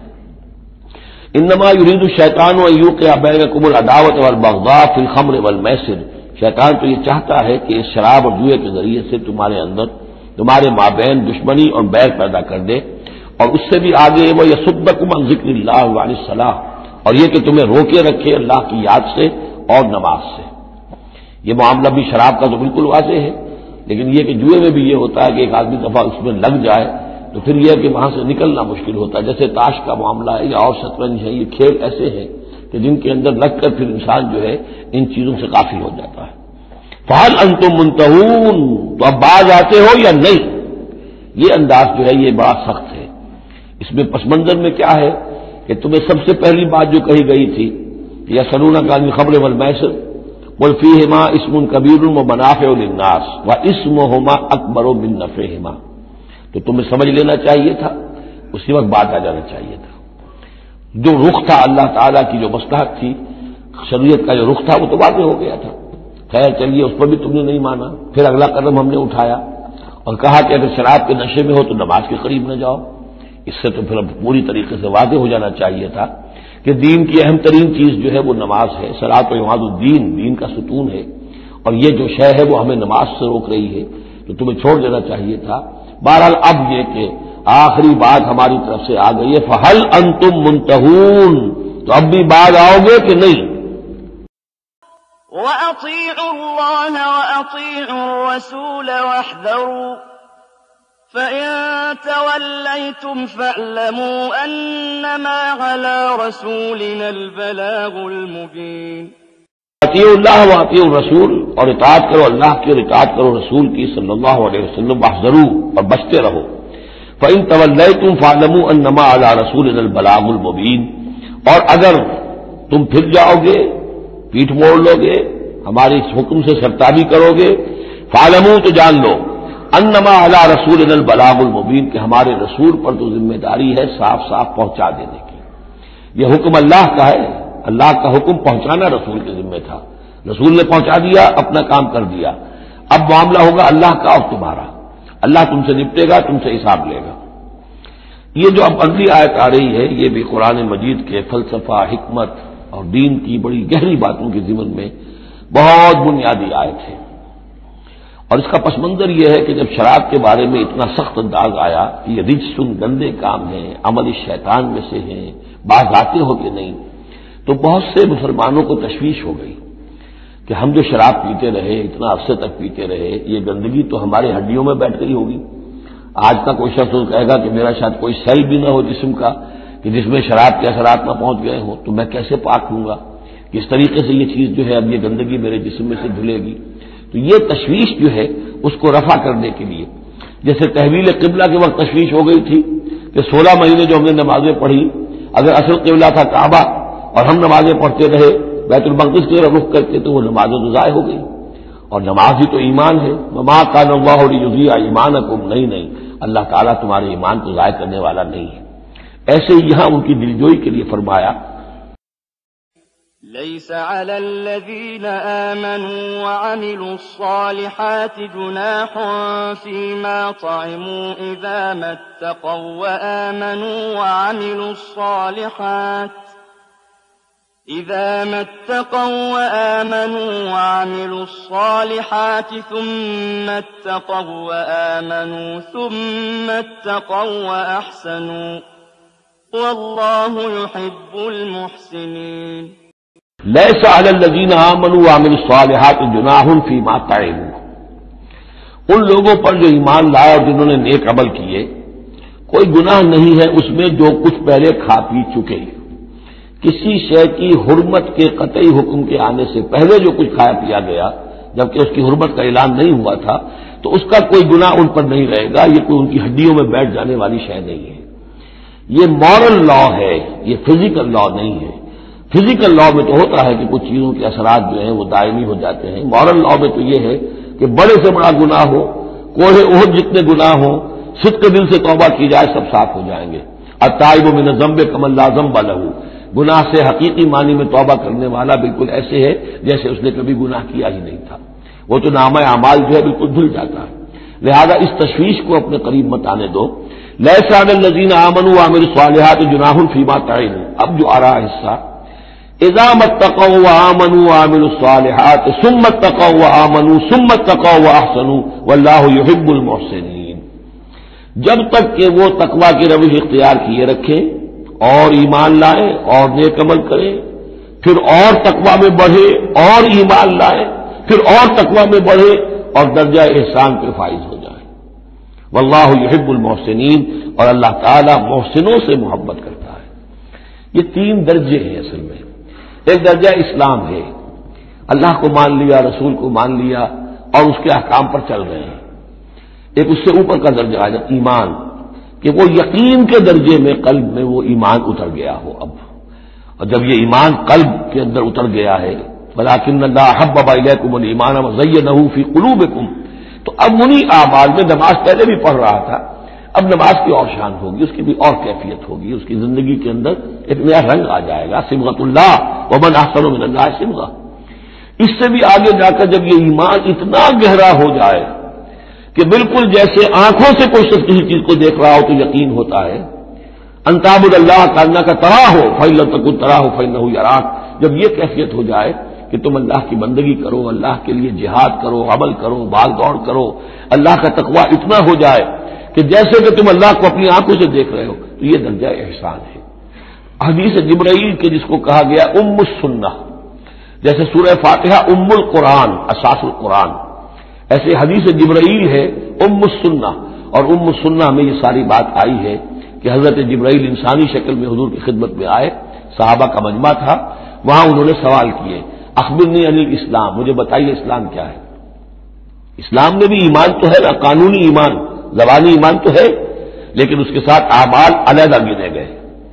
Speaker 3: انما يريد الشيطان ان يوقع بينكم العداوة والبغضاء في الخمر والميسر، شیطان تو یہ چاہتا ہے کہ اس شراب اور جوئے کے ذریعے سے تمہارے اندر، تمہارے مابین دشمنی اور بیر پیدا کر دے، اور اس سے بھی آگے وہ يصدكم عن ذکر اللہ وعن الصلاة، اور یہ کہ تمہیں روکے رکھے اللہ کی یاد سے اور نماز سے۔ یہ معاملہ بھی شراب کا تو بالکل واضح ہے، لیکن یہ کہ جوئے میں بھی یہ ہوتا ہے کہ ایک آدمی دفعہ اس میں لگ جائے تو پھر یہ کہ وہاں سے نکلنا مشکل ہوتا ہے۔ جیسے تاش کا معاملہ ہے یا اور شطرنج ہے، یہ کھیل ایسے ہیں کہ جن کے اندر لگ کر پھر انسان جو ہے ان چیزوں سے غافل ہو جاتا ہے۔ فَهَلْ أَنْتُمْ مُنْتَهُونَ، تو اب باز آتے ہو یا نہیں؟ یہ انداز جو ہے یہ بڑا سخت ہے۔ اس میں پس منظر میں کیا ہے کہ تمہیں سب سے پہلی بات جو کہی گئی تھی یسألونک عن الخمر والمیسر قل فیہما اسم کبیر ومنافع للناس واسمہما اکبر من نفعہما، تو تمہیں سمجھ لینا چاہیے تھا، اسی وقت بات آ جانا چاہیے تھا۔ جو رخ تھا اللہ تعالیٰ کی جو مصلحت تھی، شریعت کا جو رخ تھا وہ تو واضح ہو گیا تھا۔ خیر چلیے اس پر بھی تم نے نہیں مانا، پھر اگلا قدم ہم نے اٹھایا اور کہا کہ اگر شراب کے نشے میں ہو تو نماز کے قریب نہ جاؤ۔ اس سے تو پھر پوری طریقے سے واضح ہو جانا چاہیے تھا کہ دین کی اہم ترین چیز جو ہے وہ نماز ہے، صلاۃ و عماد الدین، دین کا ستون ہے، اور یہ جو شے ہے وہ ہمیں نماز سے روک رہی ہے، تو تمہیں چھوڑ دینا چاہیے تھا۔ بہرحال اب یہ کہ آخری بات ہماری طرف سے آ گئی ہے، فَهَلْ أَنْتُمْ مُنْتَهُونَ، تو اب بھی بعد آؤ گے کہ نہیں؟
Speaker 2: وَأَطِيعُوا اللَّهَ وَأَطِيعُوا الرَّسُولَ وَاحْذَرُوا فَإِن تَوَلَّيْتُمْ فَاعْلَمُوا أَنَّمَا عَلَى رَسُولِنَا الْبَلَاغُ الْمُبِينُ۔
Speaker 3: اطیعوا اللہ و اطیعوا الرسول، اور اطاعت کرو اللہ کی اور اطاعت کرو رسول کی صلی اللہ علیہ وسلم، واحذروا، اور بچتے رہو۔ فَإِن تَوَلَّيْتُمْ فَاعْلَمُوا أَنَّمَا عَلَى رَسُولِنَا الْبَلَاغُ الْمُبِينُ، اور اگر تم پھر جاؤ گے، پیٹھ موڑ لو گے، ہمارے اس حکم سے سرتابی کرو گے، فَاعْلَمُوا، تو جان لو، انما علی رسولنا البلاغ المبین، کہ ہمارے رسول پر تو ذمہ داری ہے صاف صاف پہنچا دینے کی۔ یہ حکم اللہ کا ہے، اللہ کا حکم پہنچانا رسول کے ذمہ تھا، رسول نے پہنچا دیا، اپنا کام کر دیا۔ اب معاملہ ہوگا اللہ کا اور تمہارا، اللہ تم سے نپٹے گا، تم سے حساب لے گا۔ یہ جو اب اگلی آیت آ رہی ہے یہ بھی قرآن مجید کے فلسفہ، حکمت اور دین کی بڑی گہری باتوں کے ضمن میں بہت بنیادی آیت ہے۔ اور اس کا پس منظر یہ ہے کہ جب شراب کے بارے میں اتنا سخت انداز آیا کہ یہ رجسن، گندے کام ہیں، عمل شیطان میں سے ہیں، باز آتے ہو کہ نہیں، تو بہت سے مسلمانوں کو تشویش ہو گئی کہ ہم جو شراب پیتے رہے، اتنا عرصے تک پیتے رہے، یہ گندگی تو ہمارے ہڈیوں میں بیٹھ گئی ہوگی۔ آج کا کوئی شخص کہے گا کہ میرا شاید کوئی سیل بھی نہ ہو جسم کا کہ جس میں شراب کے اثرات نہ پہنچ گئے ہوں، تو میں کیسے پاک ہوں گا؟ کس طریقے سے یہ چیز جو ہے اب یہ گندگی میرے جسم میں سے دھلے گی؟ تو یہ تشویش جو ہے اس کو رفع کرنے کے لیے، جیسے تحویل قبلہ کے وقت تشویش ہو گئی تھی کہ 16 مہینے جو ہم نے نمازیں پڑھی اگر اصل قبلہ تھا کعبہ اور ہم نمازیں پڑھتے رہے بیت المقدس کی طرف رخ کرتے تو وہ نمازیں تو ضائع ہو گئی. اور نماز ہی تو ایمان ہے. وما کان اللہ لیضیع ایمانکم، نہیں اللہ تعالیٰ تمہارے ایمان کو ضائع کرنے والا نہیں ہے. ایسے ہی یہاں ان کی دلجوئی کے لیے فرمایا
Speaker 2: ليس على الذين آمنوا وعملوا الصالحات جناح فيما طعموا إذا ما اتقوا وآمنوا وعملوا الصالحات ثم اتقوا وآمنوا ثم اتقوا وأحسنوا والله يحب المحسنين.
Speaker 3: لیس علی الذین آمنوا وعملوا الصالحات جناح فیما طعموا، ان لوگوں پر جو ایمان لائے اور جنہوں نے نیک عمل کیے کوئی گناہ نہیں ہے اس میں جو کچھ پہلے کھا پی چکے. کسی شے کی حرمت کے قطعی حکم کے آنے سے پہلے جو کچھ کھایا پیا گیا جبکہ اس کی حرمت کا اعلان نہیں ہوا تھا تو اس کا کوئی گناہ ان پر نہیں رہے گا. یہ کوئی ان کی ہڈیوں میں بیٹھ جانے والی شے نہیں ہے. یہ مورل لا ہے، یہ فزیکل لا نہیں ہے. فزیکل لا میں تو ہوتا ہے کہ کچھ چیزوں کے اثرات جو ہیں وہ دائمی ہو جاتے ہیں. مورل لا میں تو یہ ہے کہ بڑے سے بڑا گناہ ہو، کوہ احد جتنے گناہ ہوں، صدق دل سے توبہ کی جائے سب صاف ہو جائیں گے. التائب من الذنب کمن لا ذنب له، گناہ سے حقیقی معنی میں توبہ کرنے والا بالکل ایسے ہے جیسے اس نے کبھی گناہ کیا ہی نہیں تھا. وہ تو نامہ اعمال جو ہے بالکل دھل جاتا ہے. لہذا اس تشویش کو اپنے قریب مت آنے دو. لیس علی الذین آمنوا وعملوا الصالحات جناح فیما طعموا، اب جو آ رہا حصہ اذا اتقوا وآمنوا وعملوا الصالحات ثم اتقوا وآمنوا ثم اتقوا واحسنوا واللہ يحب المحسنین. جب تک کہ وہ تقوی کی روش اختیار کیے رکھیں اور ایمان لائیں اور نیک عمل کریں، پھر اور تقوی میں بڑھے اور ایمان لائیں، پھر اور تقوی میں بڑھے اور درجہ احسان پہ فائز ہو جائیں. واللہ یحب المحسنین، اور اللہ تعالی محسنوں سے محبت کرتا ہے. یہ تین درجے ہیں اصل میں. ایک درجہ اسلام ہے، اللہ کو مان لیا، رسول کو مان لیا اور اس کے احکام پر چل رہے ہیں. ایک اس سے اوپر کا درجہ ہے ایمان، کہ وہ یقین کے درجے میں قلب میں وہ ایمان اتر گیا ہو. اب اور جب یہ ایمان قلب کے اندر اتر گیا ہے وَلَٰكِنَّ اللَّهَ حَبَّبَ إِلَيْكُمُ الْإِيمَانَ وَزَيَّنَهُ فِي قُلُوبِكُمْ، تو اب انہی اعمال میں نماز پہلے بھی پڑھ رہا تھا، اب نماز کی اور شان ہوگی، اس کی بھی اور کیفیت ہوگی، اس کی زندگی کے اندر ایک نیا رنگ آ جائے گا. صبغۃ اللہ ومن احسن من اللہ صبغہ. اس سے بھی آگے جا کر جب یہ ایمان اتنا گہرا ہو جائے کہ بالکل جیسے آنکھوں سے کوئی شخص کسی چیز کو دیکھ رہا ہو تو یقین ہوتا ہے. ان تعبد اللہ کانک تراہ فإن لم تکن تراہ فإنہ یراک. جب یہ کیفیت ہو جائے کہ تم اللہ کی بندگی کرو، اللہ کے لیے جہاد کرو، عمل کرو، بھاگ دوڑ کرو، اللہ کا تقویٰ اتنا ہو جائے کہ جیسے کہ تم اللہ کو اپنی آنکھوں سے دیکھ رہے ہو، تو یہ درجہ احسان ہے. حدیث جبرائیل کے جس کو کہا گیا ام السنہ، جیسے سورہ فاتحہ ام القرآن اساس القرآن، ایسے حدیث جبرائیل ہے ام السنہ. اور ام السنہ میں یہ ساری بات آئی ہے کہ حضرت جبرائیل انسانی شکل میں حضور کی خدمت میں آئے، صحابہ کا مجمع تھا، وہاں انہوں نے سوال کیے اخبرنی عن الاسلام، مجھے بتائیے اسلام کیا ہے. اسلام میں بھی ایمان تو ہے نا، قانونی ایمان، زبانی ایمان تو ہے، لیکن اس کے ساتھ اعمال علیحدہ گنے گئے.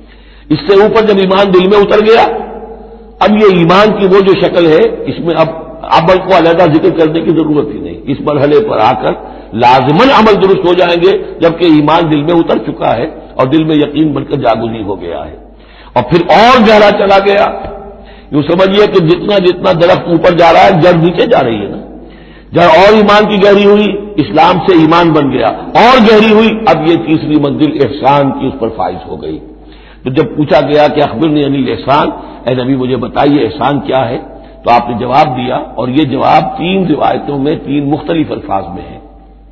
Speaker 3: اس سے اوپر جب ایمان دل میں اتر گیا، اب یہ ایمان کی وہ جو شکل ہے اس میں اب عمل کو علیحدہ ذکر کرنے کی ضرورت ہی نہیں. اس مرحلے پر آ کر لازماً عمل درست ہو جائیں گے جبکہ ایمان دل میں اتر چکا ہے اور دل میں یقین بن کر جاگزی ہو گیا ہے. اور پھر اور گہرا چلا گیا. یوں سمجھیے کہ جتنا جتنا درخت اوپر جا رہا ہے جڑ نیچے جا رہی ہے نا. جڑ اور ایمان کی گہری ہوئی، اسلام سے ایمان بن گیا، اور گہری ہوئی، اب یہ تیسری منزل احسان کی اس پر فائز ہو گئی. تو جب پوچھا گیا کہ اخبرنی عن الاحسان، اے نبی مجھے بتائیے احسان کیا ہے، تو آپ نے جواب دیا، اور یہ جواب 3 روایتوں میں 3 مختلف الفاظ میں ہے.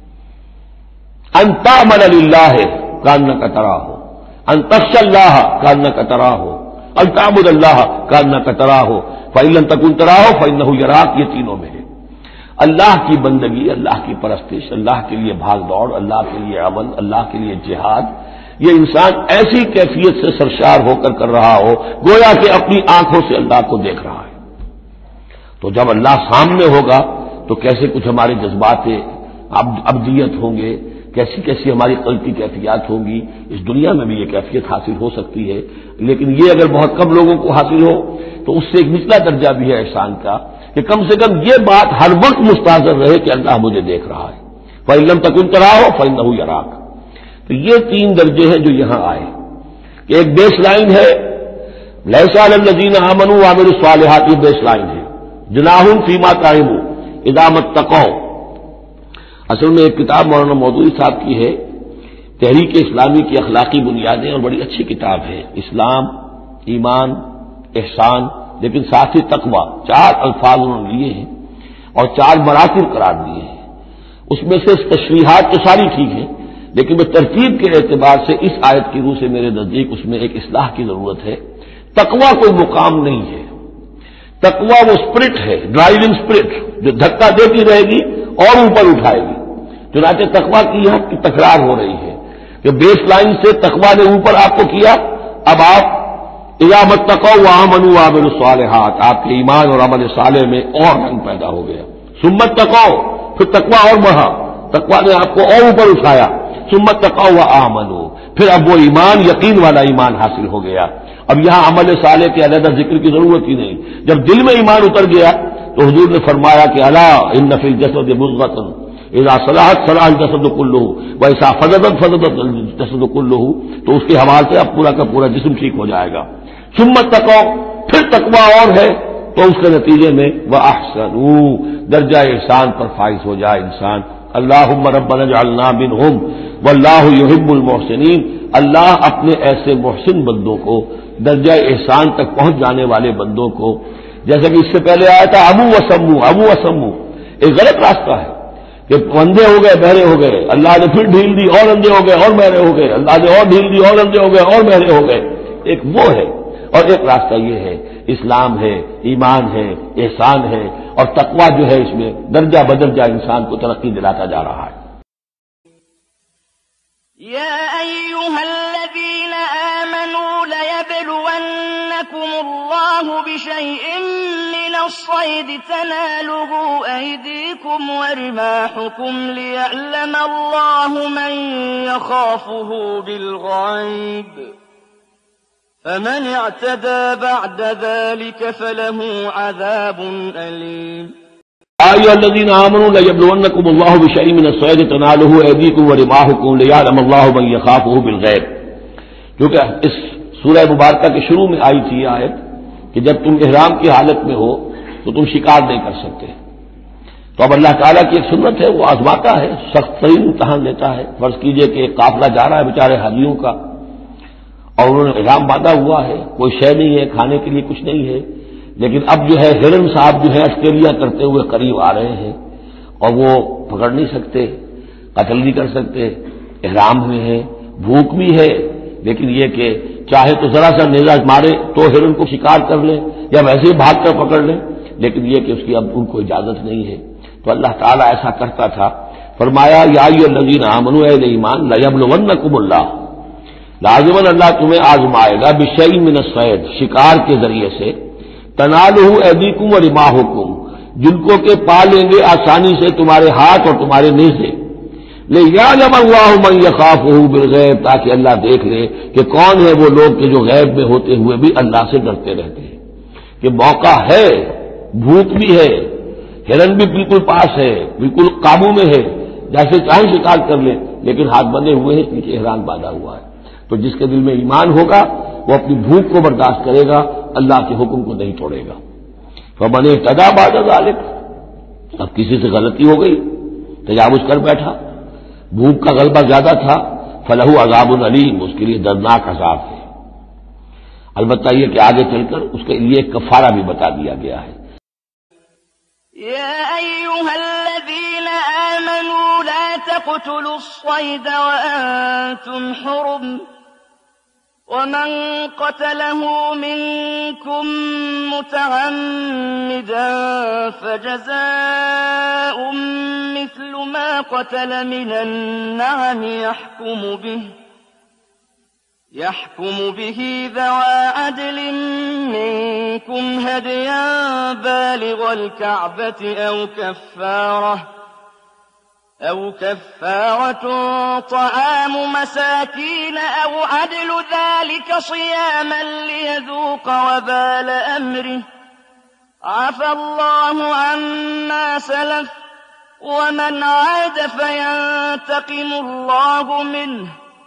Speaker 3: ان تعمل للہ کانک تراہ، ان تخشى اللہ کانک تراہ، ان تعبد اللہ کانک تراہ فإن لم تکن تراہ فإنہ یراک. یہ تینوں میں ہے. اللہ کی بندگی، اللہ کی پرستش، اللہ کے لیے بھاگ دوڑ، اللہ کے لیے عمل، اللہ کے لیے جہاد، یہ انسان ایسی کیفیت سے سرشار ہو کر رہا ہو گویا کہ اپنی آنکھوں سے اللہ کو دیکھ رہا ہے. تو جب اللہ سامنے ہوگا تو کیسے کچھ ہمارے جذبات عبدیت ہوں گے، کیسی کیسی ہماری قلب کی کیفیات ہوں گی، اس دنیا میں بھی یہ کیفیت حاصل ہو سکتی ہے، لیکن یہ اگر بہت کم لوگوں کو حاصل ہو تو اس سے ایک نچلا درجہ بھی ہے احسان کا کہ کم سے کم یہ بات ہر وقت مستحضر رہے کہ اللہ مجھے دیکھ رہا ہے۔ فَإِن لَّمْ تَكُن تَرَاهُ فَإِنَّهُ يَرَاكَ۔ تو یہ تین درجے ہیں جو یہاں آئے کہ ایک بیس لائن ہے لَيْسَ عَلَى الَّذِينَ آمَنُوا وَعَمِلُوا الصَّالِحَاتِ، یہ بیس لائن ہے، جُنَاحٌ فِيمَا طَعِمُوا اِذَا مَا اتَّقَوْا۔ اصل میں ایک کتاب مولانا مودودی صاحب کی ہے، تحریک اسلامی کی اخلاقی بنیادیں، اور بڑی اچھی کتاب ہے، اسلام، ایمان، احسان، لیکن ساتھ ہی تقویٰ، چار الفاظ انہوں نے لیے ہیں اور چار مراتب قرار دیے ہیں۔ اس میں سے تشریحات تو ساری ٹھیک ہیں، لیکن میں ترتیب کے اعتبار سے اس آیت کی روح سے میرے نزدیک اس میں ایک اصلاح کی ضرورت ہے۔ تقویٰ کوئی مقام نہیں ہے، تقویٰ وہ اسپرٹ ہے، ڈرائیونگ اسپرٹ جو دھکا دیتی رہے گی اور اوپر اٹھائے گی۔ چنانچہ تقویٰ کی یہاں کی تکرار ہو رہی ہے کہ بیس لائن سے تقویٰ نے اوپر آپ کو کیا، اب آپ اذا ما اتقوا وآمنوا وعملوا الصالحات، آپ کے ایمان اور عمل صالح میں اور رنگ پیدا ہو گیا۔ ثم اتقوا، پھر تقویٰ اور بڑھا، تقویٰ نے آپ کو اور اوپر اٹھایا۔ ثم اتقوا وآمنوا، پھر اب وہ ایمان یقین والا ایمان حاصل ہو گیا۔ اب یہاں عمل صالح کے علیحدہ ذکر کی ضرورت ہی نہیں، جب دل میں ایمان اتر گیا تو حضور نے فرمایا کہ الا ان فی الجسد مضغۃ اذا صلحت صلح الجسد كله واذا فسدت فسد الجسد كله، تو اس کے حوالے سے اب پورا کا پورا جسم ٹھیک ہو جائے گا۔ ثم اتقوا، پھر تقویٰ اور ہے تو اس کے نتیجے میں واحسنوا، درجہ احسان پر فائز ہو جائے انسان۔ اللہم ربنا اجعلنا منہم واللہ یحب المحسنین، اللہ اپنے ایسے محسن بندوں کو، درجہ احسان تک پہنچ جانے والے بندوں کو، جیسے کہ اس سے پہلے آیا تھا ابو وسمو، ایک غلط راستہ ہے کہ اندھے ہو گئے بہرے ہو گئے، اللہ نے پھر ڈھیل دی اور اندھے ہو گئے اور بہرے ہو گئے، اللہ نے اور ڈھیل دی اور اندھے ہو گئے اور بہرے ہو گئے، ایک وہ ہے، اور ایک راستہ یہ ہے اسلام ہے، ایمان ہے، احسان ہے، اور تقویٰ جو ہے اس میں درجہ بدرجہ انسان کو ترقی دلاتا جا رہا ہے۔
Speaker 2: يا أيها الذين آمنوا ليبلونكم الله بشيء من الصيد تناله أيديكم ورماحكم ليعلم الله من يخافه بالغيب فمن اعتدى بعد ذلك فله عذاب أليم۔
Speaker 3: يا أيها الذين آمنوا ليبلونكم الله بشيء من الصيد تناله أيديكم ورماحكم ليعلم الله من يخافه بالغيب، کیونکہ اس سورہ مبارکہ کے شروع میں آئی تھی یہ آیت کہ جب تم احرام کی حالت میں ہو تو تم شکار نہیں کر سکتے، تو اب اللہ تعالیٰ کی ایک سنت ہے، وہ آزماتا ہے، سخت ترین امتحان لیتا ہے۔ فرض کیجئے کہ ایک قافلہ جا رہا ہے بیچارے حاجیوں کا، اور انہوں نے احرام باندھا ہوا ہے، کوئی شے نہیں ہے، کھانے کے لیے کچھ نہیں ہے، لیکن اب جو ہے ہرن صاحب جو ہے آسٹریلیا کرتے ہوئے قریب آ رہے ہیں اور وہ پکڑ نہیں سکتے، قتل نہیں کر سکتے، احرام میں ہے، بھوک بھی ہے، لیکن یہ کہ چاہے تو ذرا سا نیزہ مارے تو ہرن کو شکار کر لیں یا ویسے ہی بھاگ کر پکڑ لیں، لیکن یہ کہ اس کی اب ان کو اجازت نہیں ہے۔ تو اللہ تعالیٰ ایسا کرتا تھا، فرمایا یا ایھا الذین آمنوا، اے ایمان، لیبلونکم اللہ، لازماً اللہ تمہیں آزمائے گا، بشیء من الصید، شکار کے ذریعے سے، تنالہ ایدیکم ورماحکم، جن کو کہ پا لیں گے آسانی سے تمہارے ہاتھ اور تمہارے نیزے، لیعلم اللہ من یخافہ بالغیب، تاکہ اللہ دیکھ لے کہ کون ہے وہ لوگ کہ جو غیب میں ہوتے ہوئے بھی اللہ سے ڈرتے رہتے ہیں، کہ موقع ہے، بھوک بھی ہے، ہرن بھی بالکل پاس ہے، بالکل قابو میں ہے، جیسے چاہے شکار کر لے، لیکن ہاتھ بندھے ہوئے ہیں، نیچے احرام باندھا ہوا ہے۔ تو جس کے دل میں ایمان ہوگا وہ اپنی بھوک کو برداشت کرے گا، اللہ کے حکم کو نہیں توڑے گا۔ فمن اعتدى بعد ذلك، اب کسی سے غلطی ہو گئی، تجاوز کر بیٹھا، بھوک کا غلبہ زیادہ تھا، فلہ عذاب علیم، اس کے لیے دردناک عذاب ہے۔ البتہ یہ کہ آگے چل کر اس کے لیے ایک کفارہ بھی بتا دیا گیا ہے۔
Speaker 2: يا أيها الذين آمنوا لا تقتلوا الصيد وأنتم حرم، ومن قتله منكم متعمدا فجزاء مثل ما قتل من النعم يحكم به ذوى عدل منكم هديا بالغ الكعبة أو كفارة أو كفارة طعام مساكين أو عدل ذلك صياما ليذوق وبال أمره عفى الله عما سلف ومن عاد فينتقم الله منه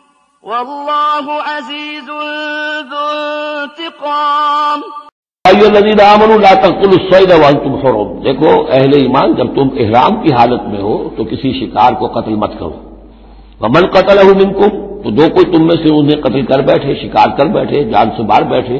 Speaker 2: والله عزيز ذو انتقام۔
Speaker 3: ایھا الذین آمنوا لا تقتلوا الصید وانتم حرم، دیکھو اہل ایمان، جب تم احرام کی حالت میں ہو تو کسی شکار کو قتل مت کرو۔ ومن قتلہ منکم، تو جو کوئی تم میں سے انہیں قتل کر بیٹھے، شکار کر بیٹھے، جان سے مار بیٹھے،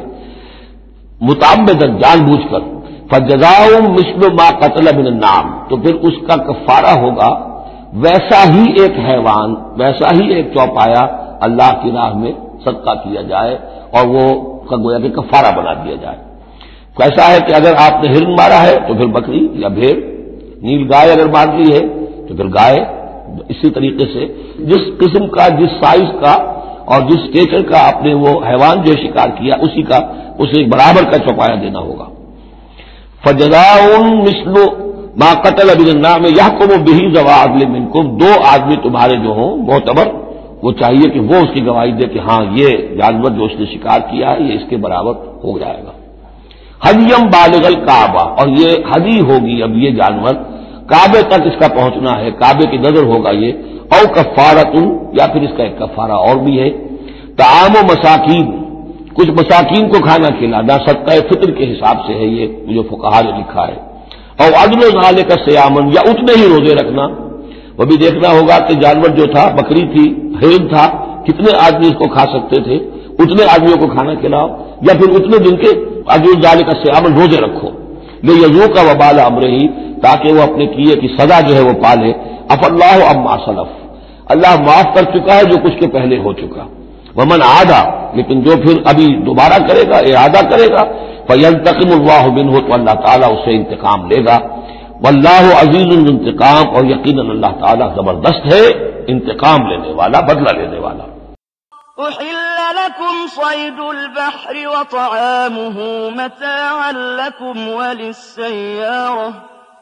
Speaker 3: متعمدن، جان بوجھ کر، فجزاء مثل ما قتل من النعم، تو پھر اس کا کفارہ ہوگا ویسا ہی ایک حیوان، ویسا ہی ایک چوپایا اللہ کی راہ میں صدقہ کیا جائے اور وہ گویا کہ کفارہ بنا دیا جائے۔ کیسا ہے کہ اگر آپ نے ہرن مارا ہے تو پھر بکری یا بھیڑ، نیل گائے اگر مار دی ہے تو پھر گائے، اسی طریقے سے جس قسم کا، جس سائز کا اور جس نیچر کا آپ نے وہ حیوان جو شکار کیا اسی کا اسے برابر کا چوپایا دینا ہوگا۔ فجزاء مثل ما قتل من النعم يحكم به ذوى عدل منكم، دو آدمی تمہارے جو ہوں معتبر، وہ چاہیے کہ وہ اس کی گواہی دے کہ ہاں یہ جانور جو اس نے شکار کیا ہے یہ اس کے برابر ہو جائے گا۔ ہدیم بالغ الکعبہ، اور یہ ہدی ہوگی اب یہ جانور، کعبے تک اس کا پہنچنا ہے، کعبے کی نظر ہوگا یہ، او کفارۃ، یا پھر اس کا ایک کفارہ اور بھی ہے، طعام مساکین، کچھ مساکین کو کھانا کھلانا، صدقہ فطر کے حساب سے ہے یہ جو فقہا نے لکھا ہے، اور عدل ذالک صیامن، یا اتنے ہی روزے رکھنا۔ وہ بھی دیکھنا ہوگا کہ جانور جو تھا، بکری تھی، ہرن تھا، کتنے آدمی اس کو کھا سکتے تھے، اتنے آدمیوں کو کھانا کھلاؤ، یا پھر اتنے دن کے عدل ذالک صیامن روزے رکھو، لیذوق وبال امرہ، تاکہ وہ اپنے کیے کی سزا جو ہے وہ پالے۔ عفا اللہ عما سلف، اللہ معاف کر چکا ہے جو کچھ کے پہلے ہو چکا۔ ومن عادا، لیکن جو پھر ابھی دوبارہ کرے گا، ارادہ کرے گا، فینتقم اللہ منہ، تو اللہ تعالیٰ اس سے انتقام لے گا۔ واللہ عزیز الانتقام، اور یقیناً اللہ تعالیٰ زبردست ہے، انتقام لینے والا، بدلہ لینے والا۔
Speaker 2: أحل لكم صيد البحر وطعامه متاعا لكم وللسيارة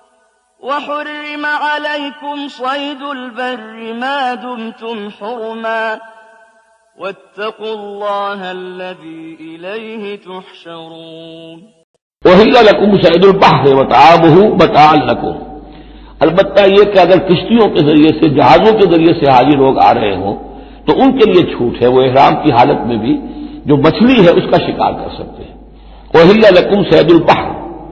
Speaker 2: وحرم عليكم صيد البر ما دمتم حرما واتقوا الله الذي إليه تحشرون۔
Speaker 3: أحل لكم صيد البحر وطعامه متاعا لكم، البتہ یہ کہ اگر کشتیوں کے ذریعے سے، جہازوں کے ذریعے سے حاجی لوگ آ رہے ہوں تو ان کے لیے چھوٹ ہے، وہ احرام کی حالت میں بھی جو مچھلی ہے اس کا شکار کر سکتے ہیں۔ أحل لكم صيد البحر،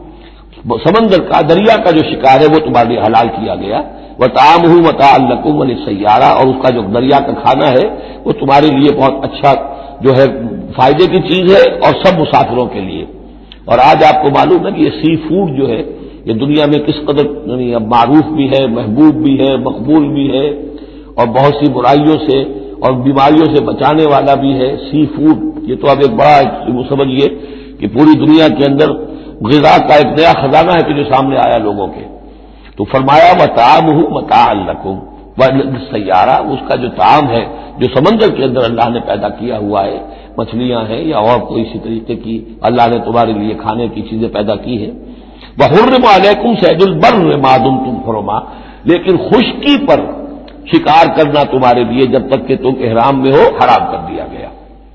Speaker 3: سمندر کا، دریا کا جو شکار ہے وہ تمہارے لیے حلال کیا گیا، وطعامه متاعا لكم وللسيارة، اور اس کا جو دریا کا کھانا ہے وہ تمہارے لیے بہت اچھا جو ہے فائدے کی چیز ہے، اور سب مسافروں کے لیے۔ اور آج آپ کو معلوم ہے کہ یہ سی فوڈ جو ہے یہ دنیا میں کس قدر اب معروف بھی ہے، محبوب بھی ہے، مقبول بھی ہے، اور بہت سی برائیوں سے اور بیماریوں سے بچانے والا بھی ہے۔ سی فوڈ یہ تو اب ایک بڑا سمجھیے کہ پوری دنیا کے اندر غذا کا ایک نیا خزانہ ہے کہ جو سامنے آیا لوگوں کے۔ تو فرمایا وطعامہ متاعا لکم والسیارہ، اس کا جو طعام ہے جو سمندر کے اندر اللہ نے پیدا کیا ہوا ہے، مچھلیاں ہیں یا اور کوئی اسی طریقے کی اللہ نے تمہارے لیے کھانے کی چیزیں پیدا کی ہیں۔ وحرم علیکم صید البر ما دمتم حرما، لیکن خشکی پر شکار کرنا تمہارے لیے جب تک کہ تم احرام میں ہو حرام کر دیا گیا۔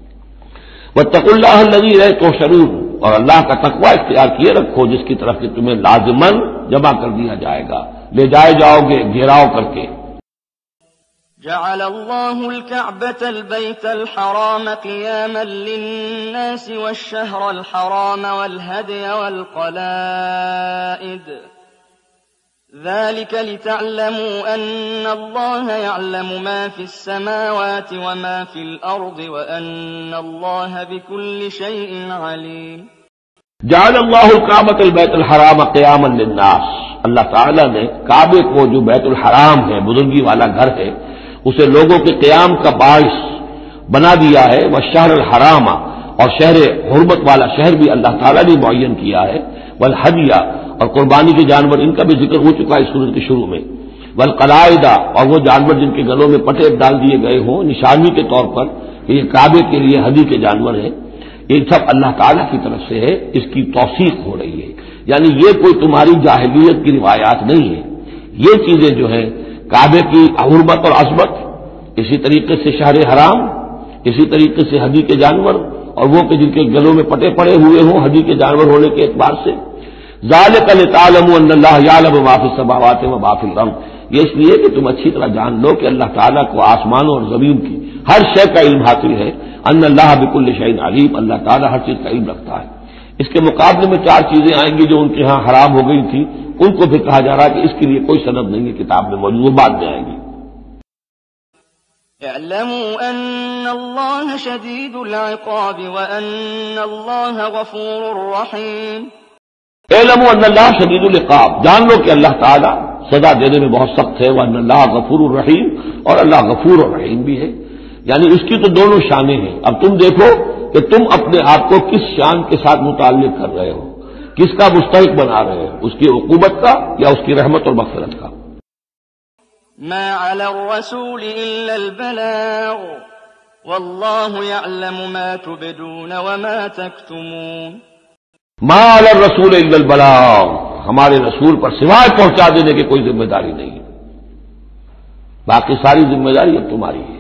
Speaker 3: واتقوا اللہ الذی الیہ تحشرون، اور اللہ کا تقوی اختیار کیے رکھو جس کی طرف کہ تمہیں لازماً جمع کر دیا جائے گا، لے جائے جاؤ گے گھیراؤ کر کے۔
Speaker 2: جعل الله الكعبة البيت الحرام قياما للناس والشهر الحرام والهدي والقلائد ذلك لتعلموا أن الله يعلم ما في السماوات وما في الأرض وأن الله بكل شيء عليم۔
Speaker 3: جعل اللہ الکعبۃ البیت الحرام قیاما للناس، اللہ تعالیٰ نے کعبے کو جو بیت الحرام ہے، بزرگی والا گھر ہے، اسے لوگوں کے قیام کا باعث بنا دیا ہے۔ والشہر الحرام، اور شہر حرمت والا شہر بھی اللہ تعالیٰ نے معین کیا ہے۔ والہدی، اور قربانی کے جانور، ان کا بھی ذکر ہو چکا ہے اس سورت کے شروع میں۔ والقلائد، اور وہ جانور جن کے گلوں میں پٹے ڈال دیے گئے ہوں نشانی کے طور پر کہ یہ کعبے کے لیے ہدی کے جانور ہیں، یہ سب اللہ تعالیٰ کی طرف سے ہے، اس کی توثیق ہو رہی ہے۔ یعنی یہ کوئی تمہاری جاہلیت کی روایات نہیں ہے، یہ چیزیں جو ہیں کعبے کی حرمت اور عظمت، اسی طریقے سے شہر حرام، اسی طریقے سے حجی کے جانور، اور وہ کہ جن کے گلوں میں پٹے پڑے ہوئے ہوں حجی کے جانور ہونے کے اعتبار سے. ذالک لتعلموا ان اللہ یعلم ما فی السماوات و ما فی الارض، یہ اس لیے کہ تم اچھی طرح جان لو کہ اللہ تعالیٰ کو آسمانوں اور زمین کی ہر شے کا علم حاصل ہے. ان اللہ بکل شیء علیم، اللہ تعالیٰ ہر چیز کا علم رکھتا ہے. اس کے مقابلے میں 4 چیزیں آئیں گی جو ان کے ہاں حرام ہو گئی تھی، ان کو پھر کہا جا رہا ہے کہ اس کے لیے کوئی سند نہیں ہے کتاب میں موجود، وہ بعد میں آئیں گی.
Speaker 2: اعلموا ان اللہ شدید العقاب وان اللہ غفور رحیم.
Speaker 3: اعلموا ان اللہ شدید العقاب، جان لو کہ اللہ تعالیٰ سزا دینے میں بہت سخت ہے. وان اللہ غفور الرحیم، اور اللہ غفور الرحیم بھی ہے. یعنی اس کی تو دونوں شانیں ہیں. اب تم دیکھو کہ تم اپنے آپ کو کس شان کے ساتھ متعلق کر رہے ہو، کس کا مستحق بنا رہے ہو، اس کی عقوبت کا یا اس کی رحمت اور مغفرت کا.
Speaker 2: ما علی الرسول الا البلاغ واللہ یعلم ما تبدون وما تکتمون.
Speaker 3: ما علی الرسول الا البلاغ، ہمارے رسول پر سوائے پہنچا دینے کی کوئی ذمہ داری نہیں ہے، باقی ساری ذمہ داری اب تمہاری ہے.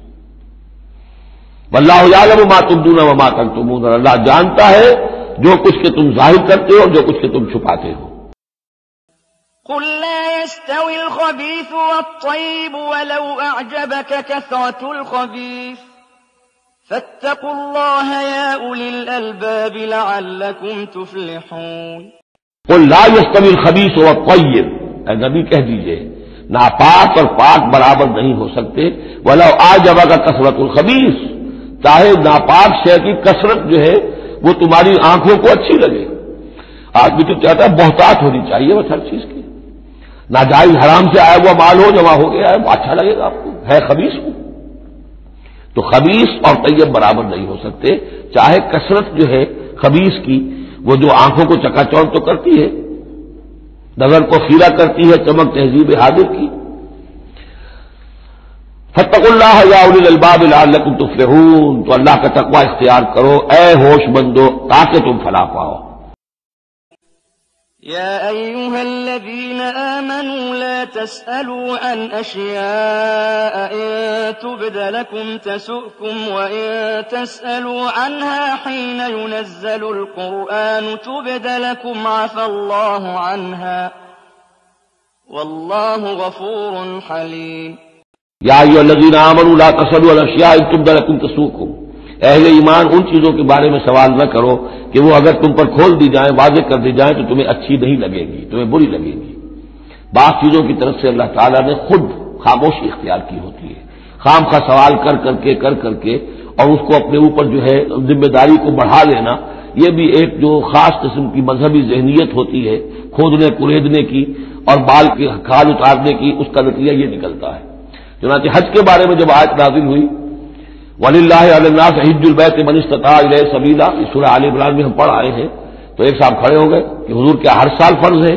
Speaker 3: واللہ یعلم ما تبدون وما تکتمون، اور اللہ جانتا ہے جو کچھ کہ تم ظاہر کرتے ہو اور جو کچھ کہ تم چھپاتے ہو.
Speaker 2: قل لا يستوي الخبيث والطيب ولو أعجبك كثرة الخبيث فاتقوا الله يا أولي الألباب لعلكم تفلحون.
Speaker 3: قل لا يستوي الخبيث والطيب، اے نبی کہہ دیجئے ناپاک اور پاک برابر نہیں ہو سکتے. ولو أعجبك كثرة الخبيث، چاہے ناپاک شے کی کثرت جو ہے وہ تمہاری آنکھوں کو اچھی لگے. آدمی تو چاہتا ہے بہتات ہونی چاہیے بس ہر چیز کی. ناجائز حرام سے آیا ہوا مال ہو جمع ہو گیا ہے اچھا لگے گا آپ کو، ہے خبیث ہو. تو خبیث اور طیب برابر نہیں ہو سکتے. چاہے کثرت جو ہے خبیث کی وہ جو آنکھوں کو چکا چوند تو کرتی ہے، نظر کو خیرہ کرتی ہے، چمک تہذیب حاضر کی. فاتقوا اللہ یا اولی الالباب لعلکم تفلحون، تو اللہ کا تقوی اختیار کرو اے ہوش مندو تاکہ تم فلاح پاؤ.
Speaker 2: يا أيها الذين آمنوا لا تسألوا عن أشياء إن تبد لكم تسؤكم وإن تسألوا عنها حين ينزل القرآن تبد لكم عفى الله عنها والله غفور حليم.
Speaker 3: یا ایھا الذین آمنوا لا تسألوا عن اشیاء ان تبد لکم تسؤکم، اہل ایمان ان چیزوں کے بارے میں سوال نہ کرو کہ وہ اگر تم پر کھول دی جائیں، واضح کر دی جائیں تو تمہیں اچھی نہیں لگے گی، تمہیں بری لگے گی. بعض چیزوں کی طرف سے اللہ تعالیٰ نے خود خاموشی اختیار کی ہوتی ہے، خام خواہ سوال کر کر کے اور اس کو اپنے اوپر جو ہے ذمہ داری کو بڑھا لینا، یہ بھی ایک جو خاص قسم کی مذہبی ذہنیت ہوتی ہے، کھودنے کریدنے کی اور بال کی کھال اتارنے کی، اس کا نتیجہ یہ نکلتا ہے. چنانچہ حج کے بارے میں جب آیت نازل ہوئی وَلِلَّهِ عَلَى النَّاسِ حِجُّ الْبَيْتِ مَنِ اسْتَطَاعَ إِلَيْهِ سَبِيلًا، اس سورہ آل عمران میں ہم پڑھ آئے ہیں. تو ایک صاحب کھڑے ہو گئے کہ حضور کیا ہر سال فرض ہے؟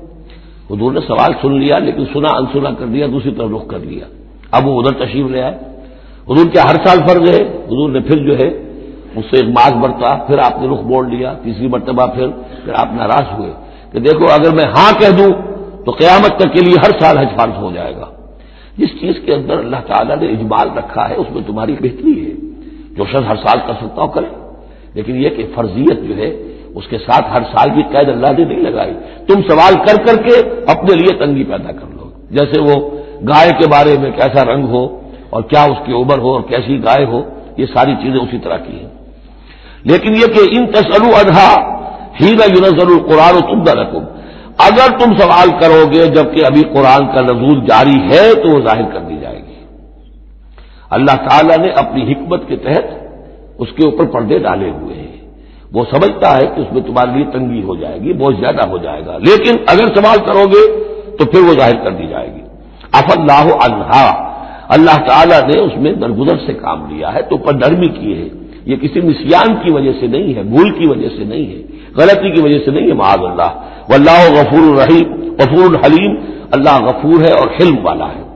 Speaker 3: حضور نے سوال سن لیا لیکن سنا انسنا کر دیا، دوسری طرف رخ کر لیا. اب وہ ادھر تشریف لے آئے. حضور کیا ہر سال فرض ہے؟ حضور نے پھر جو ہے اس سے ایک ماس برتا، پھر آپ نے رخ موڑ لیا، تیسری مرتبہ پھر آپ ناراض ہوئے کہ دیکھو اگر میں ہاں کہہ دوں تو قیامت تک کے لیے ہر سال حج فرض ہو جائے گا. جس چیز کے اندر اللہ تعالیٰ نے اجمال رکھا ہے اس میں تمہاری بہتری ہے. جو شخص ہر سال کر سکتا ہو کرے، لیکن یہ کہ فرضیت جو ہے اس کے ساتھ ہر سال کی قید اللہ نے نہیں لگائی. تم سوال کر کے اپنے لیے تنگی پیدا کر لو. جیسے وہ گائے کے بارے میں کیسا رنگ ہو اور کیا اس کی عمر ہو اور کیسی گائے ہو، یہ ساری چیزیں اسی طرح کی ہیں. لیکن یہ کہ ان تسألوا عنہا حین ینزل القرآن تبد لکم، اگر تم سوال کرو گے جبکہ ابھی قرآن کا نزول جاری ہے تو وہ ظاہر کر دی جائے گی. اللہ تعالیٰ نے اپنی حکمت کے تحت اس کے اوپر پردے ڈالے ہوئے ہیں. وہ سمجھتا ہے کہ اس میں تمہارے لیے تنگی ہو جائے گی، بہت زیادہ ہو جائے گا، لیکن اگر سوال کرو گے تو پھر وہ ظاہر کر دی جائے گی. عفا اللہ عنہا، اللہ تعالیٰ نے اس میں درگزر سے کام لیا ہے، تو پر نرمی کی ہے. یہ کسی نسیان کی وجہ سے نہیں ہے، بھول کی وجہ سے نہیں ہے، غلطی کی وجہ سے نہیں ہے، معاذ اللہ. واللہ غفور الرحیم غفور الحلیم، اللہ غفور ہے اور حلم والا ہے.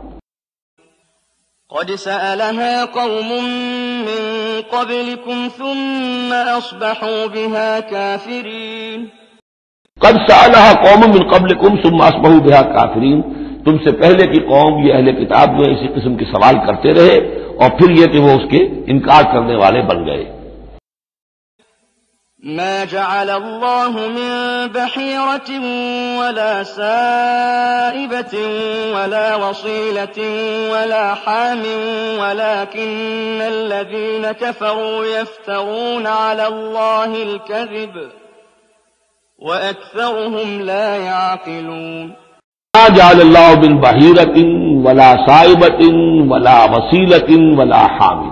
Speaker 2: قد سألها قوم من قبلكم ثم أصبحوا بها كافرين.
Speaker 3: قد سألها قوم من قبلكم ثم أصبحوا بها كافرين، تم سے پہلے کی قوم یہ اہل کتاب جو ہے اسی قسم کے سوال کرتے رہے اور پھر یہ کہ وہ اس کے انکار کرنے والے بن گئے۔
Speaker 2: ما جعل الله من بحيرة ولا سائبة ولا وصيلة ولا حام ولكن الذين كفروا يفترون على الله الكذب وأكثرهم لا يعقلون۔
Speaker 3: ما جعل الله من بحيرة ولا سائبة ولا وصيلة ولا حام،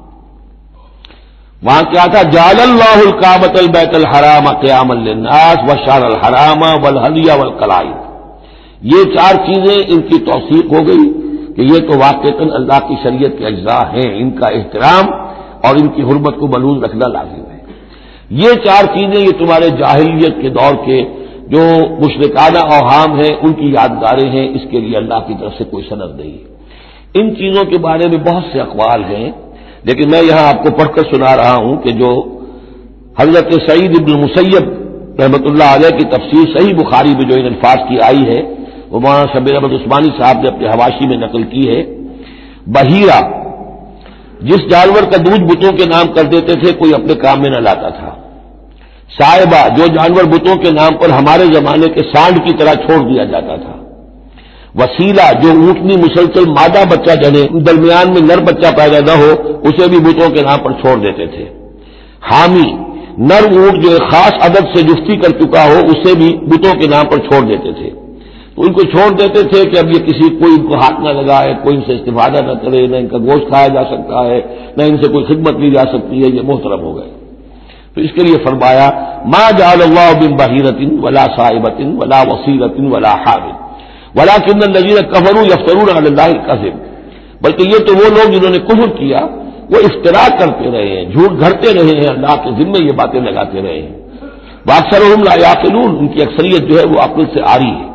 Speaker 3: وہاں کیا تھا؟ جعل اللہ الکعبۃ البیت الحرام قیاما للناس والشہر الحرام والہدی والقلائد۔ یہ چار چیزیں ان کی توثیق ہو گئی کہ یہ تو واقعتاً اللہ کی شریعت کے اجزاء ہیں، ان کا احترام اور ان کی حرمت کو ملحوظ رکھنا لازم ہے۔ یہ چار چیزیں یہ تمہارے جاہلیت کے دور کے جو مشرکانہ اوہام ہیں ان کی یادگاریں ہیں، اس کے لیے اللہ کی طرف سے کوئی سند نہیں۔ ان چیزوں کے بارے میں بہت سے اقوال ہیں، لیکن میں یہاں آپ کو پڑھ کر سنا رہا ہوں کہ جو حضرت سعید ابن مسیب رحمۃ اللہ علیہ کی تفسیر صحیح بخاری میں جو ان الفاظ کی آئی ہے وہ مولانا شبیر احمد عثمانی صاحب نے اپنے حواشی میں نقل کی ہے۔ بحیرہ جس جانور کا دودھ بتوں کے نام کر دیتے تھے کوئی اپنے کام میں نہ لاتا تھا۔ صائبہ جو جانور بتوں کے نام پر ہمارے زمانے کے سانڈ کی طرح چھوڑ دیا جاتا تھا۔ وسیلہ جو اونٹنی مسلسل مادہ بچہ جنے درمیان میں نر بچہ پیدا نہ ہو اسے بھی بتوں کے نام پر چھوڑ دیتے تھے۔ حامی نر اونٹ جو ایک خاص عدد سے جفتی کر چکا ہو اسے بھی بتوں کے نام پر چھوڑ دیتے تھے۔ تو ان کو چھوڑ دیتے تھے کہ اب یہ کسی کوئی ان کو ہاتھ نہ لگائے، کوئی ان سے استفادہ نہ کرے، نہ ان کا گوشت کھایا جا سکتا ہے، نہ ان سے کوئی خدمت لی جا سکتی ہے، یہ محترم ہو گئے۔ تو اس کے لیے فرمایا ما جعل اللہ من بحیرۃ ولا صائبۃ ولا وصیلۃ ولا حام ولکن الذین کفروا یفترون علی اللہ الکذب، بلکہ یہ تو وہ لوگ جنہوں نے کفر کیا وہ افتراء کرتے رہے ہیں، جھوٹ گھڑتے رہے ہیں، اللہ کے ذمے یہ باتیں لگاتے رہے ہیں۔ واکثرهم لا یعقلون، ان کی اکثریت جو ہے وہ عقل سے عاری ہے۔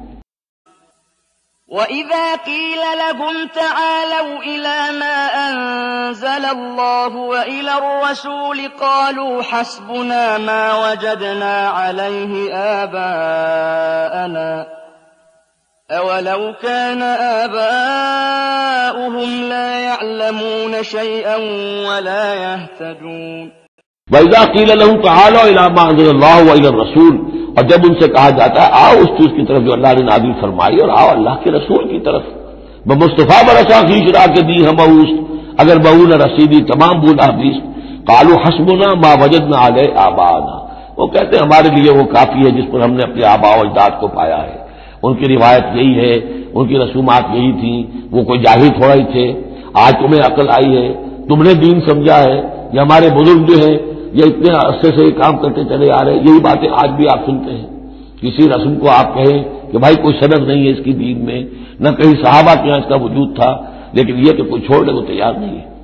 Speaker 2: وَإِذَا قِيلَ لَهُمْ تَعَالَوْا إِلَى مَا أَنزَلَ اللَّهُ وَإِلَى الرَّسُولِ قَالُوا حَسْبُنَا مَا وَجَدْنَا عَلَيْهِ آبَاءَنَا أَوَلَوْ كَانَ آبَاؤُهُمْ لَا يَعْلَمُونَ شَيْئًا وَلَا يَهْتَدُونَ۔
Speaker 3: وَإِذَا قِيلَ لَهُمْ تَعَالَوْا إِلَى مَا أَنزَلَ اللَّهُ وَإِلَى الرَّسُولِ، اور جب ان سے کہا جاتا ہے آؤ اس چیز کی طرف جو اللہ نے نازل فرمائی اور آؤ اللہ کے رسول کی طرف، بمصطفیٰ برسا خیش را کے دی ہم اوست اگر بہو نہ رسیدی تمام بولا بیس قالوا حسبنا ما وجدنا علیہ آباءنا، وہ کہتے ہیں ہمارے لیے وہ کافی ہے جس پر ہم نے اپنے آباء و اجداد کو پایا ہے، ان کی روایت یہی ہے، ان کی رسومات یہی تھیں، وہ کوئی جاہل تھوڑا ہی تھے، آج تمہیں عقل آئی ہے، تم نے دین سمجھا ہے، یہ ہمارے بزرگ جو ہیں یہ اتنے عرصے سے یہ کام کرتے چلے آ رہے ہیں، یہی باتیں آج بھی آپ سنتے ہیں۔ کسی رسم کو آپ کہیں کہ بھائی کوئی سند نہیں ہے اس کی دین میں، نہ کہیں صحابہ کے یہاں اس کا وجود تھا، لیکن یہ کہ کوئی چھوڑنے کو تیار نہیں ہے۔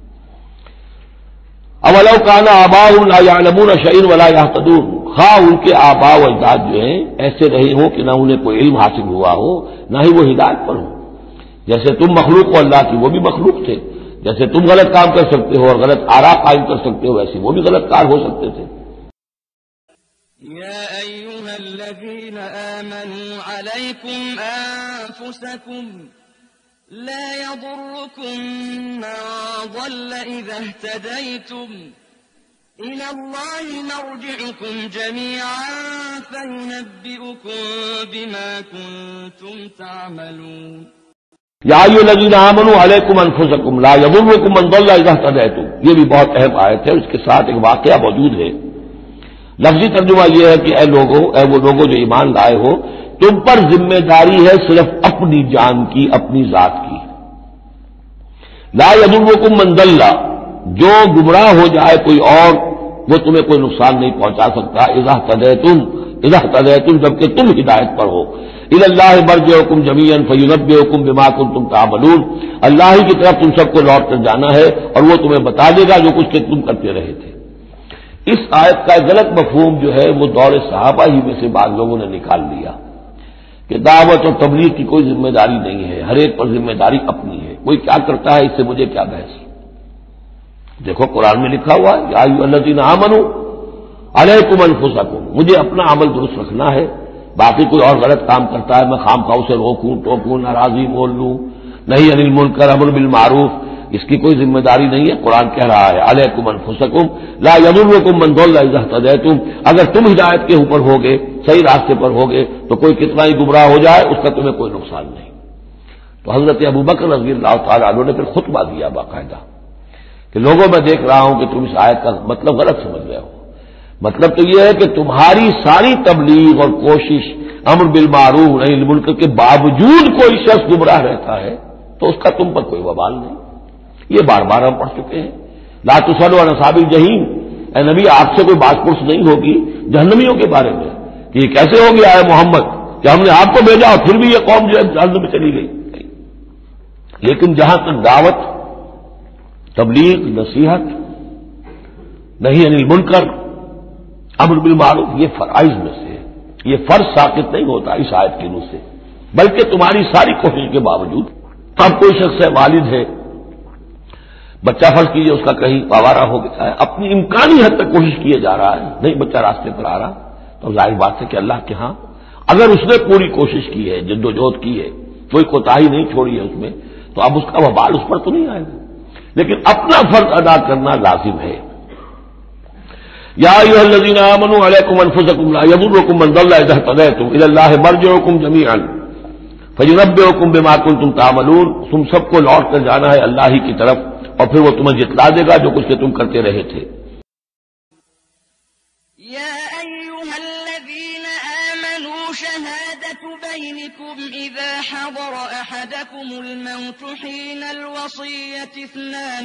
Speaker 3: اولو کان آباؤہم لا یعلمون شیئا ولا یہتدون، خواہ ان کے آباء و اجداد جو ہیں ایسے رہے ہوں کہ نہ انہیں کوئی علم حاصل ہوا ہو نہ ہی وہ ہدایت پر ہو، جیسے تم مخلوق ہو اللہ کی وہ بھی مخلوق تھے، جیسے تم غلط کام کر سکتے ہو اور غلط آراء قائم کر سکتے ہو ویسے وہ بھی غلط کار ہو سکتے تھے۔
Speaker 2: يا أيها الذين آمنوا عليكم أنفسكم لا يضركم من ضل إذا اهتديتم إلى الله مرجعكم جميعا فينبئكم بما كنتم تعملون۔
Speaker 3: یا ایھا الذین آمنوا علیکم انفسکم لا یضرکم من ضل اذا اہتدیتم، یہ بھی بہت اہم آیت ہے، اس کے ساتھ ایک واقعہ موجود ہے۔ لفظی ترجمہ یہ ہے کہ اے وہ لوگوں جو ایمان لائے ہو، تم پر ذمہ داری ہے صرف اپنی جان کی، اپنی ذات کی۔ لا یضرکم من ضل، جو گمراہ ہو جائے کوئی اور وہ تمہیں کوئی نقصان نہیں پہنچا سکتا، اذا اہتدیتم جبکہ تم ہدایت پر ہو۔ الی اللہ مرجعکم جمیعا فینبئکم بما کنتم تعملون، اللہ ہی کی طرف تم سب کو لوٹ کر جانا ہے اور وہ تمہیں بتا دے گا جو کچھ کہ تم کرتے رہے تھے۔ اس آیت کا غلط مفہوم جو ہے وہ دور صحابہ ہی میں سے بعض لوگوں نے نکال لیا کہ دعوت اور تبلیغ کی کوئی ذمہ داری نہیں ہے، ہر ایک پر ذمہ داری اپنی ہے، کوئی کیا کرتا ہے اس سے مجھے کیا بحث۔ دیکھو قرآن میں لکھا ہوا ہے یا ایھا الذین آمنوا علیکم انفسکم، مجھے اپنا عمل درست رکھنا ہے، باقی کوئی اور غلط کام کرتا ہے میں خام خواہ سے روکوں ٹوکوں ناراضی بول لوں، نہیں عن المنکر امر بالمعروف، اس کی کوئی ذمہ داری نہیں ہے۔ قرآن کہہ رہا ہے علیکم انفسکم لا یضرکم من ضل اذا اهتدیتم، اگر تم ہدایت کے اوپر ہوگے، صحیح راستے پر ہوگے تو کوئی کتنا ہی گمراہ ہو جائے اس کا تمہیں کوئی نقصان نہیں۔ تو حضرت ابوبکر رضی اللہ تعالی عنہ نے پھر خطبہ دیا باقاعدہ کہ لوگوں میں دیکھ رہا ہوں کہ تم اس آیت کا مطلب غلط سمجھ رہے ہو۔ مطلب تو یہ ہے کہ تمہاری ساری تبلیغ اور کوشش امر بالمعروف نہی عن المنکر کے باوجود کوئی شخص گمراہ رہتا ہے تو اس کا تم پر کوئی وبال نہیں۔ یہ بار بار ہم پڑھ چکے ہیں، لا تسألوا عن اصحاب الجحیم، اے نبی آپ سے کوئی بات پرس نہیں ہوگی جہنمیوں کے بارے میں کہ یہ کیسے ہو گیا ہے محمد کہ ہم نے آپ کو بھیجا اور پھر بھی یہ قوم جو ہے جہنم میں چلی گئی۔ لیکن جہاں تک دعوت، تبلیغ، نصیحت، نہی عن المنکر، امر بالمعروف، یہ فرائض میں سے ہے، یہ فرض ساقط نہیں ہوتا اس آیت کی روح سے، بلکہ تمہاری ساری کوشش کے باوجود۔ اب کوئی شخص ہے، والد ہے، بچہ فرض کیجئے اس کا کہیں آوارہ ہو گیا ہے، اپنی امکانی حد تک کوشش کیے جا رہا ہے، نہیں بچہ راستے پر آ رہا، تو ظاہر بات ہے کہ اللہ کے ہاں اگر اس نے پوری کوشش کی ہے، جد و جہد کی ہے، کوئی کوتاہی نہیں چھوڑی ہے اس میں، تو اب اس کا وبال اس پر تو نہیں آئے گا، لیکن اپنا فرض ادا کرنا لازم ہے۔ یا ایھا الذین آمنوا علیکم انفسکم لا یضرکم من ضل اذا اهتدیتم الی اللہ مرجعکم جمیعا فینبئکم بما کنتم تعملون، تم سب کو لوٹ کر جانا ہے اللہ ہی کی طرف اور پھر وہ تمہیں جتلا دے گا جو کچھ کہ تم کرتے رہے تھے۔
Speaker 2: يا أيها الذين آمنوا شهادة بينكم إذا حضر أحدكم الموت حين الوصية اثنان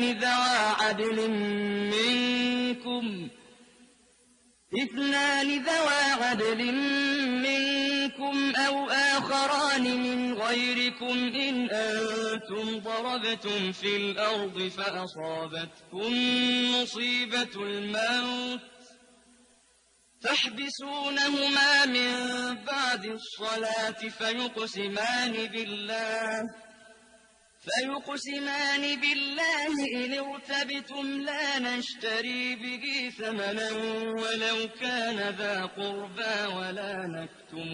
Speaker 2: ذوى عدل منكم أو آخران من غيركم إن أنتم ضربتم في الأرض فأصابتكم مصيبة الموت تحبسونهما من بعد الصلاة فيقسمان بالله إن ارتبتم لا نشتري به ثمنا ولو كان ذا قربى ولا نكتم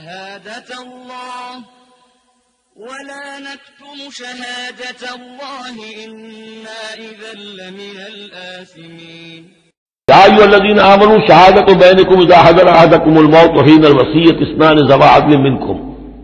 Speaker 2: شهادة الله إنا إذا لمن الآثمين۔
Speaker 3: یا ایھا الذین آمنوا شہادۃ بینکم اذا حضر احدکم الموت حین الوصیۃ اثنان ذوی عدل منکم،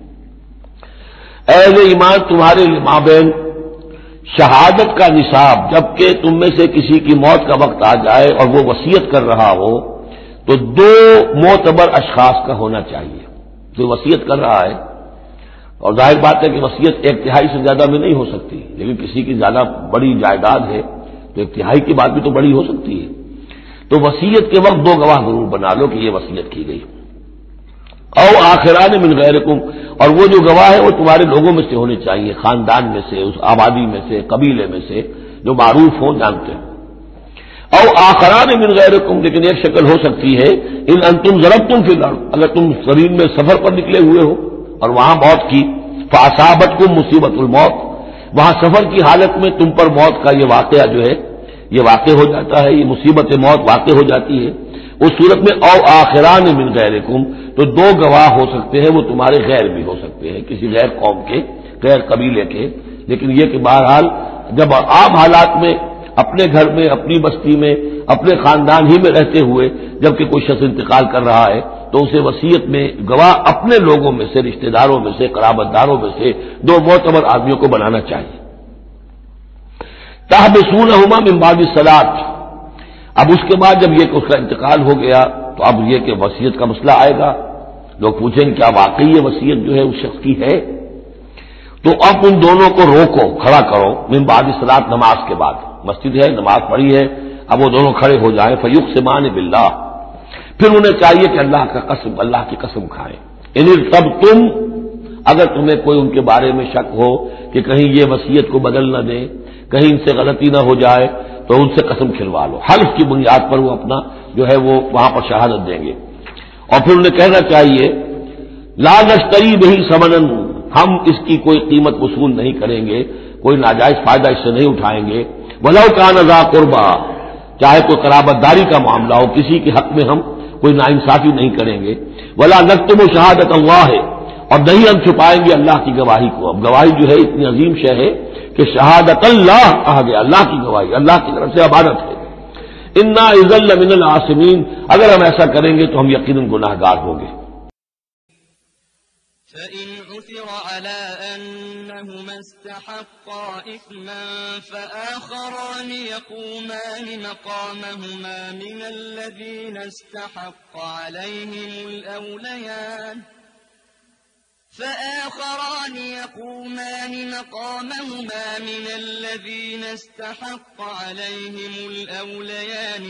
Speaker 3: اہل ایمان تمہارے مابین شہادت کا نصاب، جبکہ تم میں سے کسی کی موت کا وقت آ جائے اور وہ وصیت کر رہا ہو تو دو معتبر اشخاص کا ہونا چاہیے جو وصیت کر رہا ہے، اور ظاہر بات ہے کہ وصیت ایک تہائی سے زیادہ میں نہیں ہو سکتی، لیکن کسی کی زیادہ بڑی جائیداد ہے تو ایک تہائی کی بات بھی تو بڑی ہو سکتی ہے، تو وصیت کے وقت دو گواہ ضرور بنا لو کہ یہ وصیت کی گئی۔ او آخران من غیرکم، اور وہ جو گواہ ہے وہ تمہارے لوگوں میں سے ہونے چاہیے، خاندان میں سے، اس آبادی میں سے، قبیلے میں سے جو معروف ہوں، جانتے ہیں۔ او آخران من غیرکم، لیکن ایک شکل ہو سکتی ہے ان انتم ضربتم فی الارض، اگر تم زمین میں سفر پر نکلے ہوئے ہو اور وہاں موت کی، فاصابتکم مصیبت الموت، وہاں سفر کی حالت میں تم پر موت کا یہ واقعہ جو ہے یہ واقع ہو جاتا ہے، یہ مصیبت موت واقع ہو جاتی ہے، اس صورت میں او آخران من غیرکم، تو دو گواہ ہو سکتے ہیں، وہ تمہارے غیر بھی ہو سکتے ہیں، کسی غیر قوم کے، غیر قبیلے کے، لیکن یہ کہ بہرحال جب عام حالات میں اپنے گھر میں، اپنی بستی میں، اپنے خاندان ہی میں رہتے ہوئے جبکہ کوئی شخص انتقال کر رہا ہے تو اسے وصیت میں گواہ اپنے لوگوں میں سے، رشتہ داروں میں سے، قرابت داروں میں سے دو معتبر آدمیوں کو بنانا چاہیے۔ تحبسونہما من بعد الصلاۃ، اب اس کے بعد جب یہ کہ اس کا انتقال ہو گیا تو اب یہ کہ وصیت کا مسئلہ آئے گا، لوگ پوچھیں کیا واقعی یہ وصیت جو ہے اس شخص کی ہے، تو اب ان دونوں کو روکو، کھڑا کرو، من بعد الصلاۃ، نماز کے بعد، مسجد ہے، نماز پڑھی ہے، اب وہ دونوں کھڑے ہو جائیں، فیقسمان باللہ، پھر انہیں چاہیے کہ اللہ کی قسم کھائیں، ان ارتبتم، اگر تمہیں کوئی ان کے بارے میں شک ہو کہ کہیں یہ وصیت کو بدل نہ دیں، کہیں ان سے غلطی نہ ہو جائے تو ان سے قسم کھلوا لو، حلف کی بنیاد پر وہ اپنا جو ہے وہ وہاں پر شہادت دیں گے، اور پھر انہیں کہنا چاہیے لا نشتری بہ ثمنا، ہم اس کی کوئی قیمت وصول نہیں کریں گے، کوئی ناجائز فائدہ اس سے نہیں اٹھائیں گے، ولو کان ذا قربا، چاہے کوئی قرابت داری کا معاملہ ہو، کسی کے حق میں ہم کوئی ناانصافی نہیں کریں گے. ولا نکتم شہادت اللہ ہے، اور نہیں ہم چھپائیں گے اللہ کی گواہی کو. اب گواہی جو ہے اتنی عظیم شے ہے کہ شہادت اللہ کہا گیا، اللہ کی گواہی، اللہ کی طرف سے امانت ہے. انا اذا لمن العاصمین، اگر ہم ایسا کریں گے تو ہم یقیناً گناہ گار ہوں گے.
Speaker 2: فَإِنْ عُثِرَ عَلَىٰ أَنَّهُمَا اسْتَحَقَّا إِثْمًا فَآخَرَانِ يَقُومَانِ مَقَامَهُمَا مِنَ الَّذِينَ اسْتَحَقَّ عليهم الأوليان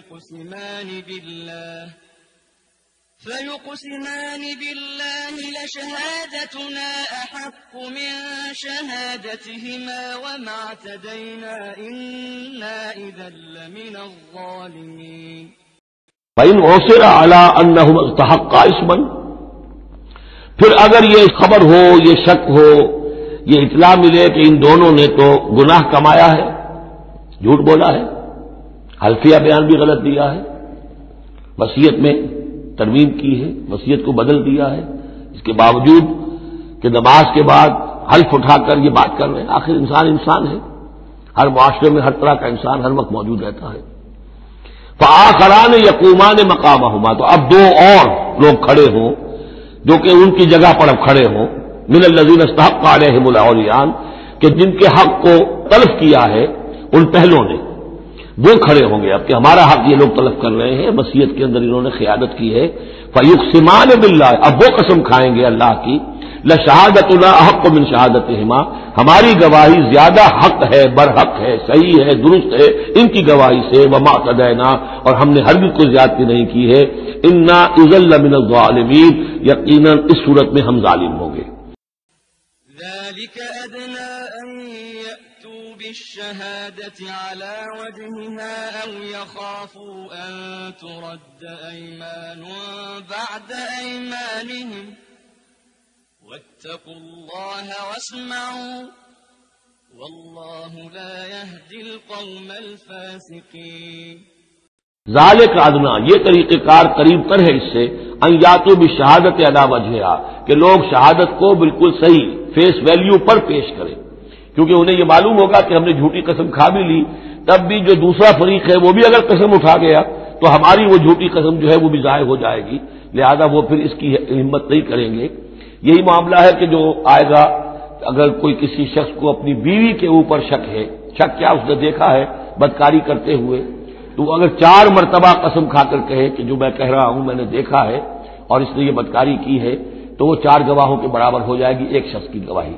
Speaker 2: فيقسمان بالله لشهادتنا أحق من شهادتهما وما اعتدينا إنا إذا لمن الظالمين.
Speaker 3: فإن عُثِرَ عَلَىٰ أَنَّهُمَا اسْتَحَقَّا إِثْمًا، پھر اگر یہ خبر ہو، یہ شک ہو، یہ اطلاع ملے کہ ان دونوں نے تو گناہ کمایا ہے، جھوٹ بولا ہے، حلفیہ بیان بھی غلط دیا ہے، وصیت میں ترمیم کی ہے، وصیت کو بدل دیا ہے، اس کے باوجود کہ نماز کے بعد حلف اٹھا کر یہ بات کر رہے ہیں. آخر انسان ہے، ہر معاشرے میں ہر طرح کا انسان ہر وقت موجود رہتا ہے. فآخران یقومان مقامہما، تو اب دو اور لوگ کھڑے ہوں جو کہ ان کی جگہ پر اب کھڑے ہوں، من الذین استحق علیہم الاولیان، کہ جن کے حق کو تلف کیا ہے ان پہلوں نے، وہ کھڑے ہوں گے اب کہ ہمارا حق یہ لوگ تلف کر رہے ہیں، وصیت کے اندر انہوں نے خیانت کی ہے. فیقسمان باللہ، اب وہ قسم کھائیں گے اللہ کی، لشہادتنا احق من شہادتہما، ہماری گواہی زیادہ حق ہے، برحق ہے، صحیح ہے، درست ہے ان کی گواہی سے، وما اعتدینا، اور ہم نے ہرگز کوئی زیادتی نہیں کی ہے، انا اذا لمن الظالمین، یقیناً اس صورت میں ہم ظالم ہوں گے.
Speaker 2: ذلك أدنى أن يأتوا بالشهادة على وجهها أو يخافوا أن ترد أيمان بعد أيمانهم واتقوا الله واسمعوا والله لا يهدي القوم الفاسقين.
Speaker 3: ذالک ادنا، یہ طریقہ کار قریب تر ہے اس سے، ان یاتوا بالشہادت علی وجہہا، کہ لوگ شہادت کو بالکل صحیح فیس ویلیو پر پیش کریں، کیونکہ انہیں یہ معلوم ہوگا کہ ہم نے جھوٹی قسم کھا بھی لی، تب بھی جو دوسرا فریق ہے وہ بھی اگر قسم اٹھا گیا تو ہماری وہ جھوٹی قسم جو ہے وہ بھی ضائع ہو جائے گی، لہذا وہ پھر اس کی ہمت نہیں کریں گے. یہی معاملہ ہے کہ جو آئے گا، اگر کوئی کسی شخص کو اپنی بیوی کے اوپر شک ہے، شک کیا اس نے دیکھا ہے بدکاری کرتے ہوئے، تو اگر 4 مرتبہ قسم کھا کر کہے کہ جو میں کہہ رہا ہوں میں نے دیکھا ہے اور اس نے یہ بدکاری کی ہے، تو وہ 4 گواہوں کے برابر ہو جائے گی ایک شخص کی گواہی.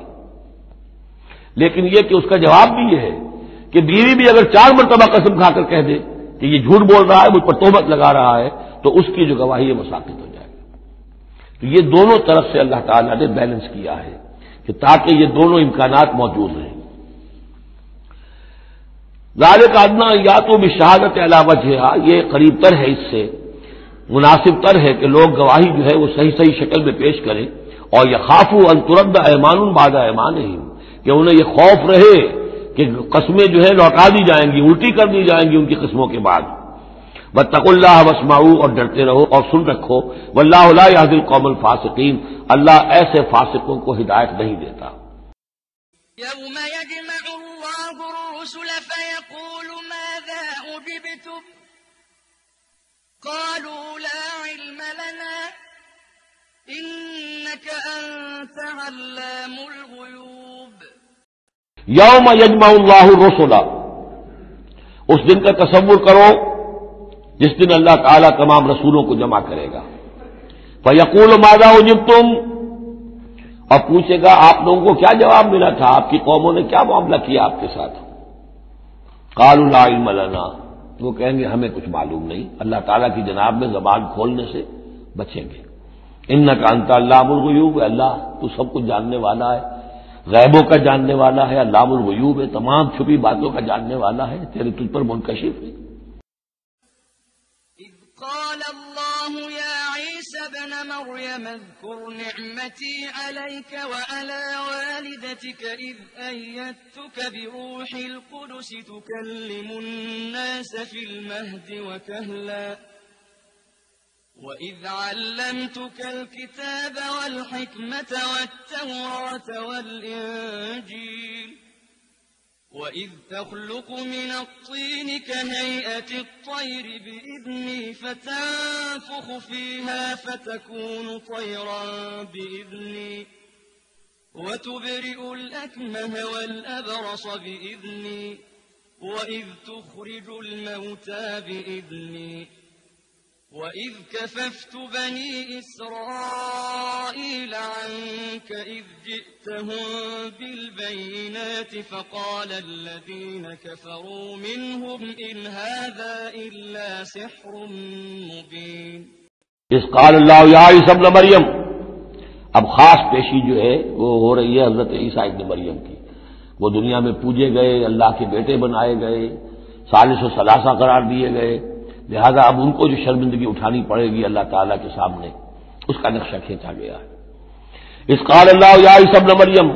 Speaker 3: لیکن یہ کہ اس کا جواب بھی یہ ہے کہ بیوی بھی اگر 4 مرتبہ قسم کھا کر کہہ دے کہ یہ جھوٹ بول رہا ہے، مجھ پر تہمت لگا رہا ہے، تو اس کی جو گواہی ہے وہ ساقط ہو جائے گی. تو یہ دونوں طرف سے اللہ تعالیٰ نے بیلنس کیا ہے کہ تاکہ یہ دونوں امکانات موجود رہیں. ذالک ادنا یاتوا بالشہادت علی وجہہا، یہ قریب تر ہے، اس سے مناسب تر ہے کہ لوگ گواہی جو ہے وہ صحیح شکل میں پیش کریں. اور یخافوا ان ترد ایمان بعد ایمانہم، کہ انہیں یہ خوف رہے کہ قسمیں جو ہے لوٹا دی جائیں گی، الٹی کر دی جائیں گی ان کی قسموں کے بعد. واتقوا اللہ واسمعوا، اور ڈرتے رہو اور سن رکھو. واللہ لا یہدی القوم الفاسقین، اللہ ایسے فاسقوں کو ہدایت نہیں دیتا.
Speaker 2: يوم يجمع الله الرسل فيقول ماذا أجبتم قالوا لا علم لنا إنك أنت علام الغيوب.
Speaker 3: یوم یجمع اللہ الرسل، اس دن کا تصور کرو جس دن اللہ تعالیٰ تمام رسولوں کو جمع کرے گا. فیقول ماذا اجبتم، اور پوچھے گا آپ لوگوں کو کیا جواب ملا تھا، آپ کی قوموں نے کیا معاملہ کیا آپ کے ساتھ. قالوا لا علم لنا، وہ کہیں گے ہمیں کچھ معلوم نہیں. اللہ تعالیٰ کی جناب میں زبان کھولنے سے بچیں گے. انک انت علام الغیوب، اللہ تو سب کچھ جاننے والا ہے، غیبوں کا جاننے والا ہے، علام الغیوب ہے، تمام چھپی باتوں کا جاننے والا ہے، تیرے تجھ پر منکشف ہے.
Speaker 2: إذ قال الله يا عيسى ابن مريم اذكر نعمتي عليك وعلى والدتك إذ أيدتك بروح القدس تكلم الناس في المهد وكهلا وَإِذْ عَلَّمْتُكَ الْكِتَابَ وَالْحِكْمَةَ وَالتَّوْرَاةَ وَالْإِنجِيلَ وَإِذْ تَخْلُقُ مِنَ الطِّينِ كَهَيْئَةِ الطَّيْرِ بِإِذْنِي فَتَنفُخُ فِيهَا فَتَكُونُ طَيْرًا بِإِذْنِي وَتُبْرِئُ الْأَكْمَهَ وَالْأَبْرَصَ بِإِذْنِي وَإِذْ تُخْرِجُ الْمَوْتَىٰ بِإِذْنِي وَإِذْ كَفَفْتُ بَنِي إِسْرَائِيلَ عَنكَ إِذْ جِئْتَهُم بِالْبَيِّنَاتِ فَقَالَ الَّذِينَ كَفَرُوا مِنْهُمْ إِنْ هَٰذَا إِلَّا سِحْرٌ مُّبِينٌ
Speaker 3: اس قال اللہ یا عیسی ابن مریم، اب خاص پیشی جو ہے وہ ہو رہی ہے حضرت عیسیٰ ابن مریم کی۔ وہ دنیا میں پوجے گئے، اللہ کے بیٹے بنائے گئے، ثالث و ثلاثہ قرار دیے گئے، لہذا اب ان کو جو شرمندگی اٹھانی پڑے گی اللہ تعالیٰ کے سامنے، اس کا نقشہ کھینچا گیا ہے۔ اس قال اللہ یا عیسی ابن مریم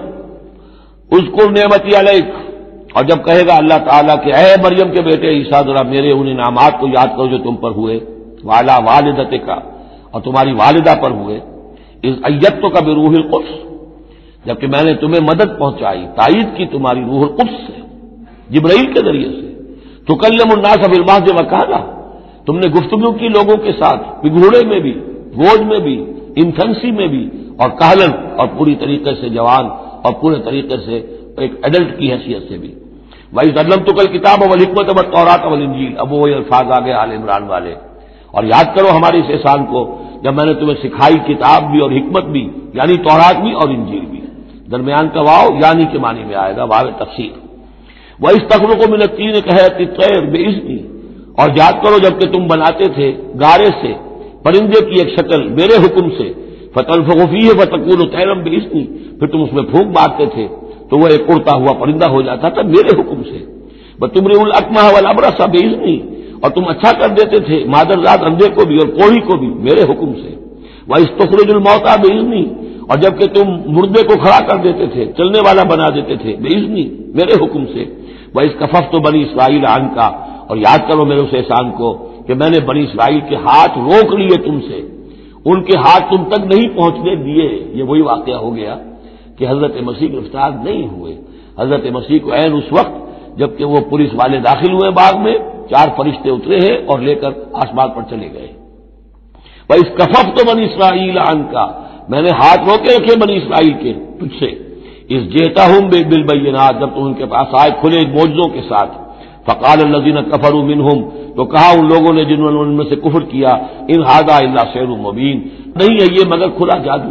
Speaker 3: اذکر نعمتی علیک، اور جب کہے گا اللہ تعالیٰ کہ اے مریم کے بیٹے عیسیٰ ذرا میرے ان انعامات کو یاد کرو جو تم پر ہوئے، وعلی والدتک، اور تمہاری والدہ پر ہوئے، اذ ایدتک بروح القدس، جبکہ میں نے تمہیں مدد پہنچائی، تائید کی تمہاری روح القدس سے، جبرائیل کے ذریعے سے، تکلم الناس بالمہد وکہلا، تم نے گفتگو کی لوگوں کے ساتھ، بگھوڑے میں بھی، گود میں بھی، انفنسی میں بھی، اور کہلن، اور پوری طریقے سے جوان اور پورے طریقے سے ایک ایڈلٹ کی حیثیت سے بھی۔ وَإِذْ عَلَّمْتُكَ الْكِتَابَ وَالْحِكْمَةَ وَالتَّوْرَاةَ وَالْإِنجِيلَ، اب وہ الفاظ آگے آل عمران والے، اور یاد کرو ہمارے اس احسان کو جب میں نے تمہیں سکھائی کتاب بھی اور حکمت بھی، یعنی تورات بھی اور انجیل بھی، درمیان کا واو یعنی کے معنی میں آئے گا، واو تفسیر۔ وَإِذْ تَخْلُقُ مِنَ الطِّينِ كَهَيْئَةِ الطَّيْرِ بِإِذْنِي، اور یاد کرو جب کہ تم بناتے تھے گارے سے پرندے کی ایک شکل میرے حکم سے، فَتَنفُخُ فِيهِ فَتَكُونُ طَيْرًا بِإِذْنِي، پھر تم اس میں پھونک مارتے تھے تو وہ ایک اڑتا ہوا پرندہ ہو جاتا تھا میرے حکم سے، وَتُبْرِئُ الْأَكْمَهَ وَالْأَبْرَصَ بِإِذْنِي، اور تم اچھا کر دیتے تھے مادرزاد اندھے کو بھی اور کوڑھی کو بھی میرے حکم سے، وَإِذْ تُخْرِجُ الْمَوْتَىٰ بِإِذْنِي، اور جب کہ تم مردے کو کھڑا کر دیتے تھے، چلنے والا بنا دیتے تھے، بِإِذْنِي، میرے حکم سے، وَإِذْ كَفَفْتُ بَنِي إِسْرَائِيلَ عَنكَ، اور یاد کرو میرے اس احسان کو کہ میں نے بنی اسرائیل کے ہاتھ روک لیے تم سے، ان کے ہاتھ تم تک نہیں پہنچنے دیے۔ یہ وہی واقعہ ہو گیا کہ حضرت مسیح گرفتار نہیں ہوئے، حضرت مسیح کو عین اس وقت جبکہ وہ پولیس والے داخل ہوئے باغ میں، 4 فرشتے اترے ہیں اور لے کر آسمان پر چلے گئے۔ وَإِذْ كَفَفْتُ بَنِي إِسْرَائِيلَ عَنكَ، میں نے ہاتھ روکے رکھے بنی اسرائیل کے تجھ سے، اِذْ جِئْتَهُم بِالْبَيِّنَاتِ، جب تم ان کے پاس آئے کھلے معجزوں کے ساتھ، فقال الذين كفروا منهم، تو کہا ان لوگوں نے جنہوں نے ان میں سے کفر کیا، ان هذا الا سحر مبين، نہیں ہے یہ مگر کھلا جادو۔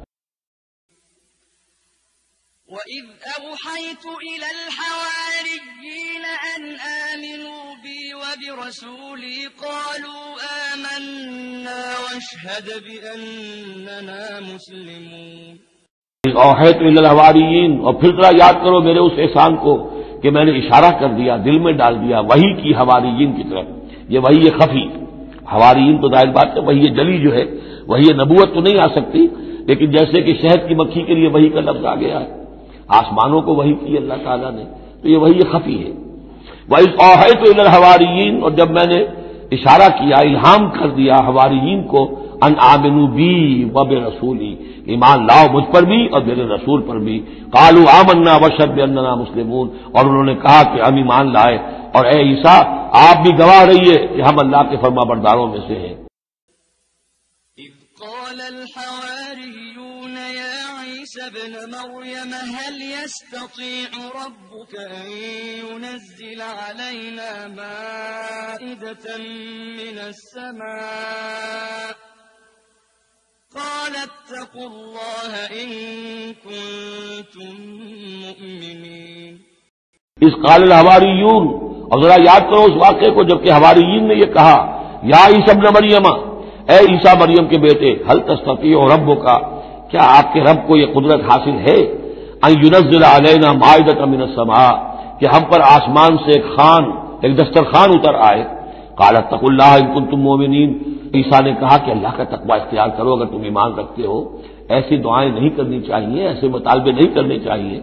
Speaker 2: وَإِذْ أَوْحَيْتُ إِلَى الْحَوَارِيِّينَ أَنْ آمِنُوا بِي وَبِرَسُولِي قَالُوا آمَنَّا وَاشْهَدْ بِأَنَّنَا مُسْلِمُونَ۔
Speaker 3: اوحیت الی الحواریین، اور پھر ذرا یاد کرو میرے اس احسان کو کہ میں نے اشارہ کر دیا، دل میں ڈال دیا وحی کی حواریین کی طرف۔ یہ وحی خفی، حواریین تو ظاہر بات ہے وحی جلی جو ہے، وحی نبوت تو نہیں آ سکتی، لیکن جیسے کہ شہد کی مکھی کے لیے وحی کا لفظ آ گیا ہے، آسمانوں کو وحی کی اللہ تعالیٰ نے، تو یہ وحی خفی ہے۔ وَإِذْ أَوْحَيْتُ إِلَى الْحَوَارِيِّينَ، اور جب میں نے اشارہ کیا، الہام کر دیا حواریین کو، ان آمنوا بی وبرسولی، ایمان لاؤ مجھ پر بھی اور میرے رسول پر بھی، قالوا آمنا واشهد بأننا مسلمون، اور انہوں نے کہا کہ ہم ایمان لائے، اور اے عیسیٰ آپ بھی گواہ رہیے کہ ہم اللہ کے فرما برداروں میں سے ہیں۔
Speaker 2: إذ قال الحواريون يا عيسى ابن مريم هل يستطيع ربك أن ينزل علينا مائدة من السماء قال اتقوا الله إن كنتم مؤمنين۔
Speaker 3: اس قال الحواریون، اور ذرا یاد کرو اس واقعے کو جبکہ حواریین نے یہ کہا، یا عیسی ابن مریم، اے عیسیٰ مریم کے بیٹے، هل تستطيع ربک، کیا آپ کے رب کو یہ قدرت حاصل ہے، ان ينزل علينا مائدة من السماء، کہ ہم پر آسمان سے ایک خوان، ایک دسترخوان اتر آئے۔ قال اتقوا الله ان كنتم مؤمنين، عیسیٰ نے کہا کہ اللہ کا تقوی اختیار کرو اگر تم ایمان رکھتے ہو، ایسی دعائیں نہیں کرنی چاہیے، ایسے مطالبے نہیں کرنے چاہیے۔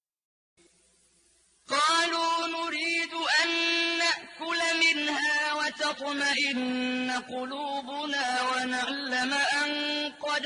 Speaker 2: قالوا نريد أن نأكل منها وتطمئن قلوبنا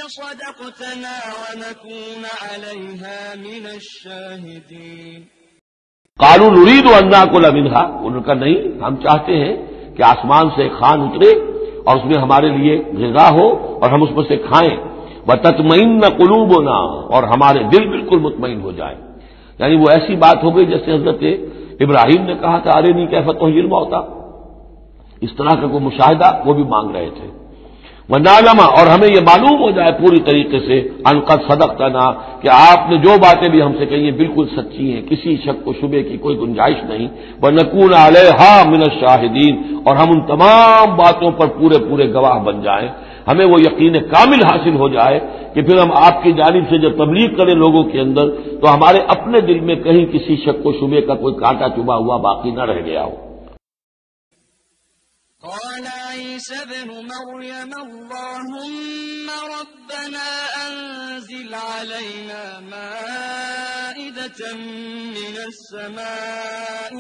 Speaker 2: صدقتنا ونكون عليها من الشاهدين
Speaker 3: قالوا نريد ان ناكل منها، انہوں نے کہا نہیں، ہم چاہتے ہیں کہ آسمان سے خوان اترے اور اس میں ہمارے لیے غذا ہو اور ہم اس میں سے کھائیں، وتطمئن قلوبنا، اور ہمارے دل بالکل مطمئن ہو جائیں۔ یعنی وہ ایسی بات ہو گئی جیسے حضرت ابراہیم نے کہا تھا ارنی کیف تحیی الموتیٰ، اس طرح کا کوئی مشاہدہ وہ بھی مانگ رہے تھے۔ ونعلم، اور ہمیں یہ معلوم ہو جائے پوری طریقے سے ان قد صدقتنا، کہ آپ نے جو باتیں بھی ہم سے کہی ہیں بالکل سچی ہیں، کسی شک و شبے کی کوئی گنجائش نہیں، ونکون علیہا من الشاہدین، اور ہم ان تمام باتوں پر پورے پورے گواہ بن جائیں، ہمیں وہ یقین کامل حاصل ہو جائے کہ پھر ہم آپ کی جانب سے جب تبلیغ کریں لوگوں کے اندر تو ہمارے اپنے دل میں کہیں کسی شک و شبے کا کوئی کانٹا چبھا ہوا باقی نہ رہ گیا ہو۔
Speaker 2: قال عيسى ابن مريم اللهم ربنا أنزل علينا مائدة من السماء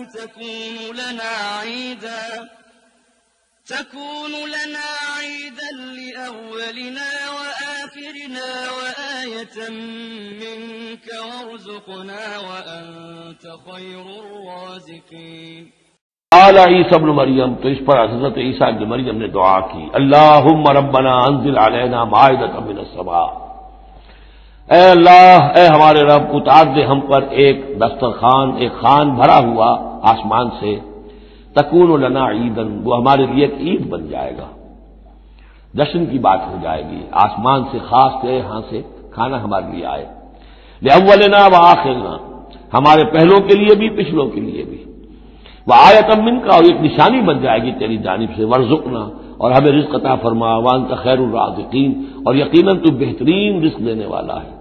Speaker 2: تكون لنا عيدا لأولنا وآخرنا وآية منك وارزقنا وأنت خير الرازقين۔
Speaker 3: قال عیسی ابن مریم، تو اس پر حضرت عیسیٰ ابن مریم نے دعا کی، اللہم ربنا انزل علینا مائدۃ من السماء، اے اللہ، اے ہمارے رب، اتار دے ہم پر ایک دسترخوان، ایک خوان بھرا ہوا آسمان سے، تکون لنا عیدن، وہ ہمارے لیے ایک عید بن جائے گا، جشن کی بات ہو جائے گی، آسمان سے خاص سے یہاں سے کھانا ہمارے لیے آئے، لأولنا وآخرنا، ہمارے پہلوں کے لیے بھی پچھلوں کے لیے بھی، وآیۃ منک، اور ایک نشانی بن جائے گی تیری جانب سے، وارزقنا، اور ہمیں رزق عطا فرما، وانت خیر الرازقین، اور یقیناً تو بہترین رزق دینے والا ہے۔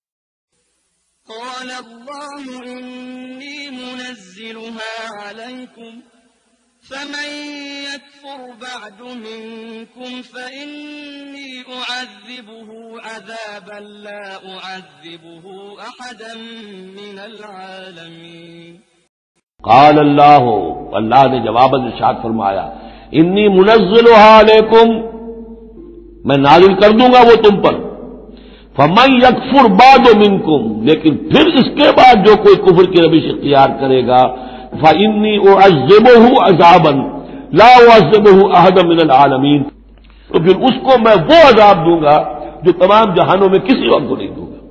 Speaker 2: قال الله إني منزلها عليكم فمن يكفر بعد منكم فإني أعذبه عذابا لا أعذبه أحدا من العالمين۔
Speaker 3: قال اللہ، اللہ نے جواب ارشاد فرمایا، انی منزلها علیکم، میں نازل کر دوں گا وہ تم پر، فمن یکفر بعد منکم، لیکن پھر اس کے بعد جو کوئی کفر کی روش اختیار کرے گا، فانی اعذبہ عذابا لا اعذبہ احدا من العالمین، تو پھر اس کو میں وہ عذاب دوں گا جو تمام جہانوں میں کسی اور کو نہیں دوں گا۔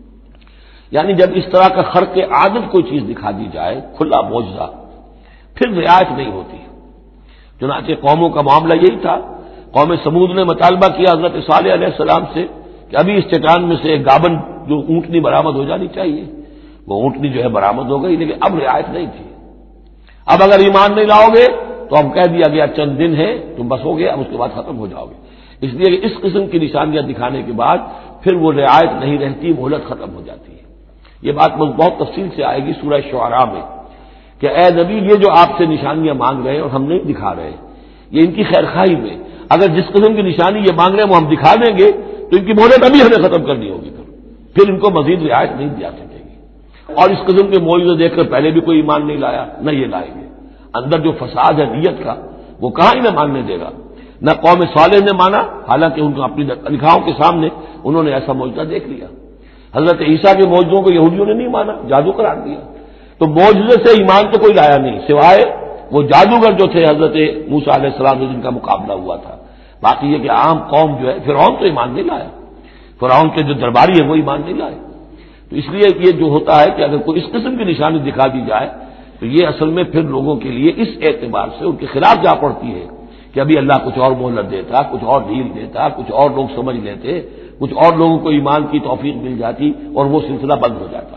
Speaker 3: یعنی جب اس طرح کا خرق عادت کوئی چیز دکھا دی جائے، کھلا معجزہ، پھر رعایت نہیں ہوتی۔ چنانچہ قوموں کا معاملہ یہی تھا، قوم سمود نے مطالبہ کیا حضرت صالح علیہ السلام سے کہ ابھی اس چٹان میں سے ایک گابن جو اونٹنی برآمد ہو جانی چاہیے، وہ اونٹنی جو ہے برآمد ہو گئی، لیکن اب رعایت نہیں تھی۔ اب اگر ایمان نہیں لاؤ گے تو اب کہہ دیا گیا چند دن ہے، تم بس ہو گے، اب اس کے بعد ختم ہو جاؤ گے۔ اس لیے کہ اس قسم کی نشانیاں دکھانے کے بعد پھر وہ رعایت نہیں رہتی، مہلت ختم ہو جاتی ہے۔ یہ بات بہت تفصیل سے آئے گی سورہ شعراء میں کہ اے نبی، یہ جو آپ سے نشانیاں مانگ رہے ہیں اور ہم نہیں دکھا رہے، یہ ان کی خیر خواہی میں، اگر جس قسم کی نشانی یہ مانگ رہے ہیں وہ ہم دکھا دیں گے تو ان کی مہلت ابھی ہمیں ختم کرنی ہوگی، پھر ان کو مزید رعایت نہیں دیا سکے گی۔ اور اس قسم کے معجزے دیکھ کر پہلے بھی کوئی ایمان نہیں لایا، نہ یہ لائیں گے۔ اندر جو فساد ہے نیت کا، وہ کہاں انہیں ماننے دے گا۔ نہ قوم صالح نے مانا، حالانکہ ان کو اپنی لکھاؤں کے سامنے انہوں نے ایسا معجزہ دیکھ لیا۔ حضرت عیسیٰ کے معجزوں کو یہودیوں نے نہیں مانا، جادو قرار دیا۔ تو معجزے سے ایمان تو کوئی لایا نہیں، سوائے وہ جادوگر جو تھے حضرت موسیٰ علیہ السلام سے جن کا مقابلہ ہوا تھا۔ باقی یہ کہ عام قوم جو ہے، فرعون تو ایمان نہیں لایا، فرعون کے جو درباری ہیں وہ ایمان نہیں لائے۔ تو اس لیے یہ جو ہوتا ہے کہ اگر کوئی اس قسم کی نشانی دکھا دی جائے تو یہ اصل میں پھر لوگوں کے لیے اس اعتبار سے ان کے خلاف جا پڑتی ہے کہ ابھی اللہ کچھ اور مہلت دیتا، کچھ اور ڈھیل دیتا، کچھ اور لوگ سمجھ لیتے، کچھ اور لوگوں کو ایمان کی توفیق مل جاتی اور وہ سلسلہ بند ہو جاتا۔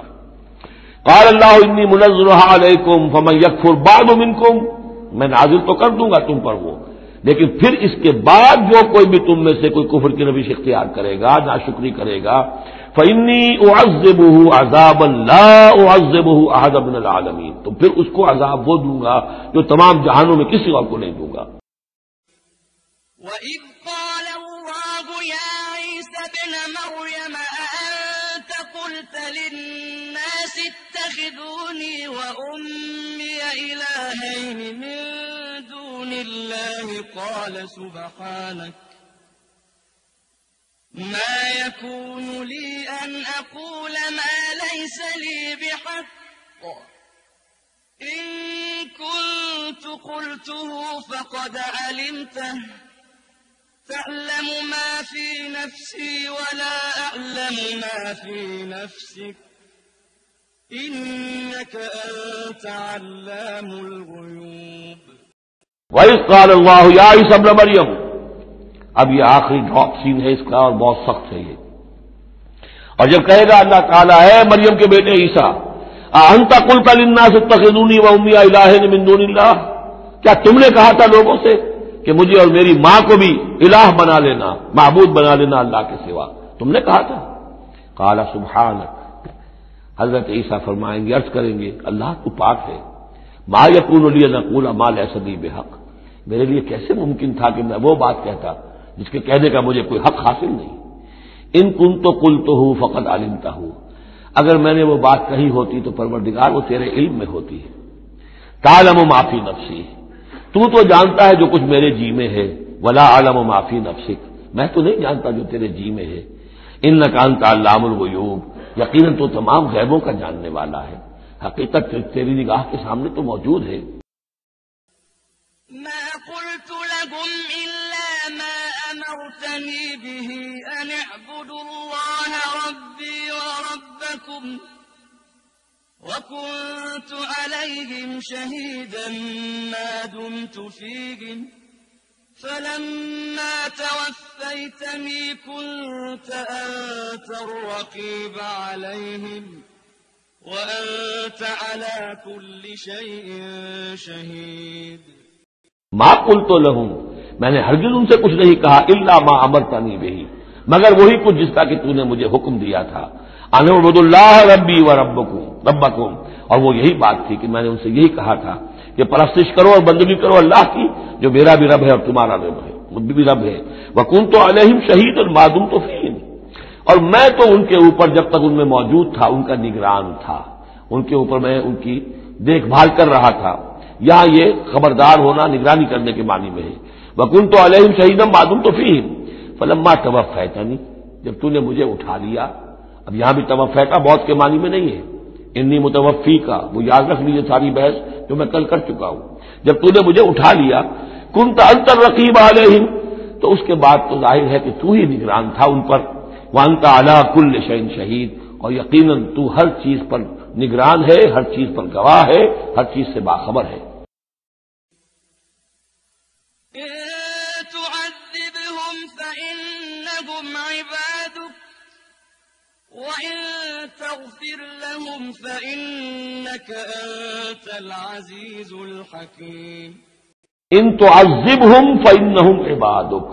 Speaker 3: قال اللہ انی منزلها علیکم فمن یکفر بعد منکم، میں نازل تو کر دوں گا تم پر وہ، لیکن پھر اس کے بعد جو کوئی بھی تم میں سے کوئی کفر کی روش اختیار کرے گا، ناشکری کرے گا، فإنی اعذبہ عذابا لا اعذبہ احدا من العالمین، تو پھر اس کو عذاب وہ دوں گا جو تمام جہانوں میں کسی اور کو نہیں دوں گا۔
Speaker 2: وَإِذْ قَالَ اللَّهُ يَا عِيسَى ابْنَ مَرْيَمَ أَأَنتَ قُلْتَ لِلنَّاسِ اتَّخِذُونِي وَأُمِّيَ إِلَٰهَيْنِ مِن دُونِ اللَّهِ قَالَ ما يكون لي أن أقول ما ليس لي بحق إن كنت قلته فقد علمته تعلم ما في نفسي ولا أعلم ما في نفسك إنك أنت علام الغيوب.
Speaker 3: وَإِذْ قَالَ اللَّهُ يَا عِيسَى ابْنَ مَرْيَمَ، اب یہ آخری ڈراپ سین ہے اس کا اور بہت سخت ہے یہ. اور جب کہے گا اللہ تعالیٰ ہے مریم کے بیٹے عیسیٰ، أَأَنْتَ قُلْتَ لِلنَّاسِ اتَّخِذُونِي وَأُمِّيَ إِلَٰهَيْنِ مِن دُونِ اللَّهِ، کیا تم نے کہا تھا لوگوں سے کہ مجھے اور میری ماں کو بھی الہ بنا لینا، معبود بنا لینا اللہ کے سوا؟ تم نے کہا تھا. قال سبحانک، حضرت عیسیٰ فرمائیں گے، عرض کریں گے اللہ تو پاک ہے. ما یکون لی ان اقول ما لیس لی بحق، میرے لیے کیسے ممکن تھا کہ میں وہ بات کہتا جس کے کہنے کا مجھے کوئی حق حاصل نہیں. ان کنت قلتہ فقد علمتہ، اگر میں نے وہ بات کہی ہوتی تو پروردگار وہ تیرے علم میں ہوتی ہے. تعلم ما فی نفسی، تو جانتا ہے جو کچھ میرے جی میں ہے. ولا اعلم ما فی نفسک، میں تو نہیں جانتا جو تیرے جی میں ہے. انک انت علام الغیوب، یقیناً تو تمام غیبوں کا جاننے والا ہے. حقیقت تیری نگاہ کے سامنے تو موجود ہے.
Speaker 2: ما قلت لهم إلا ما أمرتني به أن اعبدوا الله ربي وربكم وكنت عليهم شهيدا ما دمت فيهم فلما توفيتني كنت أنت الرقيب عليهم وأنت على كل شيء شهيد.
Speaker 3: ما قلت لهم، میں نے ہرگز ان سے کچھ نہیں کہا الا ما امرتنی به، مگر وہی کچھ جس کا کہ تو نے مجھے حکم دیا تھا. ان اعبدوا اللہ ربی و ربکم، اور وہ یہی بات تھی کہ میں نے ان سے یہی کہا تھا کہ پرستش کرو اور بندگی کرو اللہ کی جو میرا بھی رب ہے اور تمہارا بھی رب ہے. وکنت علیہم شہیدا ما دمت فیہم، اور میں تو ان کے اوپر جب تک ان میں موجود تھا ان کا نگران تھا، ان کے اوپر میں ان کی دیکھ بھال کر رہا تھا. یہاں یہ خبردار ہونا نگرانی کرنے کے معنی میں ہے. وَكُنْتُ عَلَيْهِمْ شَهِيدًا مَا دُمْتُ فِيهِمْ فَلَمَّا تَوَفَّيْتَنِي، جب تو نے مجھے اٹھا لیا. اب یہاں بھی توفیتا موت کے معنی میں نہیں ہے. انی متوفی کا وہ یاد رکھ لیجیے ساری بحث جو میں کل کر چکا ہوں. جب تو نے مجھے اٹھا لیا كُنْتَ أَنْتَ الرَّقِيبَ عَلَيْهِمْ، تو اس کے بعد تو ظاہر ہے کہ تو ہی نگران تھا ان پر. وَأَنْتَ عَلَىٰ كُلِّ شَيْءٍ شَهِيدٌ، اور یقیناً تو ہر چیز پر نگران ہے، ہر چیز پر گواہ ہے، ہر چیز سے باخبر ہے.
Speaker 2: إن تعذبهم فإنهم عبادك وإن تغفر لهم فإنك أنت العزيز الحكيم.
Speaker 3: ان تعذبهم فإنهم عبادك،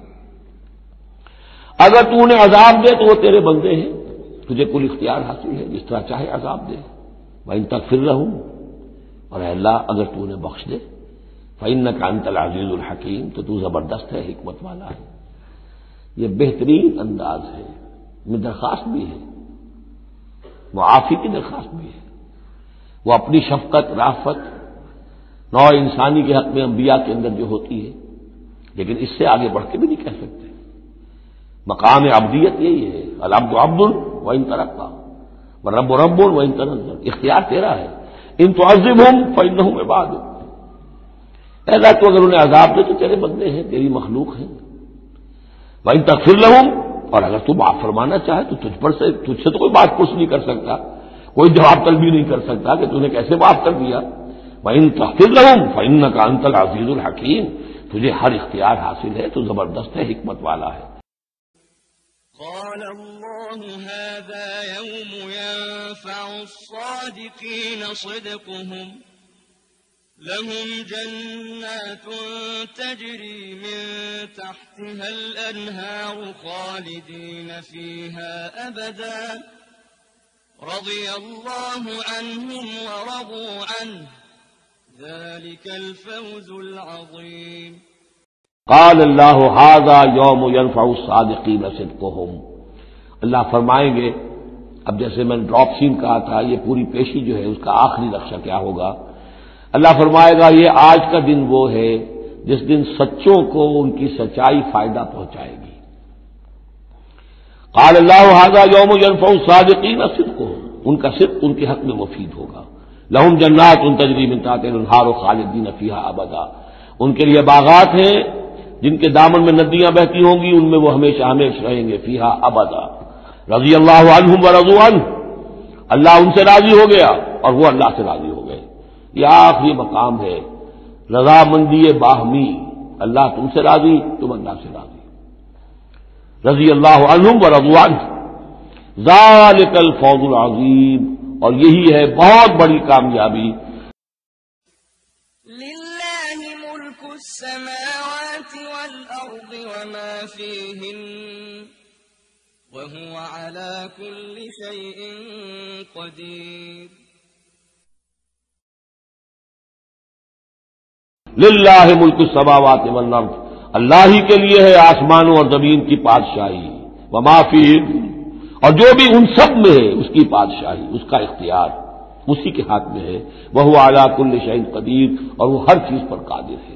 Speaker 3: اگر تو انہیں عذاب دے تو وہ تیرے بندے ہیں، تجھے کل اختیار حاصل ہے جس طرح چاہے عذاب دے. وَإِن تغفر لهم، اور اے اللہ اگر تو انہیں بخش دے، فإنك أنت العزيز الحكيم، تو تو زبردست ہے، حکمت والا ہے. یہ بہترین انداز ہے، میں درخواست بھی ہے، معافی کی درخواست بھی ہے. وہ اپنی شفقت رافت نوع انسانی کے حق میں انبیاء کے اندر جو ہوتی ہے، لیکن اس سے آگے بڑھ کے بھی نہیں کہہ سکتے. مقام عبدیت یہی ہے، العبد عبد وإن ترقى والرب رب وإن تنزل، اختیار تیرا ہے. ان تعذبهم فإنهم عبادك، اے اللہ تو اگر انہیں عذاب دے تو تیرے بندے ہیں، تیری مخلوق ہیں. وَإِن تَغْفِرْ لَهُمْ، اور اگر تو معاف فرمانا چاہے تو تجھ سے تو کوئی بات پوچھ نہیں کر سکتا، کوئی جواب طلبی نہیں کر سکتا کہ تو نے کیسے معاف کر دیا. وَإِن تَغْفِرْ لَهُمْ فَإِنَّكَ أَنْتَ الْعَزِيزُ الْحَكِيمُ، تجھے ہر اختیار حاصل ہے، تو زبردست ہے، حکمت والا ہے.
Speaker 2: قال الله هذا يوم ينفع الصادقين صدقهم لهم جنات تجري من تحتها الأنهار خالدين فيها أبدا رضي الله عنهم ورضوا عنه ذلك الفوز العظيم.
Speaker 3: قال اللہ ھذا یوم ینفع الصادقین صدقہم، اللہ فرمائیں گے. اب جیسے میں نے ڈراپ سین کہا تھا، یہ پوری پیشی جو ہے اس کا آخری نقشہ کیا ہوگا. اللہ فرمائے گا یہ آج کا دن وہ ہے جس دن سچوں کو ان کی سچائی فائدہ پہنچائے گی. قال اللہ ھذا یوم ینفع الصادقین صدقہم، ان کا صدق ان کے حق میں مفید ہوگا. لہم جنات تجری من تحتہا الانہار خالدین فیہا ابدا، ان کے لیے باغات ہیں جن کے دامن میں ندیاں بہتی ہوں گی، ان میں وہ ہمیشہ ہمیشہ رہیں گے، فیہا ابدا. رضی اللہ عنہم ورضوا عنہ، اللہ ان سے راضی ہو گیا اور وہ اللہ سے راضی ہو گئے. یہ آخری مقام ہے، رضامندی باہمی، اللہ تم سے راضی، تم اللہ سے راضی. رضی اللہ عنہم ورضوا عنہ ذالک الفوز العظیم، اور یہی ہے بہت بڑی کامیابی.
Speaker 2: للہ ملک السماوات والارض وما فیہن وهو على كل شيء قدير.
Speaker 3: للہ ملک السماوات والارض، اللہ ہی کے لیے ہے آسمانوں اور زمین کی بادشاہی، وما فیہن، اور جو بھی ان سب میں ہے اس کی بادشاہی، اس کا اختیار اسی کے ہاتھ میں ہے. وہو علی کل شیء قدیر، اور وہ ہر چیز پر قادر ہے.